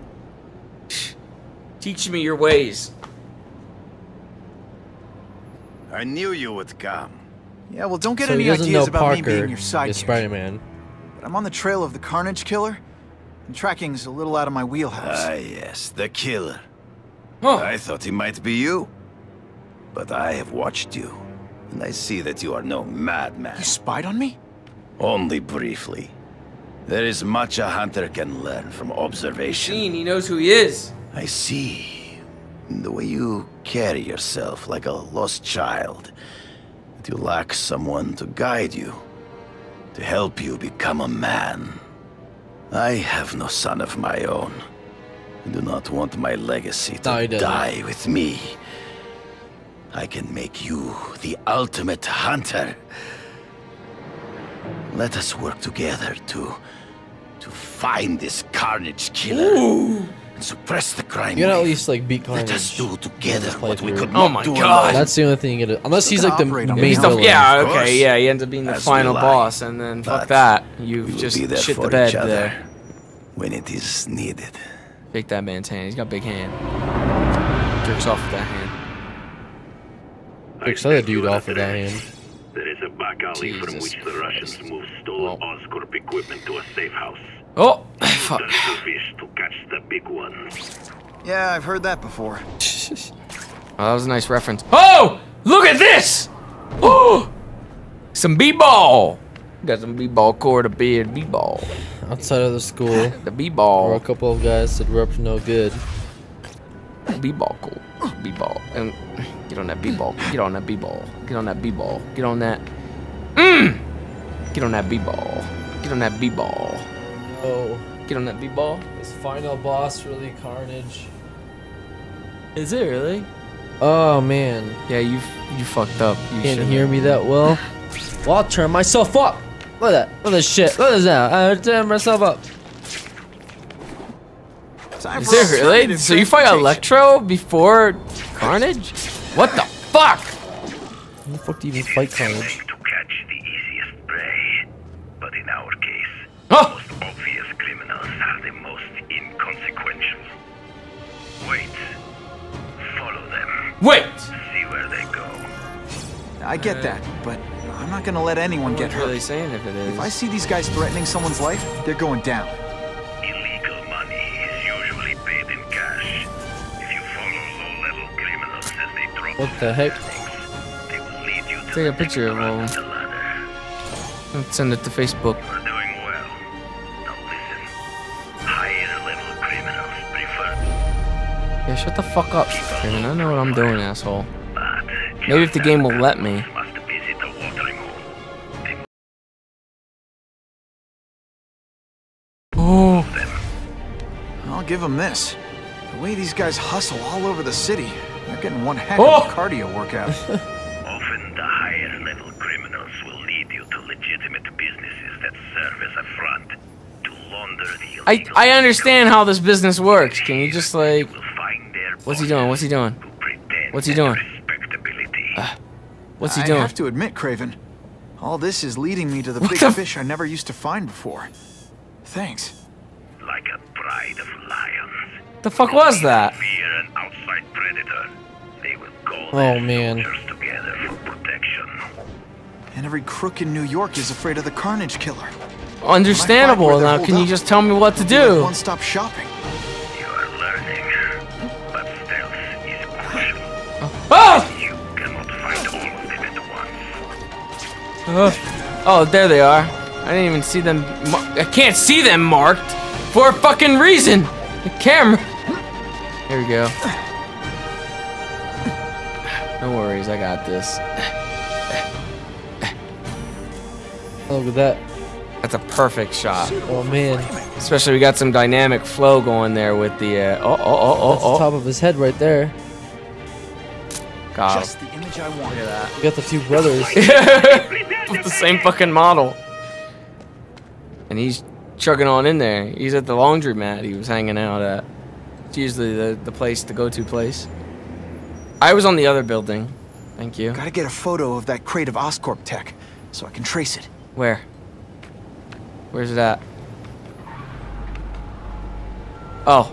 [SPEAKER 3] Teach me your ways.
[SPEAKER 4] I knew you would come.
[SPEAKER 6] Yeah, well, don't get
[SPEAKER 1] So
[SPEAKER 6] any
[SPEAKER 1] he doesn't
[SPEAKER 6] ideas
[SPEAKER 1] know
[SPEAKER 6] about
[SPEAKER 1] Parker
[SPEAKER 6] me being your sidekick.
[SPEAKER 1] is Spider-Man.
[SPEAKER 6] But I'm on the trail of the Carnage Killer, and tracking's a little out of my wheelhouse.
[SPEAKER 4] Ah, yes, the killer.
[SPEAKER 3] Huh.
[SPEAKER 4] I thought he might be you. But I have watched you, and I see that you are no madman.
[SPEAKER 6] You spied on me?
[SPEAKER 4] Only briefly. There is much a hunter can learn from observation.
[SPEAKER 3] He knows who he is.
[SPEAKER 4] I see. The way you carry yourself like a lost child. That you lack someone to guide you. To help you become a man. I have no son of my own. I do not want my legacy to die with me. I can make you the ultimate hunter. Let us work together to find this Carnage Killer.
[SPEAKER 1] Ooh.
[SPEAKER 4] And suppress the crime.
[SPEAKER 1] You gotta at least like beat Carnage.
[SPEAKER 4] Let us do together what we could
[SPEAKER 3] Oh
[SPEAKER 4] not
[SPEAKER 3] my
[SPEAKER 4] do
[SPEAKER 3] God.
[SPEAKER 4] alone.
[SPEAKER 1] That's the only thing you gotta. Unless he's like the main villain.
[SPEAKER 3] Yeah,
[SPEAKER 4] Of
[SPEAKER 3] okay,
[SPEAKER 4] course.
[SPEAKER 3] yeah, he ends up being the
[SPEAKER 4] As
[SPEAKER 3] final
[SPEAKER 4] will I.
[SPEAKER 3] boss, and then fuck
[SPEAKER 4] But
[SPEAKER 3] that.
[SPEAKER 4] we
[SPEAKER 3] You've
[SPEAKER 4] will
[SPEAKER 3] just
[SPEAKER 4] be there
[SPEAKER 3] shit the
[SPEAKER 4] for
[SPEAKER 3] bed
[SPEAKER 4] each other
[SPEAKER 3] there.
[SPEAKER 4] when it is needed.
[SPEAKER 3] Shake that man's hand. He's got a big hand. Jerks off with that hand.
[SPEAKER 1] Jerks other dude off with that hand.
[SPEAKER 9] There is a back alley from which the Russians moved stolen Oscorp equipment to a safe house.
[SPEAKER 3] Oh, fuck.
[SPEAKER 9] The little fish to catch the big ones.
[SPEAKER 6] Yeah, I've heard that before.
[SPEAKER 3] Oh, that was a nice reference. Oh, look at this! Oh, some b-ball. Got some b-ball core to beard b-ball.
[SPEAKER 1] Outside of the school,
[SPEAKER 3] The b-ball.
[SPEAKER 1] where a couple of guys said we're up to no good.
[SPEAKER 3] B-ball cool. B-ball. And get on that b-ball. Get on that b-ball. Get on that b-ball. Get on that. Get on that b-ball. Get on that b-ball.
[SPEAKER 1] Oh,
[SPEAKER 3] Get on that b-ball.
[SPEAKER 1] is final boss really Carnage?
[SPEAKER 3] Is it really?
[SPEAKER 1] Oh man,
[SPEAKER 3] Yeah, you fucked up. You
[SPEAKER 1] can't
[SPEAKER 3] shouldn't.
[SPEAKER 1] hear me that well. Well, I'll turn myself up. Look at that. Look at this shit. Look at this now. I turn myself up.
[SPEAKER 3] Is it really? So you fight Electro before Carnage? What the fuck?
[SPEAKER 1] How the fuck do you even fight Carnage?
[SPEAKER 9] To catch the easiest prey. But in our case,
[SPEAKER 3] Oh!
[SPEAKER 9] the most obvious criminals are the most inconsequential. Wait. Follow them.
[SPEAKER 3] Wait!
[SPEAKER 9] See where they go.
[SPEAKER 6] I get that, but I'm not gonna let anyone get
[SPEAKER 3] What are they
[SPEAKER 6] hurt.
[SPEAKER 3] saying if it is?
[SPEAKER 6] If I see these guys threatening someone's life, they're going down.
[SPEAKER 9] Illegal money is usually paid in cash. If you follow low-level criminals as they drop
[SPEAKER 1] What the heck?
[SPEAKER 9] they will lead you to
[SPEAKER 3] Take a picture of them.
[SPEAKER 9] the ladder.
[SPEAKER 3] Let's send it to Facebook.
[SPEAKER 9] You're doing well. Now listen. Higher-level criminals prefer
[SPEAKER 3] Yeah, shut the fuck up, Craven. I know what I'm doing, asshole. Maybe if the game will let me.
[SPEAKER 9] must visit a watering hole.
[SPEAKER 3] Oh.
[SPEAKER 6] I'll give them this. The way these guys hustle all over the city, they're getting one heck
[SPEAKER 3] Oh!
[SPEAKER 6] of a cardio workout.
[SPEAKER 9] Often the higher-level criminals will lead you to legitimate businesses that serve as a front to
[SPEAKER 3] I understand how this business works. Can you just like... What's he doing? What's he doing? What's he doing? What's he doing?
[SPEAKER 6] I have to admit, Craven, all this is leading me to the big fish I never used to find before. Thanks.
[SPEAKER 9] Like a pride of lions.
[SPEAKER 3] The fuck was that?
[SPEAKER 9] Fear an outside predator. They will call
[SPEAKER 1] Oh man.
[SPEAKER 9] together for protection.
[SPEAKER 6] And every crook in New York is afraid of the Carnage Killer.
[SPEAKER 3] Understandable. Now, can you just tell me what to do?
[SPEAKER 6] One-stop shopping.
[SPEAKER 9] You are learning, but stealth is crucial.
[SPEAKER 3] Oh!
[SPEAKER 9] You cannot find all of them at once.
[SPEAKER 3] Oh, there they are. I didn't even see them. I can't see them marked for a fucking reason. The camera. Here we go. No worries, I got this.
[SPEAKER 1] Look at that.
[SPEAKER 3] That's a perfect shot.
[SPEAKER 1] Oh man.
[SPEAKER 3] Especially we got some dynamic flow going there with the
[SPEAKER 1] That's the top of his head right there.
[SPEAKER 3] God.
[SPEAKER 6] Just the image I want.
[SPEAKER 3] Look at that.
[SPEAKER 1] You got the two brothers.
[SPEAKER 3] With the same fucking model. And he's chugging on in there. He's at the laundromat he was hanging out at. It's usually the place, the go-to place. I was on the other building. Thank you.
[SPEAKER 6] Gotta get a photo of that crate of Oscorp tech so I can trace it.
[SPEAKER 3] Where? Where's it at? Oh.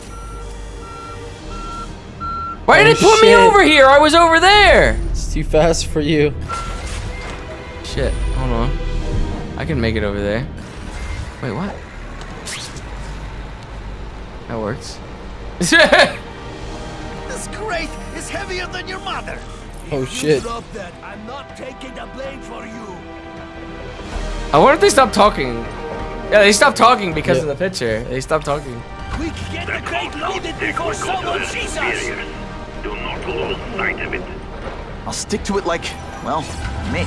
[SPEAKER 3] Why did it put me over here? I was over there.
[SPEAKER 1] It's too fast for you.
[SPEAKER 3] Shit. Hold on. I can make it over there. Wait, what? That works.
[SPEAKER 2] This crate is heavier than your mother.
[SPEAKER 1] Oh shit.
[SPEAKER 2] Drop that. I'm not taking the blame for you.
[SPEAKER 3] I wonder if they stopped talking. Yeah, they stopped talking because of the picture. They stopped talking.
[SPEAKER 2] Quick, get the crate loaded before someone sees us.
[SPEAKER 9] Do not lose sight of it.
[SPEAKER 6] I'll stick to it like, well, me.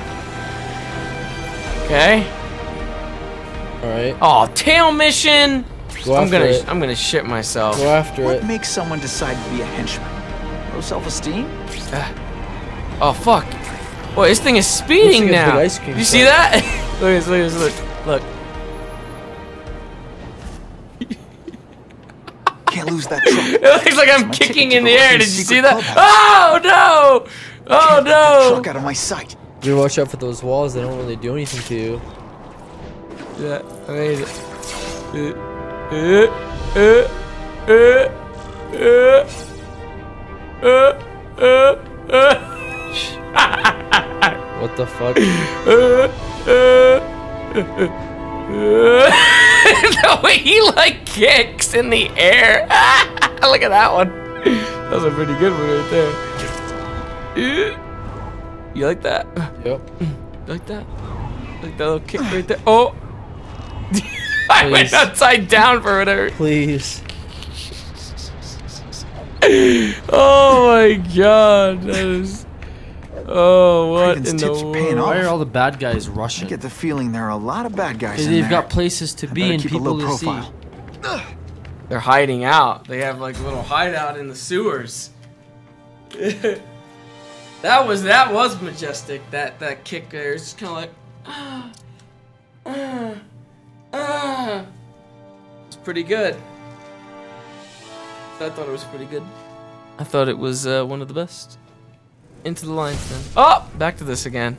[SPEAKER 3] Okay.
[SPEAKER 1] All right.
[SPEAKER 3] Oh, tail mission.
[SPEAKER 1] Go
[SPEAKER 3] I'm
[SPEAKER 1] after it.
[SPEAKER 3] gonna shit myself.
[SPEAKER 1] Go after
[SPEAKER 6] What
[SPEAKER 1] it.
[SPEAKER 6] makes someone decide to be a henchman? Low self-esteem?
[SPEAKER 3] Oh fuck. Boy, this thing is speeding
[SPEAKER 1] Looks like a
[SPEAKER 3] now.
[SPEAKER 1] big ice cream
[SPEAKER 3] You see
[SPEAKER 1] truck.
[SPEAKER 3] that? Look at this, look.
[SPEAKER 6] Can't lose that truck.
[SPEAKER 3] It looks like I'm kicking in the air. Did you see that? Oh no! Oh no!
[SPEAKER 6] Truck out of my sight.
[SPEAKER 1] You watch out for those walls. They don't really do anything to you.
[SPEAKER 3] Yeah, amazing.
[SPEAKER 1] What the fuck?
[SPEAKER 3] The way he like kicks in the air. Look at that one. That was a pretty good one right there. You like that?
[SPEAKER 1] Yep.
[SPEAKER 3] You like that? Like that little kick right there? Oh! I went upside down for whatever.
[SPEAKER 1] Please.
[SPEAKER 3] Oh my god, that is. Oh, what
[SPEAKER 6] Craven's
[SPEAKER 3] in
[SPEAKER 6] tips
[SPEAKER 3] the
[SPEAKER 6] are paying
[SPEAKER 3] world?
[SPEAKER 1] Why are
[SPEAKER 6] off.
[SPEAKER 1] all the bad guys rushing?
[SPEAKER 6] I get the feeling there are a lot of bad guys in
[SPEAKER 1] They've
[SPEAKER 6] there.
[SPEAKER 1] got places to
[SPEAKER 6] I
[SPEAKER 1] be
[SPEAKER 6] better
[SPEAKER 1] and
[SPEAKER 6] keep a
[SPEAKER 1] people
[SPEAKER 6] low
[SPEAKER 1] to see.
[SPEAKER 6] profile.
[SPEAKER 3] They're hiding out. They have like a little hideout in the sewers. That was majestic. That kick there. It's just kind of like. It's pretty good. I thought it was pretty good. I thought it was one of the best. Into the lines then. Oh, back to this again.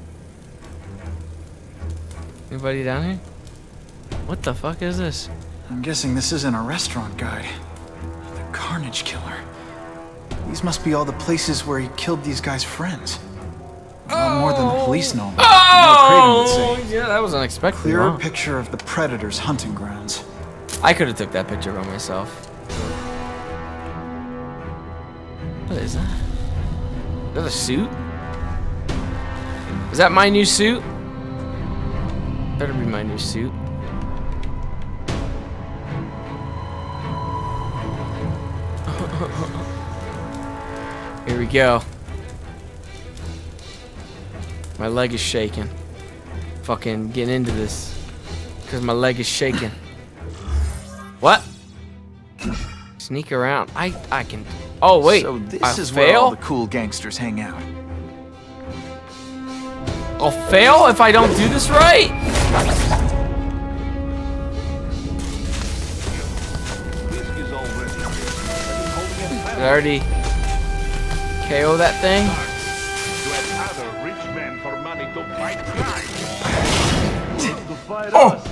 [SPEAKER 3] Anybody down here? What the fuck is this?
[SPEAKER 6] I'm guessing this isn't a restaurant guide. The Carnage Killer. These must be all the places where he killed these guys' friends. A lot more than the police know about.
[SPEAKER 3] Oh, yeah, that was unexpected.
[SPEAKER 6] Clearer
[SPEAKER 3] Wow.
[SPEAKER 6] picture of the Predator's hunting grounds.
[SPEAKER 3] I could have took that picture by myself. What is that? Is that a suit? Is that my new suit? Better be my new suit. Here we go. My leg is shaking. Fucking getting into this. Because my leg is shaking. What? Sneak around. I can. Oh wait.
[SPEAKER 6] So this
[SPEAKER 3] I
[SPEAKER 6] is where all
[SPEAKER 3] fail?
[SPEAKER 6] the cool gangsters hang out.
[SPEAKER 3] I'll fail if I don't do this right. I already KO that thing?
[SPEAKER 9] Oh!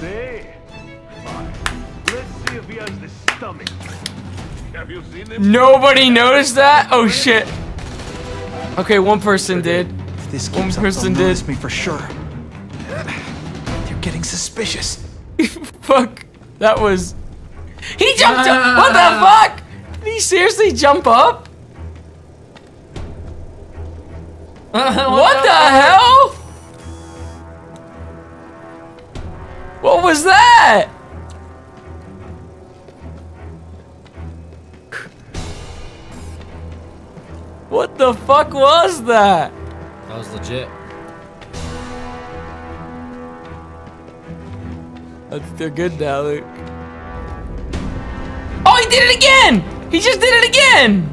[SPEAKER 9] Let's see if he has the stomach. Have you seen him?
[SPEAKER 3] Nobody noticed that? Oh shit. Okay, one person did.
[SPEAKER 6] If this
[SPEAKER 3] One
[SPEAKER 6] keeps up,
[SPEAKER 3] person
[SPEAKER 6] they'll
[SPEAKER 3] did.
[SPEAKER 6] notice me for sure. They're getting suspicious.
[SPEAKER 3] Fuck. That was... He jumped up! What the fuck? Did he seriously jump up? What the hell? What was that? What the fuck was that?
[SPEAKER 1] That was legit.
[SPEAKER 3] They're good now, Luke. Oh, he did it again! He just did it again!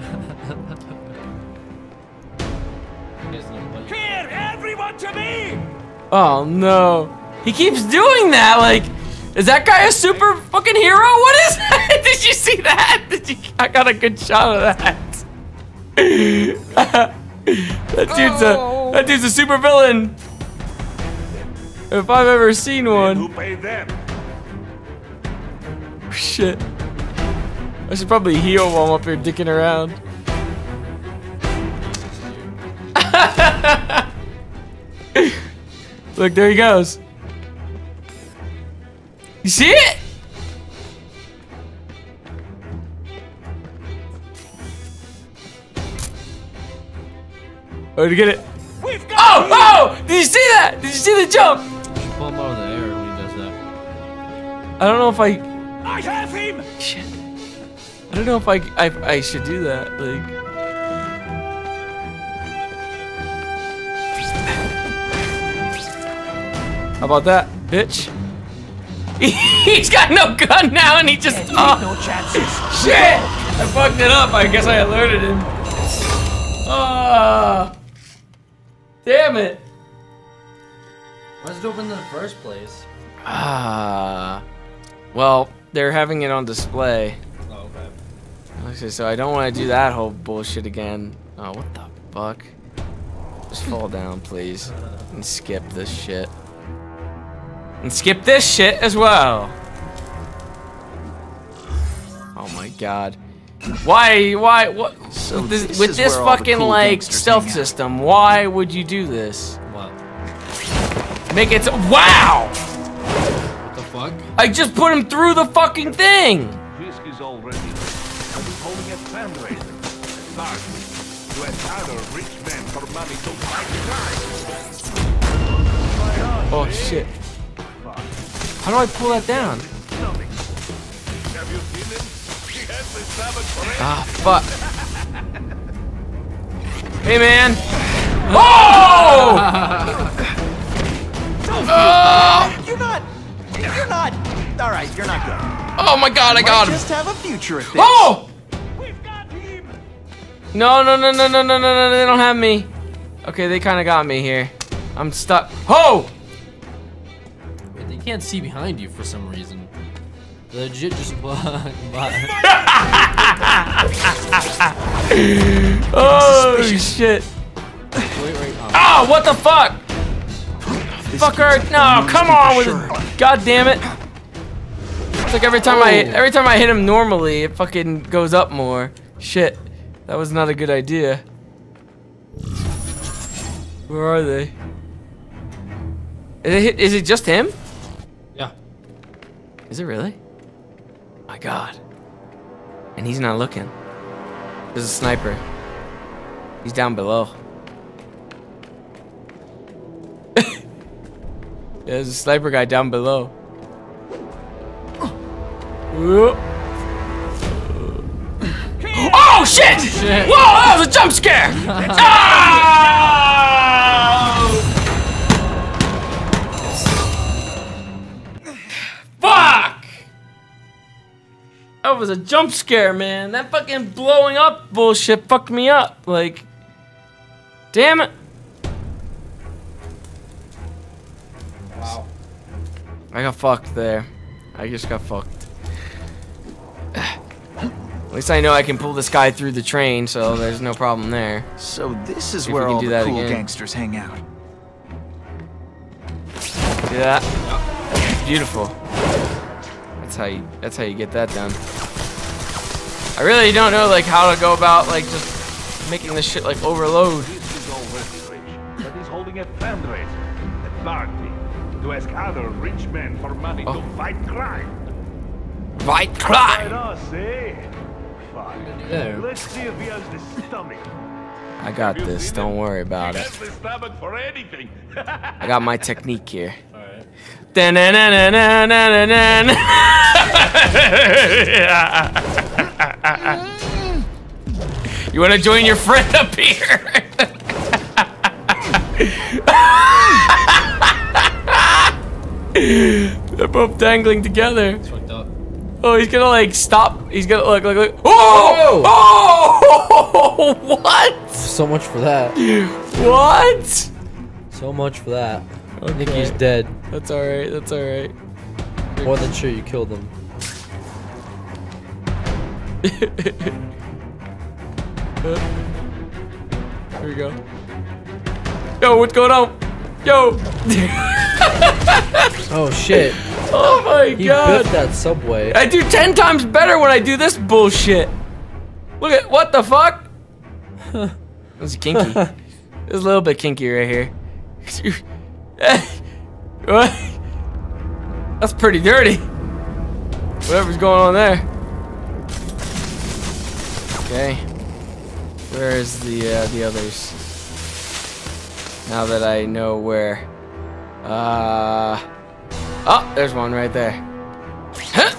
[SPEAKER 7] Here, everyone to me!
[SPEAKER 3] Oh no. He keeps doing that, like, is that guy a super fucking hero? What is that? Did you see that? I got a good shot of that. that dude's a super villain. If I've ever seen one.
[SPEAKER 9] Who paid them?
[SPEAKER 3] Shit. I should probably heal while I'm up here dicking around. Look, there he goes. You see it? Oh, did you get it? Oh! Did you see that? Did you see the jump?
[SPEAKER 1] Pull him out of the air when he does that.
[SPEAKER 3] I don't know if I
[SPEAKER 7] have him!
[SPEAKER 3] Shit. I don't know if I should do that. Like. How about that, bitch? He's got no gun now, and he just. No chances. Shit! I fucked it up. I guess I alerted him. Damn it!
[SPEAKER 1] Why is it open in the first place?
[SPEAKER 3] Well, they're having it on display.
[SPEAKER 1] Oh, okay.
[SPEAKER 3] Okay, so I don't want to do that whole bullshit again. Oh, what the fuck? Just fall down, please, and skip this shit. And skip this shit as well. Oh my god. Why, what?
[SPEAKER 6] So
[SPEAKER 3] with
[SPEAKER 6] this
[SPEAKER 3] this
[SPEAKER 6] where all the
[SPEAKER 3] fucking,
[SPEAKER 6] cool
[SPEAKER 3] like,
[SPEAKER 6] gangsters
[SPEAKER 3] stealth
[SPEAKER 6] hang out.
[SPEAKER 3] system, why would you do this?
[SPEAKER 1] What?
[SPEAKER 3] Make it so, wow!
[SPEAKER 1] What the fuck?
[SPEAKER 3] I just put him through the fucking thing!
[SPEAKER 9] Fisk is all ready. I'll be holding a fundraiser. Start to another rich man for money to fight crime.
[SPEAKER 3] Oh shit. How do I pull that down?
[SPEAKER 9] Have you seen him? He has the savage brain.
[SPEAKER 3] Ah, fuck. Hey, man. Oh!
[SPEAKER 6] You're not. All right, you're not good.
[SPEAKER 3] Oh my god, I got him.
[SPEAKER 6] Just have a future at this.
[SPEAKER 3] Oh! No, they don't have me. Okay, they kind of got me here. I'm stuck. Oh!
[SPEAKER 1] Wait, they can't see behind you for some reason. They legit just
[SPEAKER 3] Oh shit!
[SPEAKER 1] Wait.
[SPEAKER 3] Oh, what the fuck? Fucker! No, come on with it! God damn it! It's like every time I hit him normally, it fucking goes up more. Shit, that was not a good idea. Where are they? Is it just him?
[SPEAKER 1] Yeah.
[SPEAKER 3] Is it really? My God. And he's not looking. There's a sniper. He's down below. There's a sniper guy down below. Oh shit! Whoa, that was a jump scare! Fuck! That was a jump scare, man. That fucking blowing up bullshit fucked me up. Like, damn it.
[SPEAKER 1] Wow.
[SPEAKER 3] I got fucked there. I just got fucked. At least I know I can pull this guy through the train, so there's no problem there.
[SPEAKER 6] So this is
[SPEAKER 3] See if
[SPEAKER 6] where
[SPEAKER 3] we can
[SPEAKER 6] all
[SPEAKER 3] do
[SPEAKER 6] the
[SPEAKER 3] that
[SPEAKER 6] cool
[SPEAKER 3] again.
[SPEAKER 6] gangsters hang out.
[SPEAKER 3] See that? Beautiful. That's how you get that done. I really don't know like how to go about like just making this shit like overload.
[SPEAKER 9] This is all Westridge, but he's holding a fundraiser, a party, to ask other rich men for money to fight crime.
[SPEAKER 3] Fight crime!
[SPEAKER 9] Fight us, eh? Fine.
[SPEAKER 1] Yeah.
[SPEAKER 9] Let's see if he has the stomach.
[SPEAKER 3] I got this. Don't worry about
[SPEAKER 9] He
[SPEAKER 3] it.
[SPEAKER 9] has the stomach for anything.
[SPEAKER 3] I got my technique here.
[SPEAKER 1] Alright.
[SPEAKER 3] You want to join your friend up here? They're both dangling together.
[SPEAKER 1] It's fucked up.
[SPEAKER 3] Oh, he's gonna like stop. He's gonna look. Oh! Oh! What?
[SPEAKER 1] So much for that.
[SPEAKER 3] What?
[SPEAKER 1] So much for that.
[SPEAKER 3] Okay.
[SPEAKER 1] Nikki's dead.
[SPEAKER 3] That's alright. That's alright.
[SPEAKER 1] More than sure you killed him.
[SPEAKER 3] Here we go. Yo, what's going on? Yo!
[SPEAKER 1] Oh shit.
[SPEAKER 3] Oh my
[SPEAKER 1] He
[SPEAKER 3] god.
[SPEAKER 1] biffed that subway.
[SPEAKER 3] I do 10 times better when I do this bullshit. Look at what the fuck? This is kinky. This is a little bit kinky right here. What? That's pretty dirty. Whatever's going on there. Okay. Where is the others? Now that I know where. Oh, there's one right there. Huh?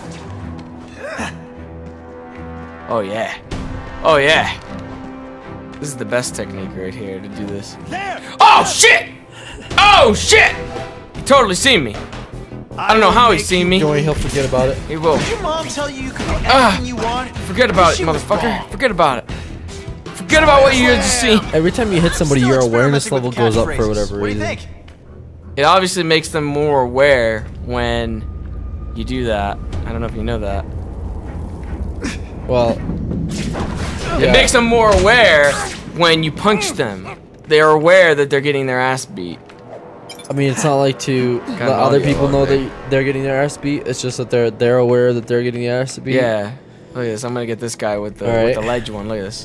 [SPEAKER 3] Oh yeah. Oh yeah. This is the best technique right here to do this. Oh shit! Oh shit! He totally seen me. I don't know how he's seen me.
[SPEAKER 1] Don't worry, he'll forget about it.
[SPEAKER 3] He will.
[SPEAKER 6] Did your mom tell you you could do anything you want?
[SPEAKER 3] Forget about it, motherfucker. Forget about it. Forget about what you just seen.
[SPEAKER 1] Every time you hit somebody, your awareness level goes up for whatever
[SPEAKER 6] What do you
[SPEAKER 1] reason.
[SPEAKER 6] think?
[SPEAKER 3] It obviously makes them more aware when you do that. I don't know if you know that.
[SPEAKER 1] Well,
[SPEAKER 3] It makes them more aware when you punch them. They are aware that they're getting their ass beat.
[SPEAKER 1] I mean, it's not like to let other people know that they're getting their ass beat. It's just that they're aware that they're getting their ass beat.
[SPEAKER 3] Yeah. Look at this. I'm gonna get this guy with the ledge one. Look at this.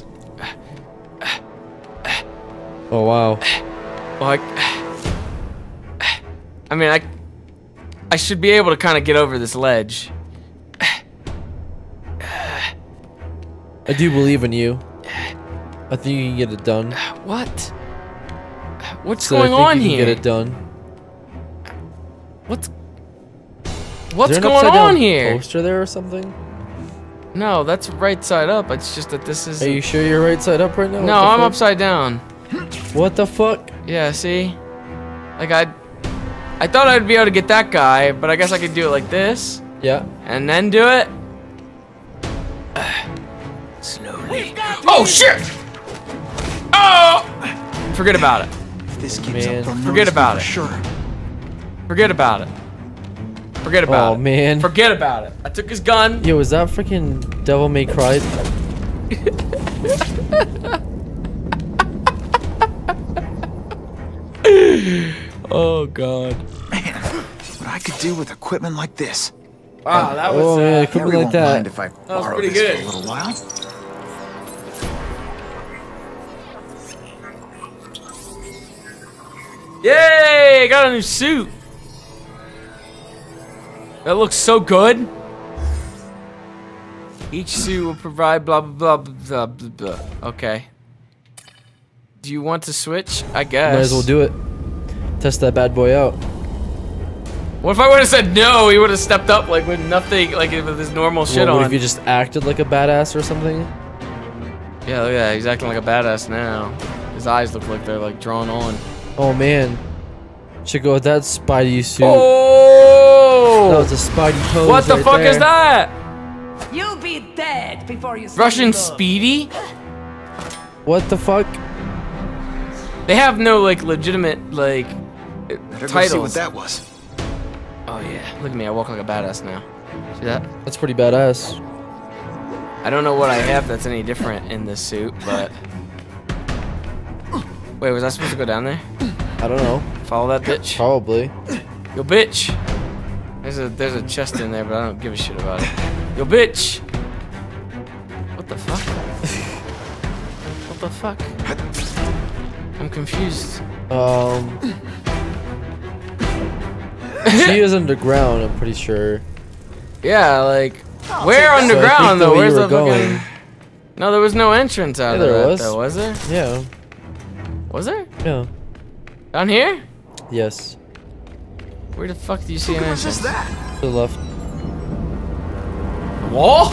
[SPEAKER 1] Oh wow.
[SPEAKER 3] Well, I mean, I should be able to kind of get over this ledge.
[SPEAKER 1] I do believe in you. I think you can get it done.
[SPEAKER 3] What? What's
[SPEAKER 1] So
[SPEAKER 3] going
[SPEAKER 1] I think
[SPEAKER 3] on
[SPEAKER 1] you can
[SPEAKER 3] here?
[SPEAKER 1] Get it done.
[SPEAKER 3] What's
[SPEAKER 1] Is
[SPEAKER 3] going
[SPEAKER 1] there an upside
[SPEAKER 3] on
[SPEAKER 1] down
[SPEAKER 3] here?
[SPEAKER 1] Poster there or something?
[SPEAKER 3] No, that's right side up. It's just that this is.
[SPEAKER 1] Are you sure you're right side up right now?
[SPEAKER 3] No, I'm upside down.
[SPEAKER 1] What the fuck?
[SPEAKER 3] Yeah, see? Like I thought I'd be able to get that guy, but I guess I could do it like this.
[SPEAKER 1] Yeah.
[SPEAKER 3] And then do it. Slowly. Oh shit! Oh! Forget about it.
[SPEAKER 6] If this keeps
[SPEAKER 1] Man.
[SPEAKER 6] up, they'll
[SPEAKER 3] Forget
[SPEAKER 6] notice me
[SPEAKER 3] about
[SPEAKER 6] for
[SPEAKER 3] it.
[SPEAKER 6] Sure.
[SPEAKER 3] Forget about it. Forget about it.
[SPEAKER 1] Oh man.
[SPEAKER 3] Forget about it. I took his gun.
[SPEAKER 1] Yo, is that freaking Devil May Cry?
[SPEAKER 3] Oh god.
[SPEAKER 6] Man, what I could do with equipment like this.
[SPEAKER 3] Wow, that was.
[SPEAKER 1] Oh man, it could
[SPEAKER 6] Harry
[SPEAKER 1] be like
[SPEAKER 6] won't
[SPEAKER 1] that.
[SPEAKER 6] mind if I
[SPEAKER 3] was
[SPEAKER 6] borrow
[SPEAKER 3] pretty
[SPEAKER 6] this
[SPEAKER 3] good.
[SPEAKER 6] for a little while.
[SPEAKER 3] Yay! I got a new suit. That looks so good. Each suit will provide blah blah blah blah blah blah. Okay. Do you want to switch? I guess.
[SPEAKER 1] Might as well do it. Test that bad boy out.
[SPEAKER 3] What if I would have said no? He would have stepped up like with nothing, like with his normal shit
[SPEAKER 1] What
[SPEAKER 3] on.
[SPEAKER 1] if you just acted like a badass or something?
[SPEAKER 3] Yeah, look at that. He's acting like a badass now. His eyes look like they're like drawn on.
[SPEAKER 1] Oh man. Should go with that Spidey suit.
[SPEAKER 3] Oh!
[SPEAKER 1] That was a Spidey pose.
[SPEAKER 3] What the
[SPEAKER 1] right
[SPEAKER 3] fuck
[SPEAKER 1] there.
[SPEAKER 3] is that?
[SPEAKER 11] You'll be dead before you see
[SPEAKER 3] Russian
[SPEAKER 11] the-
[SPEAKER 3] Speedy?
[SPEAKER 1] What the fuck?
[SPEAKER 3] They have no like legitimate like
[SPEAKER 6] Better go
[SPEAKER 3] titles.
[SPEAKER 6] see what that was.
[SPEAKER 3] Oh yeah, look at me. I walk like a badass now. See that?
[SPEAKER 1] That's pretty badass.
[SPEAKER 3] I don't know what I have that's any different in this suit, but... Wait, was I supposed to go down there?
[SPEAKER 1] I don't know.
[SPEAKER 3] Follow that bitch?
[SPEAKER 1] Probably.
[SPEAKER 3] Yo, bitch! There's a chest in there, but I don't give a shit about it. Yo, bitch! What the fuck? What the fuck? I'm confused.
[SPEAKER 1] She is underground, I'm pretty sure.
[SPEAKER 3] Yeah, like... Where underground, though? Where's the
[SPEAKER 1] going?
[SPEAKER 3] fucking... No, there was no entrance out of that, though, was there?
[SPEAKER 1] Yeah.
[SPEAKER 3] Was there?
[SPEAKER 1] Yeah.
[SPEAKER 3] Down here?
[SPEAKER 1] Yes.
[SPEAKER 3] Where the fuck do you see an entrance?
[SPEAKER 6] What's that?
[SPEAKER 1] To the left.
[SPEAKER 3] Wall?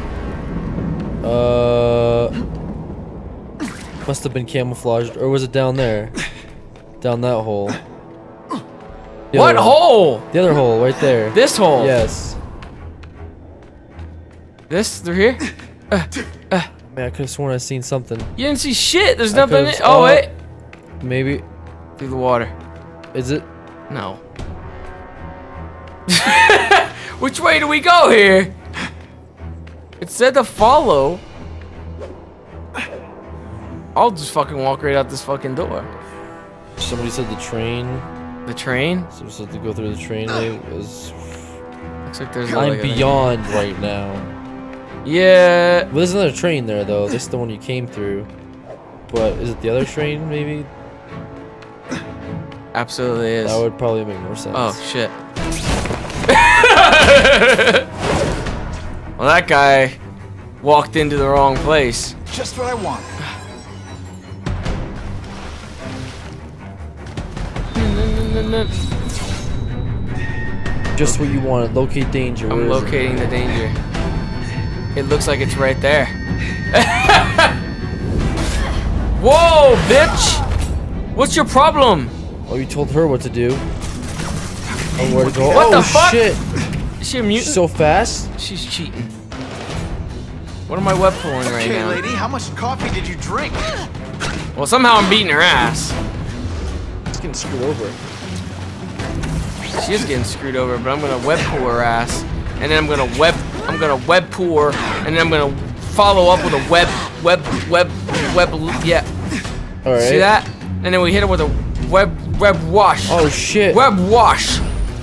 [SPEAKER 1] Must have been camouflaged, or was it down there? Down that hole.
[SPEAKER 3] What hole?
[SPEAKER 1] The other hole, right there.
[SPEAKER 3] This hole?
[SPEAKER 1] Yes.
[SPEAKER 3] This through here?
[SPEAKER 1] Man, I could have sworn I seen something.
[SPEAKER 3] You didn't see shit. There's nothing in it.
[SPEAKER 1] Oh,
[SPEAKER 3] wait.
[SPEAKER 1] Maybe.
[SPEAKER 3] Through the water.
[SPEAKER 1] Is it?
[SPEAKER 3] No. Which way do we go here? It said to follow. I'll just fucking walk right out this fucking door.
[SPEAKER 1] Somebody said the train.
[SPEAKER 3] The train?
[SPEAKER 1] So we said to go through the train. It was.
[SPEAKER 3] Looks like there's.
[SPEAKER 1] I'm beyond right now.
[SPEAKER 3] Yeah.
[SPEAKER 1] Well, there's another train there though. This is the one you came through. But is it the other train? Maybe.
[SPEAKER 3] Absolutely is.
[SPEAKER 1] That would probably make more sense.
[SPEAKER 3] Oh shit. Well, that guy walked into the wrong place.
[SPEAKER 6] Just what I want.
[SPEAKER 1] Just what you wanted. Locate danger.
[SPEAKER 3] I'm locating the danger. It looks like it's right there. Whoa, bitch! What's your problem?
[SPEAKER 1] Oh, you told her what to do. Oh, where to go?
[SPEAKER 3] What
[SPEAKER 1] oh,
[SPEAKER 3] the fuck?
[SPEAKER 1] Shit.
[SPEAKER 3] Is she a mutant?
[SPEAKER 1] So fast?
[SPEAKER 3] She's cheating. What am I web pulling right now?
[SPEAKER 6] Okay, lady, how much coffee did you drink?
[SPEAKER 3] Well, somehow I'm beating her ass.
[SPEAKER 1] She's getting screwed over.
[SPEAKER 3] She is getting screwed over, but I'm gonna web pull her ass, and then I'm gonna web pull her, and then I'm gonna follow up with a web, yeah.
[SPEAKER 1] All right.
[SPEAKER 3] See that? And then we hit her with a web wash.
[SPEAKER 1] Oh shit.
[SPEAKER 3] Web wash.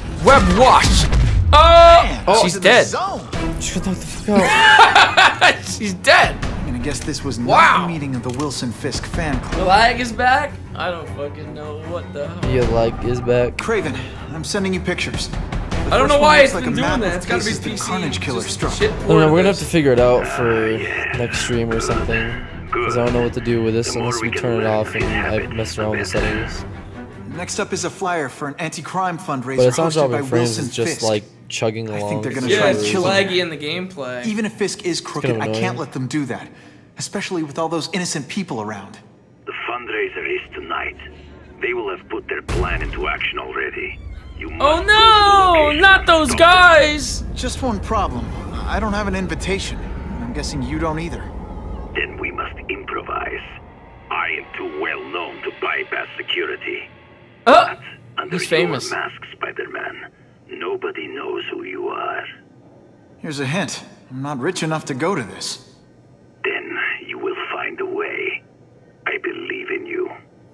[SPEAKER 3] Oh, she's dead.
[SPEAKER 1] Shut the fuck up.
[SPEAKER 3] She's dead.
[SPEAKER 6] I'm gonna guess this was not the meeting of the Wilson Fisk fan club.
[SPEAKER 3] The lag is back? I don't fucking know what the hell.
[SPEAKER 1] Your lag is back.
[SPEAKER 6] Craven, I'm sending you pictures.
[SPEAKER 3] I don't know why it's been doing that. It's gotta be
[SPEAKER 6] the
[SPEAKER 3] PC.
[SPEAKER 6] Carnage Killer struck.
[SPEAKER 1] I don't know, we're gonna have to figure it out for next stream or something. Because I don't know what to do with this unless we turn it off and I mess around with the settings.
[SPEAKER 6] Next up is a flyer for an anti-crime fundraiser
[SPEAKER 1] But it's not
[SPEAKER 6] hosted by
[SPEAKER 1] dropping frames,
[SPEAKER 6] Wilson
[SPEAKER 1] it's just
[SPEAKER 6] Fisk.
[SPEAKER 1] like chugging along.
[SPEAKER 6] I think they're gonna
[SPEAKER 3] Yeah,
[SPEAKER 6] try
[SPEAKER 3] it's
[SPEAKER 6] to kill him.
[SPEAKER 3] laggy in the gameplay.
[SPEAKER 6] Even if Fisk is crooked,
[SPEAKER 1] kind of
[SPEAKER 6] I can't
[SPEAKER 1] annoying.
[SPEAKER 6] let them do that. Especially with all those innocent people around.
[SPEAKER 9] The fundraiser is tonight. They will have put their plan into action already. You must
[SPEAKER 3] Oh
[SPEAKER 9] go to the
[SPEAKER 3] no!
[SPEAKER 9] location.
[SPEAKER 3] Not those
[SPEAKER 9] Stop
[SPEAKER 3] guys!
[SPEAKER 6] Just one problem. I don't have an invitation. I'm guessing you don't either.
[SPEAKER 9] them. Then we must improvise. I am too well known to bypass security. Under
[SPEAKER 3] He's famous.
[SPEAKER 9] your mask, Spider-Man, nobody knows who you are.
[SPEAKER 6] Here's a hint. I'm not rich enough to go to this.
[SPEAKER 9] Then you will find a way. I believe in you.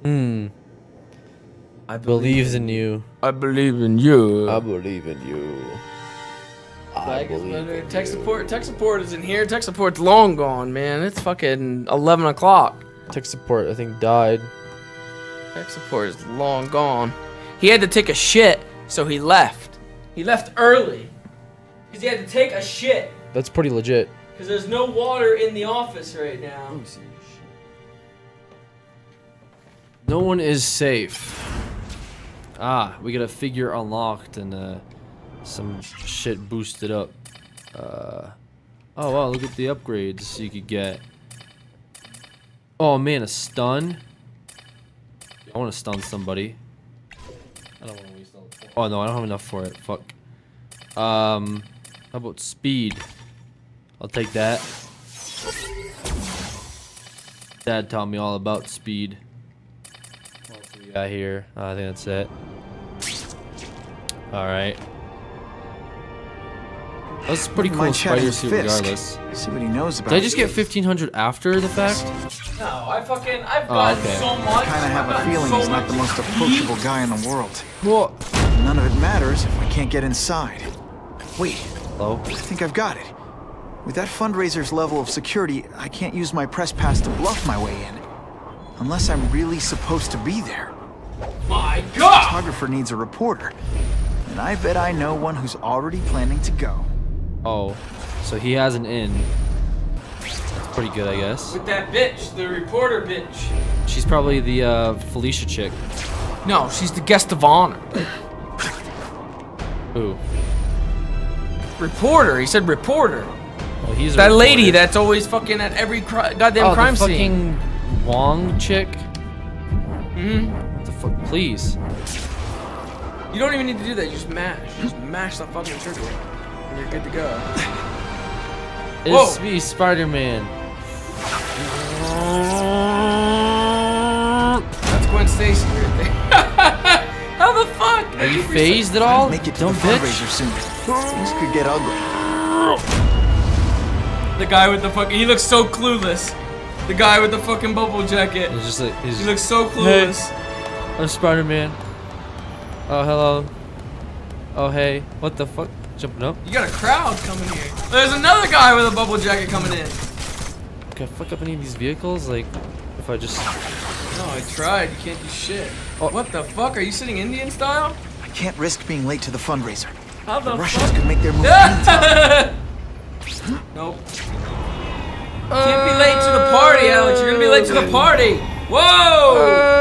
[SPEAKER 1] I believes in you.
[SPEAKER 3] I believe in you.
[SPEAKER 1] I believe in you.
[SPEAKER 3] Lag is better. Tech support is in here. Tech support's long gone, man. It's fucking 11 o'clock.
[SPEAKER 1] Tech support, I think, died.
[SPEAKER 3] Tech support is long gone. He had to take a shit, so he left. He left early. Because he had to take a shit.
[SPEAKER 1] That's pretty legit.
[SPEAKER 3] Because there's no water in the office right now.
[SPEAKER 1] No one is safe. Ah, we got a figure unlocked and some shit boosted up. Oh wow, look at the upgrades you could get. Oh man, a stun. I want to stun somebody. I don't want to waste all the. Oh no, I don't have enough for it. Fuck. How about speed? I'll take that. Dad taught me all about speed. What else do we got here? I think that's it. Alright. That's pretty cool spider suit regardless.
[SPEAKER 6] See what he knows about
[SPEAKER 1] Did I just get 1500 after the fact?
[SPEAKER 3] No, I've gotten so much.
[SPEAKER 6] I kind of have a feeling he's not the most approachable guy in the world.
[SPEAKER 1] Well,
[SPEAKER 6] none of it matters if I can't get inside. Wait.
[SPEAKER 1] Hello?
[SPEAKER 6] I think I've got it. With that fundraiser's level of security, I can't use my press pass to bluff my way in. Unless I'm really supposed to be there.
[SPEAKER 3] My God!
[SPEAKER 6] The photographer needs a reporter. And I bet I know one who's already planning to go.
[SPEAKER 1] Oh, so he has an in. That's pretty good, I guess.
[SPEAKER 3] With that bitch, the reporter bitch.
[SPEAKER 1] She's probably the Felicia chick.
[SPEAKER 3] No, she's the guest of honor.
[SPEAKER 1] Who?
[SPEAKER 3] Reporter. He said reporter.
[SPEAKER 1] Well, he's a
[SPEAKER 3] that
[SPEAKER 1] reporter.
[SPEAKER 3] lady that's always fucking at every goddamn crime
[SPEAKER 1] the
[SPEAKER 3] scene.
[SPEAKER 1] fucking Wong chick.
[SPEAKER 3] Mm-hmm.
[SPEAKER 1] What the fuck? Please.
[SPEAKER 3] You don't even need to do that. You just mash. Just mash the fucking trigger, and you're good to go.
[SPEAKER 1] It's me, Spider-Man.
[SPEAKER 3] That's Gwen Stacy right there. How the fuck?
[SPEAKER 1] Are you phased at all?
[SPEAKER 6] Make it to
[SPEAKER 1] Don't
[SPEAKER 6] the
[SPEAKER 1] bitch.
[SPEAKER 6] fundraiser soon. Things could get ugly.
[SPEAKER 3] The guy with the fucking. He looks so clueless. The guy with the fucking bubble jacket.
[SPEAKER 1] It's just like
[SPEAKER 3] he looks so clueless.
[SPEAKER 1] Hey, I'm Spider-Man. Oh, hello. Oh, hey. What the fuck? Jumping up?
[SPEAKER 3] You got a crowd coming here. There's another guy with a bubble jacket coming in.
[SPEAKER 1] Can I fuck up any of these vehicles? Like, if I just...
[SPEAKER 3] No, I tried. You can't do shit. Oh. What the fuck? Are you sitting Indian style?
[SPEAKER 6] I can't risk being late to the fundraiser.
[SPEAKER 3] How the
[SPEAKER 6] Russians
[SPEAKER 3] fuck?
[SPEAKER 6] could make their move anytime.
[SPEAKER 3] Nope. Can't be late to the party, Alex. You're gonna be late to the party. Whoa!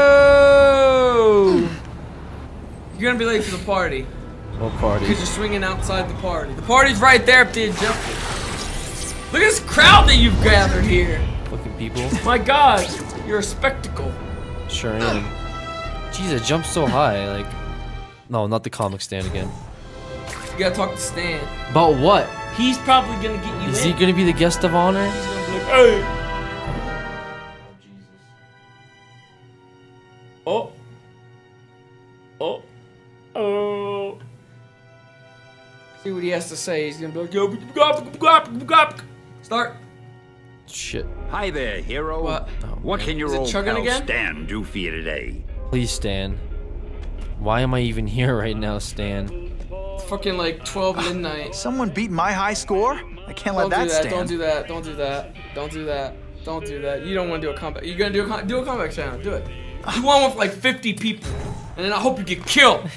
[SPEAKER 3] You're gonna be late to the party.
[SPEAKER 1] What party?
[SPEAKER 3] Because you're swinging outside the party. The party's right there up the objective. Look at this crowd that you've gathered here.
[SPEAKER 1] Fucking people.
[SPEAKER 3] My God, you're a spectacle.
[SPEAKER 1] Sure am. Jeez, I jumped so high. Like, no, not the comic stand again.
[SPEAKER 3] You gotta talk to Stan.
[SPEAKER 1] About what?
[SPEAKER 3] He's probably gonna get you
[SPEAKER 1] Is
[SPEAKER 3] in.
[SPEAKER 1] he gonna be the guest of honor?
[SPEAKER 3] He's gonna be like, hey. Oh. Oh. Oh. See what he has to say. He's gonna be like, yo, start.
[SPEAKER 1] Shit.
[SPEAKER 12] Hi there, hero.
[SPEAKER 3] What?
[SPEAKER 12] What can your
[SPEAKER 3] Is it
[SPEAKER 12] old
[SPEAKER 3] chugging
[SPEAKER 12] pal
[SPEAKER 3] again?
[SPEAKER 12] Stan do for you today?
[SPEAKER 1] Please, Stan. Why am I even here right now, Stan?
[SPEAKER 3] It's fucking like 12 midnight.
[SPEAKER 6] Someone beat my high score? I can't let that stand.
[SPEAKER 3] Don't do that. Don't do that. Don't do that. Don't do that. You don't want to do a comeback. You're gonna do a comeback challenge. Do it. You won with like 50 people, and then I hope you get killed.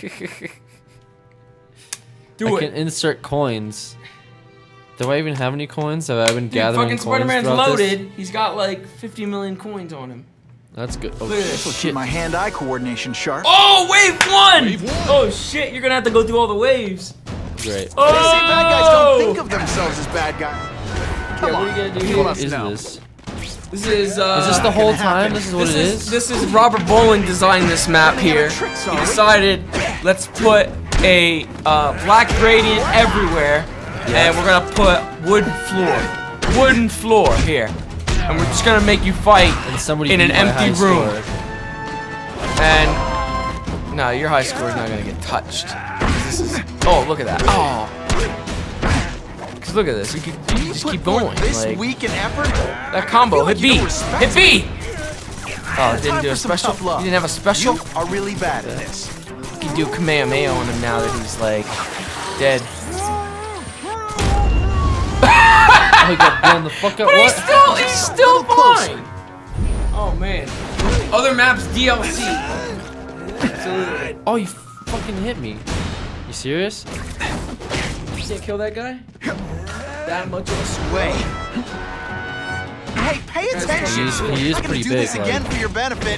[SPEAKER 1] I can insert coins. Do I even have any coins? Have I been gathering
[SPEAKER 3] fucking
[SPEAKER 1] coins
[SPEAKER 3] Spider-Man's
[SPEAKER 1] throughout
[SPEAKER 3] loaded.
[SPEAKER 1] this?
[SPEAKER 3] He's got like 50 million coins on him.
[SPEAKER 1] That's good. Oh,
[SPEAKER 3] Look at this.
[SPEAKER 6] Keep my hand-eye coordination sharp.
[SPEAKER 3] Oh, wave one! Oh shit, you're gonna have to go through all the waves.
[SPEAKER 1] Great.
[SPEAKER 3] Oh!
[SPEAKER 6] They say bad guys don't think of themselves as bad guys. Come
[SPEAKER 3] What
[SPEAKER 6] on,
[SPEAKER 3] are you gonna do
[SPEAKER 6] tell
[SPEAKER 3] here?
[SPEAKER 6] us now.
[SPEAKER 1] This?
[SPEAKER 3] This is
[SPEAKER 1] this the whole time? This is what it is?
[SPEAKER 3] This is Robert Bowling designed this map here. He decided, let's put a black gradient everywhere, and we're gonna put wooden floor here, and we're just gonna make you fight in an empty room. And no, your high score is not gonna get touched. This is, oh, look at that. Oh. Cause look at this. You can just keep going.
[SPEAKER 6] This
[SPEAKER 3] Like,
[SPEAKER 6] week in effort?
[SPEAKER 3] that combo. Hit B. Hit B. Oh, didn't do a
[SPEAKER 6] for some
[SPEAKER 3] special.
[SPEAKER 6] tough love.
[SPEAKER 3] You didn't have a special.
[SPEAKER 6] You are really bad at this.
[SPEAKER 3] You can do a Kamehameha on him now that he's like dead.
[SPEAKER 1] Oh, he got blown the fuck up.
[SPEAKER 3] But
[SPEAKER 1] What?
[SPEAKER 3] he's still fine. Oh man. Other maps DLC. Absolutely.
[SPEAKER 1] Oh, you fucking hit me. You serious?
[SPEAKER 3] You can't kill that guy? That much of a sway.
[SPEAKER 6] Hey, pay attention.
[SPEAKER 1] He is
[SPEAKER 6] I'm gonna
[SPEAKER 1] pretty
[SPEAKER 6] do
[SPEAKER 1] big.
[SPEAKER 6] this again
[SPEAKER 1] Like,
[SPEAKER 6] for your benefit.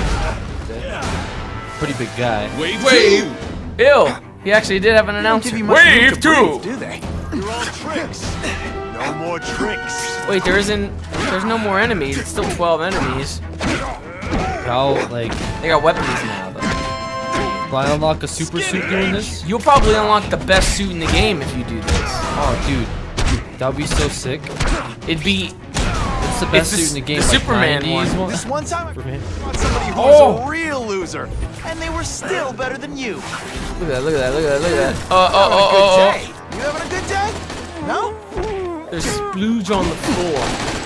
[SPEAKER 1] pretty big guy.
[SPEAKER 3] Wave. Ew. He actually did have an announcement.
[SPEAKER 6] Wave 2. Do they?
[SPEAKER 2] You're all tricks. No more tricks.
[SPEAKER 3] Wait, there's no more enemies. It's still 12 enemies.
[SPEAKER 1] How, like,
[SPEAKER 3] They got weapons now though.
[SPEAKER 1] will I unlock a super suit doing this?
[SPEAKER 3] You'll probably unlock the best suit in the game if you do this.
[SPEAKER 1] Oh, dude. That would be so sick.
[SPEAKER 3] It'd be
[SPEAKER 1] It's the best suit in the game.
[SPEAKER 3] the
[SPEAKER 1] like
[SPEAKER 3] Superman
[SPEAKER 1] 90s
[SPEAKER 3] one.
[SPEAKER 6] This one time I
[SPEAKER 1] Superman.
[SPEAKER 6] fought somebody who was a real loser, and they were still better than you.
[SPEAKER 3] Look at that, look at that, look at that, look at that.
[SPEAKER 6] Good day. You having a good day? No?
[SPEAKER 3] There's splooge on the floor.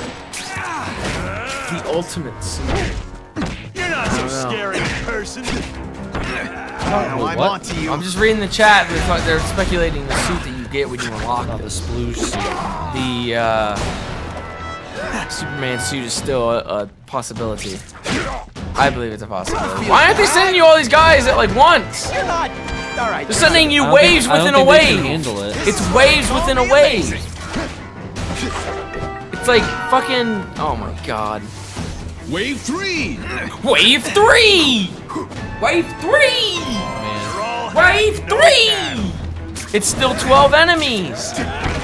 [SPEAKER 3] The ultimate suit.
[SPEAKER 7] You're not so scary in person.
[SPEAKER 6] I'm onto you.
[SPEAKER 3] I'm just reading the chat. They're speculating the suit that you get when you unlock
[SPEAKER 1] the splooge suit.
[SPEAKER 3] The Superman suit is still a possibility. I believe it's a possibility. Why aren't they sending you all these guys at like once?
[SPEAKER 6] You're not. All right.
[SPEAKER 3] They're sending you waves within a wave. It's waves within a wave. It's like fucking. Oh my god.
[SPEAKER 2] Wave 3.
[SPEAKER 3] Wave 3. Wave 3. Wave 3. It's still 12 enemies.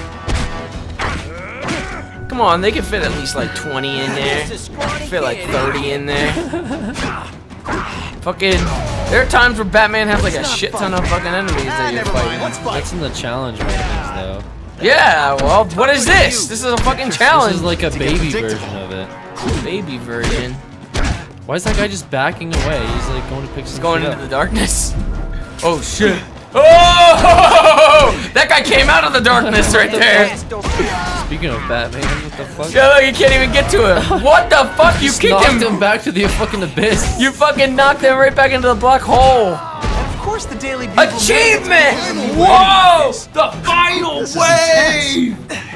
[SPEAKER 3] Come on, they can fit at least like 20 in there. Fit like 30 in there. Fucking, there are times where Batman has like a shit ton of fucking enemies that you're fighting.
[SPEAKER 1] That's in the challenge rankings, though.
[SPEAKER 3] Yeah, well, what is this? This is a fucking challenge.
[SPEAKER 1] This is like a baby version of it.
[SPEAKER 3] Baby version.
[SPEAKER 1] Why is that guy just backing away? He's like going to pick some
[SPEAKER 3] going
[SPEAKER 1] shit
[SPEAKER 3] into
[SPEAKER 1] up.
[SPEAKER 3] the darkness. Oh shit. Oh! That guy came out of the darkness right there.
[SPEAKER 1] Speaking of Batman, what the fuck?
[SPEAKER 3] Yeah, look, you can't even get to him. What the fuck? You kicked
[SPEAKER 1] him back to the fucking abyss.
[SPEAKER 3] You fucking knocked him right back into the black hole.
[SPEAKER 6] Of course, the Daily Bugle.
[SPEAKER 3] Achievement! Whoa! The final wave!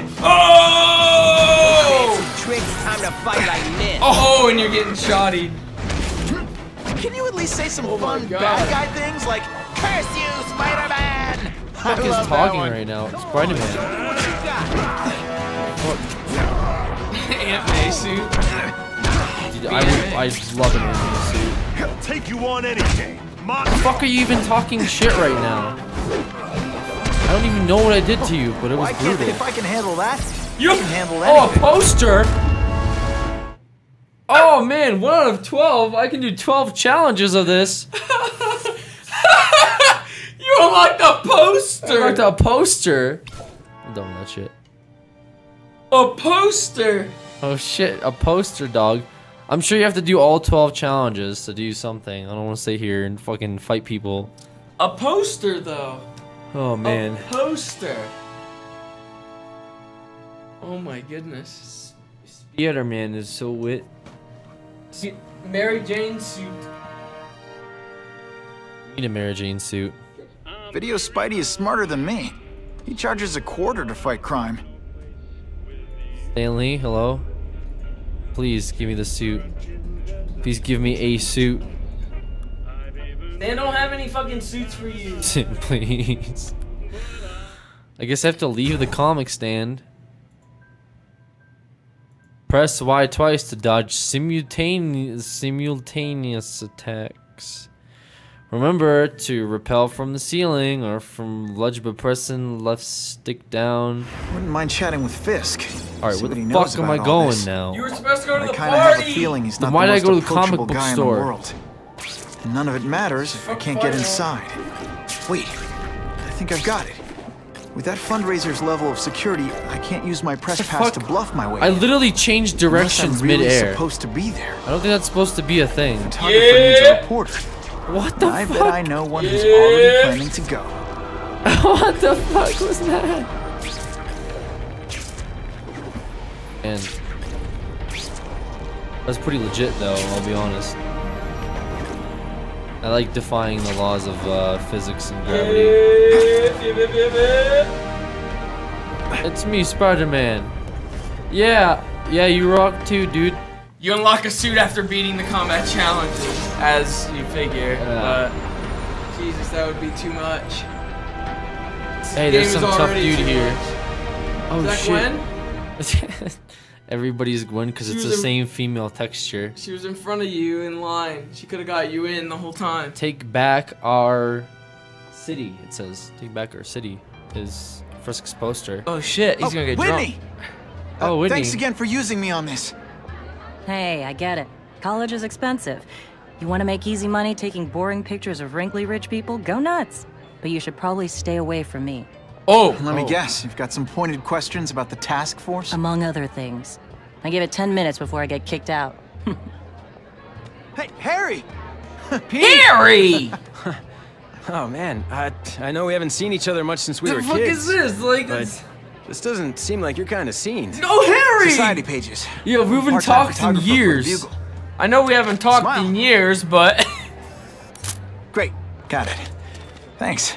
[SPEAKER 3] Oh!
[SPEAKER 11] Tricks, time to fight like this.
[SPEAKER 3] Oh, and you're getting shotty.
[SPEAKER 6] Can you at least say some fun bad guy things like "Curse you, Spider-Man"?
[SPEAKER 1] Fuck is talking right now? Spider-Man.
[SPEAKER 3] Aunt May suit.
[SPEAKER 1] Dude, I love an Aunt May suit.
[SPEAKER 7] He'll take you on any day.
[SPEAKER 1] The fuck are you even talking shit right now? I don't even know what I did to you, but it was brutal.
[SPEAKER 6] If I can handle that,
[SPEAKER 3] you
[SPEAKER 6] can handle anything.
[SPEAKER 1] Oh, a poster! Oh man, 1 out of 12. I can do 12 challenges of this.
[SPEAKER 3] You unlocked a poster!
[SPEAKER 1] I unlocked a poster. I'm done with that shit.
[SPEAKER 3] A poster!
[SPEAKER 1] Oh shit, a poster, dog. I'm sure you have to do all 12 challenges to do something. I don't want to stay here and fucking fight people.
[SPEAKER 3] A poster, though.
[SPEAKER 1] Oh man.
[SPEAKER 3] A poster. Oh my goodness.
[SPEAKER 1] Spider-Man is so wit.
[SPEAKER 3] Mary Jane suit.
[SPEAKER 1] You need a Mary Jane suit.
[SPEAKER 6] Video Spidey is smarter than me. He charges $0.25 to fight crime.
[SPEAKER 1] Stan Lee, hello? Please give me the suit. Please give me a suit.
[SPEAKER 3] They don't have any fucking suits for you.
[SPEAKER 1] Please. I guess I have to leave the comic stand. Press Y twice to dodge simultaneous attacks. Remember to repel from the ceiling or from ledge by pressing left stick down.
[SPEAKER 6] Wouldn't mind chatting with Fisk.
[SPEAKER 1] Alright, where the fuck am I going now?
[SPEAKER 3] You were supposed to go to the
[SPEAKER 6] I kind of have a
[SPEAKER 3] party.
[SPEAKER 6] feeling he's
[SPEAKER 1] Then
[SPEAKER 6] not
[SPEAKER 1] why
[SPEAKER 6] the
[SPEAKER 1] did I
[SPEAKER 6] most
[SPEAKER 1] go to the comic
[SPEAKER 6] approachable
[SPEAKER 1] book
[SPEAKER 6] guy in the
[SPEAKER 1] store?
[SPEAKER 6] world. And none of it matters if I can't get inside. Wait, I think I've got it. With that fundraiser's level of security, I can't use my press pass to bluff my way.
[SPEAKER 1] I literally changed directions
[SPEAKER 6] really
[SPEAKER 1] mid-air.
[SPEAKER 6] Supposed to be there.
[SPEAKER 1] I don't think that's supposed to be a thing.
[SPEAKER 6] Photographer needs a reporter.
[SPEAKER 1] What the
[SPEAKER 6] I
[SPEAKER 1] fuck?
[SPEAKER 6] bet I know one who's already planning to go.
[SPEAKER 1] What the fuck was that? And that's pretty legit, though. I'll be honest. I like defying the laws of physics and gravity. It's me, Spider-Man. Yeah, you rock too, dude.
[SPEAKER 3] You unlock a suit after beating the combat challenges, as you figure. But Jesus, that would be too much.
[SPEAKER 1] Hey, there's some tough dude here. Oh
[SPEAKER 3] Is that
[SPEAKER 1] shit.
[SPEAKER 3] Gwen?
[SPEAKER 1] Everybody's Gwen because it's the same female texture.
[SPEAKER 3] She was in front of you in line. She could have got you in the whole time.
[SPEAKER 1] Take back our city, it says. Take back our city is Frisk's poster.
[SPEAKER 3] Oh shit, he's gonna get
[SPEAKER 6] Whitney!
[SPEAKER 3] drunk.
[SPEAKER 1] Oh, Whitney.
[SPEAKER 6] Thanks again for using me on this.
[SPEAKER 10] Hey, I get it. College is expensive. You want to make easy money taking boring pictures of wrinkly rich people? Go nuts. But you should probably stay away from me.
[SPEAKER 3] Oh!
[SPEAKER 6] Let me guess, you've got some pointed questions about the task force?
[SPEAKER 10] Among other things. I give it 10 minutes before I get kicked out.
[SPEAKER 6] Hey, Harry!
[SPEAKER 3] Harry!
[SPEAKER 15] Oh man, I know we haven't seen each other much since we were kids.
[SPEAKER 1] The fuck is this? Like,
[SPEAKER 15] but this doesn't seem like your kind of scene.
[SPEAKER 1] No, Harry!
[SPEAKER 6] Society pages.
[SPEAKER 1] Yeah, we haven't talked in years.
[SPEAKER 3] I know we haven't talked in years, but...
[SPEAKER 6] Great, got it. Thanks.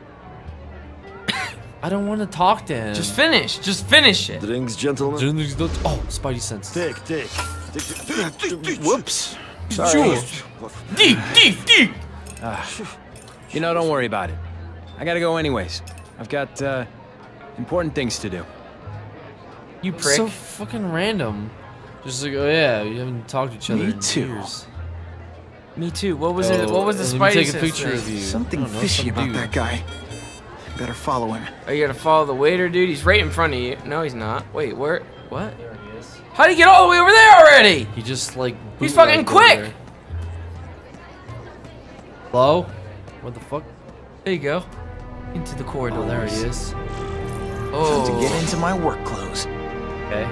[SPEAKER 1] I don't want to talk to him.
[SPEAKER 3] Just finish it.
[SPEAKER 2] Drinks, gentlemen.
[SPEAKER 1] Oh, Spidey sense.
[SPEAKER 2] Take.
[SPEAKER 6] Whoops.
[SPEAKER 15] Sorry.
[SPEAKER 3] Dig.
[SPEAKER 15] You know, don't worry about it. I gotta go anyways. I've got important things to do.
[SPEAKER 3] You prick.
[SPEAKER 1] So fucking random. Just like, oh yeah, you haven't talked to each other in years.
[SPEAKER 3] Me too. What was it? What was the Spidey
[SPEAKER 1] take a
[SPEAKER 3] sense
[SPEAKER 1] picture
[SPEAKER 3] thing?
[SPEAKER 1] of you.
[SPEAKER 6] Something fishy about that guy. Better follow him.
[SPEAKER 3] Oh, you gotta follow the waiter, dude? He's right in front of you. No, he's not. Wait, where? What? There he is. How'd he get all the way over there already?
[SPEAKER 1] He just like...
[SPEAKER 3] He's fucking quick!
[SPEAKER 1] Hello? What the fuck?
[SPEAKER 3] There you go. Into the corridor.
[SPEAKER 1] Oh, there he is.
[SPEAKER 3] Oh.
[SPEAKER 6] Time to get into my work clothes.
[SPEAKER 1] Okay.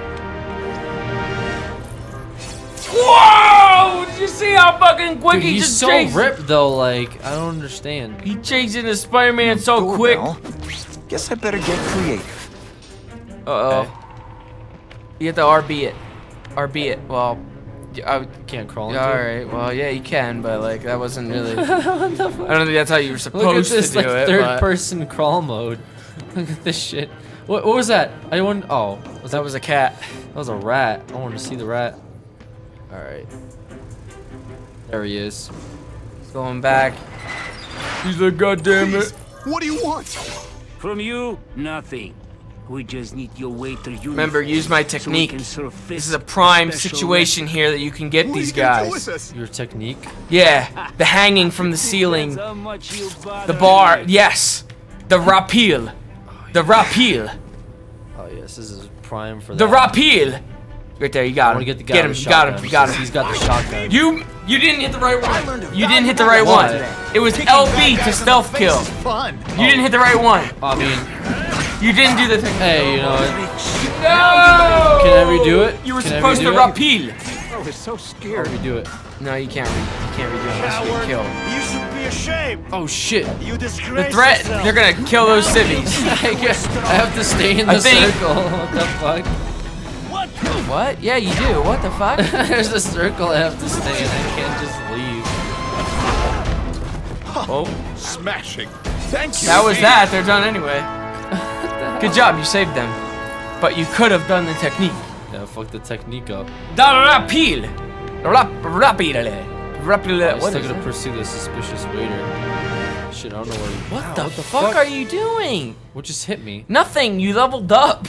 [SPEAKER 3] Whoa! Did you see how fucking quick he
[SPEAKER 1] he's
[SPEAKER 3] just
[SPEAKER 1] so
[SPEAKER 3] chased?
[SPEAKER 1] ripped though, like, I don't understand.
[SPEAKER 3] He chased into Spider-Man so quick.
[SPEAKER 6] Guess I better get creative.
[SPEAKER 3] Uh-oh.
[SPEAKER 1] Okay.
[SPEAKER 3] You have to RB it. RB it. Well, I
[SPEAKER 1] can't crawl into it.
[SPEAKER 3] Alright, well, yeah, you can, but, like, that wasn't really... I don't think that's how you were supposed
[SPEAKER 1] Look at this,
[SPEAKER 3] to do
[SPEAKER 1] like,
[SPEAKER 3] it,
[SPEAKER 1] third-person crawl mode. Look at this shit. What was that? I want... Oh.
[SPEAKER 3] That was a cat.
[SPEAKER 1] That was a rat. I want to see the rat. Alright. There he is.
[SPEAKER 3] He's going back. He's like, God damn it.
[SPEAKER 2] What do you want?
[SPEAKER 11] From you, nothing. We just need your waiter uniform.
[SPEAKER 3] Remember, use my technique. This is a prime situation here that you can get these guys.
[SPEAKER 1] Your technique?
[SPEAKER 3] Yeah, the hanging from the ceiling. The bar, yes. The rappeal. The rappeal.
[SPEAKER 1] Oh yes, this is prime for that.
[SPEAKER 3] The rappeal. Right there, you got him.
[SPEAKER 1] Get the guy
[SPEAKER 3] get him,
[SPEAKER 1] with
[SPEAKER 3] you
[SPEAKER 1] the
[SPEAKER 3] got him,
[SPEAKER 1] shotgun,
[SPEAKER 3] you got him.
[SPEAKER 1] He's got the shotgun.
[SPEAKER 3] You didn't hit the right one. You didn't hit the right one. It was LB to stealth kill. You didn't hit the right one.
[SPEAKER 1] I mean,
[SPEAKER 3] you didn't do the thing.
[SPEAKER 1] Hey, you know what?
[SPEAKER 3] No!
[SPEAKER 1] Can I redo it?
[SPEAKER 3] You were supposed to rappeal.
[SPEAKER 6] I was so scared.
[SPEAKER 1] I'll redo it.
[SPEAKER 3] No, you can't. You can't redo it unless you get killed.
[SPEAKER 2] You should be ashamed.
[SPEAKER 1] Oh shit!
[SPEAKER 2] You disgrace
[SPEAKER 3] The threat.
[SPEAKER 2] yourself.
[SPEAKER 3] They're gonna kill those civvies.
[SPEAKER 1] I have to stay in the circle. What the fuck?
[SPEAKER 3] What? Yeah, you do. What the fuck?
[SPEAKER 1] There's a circle I have to stay in. I can't just leave.
[SPEAKER 3] Oh.
[SPEAKER 2] Smashing. Thank you.
[SPEAKER 3] That was that. They're done anyway. Good job. You saved them. But you could have done the technique.
[SPEAKER 1] Yeah, fuck the technique up.
[SPEAKER 3] Rapil. Rapile.
[SPEAKER 1] I'm
[SPEAKER 3] What
[SPEAKER 1] still
[SPEAKER 3] is
[SPEAKER 1] gonna
[SPEAKER 3] it?
[SPEAKER 1] pursue the suspicious waiter. Shit, I don't know where he...
[SPEAKER 3] What the fuck are you doing?
[SPEAKER 1] What just hit me?
[SPEAKER 3] Nothing. You leveled up.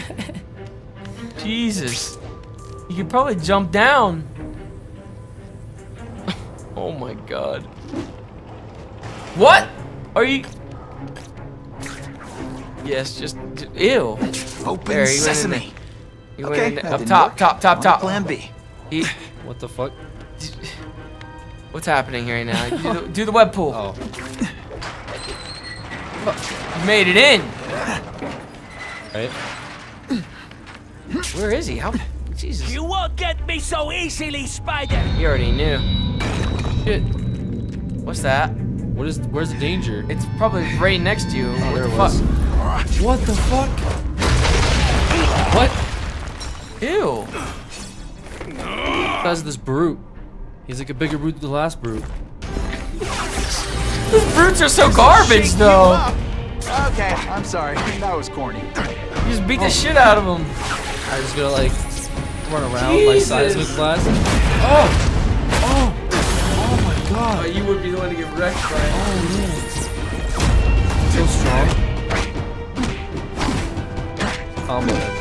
[SPEAKER 3] Jesus. You could probably jump down. Oh my god. What? Are you... Yes, just... Ew.
[SPEAKER 6] Open
[SPEAKER 3] There, he
[SPEAKER 6] sesame.
[SPEAKER 3] went in there. He
[SPEAKER 6] Okay,
[SPEAKER 3] went in there.
[SPEAKER 6] that
[SPEAKER 3] Up
[SPEAKER 6] didn't
[SPEAKER 3] top,
[SPEAKER 6] work.
[SPEAKER 3] top, top, top.
[SPEAKER 6] Plan B.
[SPEAKER 3] He...
[SPEAKER 1] What the fuck?
[SPEAKER 3] What's happening here right now? Do the web pool.
[SPEAKER 1] Oh.
[SPEAKER 3] You made it in.
[SPEAKER 1] Right?
[SPEAKER 3] Where is he? How? Jesus.
[SPEAKER 11] You won't get me so easily, Spider.
[SPEAKER 3] You already knew.
[SPEAKER 1] Shit.
[SPEAKER 3] What's that?
[SPEAKER 1] Where's the danger?
[SPEAKER 3] It's probably right next to you.
[SPEAKER 1] Oh,
[SPEAKER 3] What
[SPEAKER 1] there
[SPEAKER 3] the
[SPEAKER 1] it was.
[SPEAKER 3] fuck?
[SPEAKER 1] What the fuck? What?
[SPEAKER 3] Ew.
[SPEAKER 1] That's this brute. He's like a bigger brute than the last brute.
[SPEAKER 3] These brutes are so garbage, though.
[SPEAKER 6] Okay, I'm sorry. That was corny.
[SPEAKER 3] You just beat the shit out of them.
[SPEAKER 1] I just gonna like run around with my seismic blast. Oh! Oh! Oh my god!
[SPEAKER 3] Oh, you would be the one to get wrecked by it.
[SPEAKER 1] Oh man. So strong. Combo him.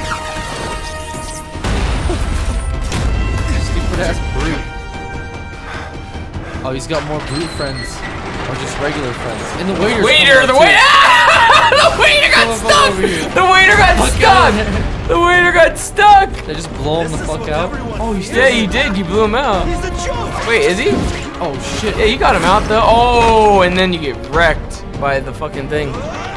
[SPEAKER 1] Stupid ass brute. Oh, he's got more brute friends. Or just regular friends. And the waiter's
[SPEAKER 3] Waiter! The waiter! The waiter got stuck! The waiter got stuck! The waiter got stuck!
[SPEAKER 1] They just blow him the fuck out.
[SPEAKER 3] Oh, yeah, you did. You blew him out.
[SPEAKER 2] He's a joke.
[SPEAKER 3] Wait, is he?
[SPEAKER 1] Oh shit.
[SPEAKER 3] Yeah, you got him out though. Oh, and then you get wrecked by the fucking thing.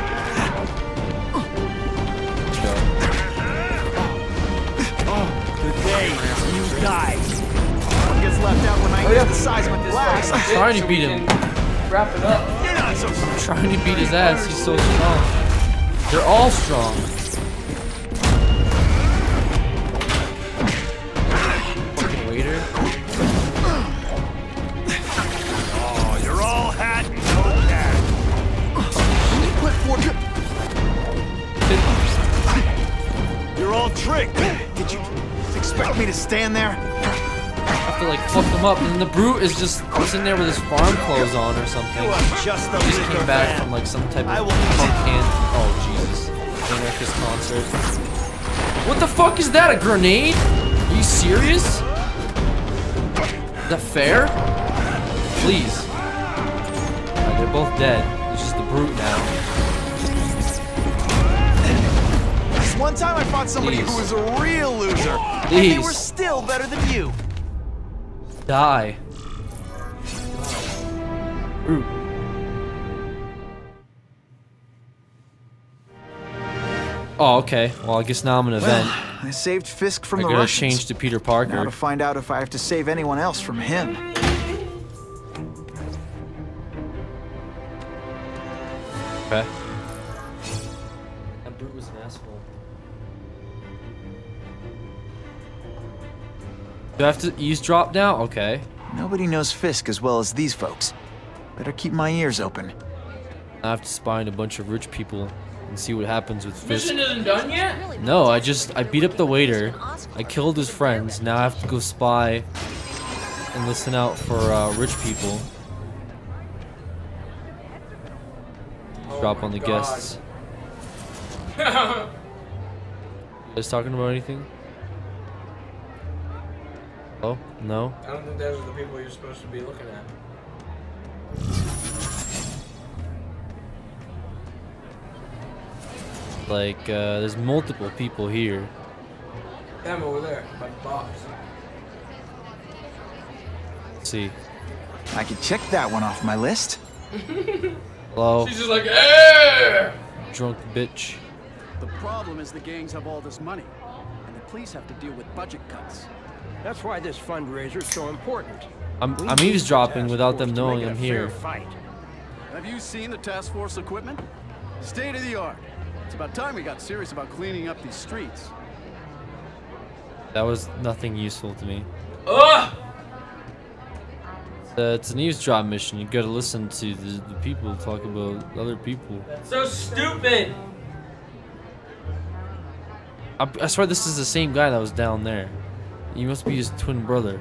[SPEAKER 11] Today, you die.
[SPEAKER 6] One gets left out when I use the seismic blast.
[SPEAKER 1] I'm trying to beat him.
[SPEAKER 3] Wrap it up.
[SPEAKER 15] not so strong.
[SPEAKER 1] I'm trying to beat his ass. He's so strong. They're all strong. Fucking waiter.
[SPEAKER 7] Oh, you're all hat and no cat. You're all tricked.
[SPEAKER 6] Did you expect me to stand there?
[SPEAKER 1] I have to like fuck them up, and the brute is just sitting there with his farm clothes on or something.
[SPEAKER 7] Just a
[SPEAKER 1] He just came back from like some type of punk oh Jesus, anarchist concert. What the fuck is that? A grenade? Are you serious? Is that fair? Please. Alright, they're both dead. It's just the brute now.
[SPEAKER 6] This one time I fought somebody who was a real loser. And they were still better than you.
[SPEAKER 1] Die. Brute. Oh, okay. Well, I guess now I'm an event.
[SPEAKER 6] I saved Fisk from the
[SPEAKER 1] I gotta
[SPEAKER 6] Russians.
[SPEAKER 1] change to Peter Parker.
[SPEAKER 6] Now to find out if I have to save anyone else from him.
[SPEAKER 1] Okay. That brute was an asshole. Do I have to eavesdrop now? Okay.
[SPEAKER 6] Nobody knows Fisk as well as these folks. Better keep my ears open.
[SPEAKER 1] I have to spy on a bunch of rich people and see what happens with Fisk.
[SPEAKER 3] Mission isn't done yet?
[SPEAKER 1] No, I beat up the waiter. I killed his friends. Now I have to go spy and listen out for rich people. Drop on the guests. You guys talking about anything? Oh, no?
[SPEAKER 3] I don't think those are the people you're supposed to be looking at.
[SPEAKER 1] Like, there's multiple people here.
[SPEAKER 3] Them over there, by the box.
[SPEAKER 1] Let's see.
[SPEAKER 6] I can check that one off my list.
[SPEAKER 1] Hello?
[SPEAKER 3] She's just like, hey!
[SPEAKER 1] Drunk bitch.
[SPEAKER 19] The problem is the gangs have all this money, and the police have to deal with budget cuts.
[SPEAKER 7] That's why this fundraiser is so important.
[SPEAKER 1] I'm eavesdropping without them knowing I'm here.
[SPEAKER 19] Have you seen the task force equipment? State of the art. It's about time we got serious about cleaning up these streets.
[SPEAKER 1] That was nothing useful to me.
[SPEAKER 3] Ugh!
[SPEAKER 1] It's an eavesdrop mission. You gotta listen to the people talk about other people.
[SPEAKER 3] So stupid!
[SPEAKER 1] I swear this is the same guy that was down there. You must be his twin brother.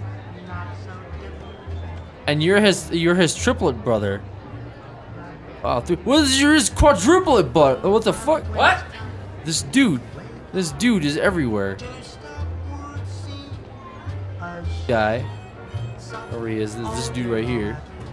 [SPEAKER 1] And you're his triplet brother. Wow, what is his quadruplet butt? What the fuck?
[SPEAKER 3] What?
[SPEAKER 1] This dude is everywhere. Guy. Where he is, this dude right here.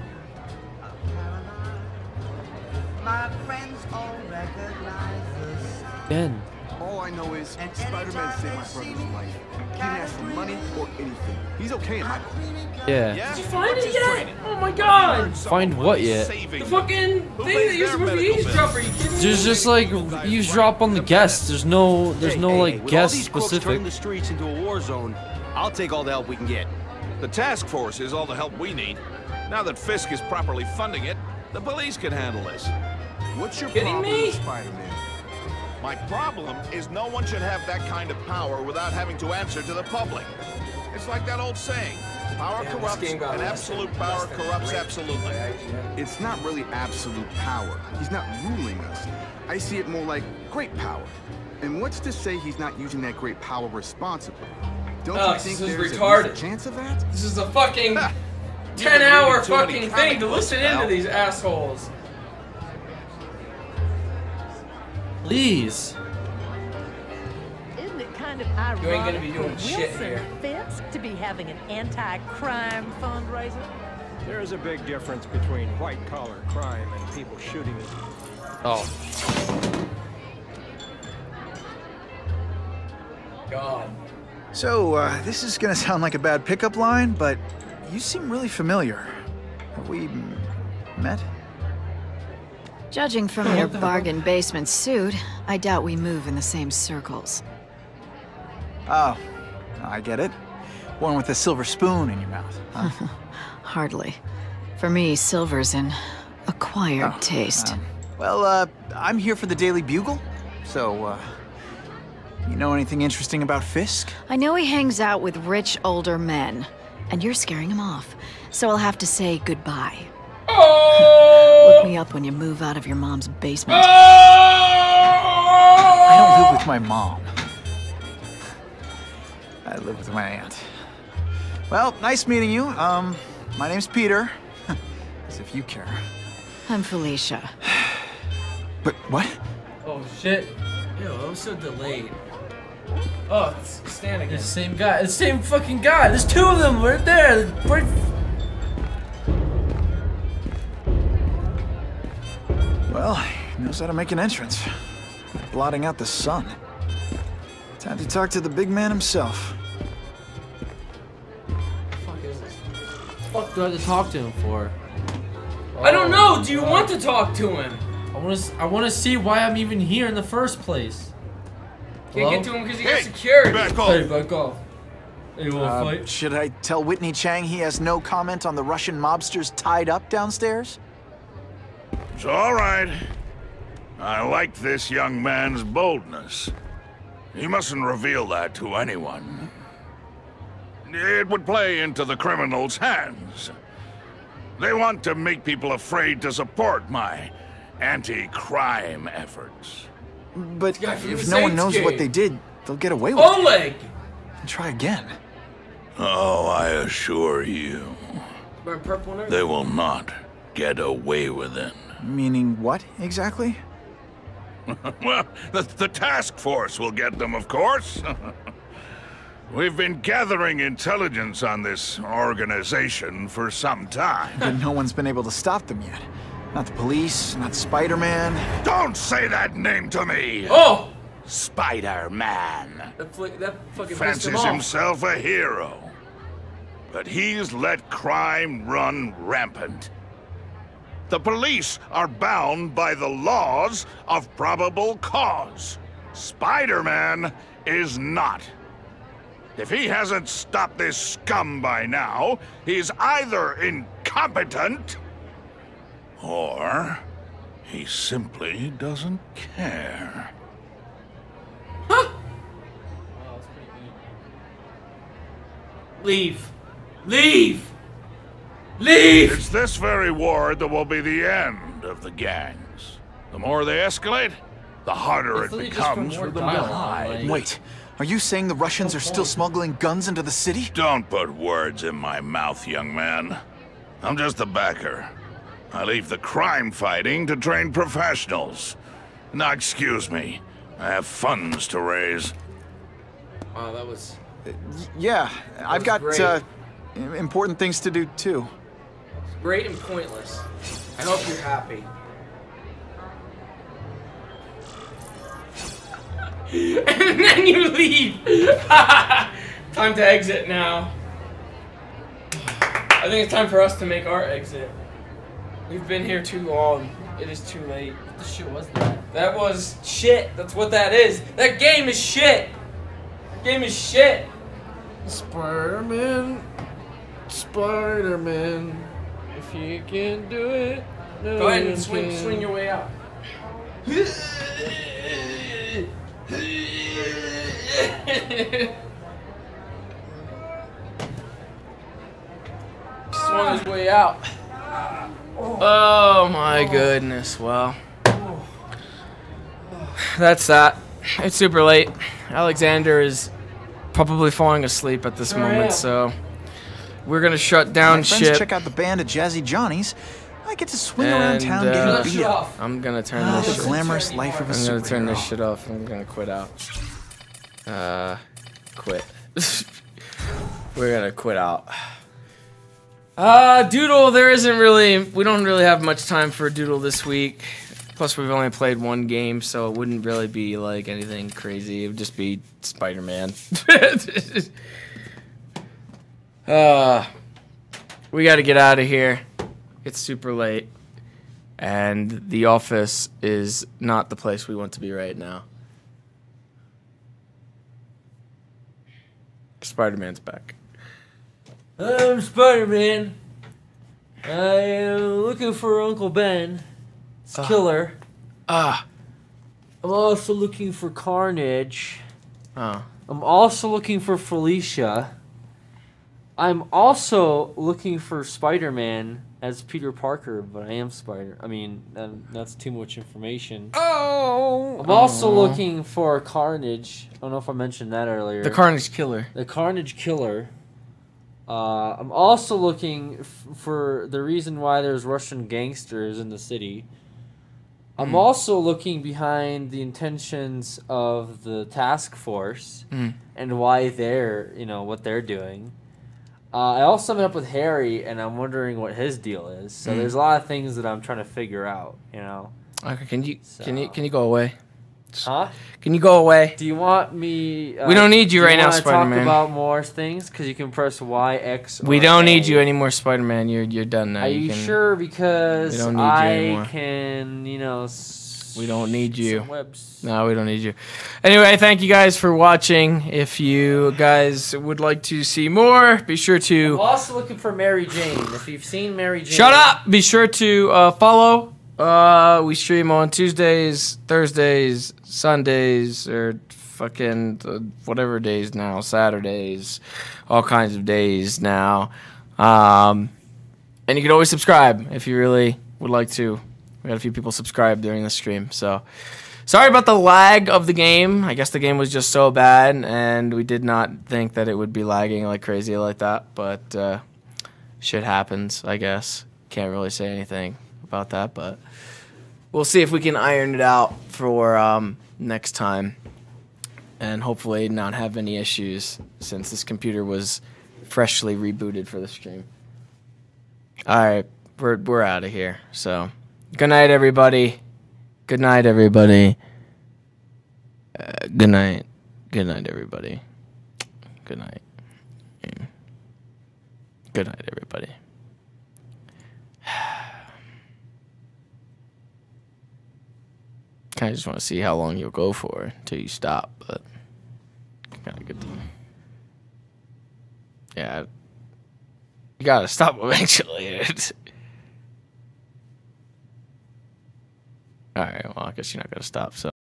[SPEAKER 1] Ben.
[SPEAKER 19] All I know is Spider-Man saved my brother's life. He didn't ask for money or anything. He's okay in my book.
[SPEAKER 1] Yeah.
[SPEAKER 3] Did you find it yet? Oh my god!
[SPEAKER 1] Find what yet?
[SPEAKER 3] The fucking thing that you're supposed to eavesdrop. Are you kidding me?
[SPEAKER 1] There's just like eavesdrop on the guests. There's no like guest specific.
[SPEAKER 13] Turn the streets into a war zone. I'll take all the help we can get.
[SPEAKER 20] The task force is all the help we need. Now that Fisk is properly funding it, the police can handle this.
[SPEAKER 19] What's your
[SPEAKER 3] kidding
[SPEAKER 19] problem
[SPEAKER 3] me?
[SPEAKER 19] with Spider-Man?
[SPEAKER 16] My problem is no one should have that kind of power without having to answer to the public. It's like that old saying, power corrupts, and absolute power corrupts absolutely.
[SPEAKER 19] It's not really absolute power. He's not ruling us. I see it more like great power. And what's to say he's not using that great power responsibly? Don't you think
[SPEAKER 3] this is
[SPEAKER 19] there's
[SPEAKER 3] retarded.
[SPEAKER 19] a chance of that?
[SPEAKER 3] This is a fucking 10-hour fucking thing to listen into these assholes.
[SPEAKER 1] Please.
[SPEAKER 21] Isn't it kind of ironic
[SPEAKER 3] You ain't gonna be doing
[SPEAKER 21] for
[SPEAKER 3] shit
[SPEAKER 21] Wilson
[SPEAKER 3] here.
[SPEAKER 21] Fisk to be having an anti-crime fundraiser?
[SPEAKER 7] There is a big difference between white-collar crime and people shooting each other.
[SPEAKER 1] Oh.
[SPEAKER 3] God.
[SPEAKER 6] So, this is gonna sound like a bad pickup line, but you seem really familiar. Have we met?
[SPEAKER 22] Judging from your bargain basement suit, I doubt we move in the same circles.
[SPEAKER 6] Oh, I get it. One with a silver spoon in your mouth. Huh?
[SPEAKER 22] Hardly. For me, silver's in acquired taste.
[SPEAKER 6] Well, I'm here for the Daily Bugle. So, you know anything interesting about Fisk?
[SPEAKER 22] I know he hangs out with rich older men, and you're scaring him off. So I'll have to say goodbye. Look me up when you move out of your mom's basement.
[SPEAKER 6] I don't live with my mom. I live with my aunt. Well, nice meeting you. My name's Peter. As if you care.
[SPEAKER 22] I'm Felicia.
[SPEAKER 6] But what?
[SPEAKER 3] Oh shit. Ew, I was so delayed. Oh, it's Stan again.
[SPEAKER 1] It's the same guy. It's the same fucking guy. There's two of them right there. Right.
[SPEAKER 6] Well, he knows how to make an entrance. Blotting out the sun. Time to talk to the big man himself.
[SPEAKER 1] What the fuck do I have to talk to him for?
[SPEAKER 3] I don't know. Do you want to talk to him?
[SPEAKER 1] I want to see why I'm even here in the first place.
[SPEAKER 3] Can't get to him because he got security.
[SPEAKER 6] Back off.
[SPEAKER 1] Hey, back off. Hey, you wanna fight?
[SPEAKER 6] Should I tell Whitney Chang he has no comment on the Russian mobsters tied up downstairs?
[SPEAKER 16] It's all right. I like this young man's boldness. He mustn't reveal that to anyone. It would play into the criminals' hands. They want to make people afraid to support my anti-crime efforts.
[SPEAKER 6] But if no one knows what they did, they'll get away with
[SPEAKER 3] Oleg!
[SPEAKER 6] it. And try again.
[SPEAKER 16] Oh, I assure you,
[SPEAKER 3] Wearing purple and
[SPEAKER 16] they will not get away with it.
[SPEAKER 6] Meaning what, exactly?
[SPEAKER 16] Well, the task force will get them, of course. We've been gathering intelligence on this organization for some time.
[SPEAKER 6] But no one's been able to stop them yet. Not the police, not Spider-Man.
[SPEAKER 16] Don't say that name to me!
[SPEAKER 3] Oh!
[SPEAKER 16] Spider-Man.
[SPEAKER 3] That fucking
[SPEAKER 16] Fancies
[SPEAKER 3] pissed him off.
[SPEAKER 16] himself a hero. But he's let crime run rampant. The police are bound by the laws of probable cause. Spider-Man is not. If he hasn't stopped this scum by now, he's either incompetent or he simply doesn't care.
[SPEAKER 3] Leave. Leave! Leave!
[SPEAKER 16] It's this very war that will be the end of the gangs. The more they escalate, the harder it becomes for them to hide.
[SPEAKER 6] Wait, are you saying the Russians are still smuggling guns into the city?
[SPEAKER 16] Don't put words in my mouth, young man. I'm just a backer. I leave the crime fighting to trained professionals. Now, excuse me. I have funds to raise.
[SPEAKER 3] Wow, that was...
[SPEAKER 6] Yeah, I've got important things to do, too.
[SPEAKER 3] Great and pointless. I hope you're happy. And then you leave! Time to exit now. I think it's time for us to make our exit. We've been here too long. It is too late.
[SPEAKER 1] What the shit was that?
[SPEAKER 3] That was shit. That's what that is. That game is shit. That game is shit.
[SPEAKER 1] Spider-Man. Spider-Man. If you can't do it, no
[SPEAKER 3] Go ahead and
[SPEAKER 1] one can.
[SPEAKER 3] swing your way out. Swung his way out. Oh my goodness, well. That's that. It's super late. Alexander is probably falling asleep at this moment, so we're gonna shut down
[SPEAKER 6] My friends
[SPEAKER 3] ship.
[SPEAKER 6] check out the band at Jazzy Johnny's. I get to swing around town getting beat up.
[SPEAKER 3] I'm gonna turn this
[SPEAKER 6] The
[SPEAKER 3] shit.
[SPEAKER 6] glamorous life of a
[SPEAKER 3] I'm gonna turn this
[SPEAKER 6] superhero.
[SPEAKER 3] shit off. I'm gonna quit out. Quit. We're gonna quit out. Doodle, there isn't really, we don't really have much time for Doodle this week. Plus, we've only played one game, so it wouldn't really be like anything crazy. It would just be Spider-Man. We gotta get out of here. It's super late. And the office is not the place we want to be right now. Spider-Man's back. I'm Spider-Man. I am
[SPEAKER 1] looking for Uncle Ben. It's Killer. I'm also looking for Carnage. I'm also looking for Felicia. I'm also looking for Spider-Man as Peter Parker, but I am Spider. I mean, that's too much information. I'm also looking for Carnage. I don't know if I mentioned that earlier.
[SPEAKER 3] The Carnage Killer.
[SPEAKER 1] The Carnage Killer. I'm also looking for the reason why there's Russian gangsters in the city. I'm also looking behind the intentions of the task force and why they're, what they're doing. I also met up with Harry, and I'm wondering what his deal is. So there's a lot of things that I'm trying to figure out,
[SPEAKER 3] Okay, can you go away?
[SPEAKER 1] Huh?
[SPEAKER 3] Can you go away?
[SPEAKER 1] Do you want me...
[SPEAKER 3] we don't need you right now, Spider-Man.
[SPEAKER 1] talk about more things? Because you can press Y, X, or
[SPEAKER 3] We don't
[SPEAKER 1] A.
[SPEAKER 3] need you anymore, Spider-Man. You're done now.
[SPEAKER 1] Are you sure? Because
[SPEAKER 3] we don't need you anymore.
[SPEAKER 1] Can,
[SPEAKER 3] we don't need you.
[SPEAKER 1] some webs.
[SPEAKER 3] No, we don't need you. Anyway, thank you guys for watching. If you guys would like to see more, be sure to...
[SPEAKER 1] I'm also looking for Mary Jane. If you've seen Mary Jane...
[SPEAKER 3] Shut up! Be sure to follow. We stream on Tuesdays, Thursdays, Sundays, or fucking whatever days now. Saturdays. All kinds of days now. And you can always subscribe if you really would like to. We had a few people subscribe during the stream, so sorry about the lag of the game. I guess the game was just so bad, and we did not think that it would be lagging like crazy like that, but shit happens, I guess. Can't really say anything about that, but we'll see if we can iron it out for next time, and hopefully not have any issues since this computer was freshly rebooted for the stream. Alright, we're out of here, so... Good night, everybody. Good night, everybody. Good night. Good night, everybody. Good night. Good night, everybody. Kind of just want to see how long you'll go for until you stop, but kind of good. Yeah, you gotta stop eventually. All right, well, I guess you're not going to stop, so.